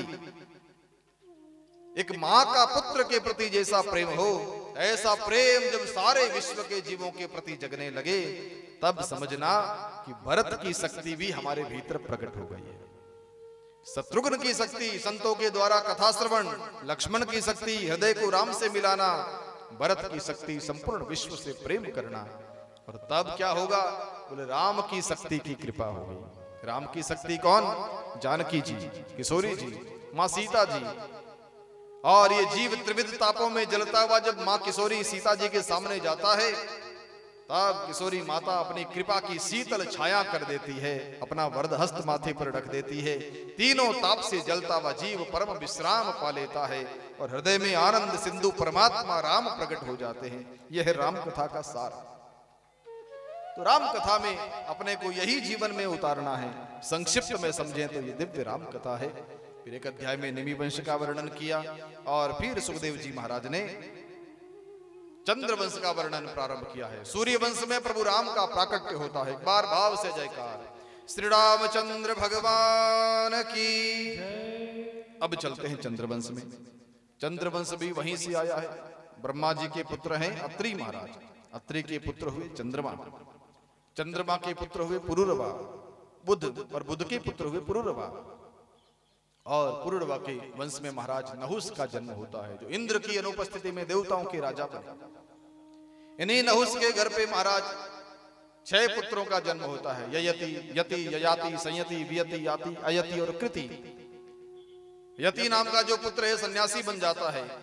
एक मां का पुत्र के प्रति जैसा प्रेम हो, ऐसा प्रेम जब सारे विश्व के जीवों के प्रति जगने लगे, तब समझना कि भरत की शक्ति भी हमारे भीतर प्रकट हो गई है। शत्रुघ्न की शक्ति संतों के द्वारा कथा श्रवण, लक्ष्मण की शक्ति हृदय को राम से मिलाना, भरत की शक्ति संपूर्ण विश्व से प्रेम करना। और तब क्या होगा? बोले राम की शक्ति की कृपा होगी। राम की शक्ति कौन? जानकी जी, किशोरी जी, माँ सीता जी। और ये जीव त्रिविध तापों में जलता हुआ जब माँ किशोरी सीता जी के सामने जाता है, तब किशोरी माता अपनी कृपा की शीतल छाया कर देती है, अपना वरद हस्त माथे पर रख देती है। तीनों ताप से जलता हुआ जीव परम विश्राम पा लेता है और हृदय में आनंद सिंधु परमात्मा राम प्रकट हो जाते हैं। यह है राम कथा का सार। तो राम कथा में अपने को यही जीवन में उतारना है। संक्षिप्त में समझें तो ये दिव्य राम कथा है। फिर एक अध्याय में निमि वंश का वर्णन किया और फिर सुखदेव जी महाराज ने चंद्र वंश का वर्णन प्रारंभ किया है। सूर्य वंश में प्रभु राम का प्राकट्य होता है। एक बार भाव से जयकार श्री रामचंद्र भगवान की। अब चलते हैं चंद्रवंश में। चंद्रवंश भी वहीं से आया है। ब्रह्मा जी के पुत्र हैं अत्रि महाराज। अत्रि के पुत्र हुए चंद्रमा, चंद्रमा के पुत्र हुए पुरुरवा, बुध, और बुध के पुत्र हुए पुरुरवा। और पुरुरवा के वंश में महाराज नहुस का जन्म होता है, जो इंद्र की अनुपस्थिति में देवताओं के राजा बने। इन्हीं नहुस के घर पे महाराज छह पुत्रों का जन्म होता है। ययति, यति, ययाति, संयति, वियति, याति, अयति और कृति। यति नाम का जो पुत्र है सन्यासी बन जाता है।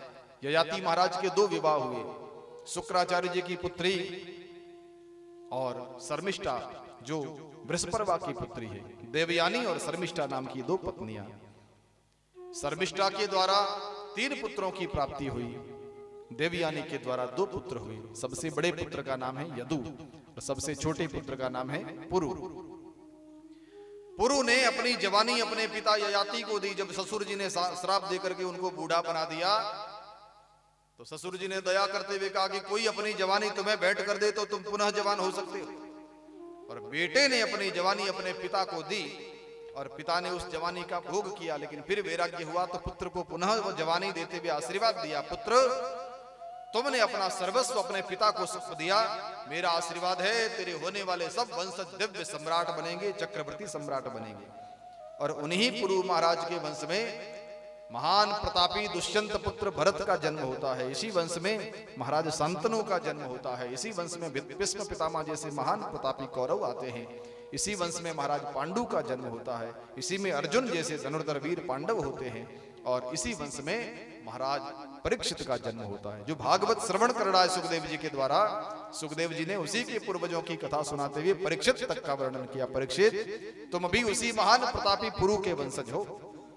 ययाति महाराज के दो विवाह हुए, शुक्राचार्य जी की पुत्री और शर्मिष्ठा जो बृहस्पति की पुत्री है। देवयानी और शर्मिष्ठा नाम की दो पत्नियां। शर्मिष्ठा के द्वारा तीन पुत्रों की प्राप्ति हुई, देवयानी के द्वारा दो पुत्र हुए। सबसे बड़े पुत्र का नाम है यदु और सबसे छोटे पुत्र का नाम है पुरु। पुरु ने अपनी जवानी अपने पिता ययाति को दी। जब ससुर जी ने श्राप देकर के उनको बूढ़ा बना दिया तो ससुर जी ने दया करते हुए कहा कि कोई अपनी जवानी तुम्हें भेंट कर दे तो तुम पुनः जवान हो सकते हो। और बेटे ने अपनी जवानी अपने पिता को दी और पिता ने उस जवानी का भोग किया, लेकिन फिर वैराग्य हुआ तो पुत्र को पुनः वो जवानी देते हुए आशीर्वाद दिया, पुत्र तुमने अपना सर्वस्व अपने पिता को सौंप दिया, मेरा आशीर्वाद है तेरे होने वाले सब वंशज दिव्य सम्राट बनेंगे, चक्रवर्ती सम्राट बनेंगे। और उन्हीं पुरु महाराज के वंश में महान प्रतापी दुष्यंत पुत्र भरत का जन्म होता है। इसी वंश में महाराज शांतनु का जन्म होता है। इसी वंश में भीष्म पितामह जैसे महान प्रतापी कौरव आते हैं। इसी वंश में महाराज पांडु का जन्म होता है। इसी में अर्जुन जैसे धनुर्धर वीर पांडव होते हैं। और इसी वंश में महाराज परीक्षित का जन्म होता है, जो भागवत श्रवण कर रहा है सुखदेव जी के द्वारा। सुखदेव जी ने उसी के पूर्वजों की कथा सुनाते हुए परीक्षित तक का वर्णन किया। परीक्षित तुम भी उसी महान प्रतापी पुरु के वंशज हो,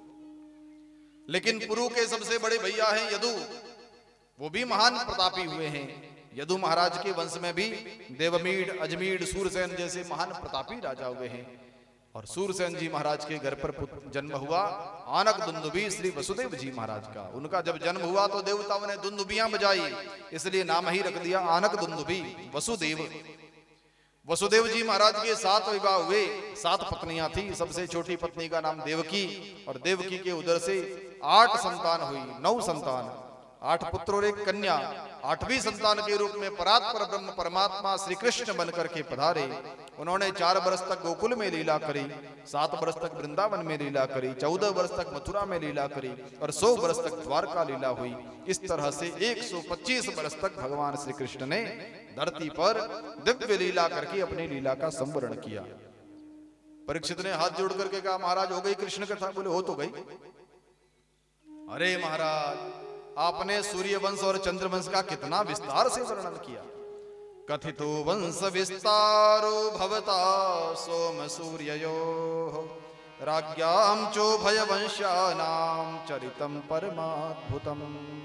लेकिन पुरु के सबसे बड़े भैया हैं यदु, वो भी महान प्रतापी हुए हैं। यदु महाराज के वंश में भी देवमीड, अजमीड, सूरसेन जैसे महान प्रतापी राजा हुए हैं। और सूरसेन जी महाराज के घर पर जन्म हुआ आनक दुंदुभी श्री वसुदेव जी महाराज का। उनका जब जन्म हुआ तो देवताओं ने दुंदुभियां बजाई, इसलिए नाम ही रख दिया आनक दुंदुभी वसुदेव। वसुदेव जी महाराज के सात विवाह हुए, सात पत्नियां थी। सबसे छोटी पत्नी का नाम देवकी और देवकी के उदर से आठ संतान हुई, नौ संतान, आठ पुत्र और एक कन्या। आठवीं संतान के रूप में परात्पर ब्रह्म परमात्मा श्री कृष्ण बनकर के पधारे। उन्होंने चार वर्ष तक गोकुल में लीला करी, सात वर्ष तक वृंदावन में लीला करी, चौदह वर्ष तक मथुरा में लीला करी और सौ वर्ष तक द्वारका लीला हुई। इस तरह से एक सौ पच्चीस वर्ष तक भगवान श्री कृष्ण ने धरती पर दिव्य लीला करके अपनी लीला का संवरण किया। परीक्षित ने हाथ जोड़ करके कहा, महाराज हो गई कृष्ण कथा? बोले हो तो गई। अरे महाराज, आपने सूर्य वंश और चंद्र वंश का कितना विस्तार से वर्णन किया। कथितो वंश विस्तारो भवता सोम सूर्ययो राज्ञाम चोभय वंशानाम चरितम परमाद्भुतम।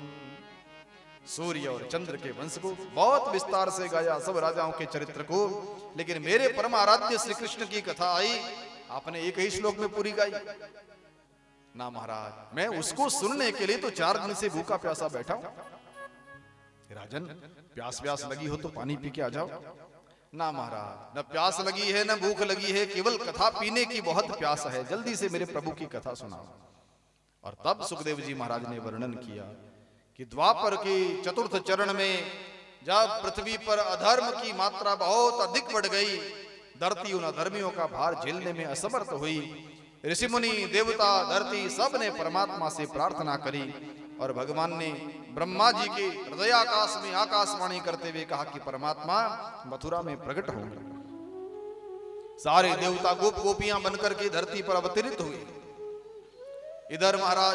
सूर्य और चंद्र के वंश को बहुत विस्तार से गाया, सब राजाओं के चरित्र को, लेकिन मेरे परम आराध्य श्री कृष्ण की कथा आई, आपने एक ही श्लोक में पूरी गाई ना महाराज। मैं उसको सुनने के लिए तो चार दिन से भूखा प्यासा बैठा हूं। राजन, प्यास प्यास लगी हो तो पानी पी के आ जाओ। ना महाराज, न प्यास लगी है न भूख लगी है, केवल कथा पीने की बहुत प्यास है, जल्दी से मेरे प्रभु की कथा सुनाओ। और तब सुखदेव जी महाराज ने वर्णन किया कि द्वापर के चतुर्थ चरण में जब पृथ्वी पर अधर्म की मात्रा बहुत अधिक बढ़ गई, धरती उन अधर्मियों का भार झेलने में असमर्थ हुई, ऋषि मुनि देवता धरती सब ने परमात्मा से प्रार्थना करी और भगवान ने ब्रह्मा जी के हृदयाकाश में आकाशवाणी करते हुए कहा कि परमात्मा मथुरा में प्रकट होंगे। सारे देवता गोप गोपियां बनकर के धरती पर अवतरित हुए। इधर महाराज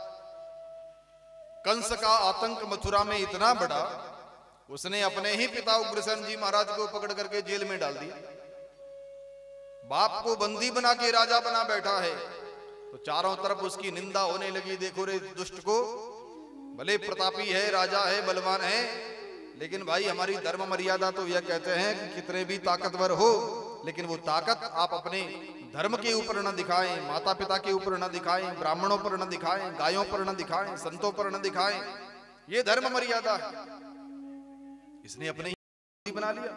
कंस का आतंक मथुरा में इतना बड़ा, उसने अपने ही पिता उग्रसेन जी महाराज को पकड़ करके जेल में डाल दिया। बाप को बंदी बना के राजा बना बैठा है, तो चारों तरफ उसकी निंदा होने लगी। देखो रे दुष्ट को, भले प्रतापी है, राजा है, बलवान है, लेकिन भाई हमारी धर्म मर्यादा तो यह कहते हैं कि कितने भी ताकतवर हो, लेकिन वो ताकत आप अपने धर्म के ऊपर न दिखाएं, माता पिता के ऊपर न दिखाएं, ब्राह्मणों पर न दिखाएं, गायों पर न दिखाएं, संतों पर न दिखाएं। ये धर्म मर्यादा है। इसने अपने ही बना लिया।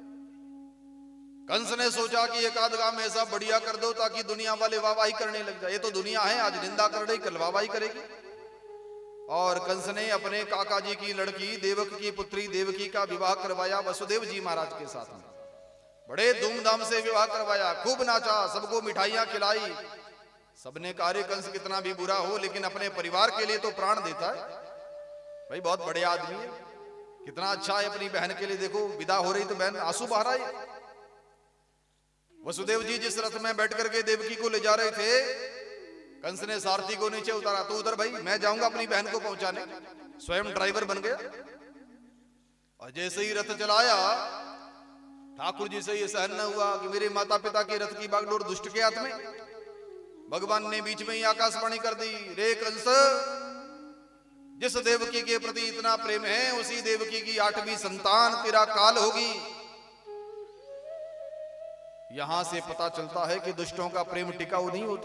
कंस ने सोचा कि एक आध काम ऐसा बढ़िया कर दो ताकि दुनिया वाले वाहवाही करने लग जाए। ये तो दुनिया है, आज निंदा कर रही, कल वाहवाही करेगी। और कंस ने अपने काका जी की लड़की देवक की पुत्री देवकी का विवाह करवाया वसुदेव जी महाराज के साथ में। बड़े धूमधाम से विवाह करवाया, खूब नाचा, सबको मिठाइयां खिलाई। सबने कहा रे कंस कितना भी बुरा हो लेकिन अपने परिवार के लिए तो प्राण देता है, भाई बहुत बड़े आदमी है, कितना अच्छा है अपनी बहन के लिए। देखो विदा हो रही तो बहन आंसू बहा रही है। वसुदेव जी जिस रथ में बैठ करके देवकी को ले जा रहे थे, कंस ने सारथी को नीचे उतारा, तो उधर भाई मैं जाऊंगा अपनी बहन को पहुंचाने। स्वयं ड्राइवर बन गया। और जैसे ही रथ चलाया, ठाकुर जी से ये सहन न हुआ कि मेरे माता पिता के रथ की बागडोर दुष्ट के हाथ में। भगवान ने बीच में ही आकाशवाणी कर दी, रे कंस, जिस देवकी के प्रति इतना प्रेम है उसी देवकी की आठवीं संतान तेरा काल होगी। यहां से पता चलता है कि दुष्टों का प्रेम टिकाऊ नहीं होता।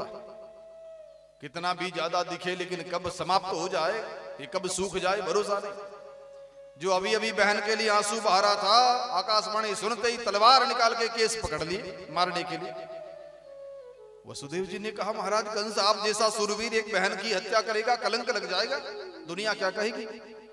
कितना भी ज्यादा दिखे लेकिन कब समाप्त हो जाए, ये कब सूख जाए, भरोसा नहीं। जो अभी अभी बहन के लिए आंसू बहा रहा था, आकाशवाणी सुनते ही तलवार निकाल के केस पकड़ लिए मारने के लिए। वसुदेव जी ने कहा, महाराज कंस आप जैसा सुरवीर एक बहन की हत्या करेगा, कलंक लग जाएगा, दुनिया क्या कहेगी।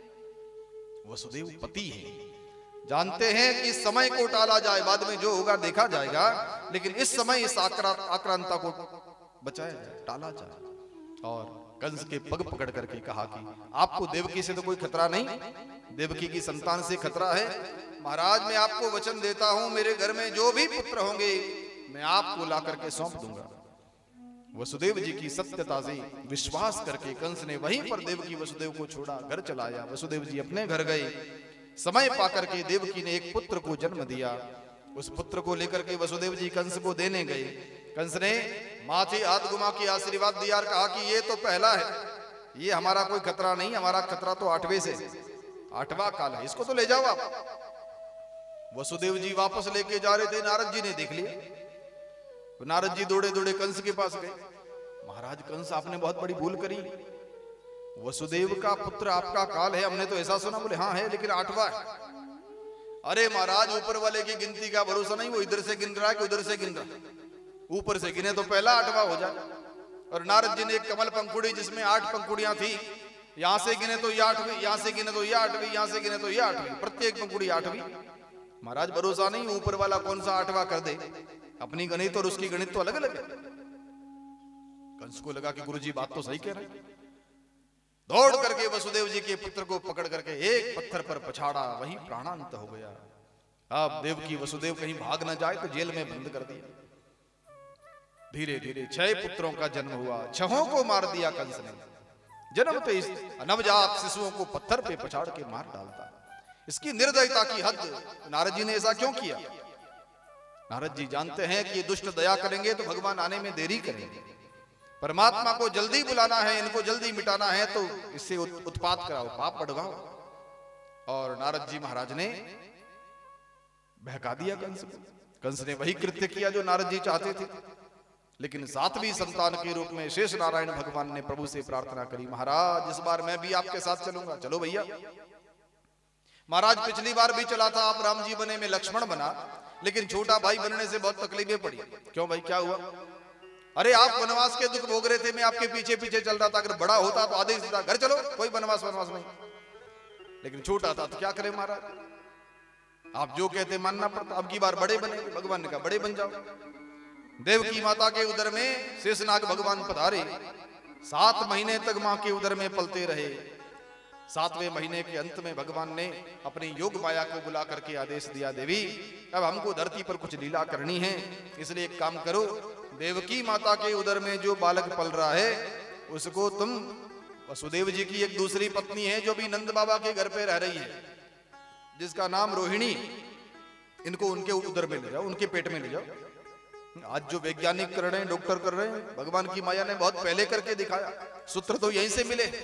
वसुदेव पति हैं, जानते हैं कि समय को टाला जाए, बाद में जो होगा देखा जाएगा, लेकिन इस समय इस आक्रांता को बचाया जाए, टाला जाए। और कंस के पग पकड़ करके कहा कि आपको देवकी से तो कोई खतरा नहीं, देवकी की संतान से खतरा है। महाराज मैं आपको वचन देता हूं, मेरे घर में जो भी पुत्र होंगे मैं आपको ला करके सौंप दूंगा। वसुदेव जी की सत्यता से विश्वास करके कंस ने वहीं पर देवकी वसुदेव को छोड़ा, घर चलाया। वसुदेव जी अपने घर गए। समय पाकर के देवकी ने एक पुत्र को जन्म दिया। उस पुत्र को लेकर के वसुदेव जी कंस को देने गए। कंस ने माथे हाथ घुमा के आशीर्वाद दिया और कहा कि ये तो पहला है, ये हमारा कोई खतरा नहीं, हमारा खतरा तो आठवें से, आठवां काल है, इसको तो ले जाओ आप। वसुदेव जी वापस लेके जा रहे थे, नारद जी ने देख लिया। तो नारद जी दौड़े दौड़े कंस के पास गए। महाराज कंस आपने बहुत बड़ी भूल करी, वसुदेव का पुत्र आपका काल है, हमने तो ऐसा सुना। बोले हाँ है, लेकिन आठवां है। अरे महाराज ऊपर वाले की गिनती का भरोसा नहीं, वो इधर से गिन रहा है कि उधर से गिन रहा है। ऊपर से गिने तो पहला आठवां हो जाए। और नारद जी ने एक कमल पंखुड़ी जिसमें आठ पंखुड़ियां थी, यहां से गिने तो ये आठवीं, यहां से गिने तो ये आठवीं, यहां से गिने तो ये आठवीं, प्रत्येक पंखुड़ी आठवीं। महाराज भरोसा नहीं, ऊपर वाला कौन सा आठवां कर दे, अपनी गणित और उसकी गणित तो अलग अलग है। कंस को लगा कि गुरुजी बात तो सही कह रहे हैं। दौड़ करके वसुदेव जी के पुत्र को पकड़ करके एक पत्थर पर पछाड़ा, वही प्राणांत हो गया। अब देवकी वसुदेव कहीं भाग न जाए तो जेल में बंद कर दिया। धीरे धीरे छह पुत्रों का जन्म हुआ, छहों को मार दिया कंस ने। जन्मते इस नवजात शिशुओं को पत्थर पे पछाड़ के मार डालता। इसकी निर्दयता की हद। नारद जी ने ऐसा क्यों किया? नारद जी जानते हैं कि ये दुष्ट दया करेंगे तो भगवान आने में देरी करेंगे। परमात्मा को जल्दी बुलाना है, इनको जल्दी मिटाना है, तो इससे उत्पात कराओ, पाप बढ़वाओ। और नारद जी महाराज ने बहका दिया कंस को। कंस ने वही कृत्य किया जो नारद जी चाहते थे। लेकिन सातवीं संतान के रूप में शेष नारायण भगवान ने प्रभु से प्रार्थना करी, महाराज इस बार मैं भी आपके साथ चलूंगा। चलो भैया। महाराज पिछली बार भी चला था, आप राम जी बने, में लक्ष्मण बना, लेकिन छोटा भाई बनने से बहुत तकलीफें पड़ी। क्यों भाई, क्या हुआ? अरे आप वनवास के दुख भोग रहे थे, मैं आपके पीछे पीछे चल रहा था। अगर बड़ा होता तो आदेश देता, घर चलो, कोई वनवास वनवास नहीं। लेकिन छोटा था तो क्या करे महाराज, आप जो कहते मानना पड़ता। अब की बार बड़े बने, भगवान ने कहा बड़े बन जाओ। देवकी माता के उदर में शेषनाग भगवान पधारे। सात महीने तक मां के उदर में पलते रहे। सातवें महीने के अंत में भगवान ने अपनी योग माया को बुला करके आदेश दिया, देवी अब हमको धरती पर कुछ लीला करनी है, इसलिए एक काम करो, देवकी माता के उदर में जो बालक पल रहा है उसको तुम, वसुदेव जी की एक दूसरी पत्नी है जो भी नंद बाबा के घर पे रह रही है, जिसका नाम रोहिणी, इनको उनके उदर में ले जाओ, उनके पेट में ले जाओ। आज जो वैज्ञानिक कर रहे हैं, डॉक्टर कर रहे हैं, भगवान की माया ने बहुत पहले करके दिखाया। सूत्र तो यहीं से मिले।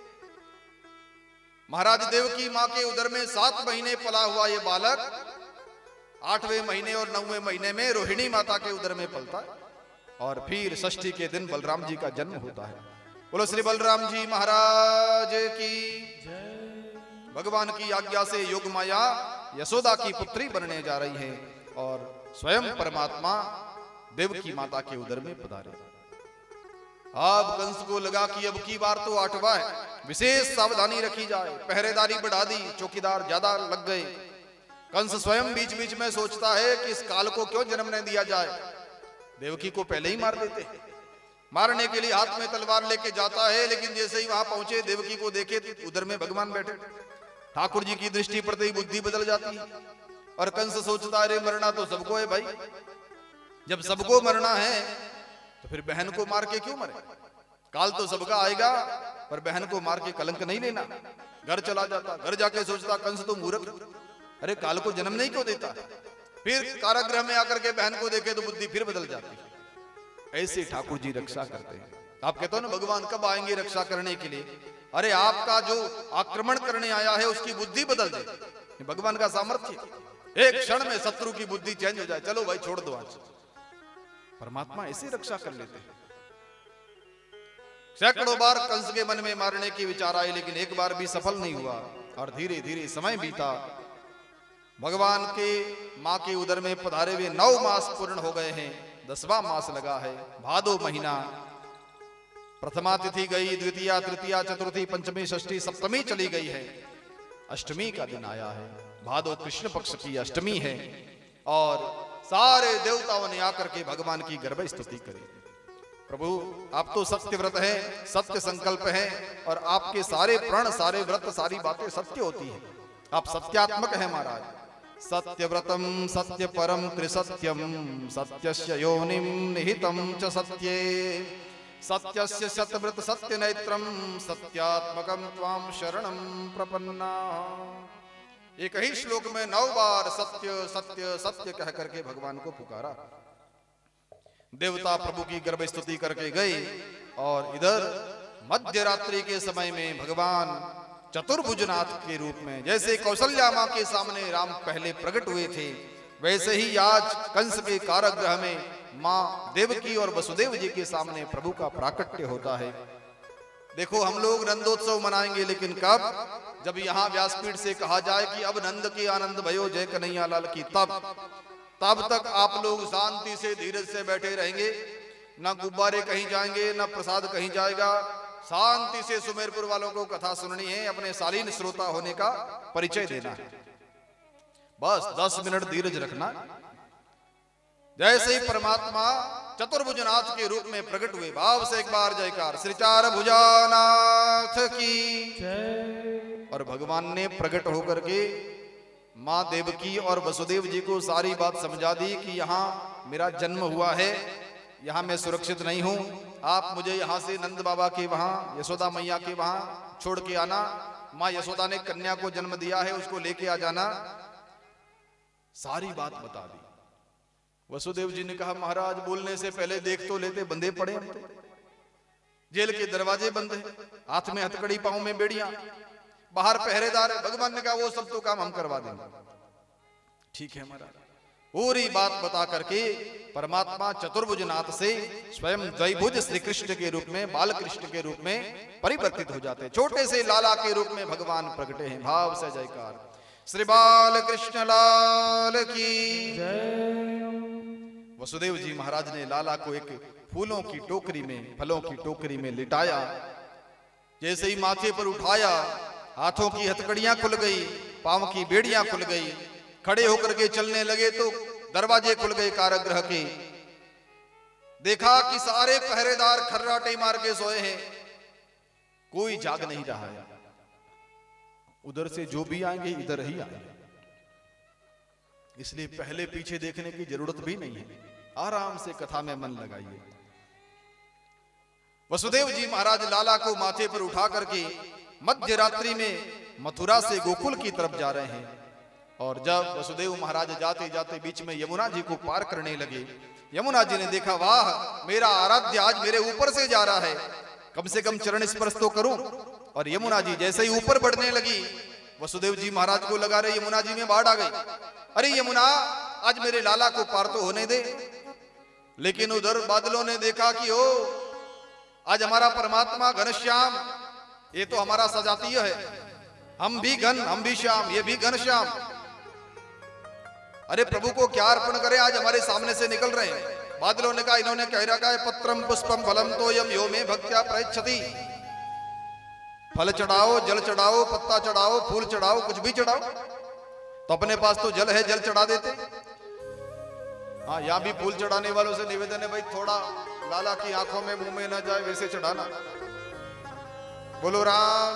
महाराज देवकी मां के उदर में सात महीने पला हुआ ये बालक आठवें महीने और नौवें महीने में रोहिणी माता के उदर में पलता है। और फिर षष्ठी के दिन बलराम जी का जन्म होता है। बोलो श्री बलराम जी महाराज की। भगवान की आज्ञा से योग माया यशोदा की पुत्री बनने जा रही है और स्वयं परमात्मा देवकी माता के उदर में पधारे। अब कंस को लगा कि अब की बार तो आठवां है, विशेष सावधानी रखी जाए, पहरेदारी बढ़ा दी, चौकीदार ज्यादा लग गए। कंस स्वयं बीच बीच में सोचता है कि इस काल को क्यों जन्म न दिया जाए, देवकी को पहले ही मार देते। मारने के लिए हाथ में तलवार लेके जाता है, लेकिन जैसे ही वहां पहुंचे देवकी को देखे तो उधर में भगवान बैठे। ठाकुर जी की दृष्टि पड़ते ही बुद्धि बदल जाती है और कंस सोचता है मरना तो सबको है भाई, जब सबको मरना है तो फिर बहन को मार के क्यों मरे? काल तो सबका आएगा पर बहन को मार के कलंक नहीं लेना। घर चला जाता, घर जाके सोचता कंस तो मूर्ख, अरे काल को जन्म नहीं क्यों देता। फिर कारागृह में आकर के बहन को देखे तो बुद्धि फिर बदल जाती। ऐसे ठाकुर जी रक्षा करते हैं। आप कहते हो ना भगवान कब आएंगे रक्षा करने के लिए, अरे आपका जो आक्रमण करने आया है उसकी बुद्धि बदल दे। भगवान का सामर्थ्य, एक क्षण में शत्रु की बुद्धि चेंज हो जाए, चलो भाई छोड़ दो आज। परमात्मा ऐसे रक्षा कर लेते हैं। सैकड़ों बार कंस के मन में मारने की विचार आए, लेकिन एक बार भी सफल नहीं हुआ। और धीरे धीरे समय बीता, भगवान के मां के उदर में पधारे हुए नौ मास पूर्ण हो गए हैं। दसवां मास लगा है, भादो महीना। प्रथमा तिथि गई, द्वितीया, तृतीया, चतुर्थी, पंचमी, षष्ठी, सप्तमी चली गई है। अष्टमी का दिन आया है, भादो कृष्ण पक्ष की अष्टमी है। और सारे देवताओं ने आकर के भगवान की गर्भ स्तुति करी। प्रभु आप तो सत्य व्रत है, सत्य संकल्प है, और आपके सारे प्रण, सारे व्रत, सारी बातें सत्य होती है। आप सत्यात्मक है महाराज। सत्यव्रतम सत्य परम त्रिसत्यम, सत्यस्य योनिम निहितम च सत्ये, सत्यस्य सत्यव्रत सत्य नेत्रम, सत्यात्मकम त्वाम शरणम प्रपन्ना। एक ही श्लोक में नौ बार सत्य सत्य सत्य कह करके भगवान को पुकारा। देवता प्रभु की गर्भ स्तुति करके गए। और इधर मध्य रात्रि के समय में भगवान चतुर्भुजनाथ के रूप में, जैसे कौशल्या मां के सामने राम पहले प्रकट हुए थे, वैसे ही आज कंस के कारागृह में मां देवकी और वसुदेव जी के सामने प्रभु का प्राकट्य होता है। देखो हम लोग नंदोत्सव मनाएंगे, लेकिन कब? जब यहाँ व्यासपीठ से कहा जाए कि अब नंद की आनंद भयो जय कन्हैया लाल की, तब तब तक आप लोग शांति से धीरज से बैठे रहेंगे। ना गुब्बारे कहीं जाएंगे, ना प्रसाद कहीं जाएगा। शांति से सुमेरपुर वालों को कथा सुननी है, अपने शालीन श्रोता होने का परिचय देना है। बस दस मिनट धीरज रखना। जैसे ही परमात्मा चतुर्भुजनाथ के रूप में प्रकट हुए, भाव से एक बार जयकार, श्री चार भुजानाथ की। और भगवान ने प्रकट होकर के मां देवकी और वसुदेव जी को सारी बात समझा दी कि यहाँ मेरा जन्म हुआ है, यहाँ मैं सुरक्षित नहीं हूं। आप मुझे यहाँ से नंद बाबा के वहां, यशोदा मैया के वहां छोड़ के आना। माँ यशोदा ने कन्या को जन्म दिया है, उसको लेके आ जाना। सारी बात बता दी। वसुदेव जी ने कहा महाराज बोलने से पहले देख तो लेते, बंधे पड़े हम तो, जेल के दरवाजे बंद है, हाथ में हथकड़ी, पांव में बेड़ियां, बाहर पहरेदार है। भगवान ने कहा वो सब तो काम हम करवा देंगे। ठीक है महाराज। पूरी बात बता करके परमात्मा चतुर्भुजनाथ से स्वयं द्वैभुज श्री कृष्ण के रूप में, बाल कृष्ण के रूप में परिवर्तित हो जाते हैं। छोटे से लाला के रूप में भगवान प्रकटे हैं। भाव से जयकार, श्री बाल कृष्ण लाल की जय। वसुदेव जी महाराज ने लाला को एक फूलों की टोकरी में, फलों की टोकरी में लिटाया। जैसे ही माथे पर उठाया, हाथों की हथकड़ियां खुल गई, पांव की बेड़ियां खुल गई। खड़े होकर के चलने लगे तो दरवाजे खुल गए कारागृह के। देखा कि सारे पहरेदार खर्राटे मार के सोए हैं, कोई जाग नहीं रहा है। उधर से जो भी आएंगे इधर ही आएंगे, इसलिए पहले पीछे देखने की जरूरत भी नहीं है। आराम से कथा में मन लगाइए। वसुदेव जी महाराज लाला को माथे पर उठा करके मध्य रात्रि में मथुरा से गोकुल की तरफ जा रहे हैं। और जब वसुदेव महाराज जाते जाते बीच में यमुना जी को पार करने लगे, यमुना जी ने देखा वाह मेरा आराध्य आज मेरे ऊपर से जा रहा है, कम से कम चरण स्पर्श तो करूं। और यमुना जी जैसे ही ऊपर बढ़ने लगी, वसुदेव जी महाराज को लगा रहे यमुना जी में बाढ़ आ गई। अरे यमुना आज मेरे लाला को पार तो होने दे। लेकिन उधर बादलों ने देखा कि ओ आज हमारा परमात्मा घनश्याम, ये तो हमारा सजातीय है, हम भी घन हम भी श्याम, ये भी घनश्याम। अरे प्रभु को क्या अर्पण करें, आज हमारे सामने से निकल रहे हैं। बादलों ने कहा, इन्होंने कह रखा है पत्रम पुष्पम फलम तो यम यो में भक्त्या प्रयच्छति। फल चढ़ाओ, जल चढ़ाओ, पत्ता चढ़ाओ, फूल चढ़ाओ, कुछ भी चढ़ाओ। तो अपने पास तो जल है, जल चढ़ा देते। हाँ, यहाँ भी फूल चढ़ाने वालों से निवेदन है भाई थोड़ा लाला की आंखों में मुंह में न जाए वैसे चढ़ाना। बोलो राम।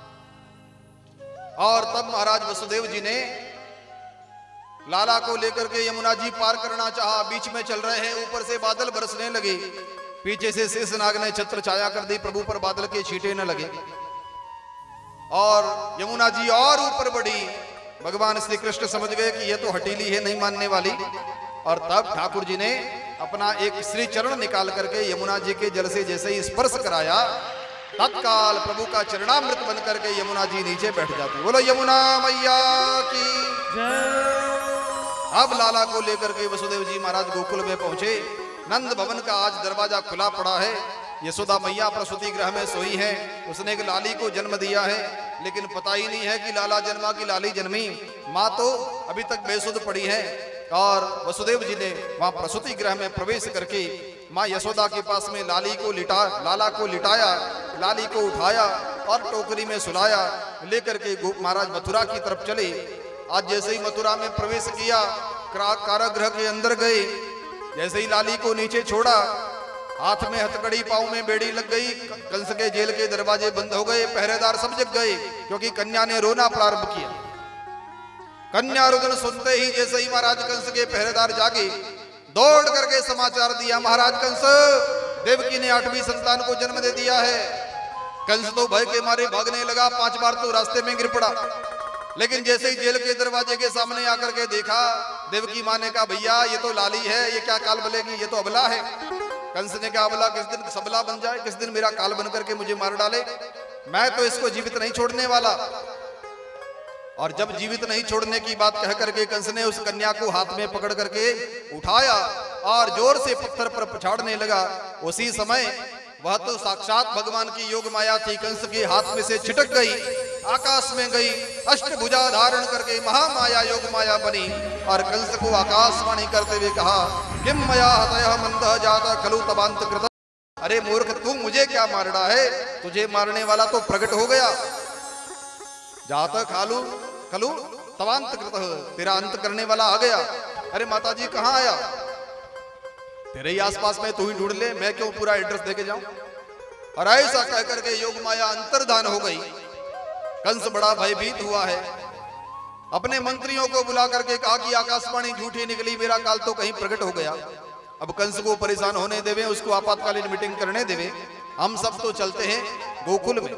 और तब महाराज वसुदेव जी ने लाला को लेकर के यमुना जी पार करना चाहा। बीच में चल रहे हैं, ऊपर से बादल बरसने लगे, पीछे से शेषनाग ने छत्र छाया कर दी, प्रभु पर बादल के छींटे न लगे। और यमुना जी और ऊपर बढ़ी। भगवान श्री कृष्ण समझ गए कि ये तो हटीली है, नहीं मानने वाली। और तब ठाकुर जी ने अपना एक श्री चरण निकाल करके यमुना जी के जल से जैसे ही स्पर्श कराया, तत्काल प्रभु का चरणामृत बन करके यमुना जी नीचे बैठ जाते। बोलो यमुना मैया की जय। अब लाला को लेकर के वसुदेव जी महाराज गोकुल में पहुंचे। नंद भवन का आज दरवाजा खुला पड़ा है। यशोदा मैया प्रसूति गृह में सोई है। उसने एक लाली को जन्म दिया है, लेकिन पता ही नहीं है कि लाला जन्मा की लाली जन्मी। माँ तो अभी तक बेसुध पड़ी है। और वसुदेव जी ने वहां प्रसूति गृह में प्रवेश करके माँ यशोदा के पास में लाली को लिटा लाला को लिटाया, लाली को उठाया और टोकरी में सुलाया। लेकर के महाराज मथुरा की तरफ चले। आज जैसे ही मथुरा में प्रवेश किया, कारागृह के अंदर गए। जैसे ही लाली को नीचे छोड़ा, हाथ में हथकड़ी, पांव में बेड़ी लग गई। कंस के जेल के दरवाजे बंद हो गए, पहरेदार सब जग गए, क्योंकि कन्या ने रोना प्रारंभ किया। कन्या रुदन सुनते ही जैसे ही महाराज कंस के पहरेदार जागे, दौड़ करके समाचार दिया, महाराज कंस, देवकी ने आठवीं संतान को जन्म दे दिया है। कंस तो भय के मारे भागने लगा, पांच बार तो रास्ते में गिर पड़ा। लेकिन जैसे ही जेल के दरवाजे के सामने आकर के देखा, देवकी माँ ने कहा, भैया ये तो लाली है, ये क्या काल बलेगी, ये तो अबला है। कंस ने कहा, अबला किस दिन सबला बन जाए, किस दिन मेरा काल बन करके मुझे मार डाले, मैं तो इसको जीवित नहीं छोड़ने वाला। और जब जीवित नहीं छोड़ने की बात कह करके कंस ने उस कन्या को हाथ में पकड़ करके उठाया और जोर से पत्थर पर पछाड़ने लगा। उसी समय वह तो साक्षात भगवान की योग माया थी, कंस के हाथ में से छिटक गई, आकाश में गई, अष्टभुजा धारण करके महामाया योग माया बनी और कंस को आकाशवाणी करते हुए कहा, किम मया हतयः मंदः जातः खलु तवांत कृतः। अरे मूर्ख, तू मुझे क्या मार रहा है, तुझे मारने वाला तो प्रकट हो गया। जातः खालू खलु तवांत कृतः, तेरा अंत करने वाला आ गया। अरे माता जी कहाँ आया, तेरे ही आसपास में तू ही ढूंढ ले, मैं क्यों पूरा एड्रेस देके जाऊं। और ऐसा कह करके योग माया अंतर्धान हो गई। कंस बड़ा भयभीत हुआ है। अपने मंत्रियों को बुला करके कहा कि आकाशवाणी झूठी निकली, मेरा काल तो कहीं प्रकट हो गया। अब कंस को परेशान होने देवे, उसको आपातकालीन मीटिंग करने देवे। हम सब तो चलते हैं गोकुल में।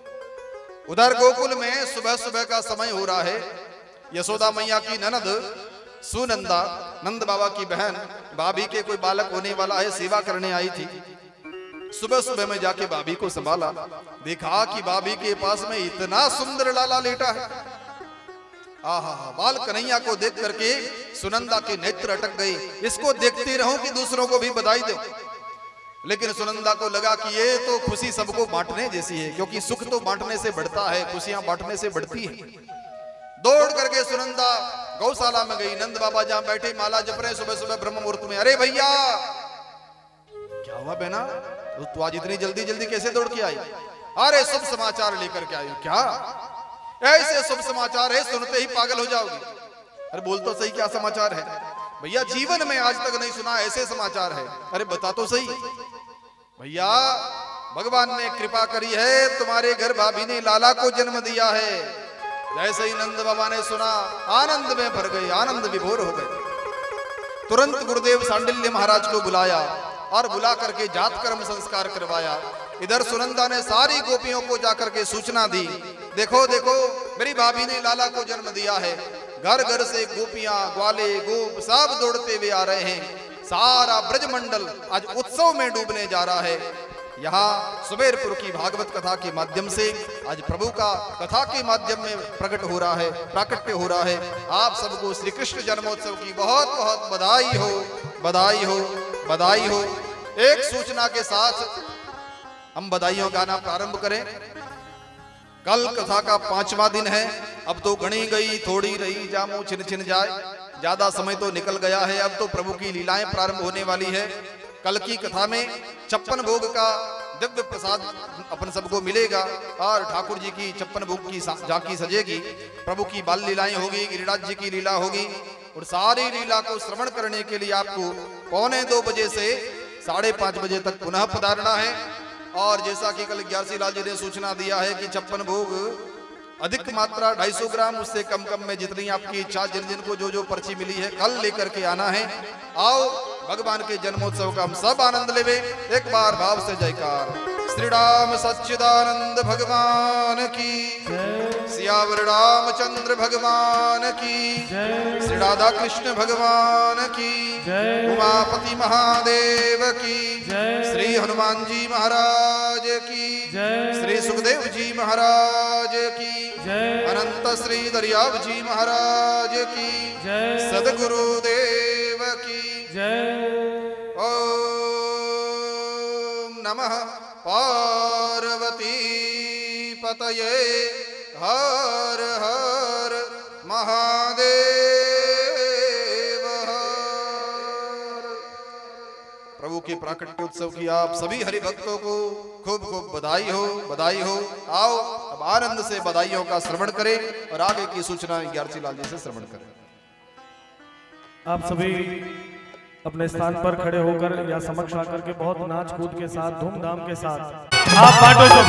उधर गोकुल में सुबह सुबह का समय हो रहा है। यशोदा मैया की ननद सुनंदा, नंद बाबा की बहन, भाभी के कोई बालक होने वाला है, सेवा करने आई थी। सुबह सुबह में जाके भाभी को संभाला, देखा कि भाभी के पास में इतना सुंदर लाला लेटा है। आहा, बाल कन्हैया को देख करके सुनंदा के नेत्र अटक गए। इसको देखती रहूं कि दूसरों को भी बधाई दो। लेकिन सुनंदा को लगा कि ये तो खुशी सबको बांटने जैसी है, क्योंकि सुख तो बांटने से बढ़ता है, खुशियां बांटने से बढ़ती है। दौड़ करके सुनंदा गौशाला में गई। नंद बाबा जहां बैठे माला जप रहे सुबह सुबह ब्रह्म मुहूर्त में। अरे भैया, क्या हुआ बहना, तू आज इतनी जल्दी जल्दी कैसे दौड़ के आई? अरे शुभ समाचार लेकर के आई। क्या ऐसे शुभ समाचार है, सुनते ही पागल हो जाओगी। अरे बोल तो सही, क्या समाचार है? भैया जीवन में आज तक नहीं सुना ऐसे समाचार है। अरे बता तो सही। भैया भगवान ने कृपा करी है, तुम्हारे घर भाभी ने लाला को जन्म दिया है। जैसे ही नंद बाबा ने सुना, आनंद में भर गए, आनंद विभोर हो गए। तुरंत गुरुदेव सांडिल्य महाराज को बुलाया और बुला करके जात कर्म संस्कार करवाया। इधर सुनंदा ने सारी गोपियों को जाकर के सूचना दी, देखो देखो मेरी भाभी ने लाला को जन्म दिया है। घर घर से गोपियां, ग्वाले, गोप सब दौड़ते हुए आ रहे हैं। सारा ब्रजमंडल आज उत्सव में डूबने जा रहा है। यहाँ सुबेरपुर की भागवत कथा के माध्यम से आज प्रभु का कथा के माध्यम में प्रकट हो रहा है, प्राकट्य हो रहा है। आप सबको श्री कृष्ण जन्मोत्सव की बहुत बहुत बधाई हो, बधाई हो, बधाई हो। एक सूचना के साथ हम बधाइयों गाना प्रारंभ करें। कल कथा का पांचवा दिन है। अब तो गणी गई थोड़ी रही, जामो छिन छिन जाए। ज्यादा समय तो निकल गया है। अब तो प्रभु की लीलाएं प्रारंभ होने वाली है। कल की कथा में छप्पन भोग का दिव्य प्रसाद अपन सबको मिलेगा और ठाकुर जी की छप्पन भोग की झांकी सजेगी। प्रभु की बाल लीलाएं होगी, गिरिराज जी की लीला होगी और सारी लीला को श्रवण करने के लिए आपको पौने दो बजे से साढ़े पांच बजे तक पुनः पधारना है। और जैसा कि कल ग्यारसी लाल जी ने सूचना दिया है कि छप्पन भोग अधिक मात्रा ढाई सौ ग्राम, उससे कम कम में जितनी आपकी इच्छा, जिन जिन को जो जो पर्ची मिली है कल लेकर के आना है। आओ भगवान के जन्मोत्सव का हम सब आनंद लेवे। एक बार भाव से जयकार। श्री राम सच्चिदानंद भगवान की, सियावर रामचंद्र भगवान की, श्री राधा कृष्ण भगवान की, उमापति महादेव की, श्री हनुमान जी महाराज की, श्री सुखदेव जी महाराज की, अनंत श्री दरियाव जी महाराज की, सदगुरुदेव की। ओम नमः पार्वती पतये, हर हर महादेव हर। प्रभु के प्राकट्य उत्सव की आप सभी हरि भक्तों को खूब खूब बधाई हो, बधाई हो। आओ अब आनंद से बधाइयों का श्रवण करें और आगे की सूचना ग्यारसी लाल जी से श्रवण करें। आप सभी अपने स्थान पर खड़े होकर या समक्ष आकर के बहुत नाच कूद के साथ, धूमधाम के साथ आप बांटो सब।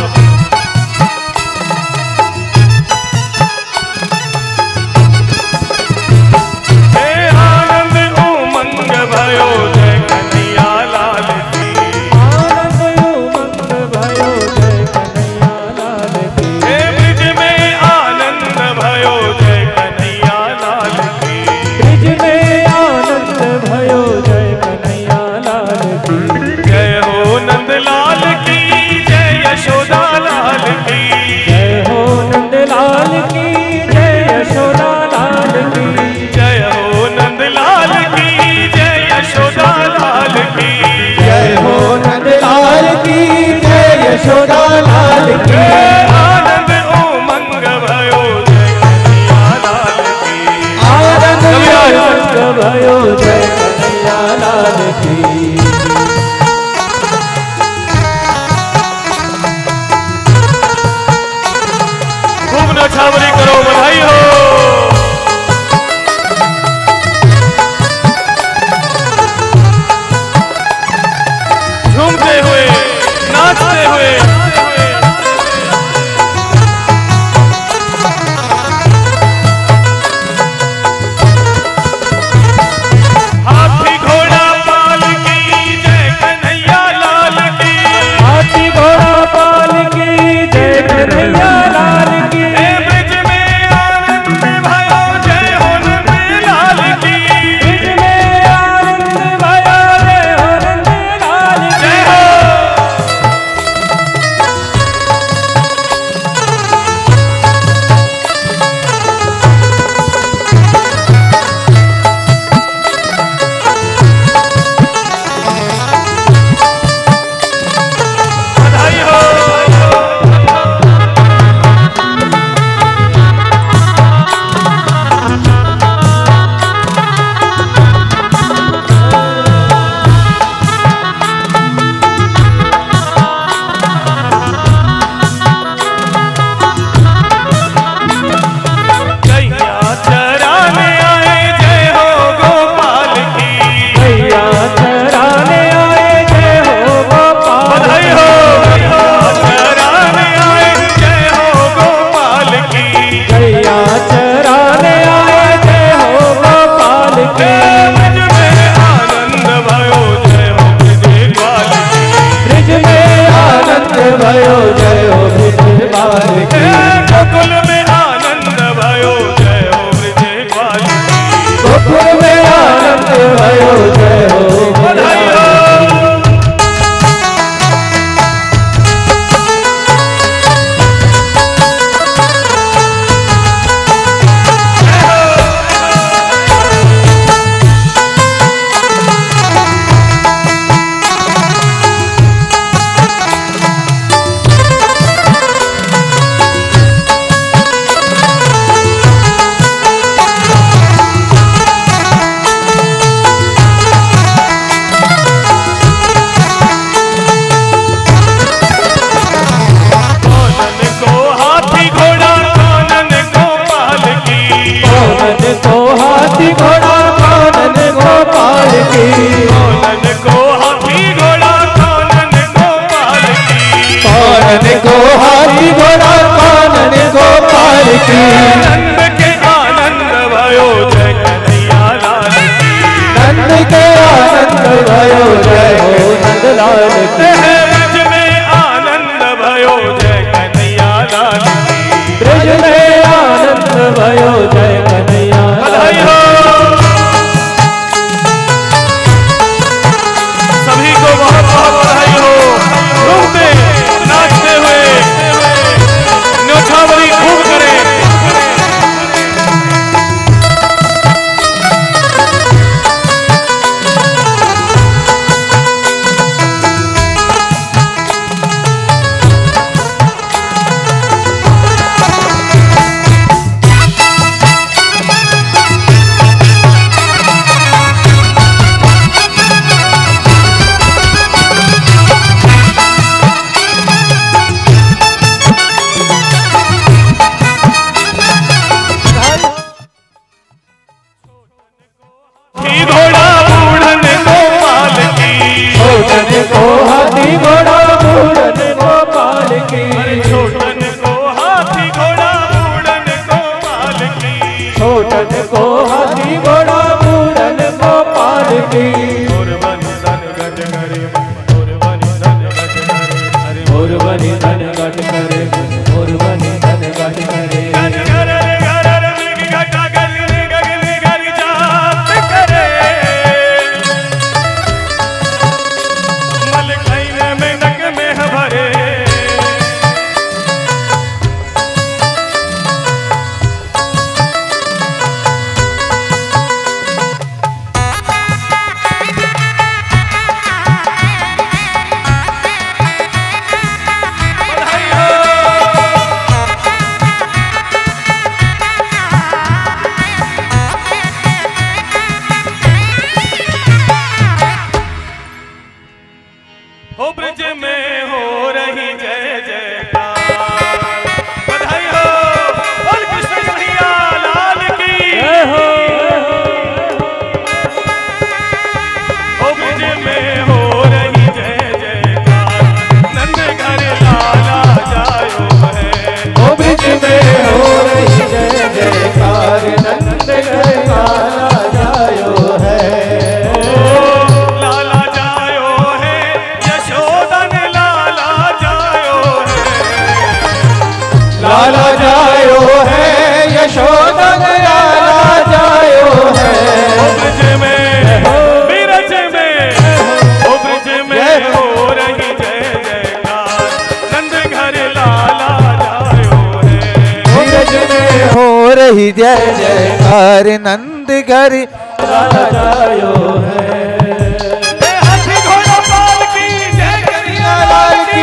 आनंद उमंग भयो जय कन्हैया लाल की, आनंद उमंग भयो जय कन्हैया लाल की, हे ब्रिज में आनंद भयो जय कन्हैया लाल की, ब्रिज में आनंद भयो जय कन्हैया लाल की, जय हो नंद लाल की, जय यशोदा लाल की, जय हो नंद लाल की, जय यशोदा लाल की, जय हो नंद लाल की, जय यशोदा लाल की, जय हो नंद लाल की, जय यशोदा लाल की, आनंद उमंग भयो जय कन्हैया लाल की, आनंद उमंग भयो जय कन्हैया लाल की। खूब नछावरी करो, बधाई हो। झूमते हुए, नाचते हुए, हाथी घोड़ा पाल की जय कन्हैया लाल की, हाथी घोड़ा पाल की जय कन्हैया लाल की, हे ब्रिज में आनंद भयो जय हो नंद लाल की, ब्रिज में आनंद भयो जय हो नंद लाल की, जय हो। बधाई हो। गैया चराने आए जय हो गोपाल की, गैया चराने आए जय हो गोपाल, बधाई हो। गैया चराने आए जय हो गोपाल की, गैया चराने आए जय हो गोपाल की, ब्रिज में आनंद भयो जय हो ब्रिज ग्वाल की, ब्रिज में आनंद भयो जय हो ब्रिज बाल की, गोकुल में आनंद भयो जय हो ब्रिज ग्वाल की, गोकुल में आनंद भयो जय हो बधाई हो। कानन को हाथी घोड़ा कानन गोपाल की, कानन को हाथी घोड़ा कानन गोपाल की, कानन को हाथी घोड़ा कानन गोपाल की, कानन को हाथी घोड़ा कानन गोपाल की, नंद के आनंद भयो जय कन्हैया लाल की, नंद के आनंद भयो जय हो नंद लाल की, हे ब्रिज में आनंद की मोर बनी धन घट करे मोर बनी धन घट करे अरे मोर बनी धन घट करे मोर बनी धन घट करे घट करे घर रे मिग घटा गली गली घर जात करे मल खाइने में नक में भरे हो ब्रज में हो रही जय जयकार बधाई हो बोल कृष्ण कन्हैया लाल की जय हो हो ब्रज में हो रही जय जयकार नंद घर लाला जायो है ओ ब्रिज में हो रही जय जयकार नंद घर लाला जायो है लाला जायो है यशोदन लाला जायो है लाला जायो है यशोदन लाला जायो है ओ ब्रज में बिरज में ओ ब्रज में हो रही जय जयकार नंद घर लाला जायो है ओ ब्रिज में हो रही जय जयकार नंद घर लाला जायो है हे हाथी घोड़ा पाल की जय कन्हैया लाल की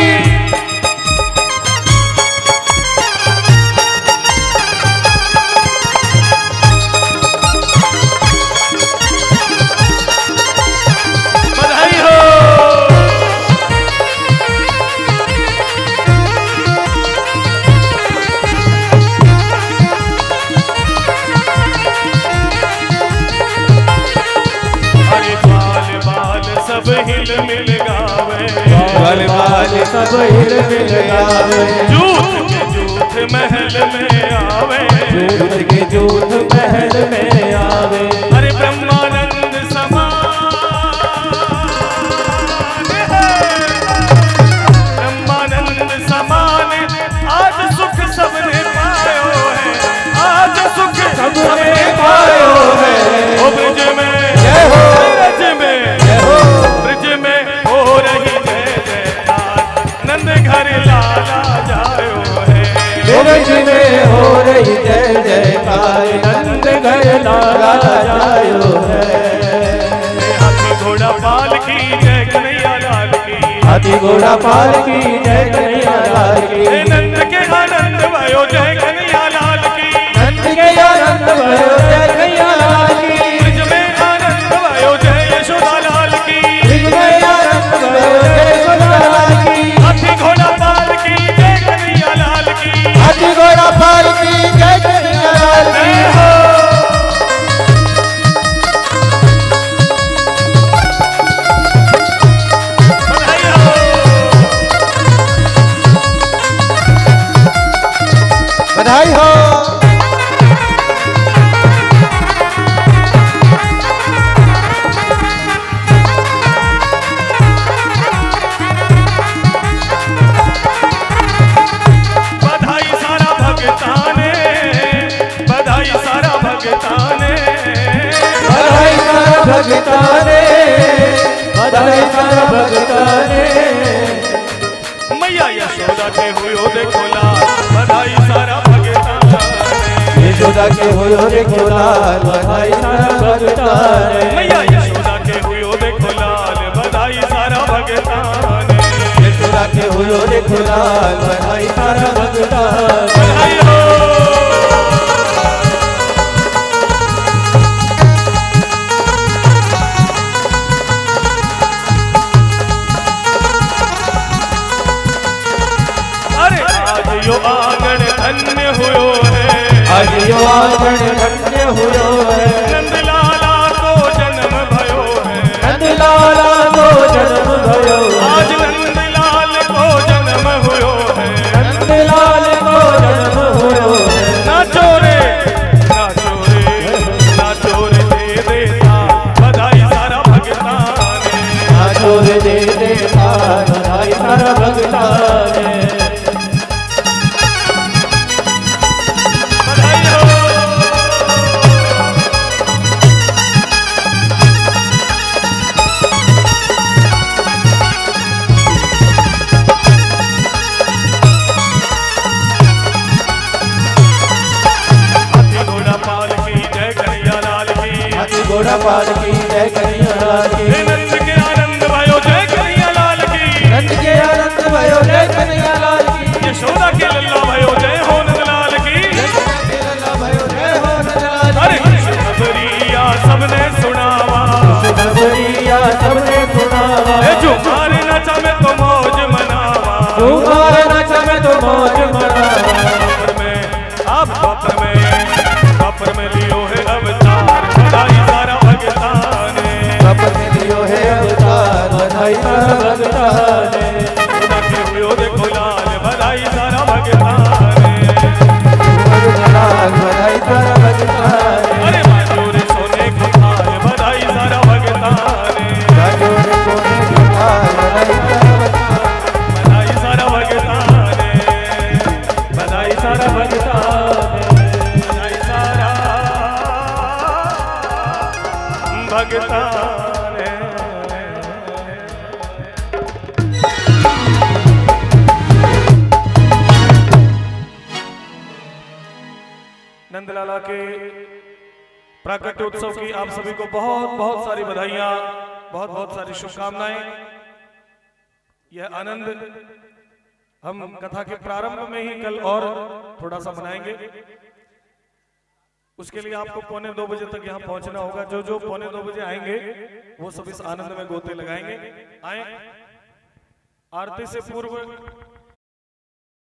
बधाई हो अरे बाल बाल सब हिल मिल गावे बाल बाल सब हिल मिल गावे जूथ के जूथ महल में आवे जूथ के जूथ महल में आवे अरे ब्रह्मानंद समान है ब्रह्मानंद समान आज सुख सबने पायो है आज सुख सबने पायो है ओ ब्रज में जय हो ब्रज में जय हो ब्रज में हो रही जय जयकार नंद घर लाला जायो है ब्रज में हो रही जय जयकार नंद घर लाला जायो है हाथी घोड़ा पाल की जय कन्हैया लाल की हाथी घोड़ा पाल की जय कन्हैया लाल की हे नंद के आनंद भयो जय कन्हैया लाल की नंद के आनंद भयो जय कन्हैया लाल की ब्रज में आनंद भयो जय यशोदा लाल की ब्रज में आनंद भयो जय यशोदा लाल की हाथी घोड़ा पाल की जय कन्हैया लाल की हाथी घोड़ा पाल की जय कन्हैया लाल की जय हो बधाई हो बधाई हो बधाई सारा भगताने बधाई सारा भगताने बधाई सारा भगताने बधाई सारा भगताने मैया यशोदा के हुयो देखो लाल बधाई सारा भगताने यशोदा के होयो देखो लाल बधाई सारा भगताने मैया यशोदा के हुयो देखो लाल बधाई सारा भगताने यशोदा के होयो देखो लाल बधाई सारा भगताने बधाई हो अरे आज यो आंगन धन्य हुयो है आज यो आंगन धन्य हुयो है नंद लाला को जन्म भयो है नंद लाला को जन्म भयो आज नंद लाल को जन्म हुयो है नंद लाल को जन्म हुयो है नाचो रे नाचो रे नाचो रे दे देता बधाई सारा पाल की जय कन्हैया लाल की। नंद के आनंद भयो जय कन्हैया लाल की। नंद के आनंद भयो जय कन्हैया लाल की। यशोदा के लल्ला भयो जय हो नंदलाल की। यशोदा के लल्ला भयो जय हो नंदलाल की। अरे खबरिया सबने सुनावा, खबरिया सबने सुनावा। जो मारे नचा में तो मौज मनावा, जो मारे नचा में तो मौज मनावा। बापर में आप बापर में बापर में लियो है अवतार, बधाई सारा भगता ने। बापर में लियो है अवतार, बधाई सारा भगता ने। के हुयो देखो लाल, बधाई सारा भगता ने। लाल बधाई सारा भगता ने। अरे बाजोरे सोने को थाल, बधाई सारा भगता ने। बाजोरे सोने को थाल, बधाई सारा भगता ने। बधाई सारा भगता ने, बधाई सारा भगता ने, बधाई सारा भगता ने। नंदलाला के प्राकट्य उत्सव की आप सभी को बहुत बहुत सारी बधाइयां, बहुत बहुत सारी शुभकामनाएं। यह आनंद हम कथा के प्रारंभ में ही कल और थोड़ा सा मनाएंगे। उसके लिए आपको पौने दो बजे तक यहाँ पहुंचना होगा। जो जो पौने दो बजे आएंगे वो सब इस आनंद में गोते लगाएंगे। आए आरती से पूर्व